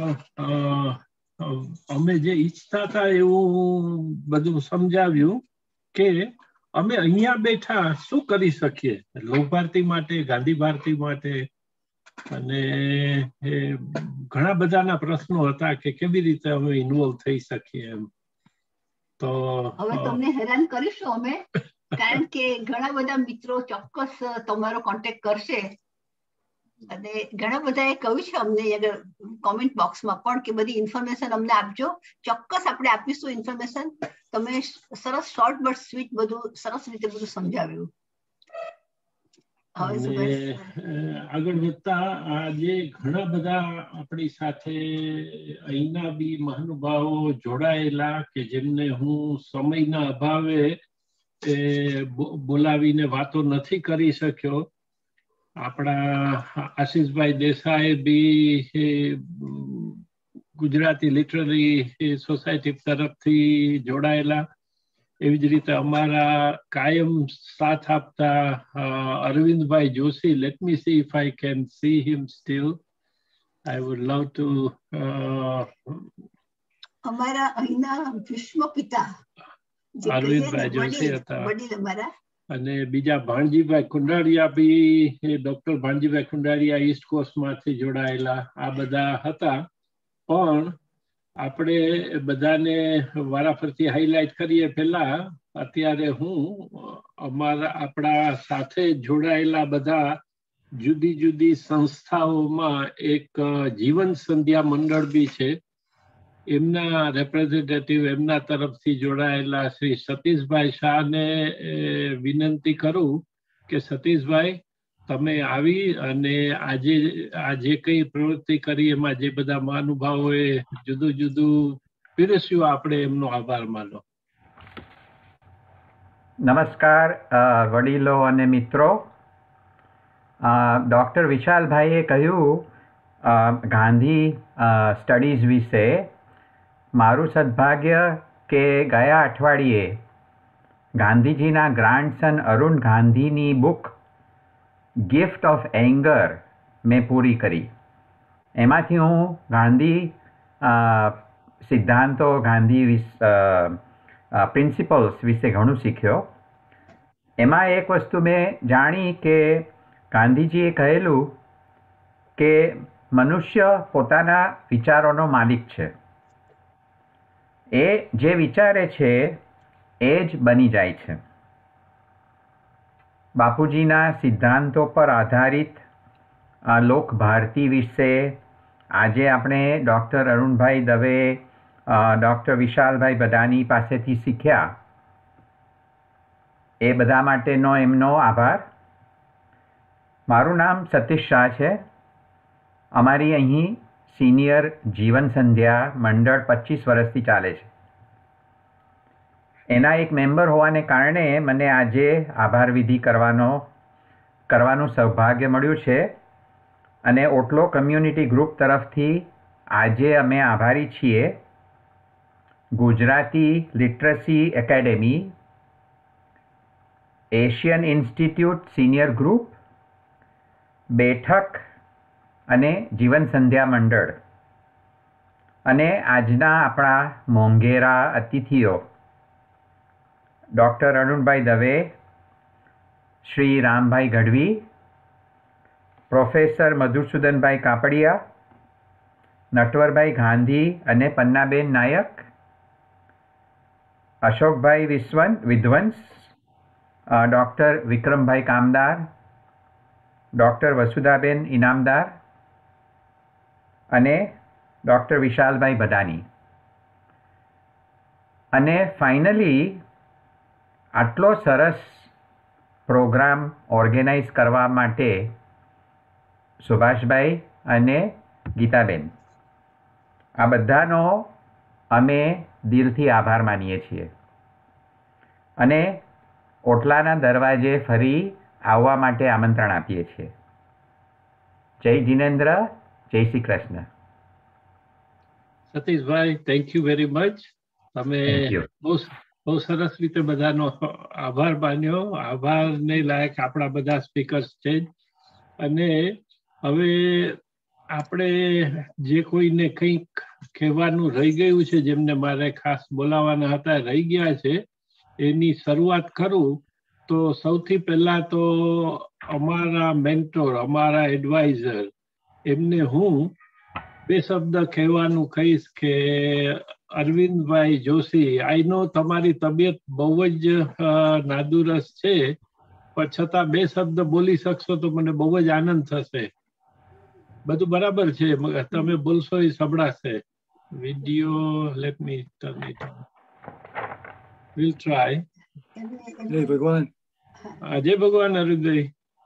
અમે જે ઈચ્છતા હતા એવું બધું સમજાવ્યું કે અમે અહીંયા બેઠા શું કરી શકીએ લોકભારતી માટે, ગાંધી ભારતી માટે, અને ઘણા બધાના પ્રશ્નો હતા કે કેવી રીતે અમે ઇન્વોલ્વ થઈ શકીએ એમ. તો હવે તમને હેરાન કરીશું અમે, કારણ કે ઘણા બધા મિત્રો ચોક્કસ તમારો કોન્ટેક્ટ કરશે, અને ઘણા બધાએ કહ્યું છે અમને કોમેન્ટ બોક્સમાં પણ કે બધી ઇન્ફોર્મેશન અમને આપજો. ચોક્કસ આપણે આપીશું ઇન્ફોર્મેશન. તમે સરસ શોર્ટ બટ સ્વીટ બધું સરસ રીતે બધું સમજાવ્યું. આગળ વધતા આજે ઘણા બધા આપણી સાથે અહીંના બી મહાનુભાવો જોડાયેલા કે જેમને હું સમયના અભાવે બોલાવીને વાતો નથી કરી શક્યો. આપણા આશીષભાઈ દેસાઈ બી ગુજરાતી લિટરરી સોસાયટી તરફથી જોડાયેલા. એવી જ રીતે અમારા કાયમ સાથ આપતા Arvindbhai Joshi, let me see if I can see him still. I would love to. અમારા અહીંના ભીષ્મ પિતા અરવિંદભાઈ જોશી હતા, વડીલ અમારા, અને બીજા ભાણજીભાઈ કુંડાળિયા બી ડોક્ટર ભાણજીભાઈ કુંડાળિયા ઈસ્ટ કોસ્ટમાંથી જોડાયેલા. આ બધા હતા. પણ આપણે બધાને વારાફરતી હાઈલાઈટ કરીએ પહેલા, અત્યારે હું આપણા સાથે જોડાયેલા બધા જુદી જુદી સંસ્થાઓમાં એક જીવન સંધ્યા મંડળ બી છે, એમના રેપ્રેઝેન્ટેટિવ, એમના તરફથી જોડાયેલા શ્રી સતીશભાઈ શાહને વિનંતી કરું કે સતીશભાઈ તમે આવી અને આજે કઈ પ્રવૃત્તિ કરી એમાં જે બધા મહાનુભાવોએ જુદું જુદું પીરસ્યું, આપણે એમનો આભાર માનો. નમસ્કાર વડીલો અને મિત્રો. ડૉક્ટર વિશાલભાઈએ કહ્યું ગાંધી સ્ટડીઝ વિશે. મારું સદભાગ્ય કે ગયા અઠવાડિયે ગાંધીજીના ગ્રાન્ડસન અરુણ ગાંધીની બુક ગિફ્ટ ઓફ એંગર મેં પૂરી કરી. એમાંથી હું ગાંધી સિદ્ધાંતો, ગાંધી પ્રિન્સિપલ્સ વિશે ઘણું શીખ્યો. એમાં એક વસ્તુ મેં જાણી કે ગાંધીજીએ કહેલું કે મનુષ્ય પોતાના વિચારોનો માલિક છે. એ જે વિચારે છે એ જ બની જાય છે. બાપુજીના સિદ્ધાંતો પર આધારિત લોકભારતી વિશે આજે આપણે ડૉક્ટર અરુણભાઈ દવે, ડૉક્ટર વિશાલભાઈ બદાની પાસેથી શીખ્યા. એ બધા માટેનો એમનો આભાર. મારું નામ સતીશ શાહ છે. અમારી અહીં સિનિયર જીવન સંધ્યા મંડળ 25 વર્ષથી ચાલે છે. એના એક મેમ્બર હોવાને કારણે મને આજે આભાર વિધિ કરવાનું સૌભાગ્ય મળ્યું છે. અને ઓટલો કમ્યુનિટી ગ્રુપ તરફથી આજે અમે આભારી છીએ Gujarati literacy academy, Asian institute senior group, Bethak અને જીવન સંધ્યા મંડળ અને આજના આપણા મોંઘેરા અતિથિઓ ડૉક્ટર અરુણભાઈ દવે, શ્રી રામભાઈ ગઢવી, પ્રોફેસર મધુસૂદનભાઈ કાપડિયા, નટવરભાઈ ગાંધી અને પન્નાબેન નાયક, અશોકભાઈ વિધ્વંસ, ડૉક્ટર વિક્રમભાઈ કામદાર, ડૉક્ટર વસુધાબેન ઇનામદાર અને ડૉક્ટર વિશાલભાઈ ભદાની. અને ફાઇનલી આટલો સરસ પ્રોગ્રામ ઓર્ગેનાઇઝ કરવા માટે સુભાષભાઈ અને ગીતાબેન, આ બધાનો અમે દિલથી આભાર માનીએ છીએ અને ઓટલાના દરવાજે ફરી આવવા માટે આમંત્રણ આપીએ છીએ. જય જિનેન્દ્ર, જય Shri Krishna. Satishbhai, thank you very much. તમે બહુ સરસ રીતે બધાનો આભાર માન્યો. આભારને લાયક આપણા બધા સ્પીકર્સ છે જ. અને હવે આપણે જે કોઈને કંઈક કહેવાનું રહી ગયું છે, જેમને મારે ખાસ બોલાવવાના હતા, રહી ગયા છે, એની શરૂઆત કરું તો સૌથી પહેલા તો અમારા મેન્ટોર, અમારા એડવાઇઝર, એમને હું બે શબ્દ કહેવાનું કહીશ કે અરવિંદભાઈ જોશી, આઈ નો તમારી તબિયત બહુ જ નાદુરસ્ત છે, પણ છતાં બે શબ્દ બોલી શકશો તો મને બહુ જ આનંદ થશે. બધું બરાબર છે, તમે બોલશો એ સંભળાશે. Video let me turn it on. Will try. જય ભગવાન. જય ભગવાન અરવિંદભાઈ.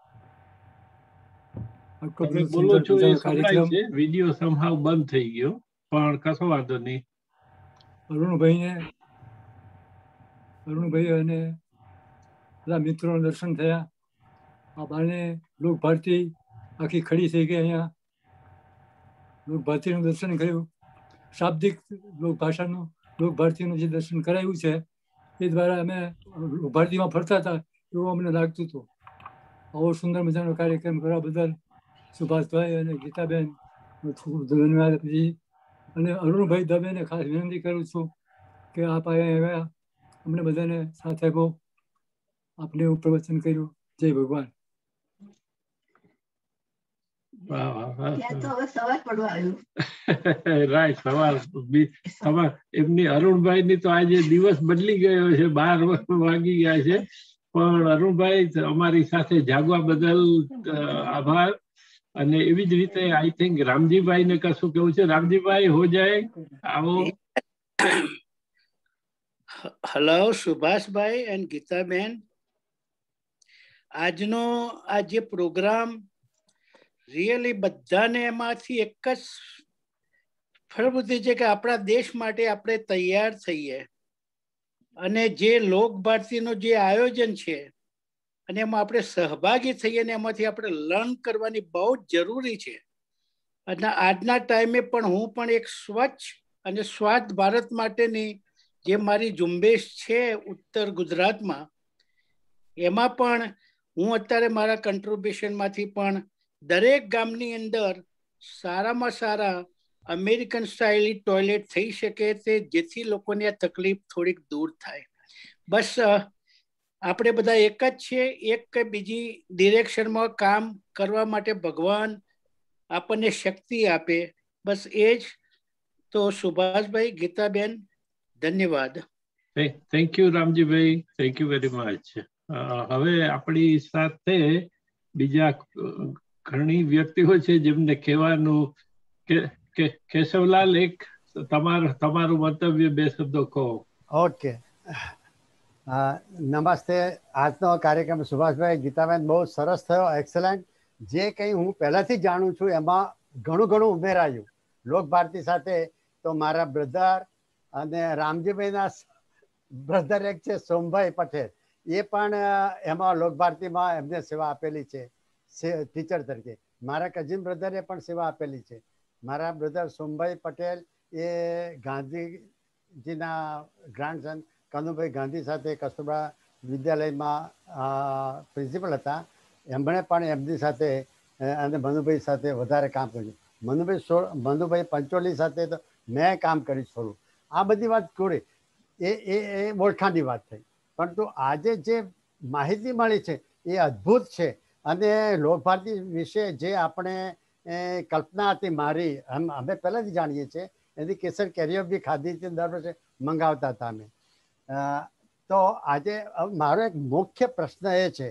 તમે બોલો છો એ સંભળાય છે. વિડીયો સમહાવ બંધ થઈ ગયો, પણ કશો વાંધો નહીં. અરુણભાઈ અને બધા મિત્રોના દર્શન થયા. આ બાને લોકભારતી આખી ખડી થઈ ગઈ. અહીંયા લોકભારતીનું દર્શન કર્યું. શાબ્દિક લોકભાષાનું લોકભારતીનું જે દર્શન કરાયું છે એ દ્વારા અમે લોકભારતીમાં ફરતા હતા એવું અમને લાગતું હતું. આવો સુંદર મજાનો કાર્યક્રમ કરવા બદલ સુભાષભાઈ અને ગીતાબેન ખૂબ ધન્યવાદ આપી. અને અરુણભાઈ દવેને ખાસ વિનંતી કરું છું કે આપ આવ્યા, અમને બધાને સાથે બહુ આપને એવું પ્રવચન કર્યું. જય ભગવાન. રાઈટ, સવાર એમની અરુણભાઈ તો આજે દિવસ બદલી ગયો છે, 12 વાગી ગયા છે, પણ અરુણભાઈ અમારી સાથે જાગવા બદલ આભાર. અને એવી જ રીતે આઈ થિંક રામજીભાઈ ને કશું કેવું છે. રામજીભાઈ હો જાય, આવો. હેલો સુભાષભાઈ એન્ડ ગીતાબેન, આજનો આ જે પ્રોગ્રામ રિયલી બધાને એમાંથી એક જ ફળબુદ્ધિ છે કે આપણા દેશ માટે આપણે તૈયાર થઈએ. અને જે લોકભારતીનું જે આયોજન છે અને એમાં આપણે સહભાગી થઈએ ને એમાંથી આપણે લર્ન કરવાની બહુ જ જરૂરી છે. અને આજના ટાઈમે પણ હું પણ એક સ્વચ્છ અને સ્વાર્થ ભારત માટેની જે મારી ઝુંબેશ છે ઉત્તર ગુજરાતમાં, એમાં પણ હું અત્યારે મારા કન્ટ્રીબ્યુશનમાંથી પણ દરેક ગામની અંદર સારામાં સારા અમેરિકન સ્ટાઇલ ટોયલેટ થઈ શકે તે, જેથી લોકોની આ તકલીફ થોડીક દૂર થાય. બસ આપણે બધા એક જ છીએ, એક કે બીજી ડિરેક્શનમાં કામ કરવા માટે ભગવાન આપણને શક્તિ આપે, બસ એ જ. તો સુભાષભાઈ, ગીતાબેન, ધન્યવાદ. Thank you Ramjibhai, thank you very much. હવે આપણી સાથે બીજા ઘણી વ્યક્તિઓ છે જેમને કહેવાનું કે કેશવલાલ, એક તમારું મંતવ્ય બે શબ્દો કહો. ઓકે, નમસ્તે. આજનો કાર્યક્રમ સુભાષભાઈ, ગીતાબેન બહુ સરસ થયો, એક્સલન્ટ. જે કંઈ હું પહેલાંથી જાણું છું એમાં ઘણું ઘણું ઉમેરાયું. લોકભારતી સાથે તો મારા બ્રધર અને રામજીભાઈના બ્રધર એક છે સોમભાઈ પટેલ, એ પણ એમાં લોકભારતીમાં એમને સેવા આપેલી છે ટીચર તરીકે. મારા કઝિન બ્રધરે પણ સેવા આપેલી છે. મારા બ્રધર સોમભાઈ પટેલ એ ગાંધીજીના ગ્રાન્ડસન કનુભાઈ ગાંધી સાથે કસ્તુરબા વિદ્યાલયમાં પ્રિન્સિપલ હતા. એમણે પણ એમની સાથે અને મનુભાઈ સાથે વધારે કામ કર્યું. મનુભાઈ પંચોલી સાથે તો મેં કામ કર્યું થોડું. આ બધી વાત છોડી એ ઓળખાણની વાત થઈ. પરંતુ આજે જે માહિતી મળી છે એ અદ્ભુત છે. અને લોકભારતી વિશે જે આપણે કલ્પના હતી મારી, અમે પહેલાંથી જાણીએ છીએ, એની કેસર કેરીઓ બી ખાધી હતી, દર વર્ષે મંગાવતા હતા અમે. તો આજે મારો એક મુખ્ય પ્રશ્ન એ છે,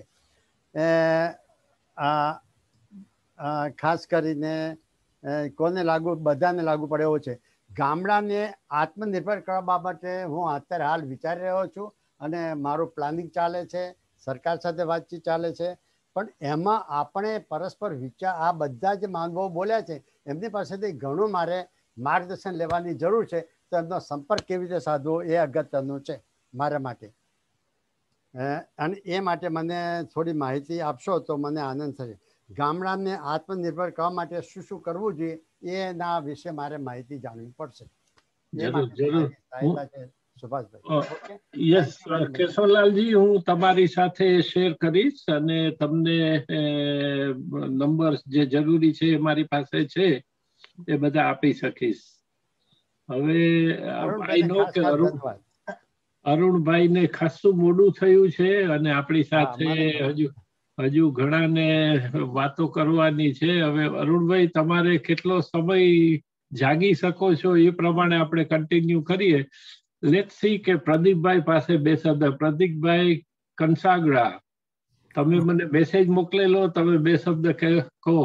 ખાસ કરીને કોને લાગુ, બધાને લાગુ પડે એવો છે. ગામડાને આત્મનિર્ભર કરવા બાબતે હું અત્યારે હાલ વિચારી રહ્યો છું અને મારું પ્લાનિંગ ચાલે છે, સરકાર સાથે વાતચીત ચાલે છે. પણ એમાં આપણે પરસ્પર વિચાર, આ બધા જે માનવો બોલ્યા છે એમની પાસેથી ઘણું મારે માર્ગદર્શન લેવાની જરૂર છે. તો એમનો સંપર્ક કેવી રીતે સાધવો એ અગત્યનું છે મારા માટે. અને એ માટે મને થોડી માહિતી આપશો તો મને આનંદ થશે. ગામડાને આત્મનિર્ભર કરવા માટે શું શું કરવું જોઈએ એના વિશે મારે માહિતી જાણવી પડશે. યસ કેશવલાલજી, હું તમારી સાથે શેર કરીશ અને તમને નંબર જે જરૂરી છે એ મારી પાસે છે એ બધા આપી શકીશ. હવે આઈ નો કે અરુણભાઈ ને ખાસું મોડું થયું છે અને આપણી સાથે હજુ ઘણાને વાતો કરવાની છે. હવે અરુણભાઈ, તમારે કેટલો સમય જાગી શકો છો એ પ્રમાણે આપણે કન્ટિન્યુ કરીએ. લેટ્સ સી કે પ્રદીપભાઈ પાસે બે શબ્દ. પ્રદીપભાઈ કંસાગડા, તમે મને મેસેજ મોકલેલો, તમે બે શબ્દ કહો.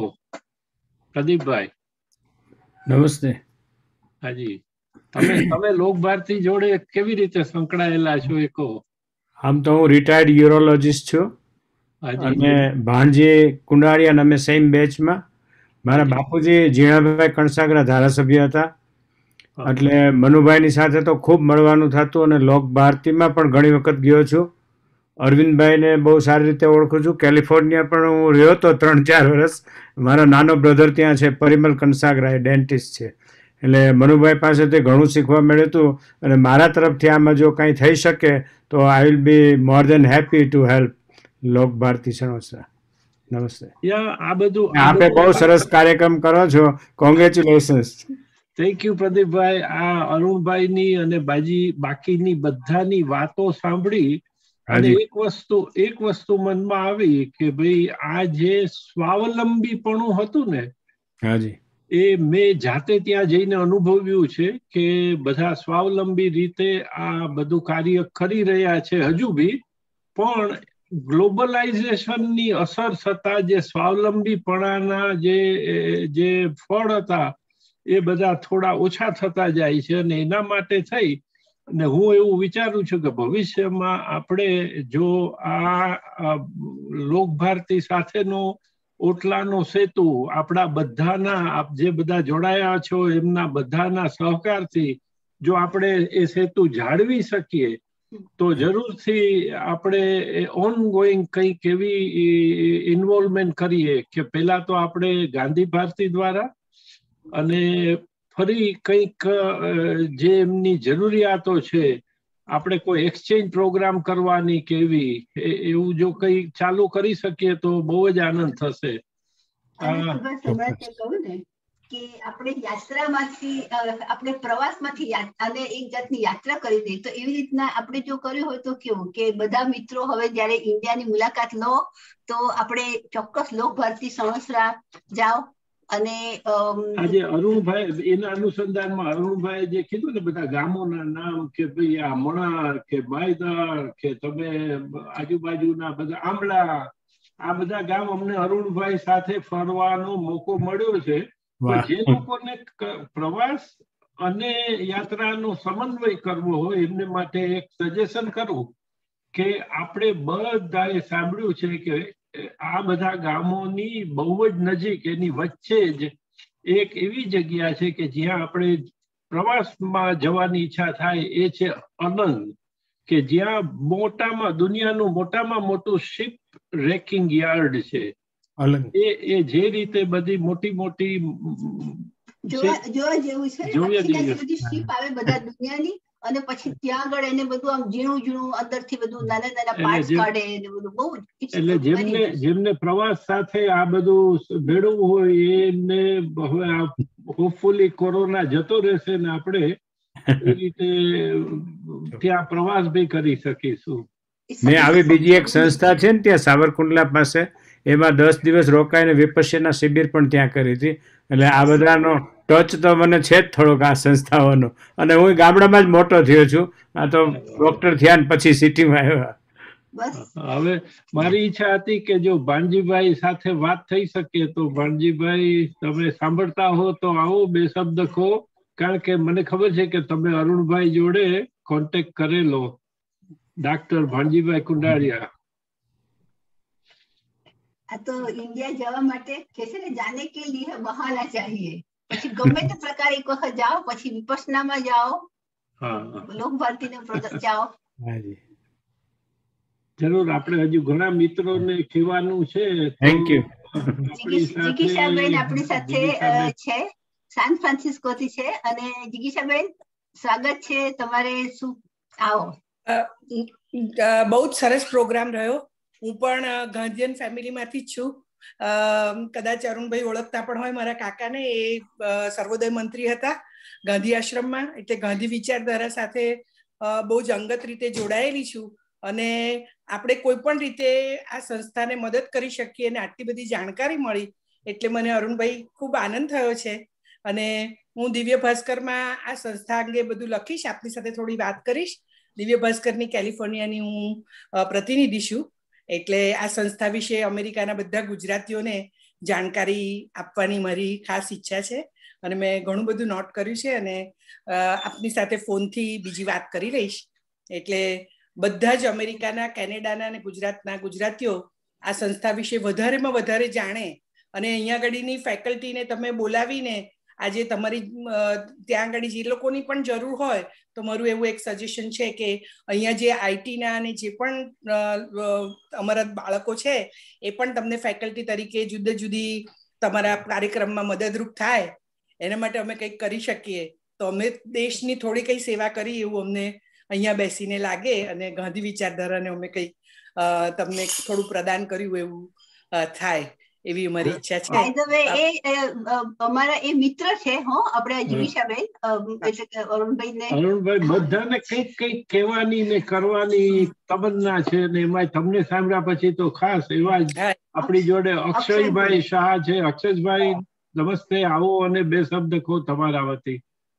પ્રદીપભાઈ નમસ્તે. હાજી, તમે લોકભારતી જોડે કેવી રીતે સંકળાયેલા છો એ કહો. આમ તો હું રિટાયર્ડ યુરોલોજીસ્ટ છું અને ભાણજી કુંડાળિયા અમે સેમ બેચમાં. મારા બાપુજી ઝીણાભાઈ કણસાગરા ધારાસભ્ય હતા, એટલે મનુભાઈની સાથે તો ખૂબ મળવાનું થતું અને લોકભારતીમાં પણ ઘણી વખત ગયો છું. અરવિંદભાઈને બહુ સારી રીતે ઓળખું છું. કેલિફોર્નિયા પણ હું રહ્યો હતો 3-4 વર્ષ. મારો નાનો બ્રધર ત્યાં છે, પરિમલ કણસાગરા, એ ડેન્ટિસ્ટ છે. એટલે મનુભાઈ પાસેથી ઘણું શીખવા મળ્યું હતું અને મારા તરફથી આમાં જો કંઈ થઈ શકે તો I will be more than happy to help Lokbharti Sanosara. નમસ્તે. આ બધું આપે બહુ સરસ કાર્યક્રમ કરો છો. કોંગ્રેચ્યુલેશન્સ. Thank you Pradeepbhai. આ અરુણભાઈની અને બાકીની બધાની વાતો સાંભળી અને એક વસ્તુ મનમાં આવી કે ભાઈ આ જે સ્વાવલંબીપણું હતું ને, હાજી, એ મેં જાતે ત્યાં જઈને અનુભવ્યું છે કે બધા સ્વાવલંબી રીતે આ બધું કાર્ય કરી રહ્યા છે હજુ બી. પણ ગ્લોબલાઇઝેશનની અસર થતા જે સ્વાવલંબીપણાના જે ફળ હતા એ બધા થોડા ઓછા થતા જાય છે. અને એના માટે થઈ અને હું એવું વિચારું છું કે ભવિષ્યમાં આપણે જો આ લોકભારતી સાથેનો ઓટલાનો સેતુ આપણા બધાના, જે બધા જોડાયા છો એમના બધાના સહકારથી જો આપણે એ સેતુ જાળવી શકીએ તો જરૂરથી આપણે ઓન ગોઈંગ કંઈક એવી ઇન્વોલ્વમેન્ટ કરીએ કે પહેલા તો આપણે ગાંધીભારતી દ્વારા અને ફરી કંઈક જે એમની જરૂરિયાતો છે, આપણે કોઈ એક્સચેન્જ પ્રોગ્રામ કરવાની કેવી, એવું જો કંઈ ચાલુ કરી શકીએ તો બહુ જ આનંદ થશે. કે આપણે યાત્રામાંથી, આપણે પ્રવાસમાંથી અને એક જાતની યાત્રા કરી દઈએ તો એવી રીતના આપણે જો કર્યું હોય તો કેવું કે બધા મિત્રો હવે જયારે ઇન્ડિયાની મુલાકાત લો તો આપણે ચોક્કસ લોકભારતી સણોસરા જાઓ. અને આજે અરુણભાઈ, એના અનુસંધાનમાં અરુણભાઈ જે કીધું ને બધા ગામોના નામ કે ભાઈ આ મણાર કે માયદાર કે તમે આજુબાજુના બધા આંબળા, આ બધા ગામ અમને અરુણભાઈ સાથે ફરવાનો મોકો મળ્યો છે. જે લોકોને પ્રવાસ અને યાત્રાનો સમન્વય કરવો હોય એમને માટે એક સજેશન કરું કે આપણે બધાએ સાંભળ્યું છે કે આ બધા ગામોની બહુ જ નજીક, એની વચ્ચે જ એક એવી જગ્યા છે કે જ્યાં આપણે પ્રવાસમાં જવાની ઈચ્છા થાય, એ છે અનંત, કે જ્યાં દુનિયાનું મોટામાં મોટું શિપ રેકિંગ યાર્ડ છે. એ જે રીતે બધી મોટી મોટી જોવા જેવું છે. બધી શીપ આવે બધા દુનિયાની, અને પછી ત્યાં આગળ એને બધું આમ ઝીણું ઝીણું અંદરથી બધું નાના નાના પાર્ટ્સ કાઢે ને બધું બહુ. એટલે જેમને પ્રવાસ સાથે આ બધું ભેળવવું હોય એમને હવે હોપફુલી કોરોના જતો રહેશે ને આપણે એ રીતે ત્યાં પ્રવાસ બી કરી શકીશું. મેં આવી બીજી એક સંસ્થા છે ને ત્યાં સાવરકુંડલા પાસે, એમાં 10 દિવસ રોકાઈને વિપશ્યના શિબિર પણ ત્યાં કરી હતી. એટલે આ બધાનો ટચ તો મને છે જ થોડોક આ સંસ્થાઓનો. અને હું ગામડામાં જ મોટો થયો છું. આ તો ડોક્ટર થયા ને પછી સિટીમાં આવ્યા. હવે મારી ઈચ્છા હતી કે જો ભાણજીભાઈ સાથે વાત થઈ શકે તો ભાણજીભાઈ તમે સાંભળતા હો તો આવો, 2 શબ્દ કહો, કારણ કે મને ખબર છે કે તમે અરુણભાઈ જોડે કોન્ટેક્ટ કરેલો, ડોક્ટર ભાણજીભાઈ કુંડારિયા. આ તો ઇન્ડિયા જવા માટે કે છે ને, જાને કે લીએ બહાના ચાહીએ. પછી ગમે તે પ્રકાર એક વખત જાઓ, પછી વિપસનામાં જાઓ, લોકભારતીને જાઓ. જરૂર, આપણે હજુ ઘણા મિત્રોને કહેવાનું છે. Thank you. જિગીશાબેન આપણી સાથે છે, સાન ફ્રાન્સિસ્કોથી છે. અને જિગીશાબેન, સ્વાગત છે તમારે. શું આવો. બહુ જ સરસ પ્રોગ્રામ રહ્યો. હું પણ ગાંધીયન ફેમિલીમાંથી જ છું. કદાચ અરુણભાઈ ઓળખતા પણ હોય મારા કાકાને, એ સર્વોદય મંત્રી હતા ગાંધી આશ્રમમાં. એટલે ગાંધી વિચારધારા સાથે બહુ જ અંગત રીતે જોડાયેલી છું. અને આપણે કોઈ પણ રીતે આ સંસ્થાને મદદ કરી શકીએ અને આટલી બધી જાણકારી મળી એટલે મને અરુણભાઈ ખૂબ આનંદ થયો છે. અને હું દિવ્ય ભાસ્કરમાં આ સંસ્થા અંગે બધું લખીશ, આપની સાથે થોડી વાત કરીશ. દિવ્ય ભાસ્કરની કેલિફોર્નિયાની હું પ્રતિનિધિ છું. એટલે આ સંસ્થા વિશે અમેરિકાના બધા ગુજરાતીઓને જાણકારી આપવાની મારી ખાસ ઈચ્છા છે. અને મેં ઘણું બધું નોટ કર્યું છે અને આપની સાથે ફોનથી બીજી વાત કરી લઈશ. એટલે બધા જ અમેરિકાના, કેનેડાના અને ગુજરાતના ગુજરાતીઓ આ સંસ્થા વિશે વધારેમાં વધારે જાણે. અને અહીંયા આગળની ફેકલ્ટીને તમે બોલાવીને આજે તમારી ત્યાં આગળ જે લોકોની પણ જરૂર હોય તો મારું એવું એક સજેશન છે કે અહીંયા જે આઈટીના અને જે પણ અમારા બાળકો છે એ પણ તમને ફેકલ્ટી તરીકે જુદી જુદી તમારા કાર્યક્રમમાં મદદરૂપ થાય, એના માટે અમે કંઈક કરી શકીએ તો અમે દેશની થોડી કંઈ સેવા કરી એવું અમને અહીંયા બેસીને લાગે. અને ગાંધી વિચારધારાને અમે કંઈક તમને થોડું પ્રદાન કર્યું એવું થાય એવી અમારી ઈચ્છા છે. અમારા એ મિત્ર છે. આપણે જિગીશાબેન, એટલે અરુણભાઈ બધાને કંઈક કંઈક કહેવાની ને કરવાની તમન્ના છે. ને એમાં તમને સાંભળ્યા પછી તો ખાસ એવા જ આપણી જોડે અક્ષયભાઈ શાહ છે. અક્ષયભાઈ નમસ્તે, આવો અને 2 શબ્દ કહો તમારા વતી.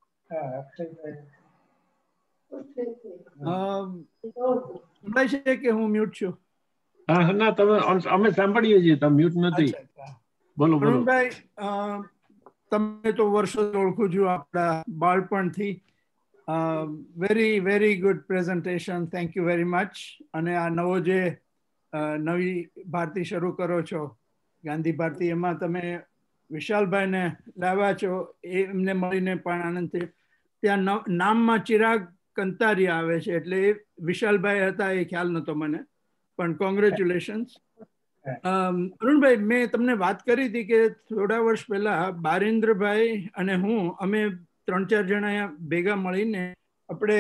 છે કે હું મ્યુટ છું? હા, ના, તમે અમે સાંભળીએ છીએ, તમે મ્યુટ નથી. બોલો બોલો. અરુણભાઈ, તમે તો વર્ષો ઓળખું છું આપણા બાળપણથી. Very very good presentation, thank you very much. અને આ નવો જે નવી ભારતી શરૂ કરો છો, ગાંધી ભારતી, એમાં તમે વિશાલભાઈને લાવ્યા છો, એમને મળીને પણ આનંદ થયો. ત્યાં નામમાં ચિરાગ કંતારિયા આવે છે, એટલે એ વિશાલભાઈ હતા એ ખ્યાલ નહોતો મને, પણ કોંગ્રેચ્યુલેશન્સ. અરુણભાઈ, મેં તમને વાત કરી હતી કે થોડા વર્ષ પહેલા બારેન્દ્રભાઈ અને હું, અમે 3-4 જણા ભેગા મળીને આપણે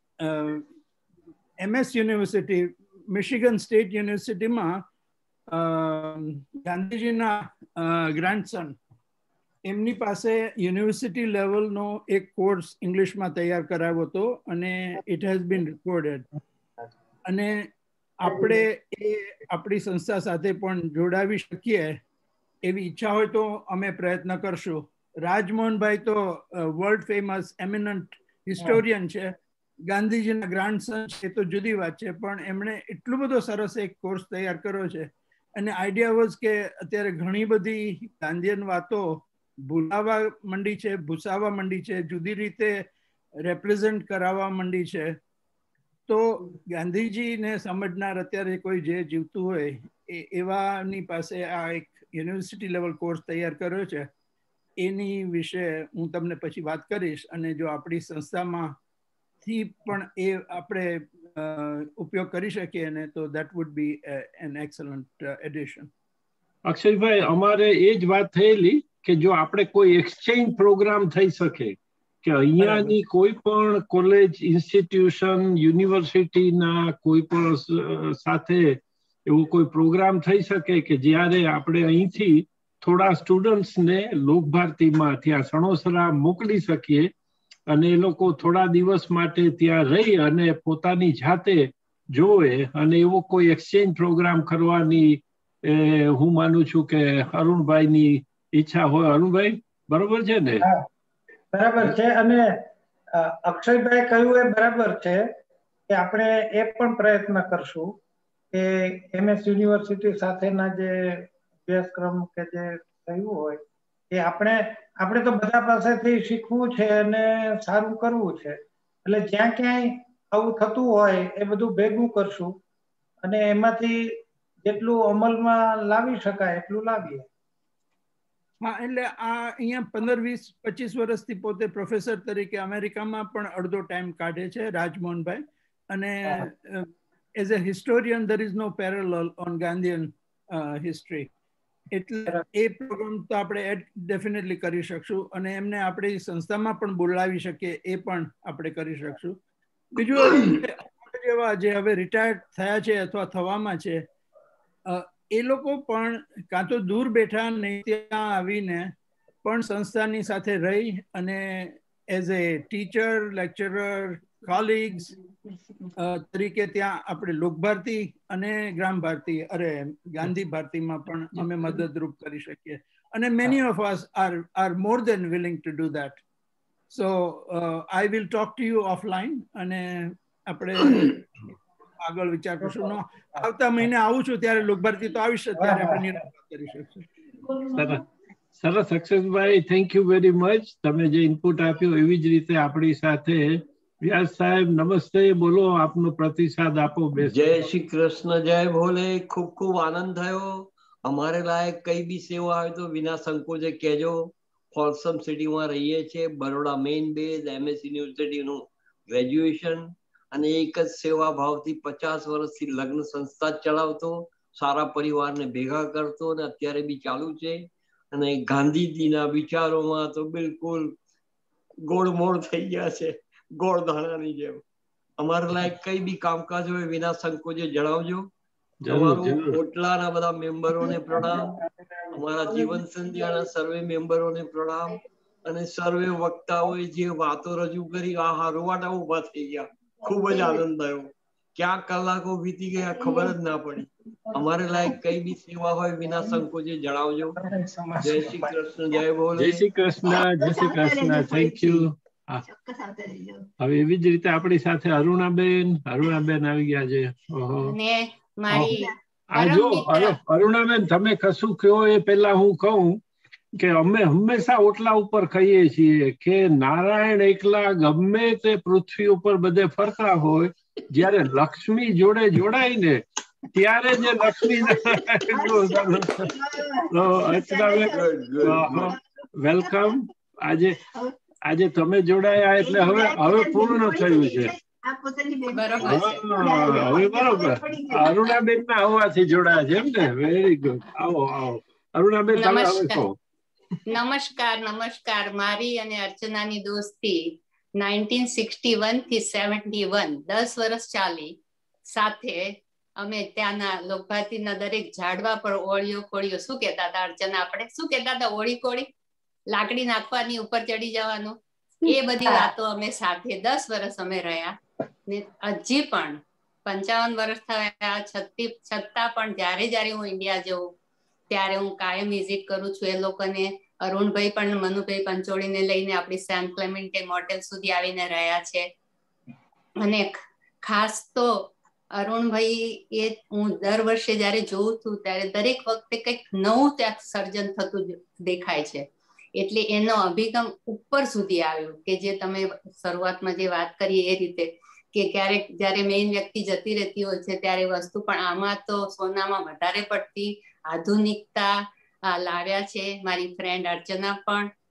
MS યુનિવર્સિટી, મિશિગન સ્ટેટ યુનિવર્સિટીમાં ગાંધીજીના ગ્રાન્ડસન, એમની પાસે યુનિવર્સિટી લેવલનો એક કોર્સ ઇંગ્લિશમાં તૈયાર કરાવ્યો હતો અને ઇટ હેઝ બીન રેકોર્ડેડ. અને આપણે એ આપણી સંસ્થા સાથે પણ જોડાવી શકીએ એવી ઈચ્છા હોય તો અમે પ્રયત્ન કરશું. રાજમોહનભાઈ તો વર્લ્ડ ફેમસ એમિનન્ટ હિસ્ટોરિયન છે, ગાંધીજીના ગ્રાન્ડસન છે તો જુદી વાત છે, પણ એમણે એટલો બધો સરસ એક કોર્સ તૈયાર કર્યો છે. અને આઈડિયા વોઝ કે અત્યારે ઘણી બધી ગાંધીયન વાતો ભૂલાવા માંડી છે, ભૂસાવા માંડી છે, જુદી રીતે રેપ્રેઝન્ટ કરાવવા માંડી છે. તો ગાંધીજીને સમજનાર અત્યારે કોઈ જે જીવતું હોય એવાની પાસે આ એક યુનિવર્સિટી લેવલ કોર્સ તૈયાર કર્યો છે. એની વિશે હું તમને પછી વાત કરીશ, અને જો આપણી સંસ્થામાંથી પણ એ આપણે ઉપયોગ કરી શકીએ ને તો that would be an excellent addition. Akshaybhai, અમારે એ જ વાત થયેલી કે જો આપણે કોઈ એક્સચેન્જ પ્રોગ્રામ થઈ શકે કે અહીંયાની કોઈ પણ કોલેજ, ઇન્સ્ટિટ્યુશન, યુનિવર્સિટીના કોઈ પણ સાથે એવો કોઈ પ્રોગ્રામ થઈ શકે કે જ્યારે આપણે અહીંથી થોડા સ્ટુડન્ટ્સને લોકભારતીમાં ત્યાં સણોસરા મોકલી શકીએ અને એ લોકો થોડા દિવસ માટે ત્યાં રહી અને પોતાની જાતે જોવે, અને એવો કોઈ એક્સચેન્જ પ્રોગ્રામ કરવાની હું માનું છું કે અરુણભાઈની ઈચ્છા હોય. અરુણભાઈ, બરોબર છે ને? બરાબર છે. અને અક્ષયભાઈ કહ્યું એ બરાબર છે કે આપણે એ પણ પ્રયત્ન કરશું કે MS યુનિવર્સિટી સાથેના જે અભ્યાસક્રમ કે જે થયું હોય એ આપણે તો બધા પાસેથી શીખવું છે અને સારું કરવું છે, એટલે જ્યાં ક્યાંય આવું થતું હોય એ બધું ભેગું કરશું અને એમાંથી જેટલું અમલમાં લાવી શકાય એટલું લાવીએ. હા, એટલે આ અહીંયા 15-20-25 વર્ષથી પોતે પ્રોફેસર તરીકે અમેરિકામાં પણ અડધો ટાઈમ કાઢે છે રાજમોહનભાઈ, અને as a historian there is no parallel on Gandhian history. એટલે એ પ્રોગ્રામ તો આપણે ડેફિનેટલી કરી શકશું, અને એમને આપણી સંસ્થામાં પણ બોલાવી શકીએ એ પણ આપણે કરી શકશું. બીજું જેવા જે હવે રિટાયર્ડ થયા છે અથવા થવામાં છે એ લોકો પણ કાં તો દૂર બેઠા નહીં ત્યાં આવીને પણ સંસ્થાની સાથે રહી અને as a teacher, lecturer, colleagues તરીકે ત્યાં આપણે લોકભારતી અને ગ્રામભારતી ગાંધીભારતીમાં પણ અમે મદદરૂપ કરી શકીએ, અને many of us are more than willing to do that. So I will talk to you offline અને આપણે આગળ વિચાર કરશું. આવતા મહિને આવું છું ત્યારે લોકભારતી તો આવીશ, ત્યારે આપણે નિર્ણય કરી શકશું. સરસ Akshaybhai, thank you very much. તમે જે ઇનપુટ આપ્યું એવી જ રીતે આપણી સાથે વ્યાસ સાહેબ, નમસ્તે, બોલો, આપનો પ્રતિસાદ આપો. જય શ્રી કૃષ્ણ, જય ભોલે. ખૂબ ખૂબ આનંદ થયો. અમારે લાયક કઈ બી સેવા આવે તો વિના સંકોચે કહેજો. ફોલ્સમ સિટીમાં રહીએ છીએ, બરોડા મેઇન બેઝ, MS યુનિવર્સિટીનું ગ્રેજ્યુએશન, અને એક જ સેવા ભાવથી 50 વર્ષથી લગ્ન સંસ્થા ચલાવતો, સારા પરિવારને ભેગા કરતો, અને અત્યારે બી ચાલુ છે. અને ગાંધીજીના વિચારોમાં તો બિલકુલ ગોળમોળ થઈ ગયા છે, ગોળ ધાણાની જેમ. અમારા લાયક કઈ બી કામકાજ હોય વિના સંકોચે જણાવજો. તમારું ઓટલાના બધા મેમ્બરોને પ્રણામ, અમારા જીવન સંધ્યાના સર્વે મેમ્બરોને પ્રણામ, અને સર્વે વક્તાઓએ જે વાતો રજૂ કરી, આહા, રોવાટા ઉભા થઈ ગયા. ખૂબ જ આનંદ થયો. ક્યાં કલાકો વીતી ગયા ખબર જ ના પડી. અમારે લાયક કઈ બી સેવા હોય વિના સંકોચે જણાવજો. જય શ્રી કૃષ્ણ, જય ભોલે. જય શ્રી કૃષ્ણ, જય શ્રી કૃષ્ણ. Thank you. હવે એવી જ રીતે આપણી સાથે અરુણાબેન આવી ગયા છે. અરુણાબેન, તમે કશું કહો એ પહેલા હું કહું કે અમે હંમેશા ઓટલા ઉપર કહીએ છીએ કે નારાયણ એકલા ગમે તે પૃથ્વી ઉપર બધે ફરતા હોય, જયારે લક્ષ્મી જોડે જોડાય ને ત્યારે જે લક્ષ્મી વેલકમ. આજે તમે જોડાયા એટલે હવે પૂર્ણ થયું છે. હવે બરોબર. અરુણાબેન ના આવવાથી જોડાયા છે એમ ને? Very good. આવો આવો અરુણાબેન, તમે હવે કહો. નમસ્કાર. મારી અને અર્ચનાની દોસ્તી 1961 થી 71 10 વર્ષ ચાલી. સાથે અમે ત્યાંના લોકભારતીના દરેક ઝાડવા પર ઓળીઓ કોળીઓ, શું કહેતા હતા અર્ચના, આપણે શું કહેતા હતા, ઓળી કોળી, લાકડી નાખવાની, ઉપર ચડી જવાનું, એ બધી વાતો અમે સાથે 10 વર્ષ અમે રહ્યા. ને હજી પણ 55 વર્ષ થયા છતાં પણ જ્યારે હું ઇન્ડિયા જઉં ત્યારે હું કાયમ વિઝિટ કરું છું એ લોકોને. અરુણભાઈ પણ મનુભાઈ પંચોળીને લઈને આપણી સેન્ટ ક્લેમેન્ટ મોટેલ સુધી આવીને રહ્યા છે. અને ખાસ તો અરુણભાઈ એ હું દર વર્ષે જ્યારે જોઉં છું ત્યારે દરેક વખતે કંઈક નવું ત્યાં સર્જન થતું દેખાય છે. એટલે એનો અભિગમ ઉપર સુધી આવ્યો કે જે તમે શરૂઆતમાં જે વાત કરી એ રીતે કે ક્યારેક જ્યારે મેઇન વ્યક્તિ જતી રહેતી હોય છે ત્યારે વસ્તુ પણ આમાં તો સોનામાં વધારે પડતી આધુનિકતા લાવ્યા છે. મારી ફ્રેન્ડ અર્ચના પણ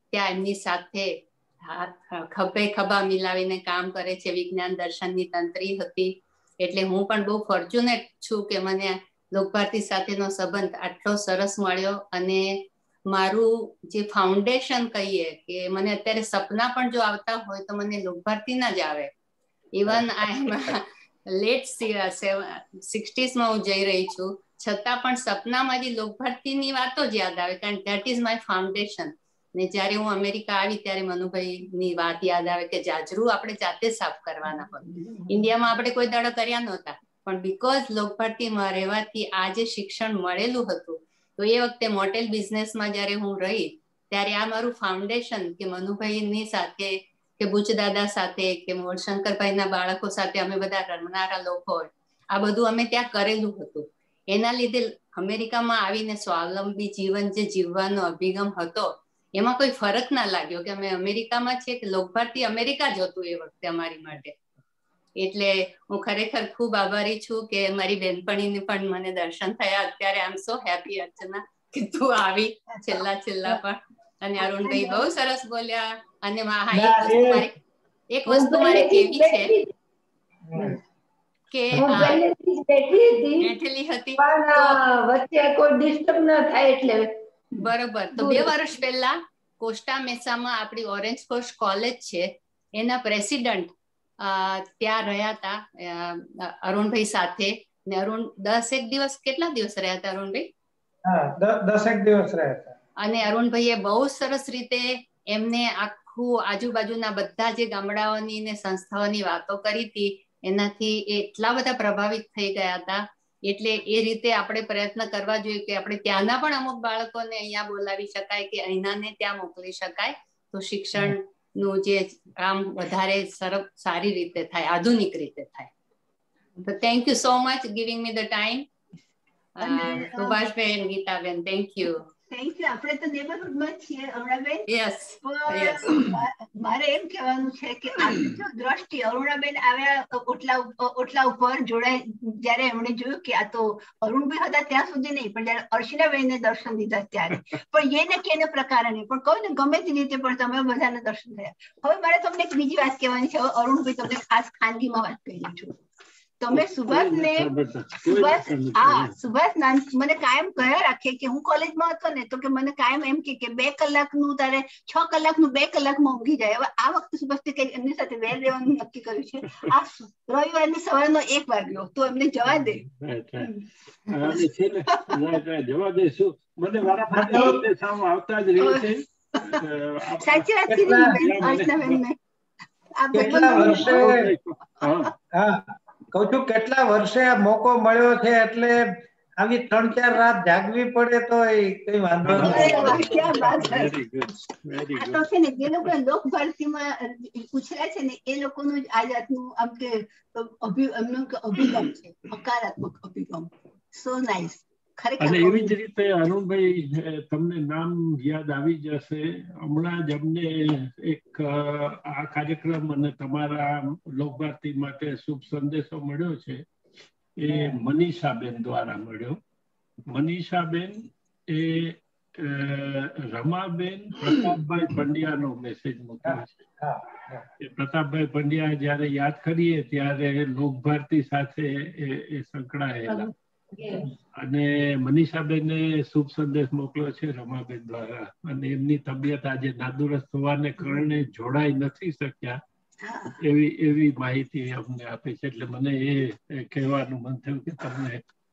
ત્યાં એમની સાથે ખભે ખભા મિલાવીને કામ કરે છે. વિજ્ઞાન દર્શનની તંત્રી હતી. એટલે હું પણ બહુ ફોર્ચ્યુનેટ છું કે મને લોકભારતી સાથેનો સંબંધ આટલો સરસ મળ્યો. અને મારું જે ફાઉન્ડેશન કહીએ કે મને અત્યારે સપના પણ જો આવતા હોય તો મને લોકભારતીના જ આવે. ઇવન આઈ એમ લેટ 60s માં હું જઈ રહી છું, છતાં પણ સપનામાં જે લોકભારતીની વાતો જ યાદ આવે, કારણ ધેટ ઇઝ માય ફાઉન્ડેશન. ને જ્યારે હું અમેરિકા આવી ત્યારે મનુભાઈની વાત યાદ આવે કે જાજરૂ આપણે જાતે સાફ કરવાના હોય. ઇન્ડિયામાં આપણે કોઈ દાડો કર્યા નહોતા, પણ બીકોઝ લોકભારતીમાં રહેવાથી આ જે શિક્ષણ મળેલું હતું, તો એ વખતે મોટેલ બિઝનેસમાં જ્યારે હું રહી ત્યારે આ મારું ફાઉન્ડેશન કે મનુભાઈની સાથે કે બુચદાદા સાથે કે શંકરભાઈના બાળકો સાથે અમે બધા રમનારા લોકો હોય, આ બધું અમે ત્યાં કરેલું હતું. એના લીધે અમેરિકામાં આવીને સ્વાવલંબી જીવન જે જીવવાનો અભિગમ હતો એમાં કોઈ ફરક ના લાગ્યો કે અમે અમેરિકામાં છીએ કે લોકભારતી અમેરિકા જ હતું એ વખતે અમારી માટે. એટલે હું ખરેખર ખૂબ આભારી છું કે મારી બેનપણીને પણ મને દર્શન થયા અત્યારે. આઈ એમ સો હેપી અર્ચના કે તું આવી છેલ્લા પણ. અને અરુણભાઈ બહુ સરસ બોલ્યા. અને એક વસ્તુ મારે કેવી છે કે બેઠેલી હતી વચ્ચે કોઈ ડિસ્ટર્બ ના થાય એટલે બરોબર. તો 2 વર્ષ પહેલા કોસ્ટા મેસામાં આપણી ઓરેન્જ કોસ્ટ કોલેજ છે એના પ્રેસિડન્ટ ત્યાં રહ્યા હતા અરુણભાઈ સાથે. ને અરુણ 10 દિવસ કેટલા દિવસ રહ્યા હતા અરુણભાઈ? 10 દિવસ રહ્યા હતા. અને અરુણભાઈએ બહુ સરસ રીતે એમને આખું આજુબાજુના બધા જે ગામડાઓની ને સંસ્થાઓની વાતો કરી હતી. એનાથી એટલા બધા પ્રભાવિત થઈ ગયા હતા. એટલે એ રીતે આપણે પ્રયત્ન કરવા જોઈએ કે આપણે ત્યાંના પણ અમુક બાળકોને અહીંયા બોલાવી શકાય કે અહીંનાને ત્યાં મોકલી શકાય, તો શિક્ષણનું જે કામ વધારે સારી રીતે થાય, આધુનિક રીતે થાય. તો thank you so much giving me the time. Subhashben, Gitaben, thank you. Thank you. આપણે તો નેબરહુડમાં જ છીએ અરુણાબેન. યસ. મારે એમ કહેવાનું છે કે આપણી જો દ્રષ્ટિ અરુણાબેન આવ્યા ઓટલા ઉપર જોડાય, જયારે એમણે જોયું કે આ તો અરુણભાઈ હતા ત્યાં સુધી નહીં, પણ જયારે અર્શિનાબેનને દર્શન દીધા ત્યારે પણ એને કેને પ્રકારે નહીં, પણ કહું ને ગમે તે રીતે પણ તમે બધાને દર્શન થયા. હવે મારે તમને એક બીજી વાત કહેવાની છે. અરુણભાઈ તમને ખાસ ખાનગીમાં વાત કહી છું. તમે સુભાષ મને કાયમ કહ્યા રાખે કે હું કોલેજમાં હતો ને તો કે મને કાયમ એમ કે 2 કલાકનું તારે 6 કલાકનું 2 કલાકમાં ઊંઘી જાય. હવે આ વખતે સુભાષ કઈ એમની સાથે વેર રહેવાનું નક્કી કર્યું છે. આ રવિવારની સવારનો 1 વાગ્યો તો એમને જવા દે. જવા દઈશું. મને આવતા જ રહે છે. સાચી વાત કીધી અર્ચનાબેનને. કઉ છું કેટલા વર્ષે આ મોકો મળ્યો છે, એટલે આવી 3-4 રાત જાગવી પડે તો કઈ વાંધો નથી. જે લોકો લોકભારતીમાં પૂછ્યા છે ને એ લોકોનું જ આ જાતનું આમ કે એમનો અભિગમ છે, હકારાત્મક અભિગમ. So nice. અને એવી જ રીતે અરુણભાઈ તમને નામ યાદ આવી જશે. હમણાં જ અમને એક આ કાર્યક્રમ અને તમારા લોકભારતી માટે શુભ સંદેશો મળ્યો છે. એ મનીષાબેન દ્વારા મળ્યો. મનીષાબેન એ રમાબેન પ્રતાપભાઈ પંડ્યાનો મેસેજ મોકલ્યો છે. પ્રતાપભાઈ પંડ્યા જયારે યાદ કરીએ ત્યારે લોકભારતી સાથે એ સંકળાયેલા. અને મનીષાબેને શુભ સંદેશ મોકલ્યો છે રમાબેન દ્વારા. અને એમની તબિયત આજે નાદુરસ્ત હોવાને કારણે જોડાઈ નથી શક્યા એવી માહિતી અમને આપી છે. એટલે મને એ કહેવાનું મન થયું કે તમને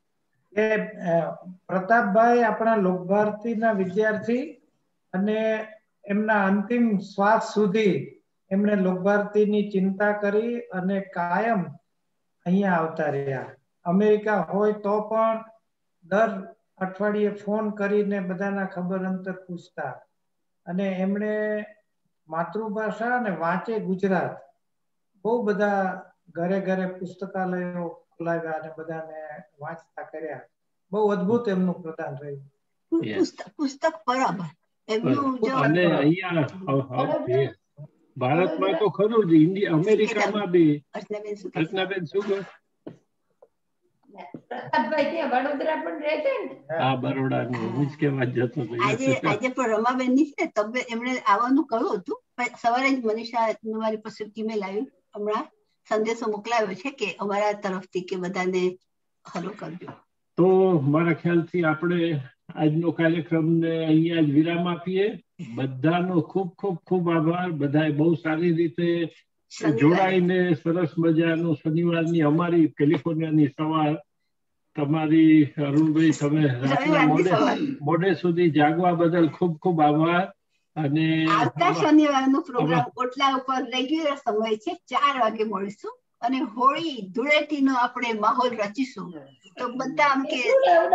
પ્રતાપભાઈ આપણા લોકભારતીના વિદ્યાર્થી અને એમના અંતિમ શ્વાસ સુધી એમણે લોકભારતીની ચિંતા કરી અને કાયમ અહીંયા આવતા રહ્યા. અમેરિકા હોય તો પણ દર અઠવાડિયે ફોન કરીને બધાના ખબર અંતર પૂછતા. અને એમણે માતૃભાષા અને વાંચે ગુજરાત બહુ બધા ઘરે ઘરે પુસ્તકાલયો ખોલાવ્યા અને બધાને વાંચતા કર્યા. બહુ અદભુત એમનું પ્રદાન રહ્યું. પુસ્તક બરાબર એમનું. અને અહીંયા ભારતમાં તો ખરું જ, અમેરિકામાં બી. રચનાબેન શું કહે? પ્રતાપભાઈ ત્યાં વડોદરા પણ રહે છે ને? હા, બરોડાનું હું જ કહેવા જતો હતો. આજે પણ રમાબેન ની છે તબિયત, એમણે આવવાનું કહ્યું હતું પણ સવારે જ મનીષા મારી પાસે ઈમેલ આવ્યું, હમણાં સંદેશો મોકલાવ્યો છે કે અમારા તરફથી કે બધાને હલો કરજો. તો મારા ખ્યાલથી આપણે આજનો કાર્યક્રમને અહીંયા જ વિરામ આપીએ. બધાનો ખૂબ ખૂબ ખૂબ આભાર. બધાએ બહુ સારી રીતે જોડાઈને સરસ મજાનું શનિવારની અમારી કેલિફોર્નિયાની સવાર, તમારી અરુણભાઈ તમે રાતના મોડે સુધી જાગવા બદલ ખૂબ ખૂબ આભાર. અને આવતા શનિવારનો પ્રોગ્રામ ઓટલા ઉપર રેગ્યુલર સમય છે, 4 વાગે મળીશું અને હોળી ધૂળેટીનો આપણે માહોલ રચીશું. તો બધા આમ કે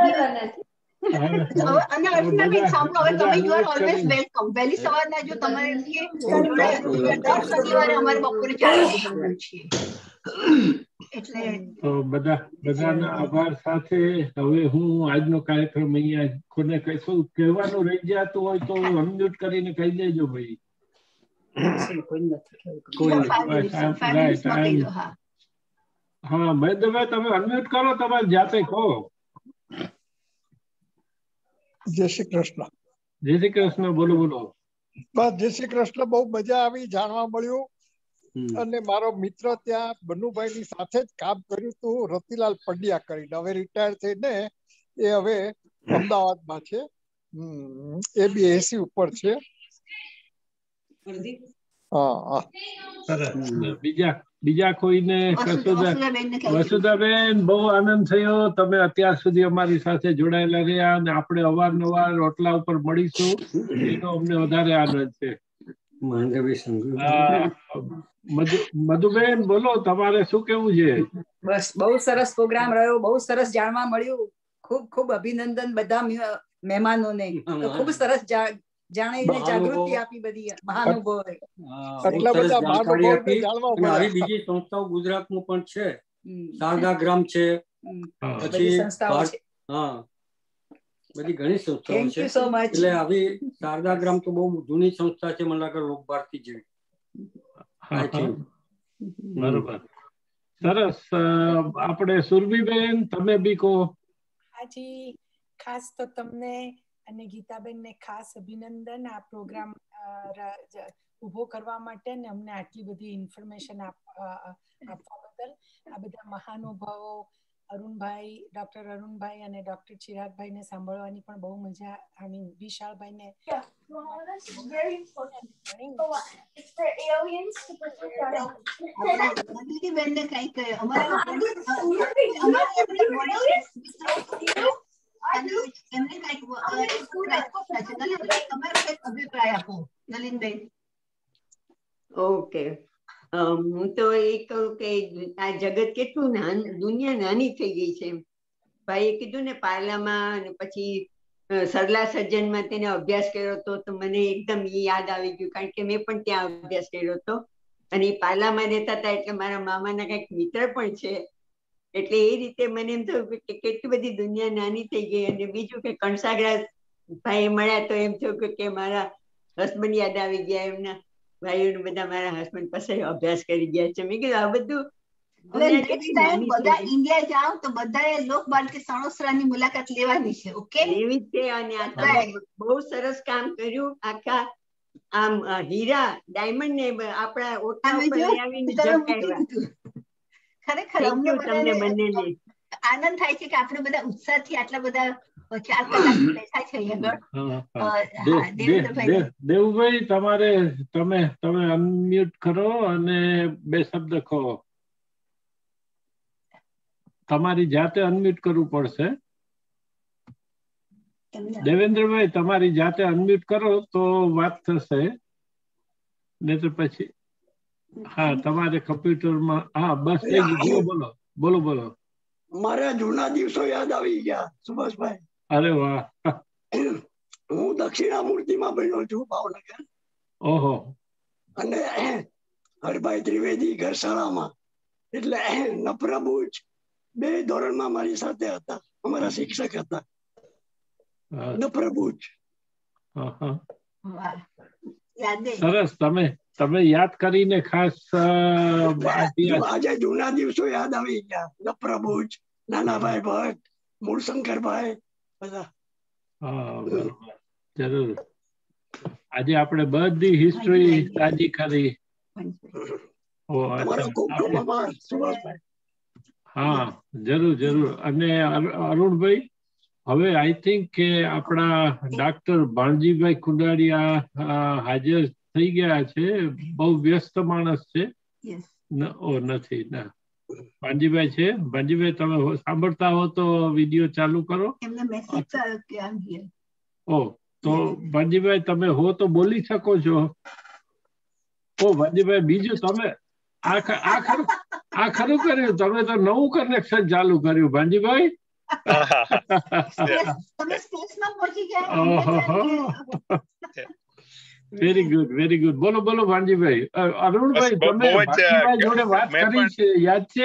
અને અર્ચનાબેન સાંભળો, હવે તમે યુ આર ઓલવેઝ વેલકમ. વહેલી સવારના જો તમારે દર શનિવારે અમારે બપોરે 4 વાગે પ્રોગ્રામ છે. એટલે તો બધાના આભાર સાથે હવે હું આજનો કાર્યક્રમ અહીંયા કોને કહીશું કહેવાનું રહી જતું હોય તો અનમ્યુટ કરીને કહી દેજો ભાઈ. હા, મહેન્દ્રભાઈ તમે અનમ્યુટ કરો, તમારે જાતે કહો. જય શ્રી કૃષ્ણ. જય શ્રી કૃષ્ણ. બોલો બોલો. બસ જય શ્રી કૃષ્ણ. બહુ મજા આવી, જાણવા મળ્યું. અને મારો મિત્ર ત્યાં બનુભાઈ ની સાથે જ કામ કર્યું હતું, રતિલાલ પંડ્યા કરીને, હવે રિટાયર થઈને એ હવે અમદાવાદમાં છે. એ બી 80 ઉપર છે. બીજા કોઈને? વસુધાબેન, બહુ આનંદ થયો. તમે અત્યાર સુધી અમારી સાથે જોડાયેલા રહ્યા અને આપણે અવારનવાર ઓટલા ઉપર મળીશું, એનો અમને વધારે આનંદ છે. મધુબેન બોલો, તમારે શું કેવું છે? બસ બહુ સરસ પ્રોગ્રામ રહ્યો, બહુ સરસ જાણવા મળ્યું. ખૂબ ખૂબ અભિનંદન બધા મહેમાનોને. ખૂબ સરસ જાણીને જાગૃતિ આપી બધી મહાનુભાવોએ. આવી બીજી સંસ્થાઓ ગુજરાતમાં પણ છે, શારદાગ્રામ છે, પછી હા બધી ઘણી સંસ્થાઓ છે. એટલે આવી શારદાગ્રામ તો બહુ જૂની સંસ્થા છે, મને લાગે લોકભારતી જેવી. બરોબર, સરસ. આપણે સુરભીબેન તમે બી કહો. હાજી, ખાસ તો તમને અને ગીતાબેન ને ખાસ અભિનંદન આ પ્રોગ્રામ ઉભો કરવા માટે ને અમને આટલી બધી ઇન્ફોર્મેશન આપવા બદલ. આ બધા મહાનુભાવો અરુણભાઈ, ડોક્ટર અરુણભાઈ અને ડોક્ટર ચિરાગભાઈ ને સાંભળવાની પણ બહુ મજા. આઈ મીન વિશાલભાઈ ને ઓકે, હું તો એ કહું કે આ જગત કેટલું દુનિયા નાની થઈ ગઈ છે. ભાઈએ કીધું ને પાર્લામાં અને પછી સરલા સજ્જનમાં તેને અભ્યાસ કર્યો હતો, તો મને એકદમ યાદ આવી ગયું, કારણ કે મેં પણ ત્યાં અભ્યાસ કર્યો હતો અને એ પાર્લામાં રહેતા હતા. એટલે મારા મામાના કંઈક મિત્ર પણ છે. એટલે એ રીતે મને એમ થયું કે કેટલી બધી દુનિયા નાની થઈ ગઈ. અને બીજું કે કણસાગરા ભાઈ મળ્યા તો એમ થયું કે મારા હસબન્ડ યાદ આવી ગયા. એમના ભાઈઓ બધા મારા હસબન્ડ પાસે અભ્યાસ કરી ગયા છે. મેં કીધું આ બધું બધા ઇન્ડિયા જાઓ તો બધાએ લોકભારતી સણોસરાની મુલાકાત લેવાની છે. ઓકે, એવી જ છે. અને આ તમે બહુ સરસ કામ કર્યું. આખા આમ હીરા ડાયમંડ ને આપણા ઓટા ઉપર લઈ આવીને જગાવ્યા. ખરેખર અમને બંનેને આનંદ થાય છે કે આપણે બધા ઉત્સાહથી આટલા બધા 4 કલાક બેઠા છે અહીંયા. દેવુભાઈ તમે અનમ્યુટ કરો અને 2 શબ્દ કહો. તમારી જાતે અનમ્યુટ કરવું પડશે. દેવેન્દ્રભાઈ તમારી જાતે અનમ્યુટ કરો તો વાત થશે, નહીં તો પછી હા તમારે કમ્પ્યુટરમાં. હા બસ થઈ ગયું. બોલો બોલો બોલો. મારા જૂના દિવસો યાદ આવી ગયા સુભાષભાઈ. અરે વાહ. હું દક્ષિણામૂર્તિમાં ભણ્યો છું, ભાવનગર. ઓહો. અને હરભાઈ ત્રિવેદી ઘરશાળામાં. એટલે નફરાબુજ 2 ધોરણમાં મારી સાથે હતા, અમારા શિક્ષક હતા નફરાબુજ. સરસ, તમે યાદ કરીને ખાસ આજે જૂના દિવસો યાદ આવી ગયા. નફરાબુજ નાનાભાઈ ભટ્ટ, મૂળશંકરભાઈ બધા. જરૂર. આજે આપણે બધી હિસ્ટ્રી તાજી કરી. હા, જરૂર જરૂર. અને અરુણભાઈ, હવે આઈ થિંક કે આપણા ડોક્ટર ભાણજીભાઈ કુંડારિયા હાજર થઈ ગયા છે. બહુ વ્યસ્ત માણસ છે. નથી ના, ભાણજીભાઈ છે. ભાણજીભાઈ, તમે સાંભળતા હો તો વિડીયો ચાલુ કરો. તો ભાણજીભાઈ તમે હો તો બોલી શકો છો. ભાણજીભાઈ, બીજું તમે આ ખરું કર્યું, તમે તો નવું કનેક્શન ચાલુ કર્યું Bhanjibhai. Very good, very good. બોલો બોલો ભાણજીભાઈ. અરુણભાઈ, તમે ભાણજીભાઈ જોડે વાત કરી છે, યાદ છે?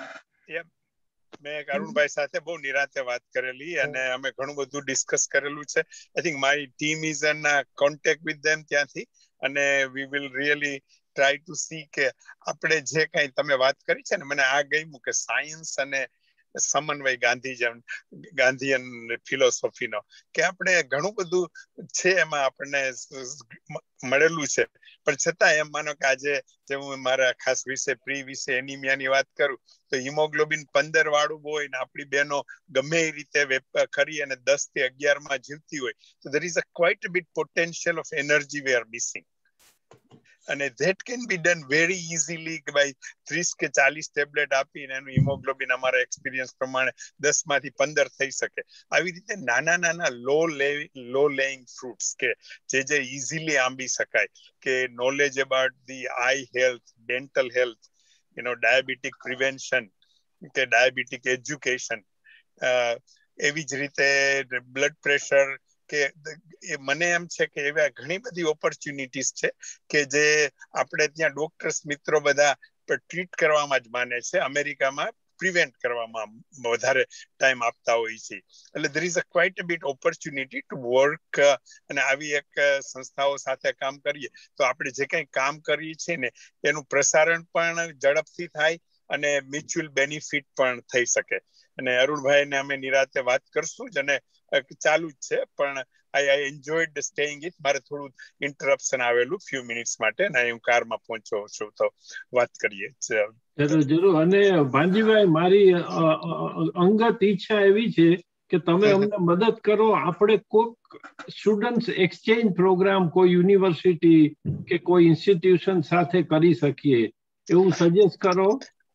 મેં અરુણભાઈ સાથે બહુ નિરાંતે વાત કરેલી અને અમે ઘણું બધું ડિસ્કસ કરેલું છે. I think my team is in contact with them ત્યાંથી, અને we will really try to see કે આપણે જે કઈ તમે વાત કરી છે ને, મને આ ગમ્યું કે સાયન્સ અને સમન્વય ગાંધીયન ફિલોસોફીનો, કે આપણે ઘણું બધું છે એમાં આપણને મળેલું છે. પણ છતાં એમ માનો કે આજે જે હું મારા ખાસ વિશે પ્રી વિશે એનિમિયાની વાત કરું તો હિમોગ્લોબિન 15 વાળું હોય ને આપણી બહેનો ગમે એ રીતે ખરી અને 10 થી 11 માં જીવતી હોય, તો there is a quite a bit potential of energy we are missing. અને that can be done very easily by 30 કે 40 ટેબ્લેટ આપીને એનું હિમોગ્લોબિન અમારા એક્સપિરિયન્સ પ્રમાણે 10 માંથી 15 થઈ શકે. આવી રીતે નાના નાના લો લેઇંગ ફ્રૂટ્સ કે જે ઇઝીલી આંબી શકાય, કે knowledge about the eye health, dental health, diabetic prevention કે ડાયાબિટીક એજ્યુકેશન, એવી જ રીતે બ્લડ પ્રેશર, કે મને એમ છે કે એવા ઘણી બધી ઓપોર્ચ્યુનિટીઝ છે કે જે આપણે ત્યાં ડોક્ટર્સ મિત્રો બધા ટ્રીટ કરવામાં જ માને છે. અમેરિકામાં પ્રિવેન્ટ કરવામાં વધારે ટાઈમ આપતા હોય છે. એટલે there is a quite a bit opportunity to work, અને આવી એક સંસ્થાઓ સાથે કામ કરીએ તો આપણે જે કંઈ કામ કરીએ છીએ ને એનું પ્રસારણ પણ ઝડપથી થાય અને મ્યુચ્યુઅલ બેનિફિટ પણ થઈ શકે. અને અરુણભાઈને અમે નિરાતે વાત કરશું જ, અને ચાલુ જ છે. પણ આઈ એન્જોયડ સ્ટેઇંગ ઇટ. મારે થોડું ઇન્ટરપ્શન આવેલું ફ્યુ મિનિટ્સ માટે, અને હું કારમાં પહોંચ્યો છું, તો વાત કરીએ. જરૂર જરૂર. અને ભાણજીભાઈ, મારી અંગત ઈચ્છા એવી છે કે તમે અમને મદદ કરો. આપણે કોઈક સ્ટુડન્ટ એક્સચેન્જ પ્રોગ્રામ કોઈ યુનિવર્સિટી કે કોઈ ઇન્સ્ટિટ્યુશન સાથે કરી શકીએ, એવું સજેસ્ટ કરો.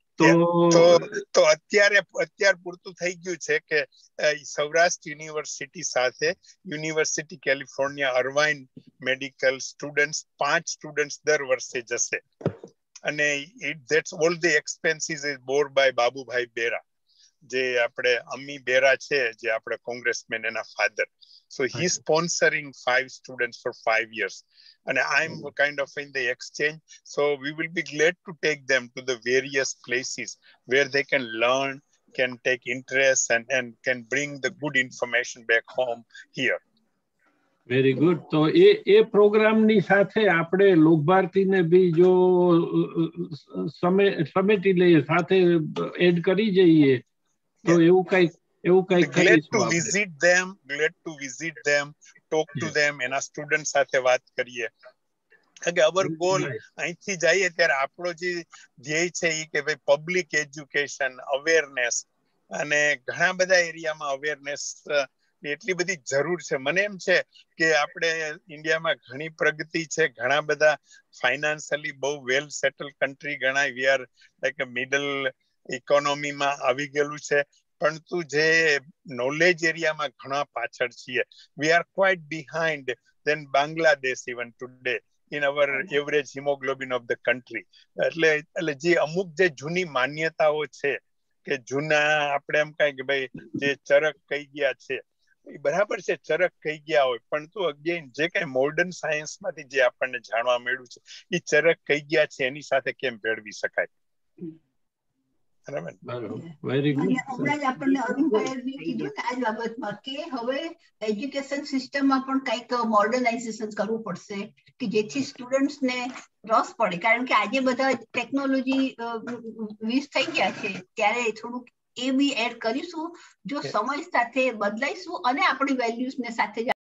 તો અત્યાર પૂરતું થઈ ગયું છે કે સૌરાષ્ટ્ર યુનિવર્સિટી સાથે university California Irvine medical students 5 students દર વર્ષે જશે, અને that's all the expenses is bore by Babubhai બેરા, જે આપણે અમી બેરા છે, જે આપણે કોંગ્રેસમેન, એના father. So he's sponsoring 5 students for 5 years, and I'm kind of in the exchange. So we will be glad to take them to the various places where they can learn, can take interest, and can bring the good information back home here. Very good. તો એ પ્રોગ્રામની સાથે આપણે લોકભારતીને બી જો સમેટી લઈએ, સાથે એડ કરી જઈએ, તો એવું કઈ glad to visit them, talk to them, એના સ્ટુડન્ટ સાથે વાત કરીએ. કે અવર ગોલ અહીંથી જઈએ ત્યારે આપણો જે ધ્યેય છે એ કે ભાઈ પબ્લિક એજ્યુકેશન, અવેરનેસ, અને ઘણા બધા એરિયામાં અવેરનેસ એટલી બધી જરૂર છે. મને એમ છે કે આપણે ઇન્ડિયામાં ઘણી પ્રગતિ છે, ઘણા બધા ફાઇનાન્શિયલી બહુ વેલ સેટલ કન્ટ્રી ગણાય, વી આર લાઈક મિડલ ઇકોનોમીમાં આવી ગયેલું છે, પરંતુ જે નોલેજ એરિયામાં ઘણા પાછળ છીએ. We are quite behind than Bangladesh even today in our average hemoglobin of the country. એટલે જે અમુક જે જૂની માન્યતાઓ છે કે જૂના આપણે એમ કહે કે ભાઈ જે ચરક કહી ગયા છે, બરાબર છે, ચરક કહી ગયા હોય, પણ તો અગેન જે કઈ મોડર્ન સાયન્સ માંથી જે આપણને જાણવા મળ્યું છે એ ચરક કહી ગયા છે, એની સાથે કેમ ભેળવી શકાય? હમણાં જ આપણને અરુણભાઈ કીધું ને આ જ બાબતમાં કે હવે એજ્યુકેશન સિસ્ટમમાં પણ કંઈક મોડર્નાઇઝેશન કરવું પડશે કે જેથી સ્ટુડન્ટ્સને રસ પડે, કારણ કે આજે બધા ટેકનોલોજી 20 થઈ ગયા છે ત્યારે થોડુંક એ બી એડ કરીશું જો સમય સાથે બદલાઈશું અને આપણી વેલ્યુઝ ને સાથે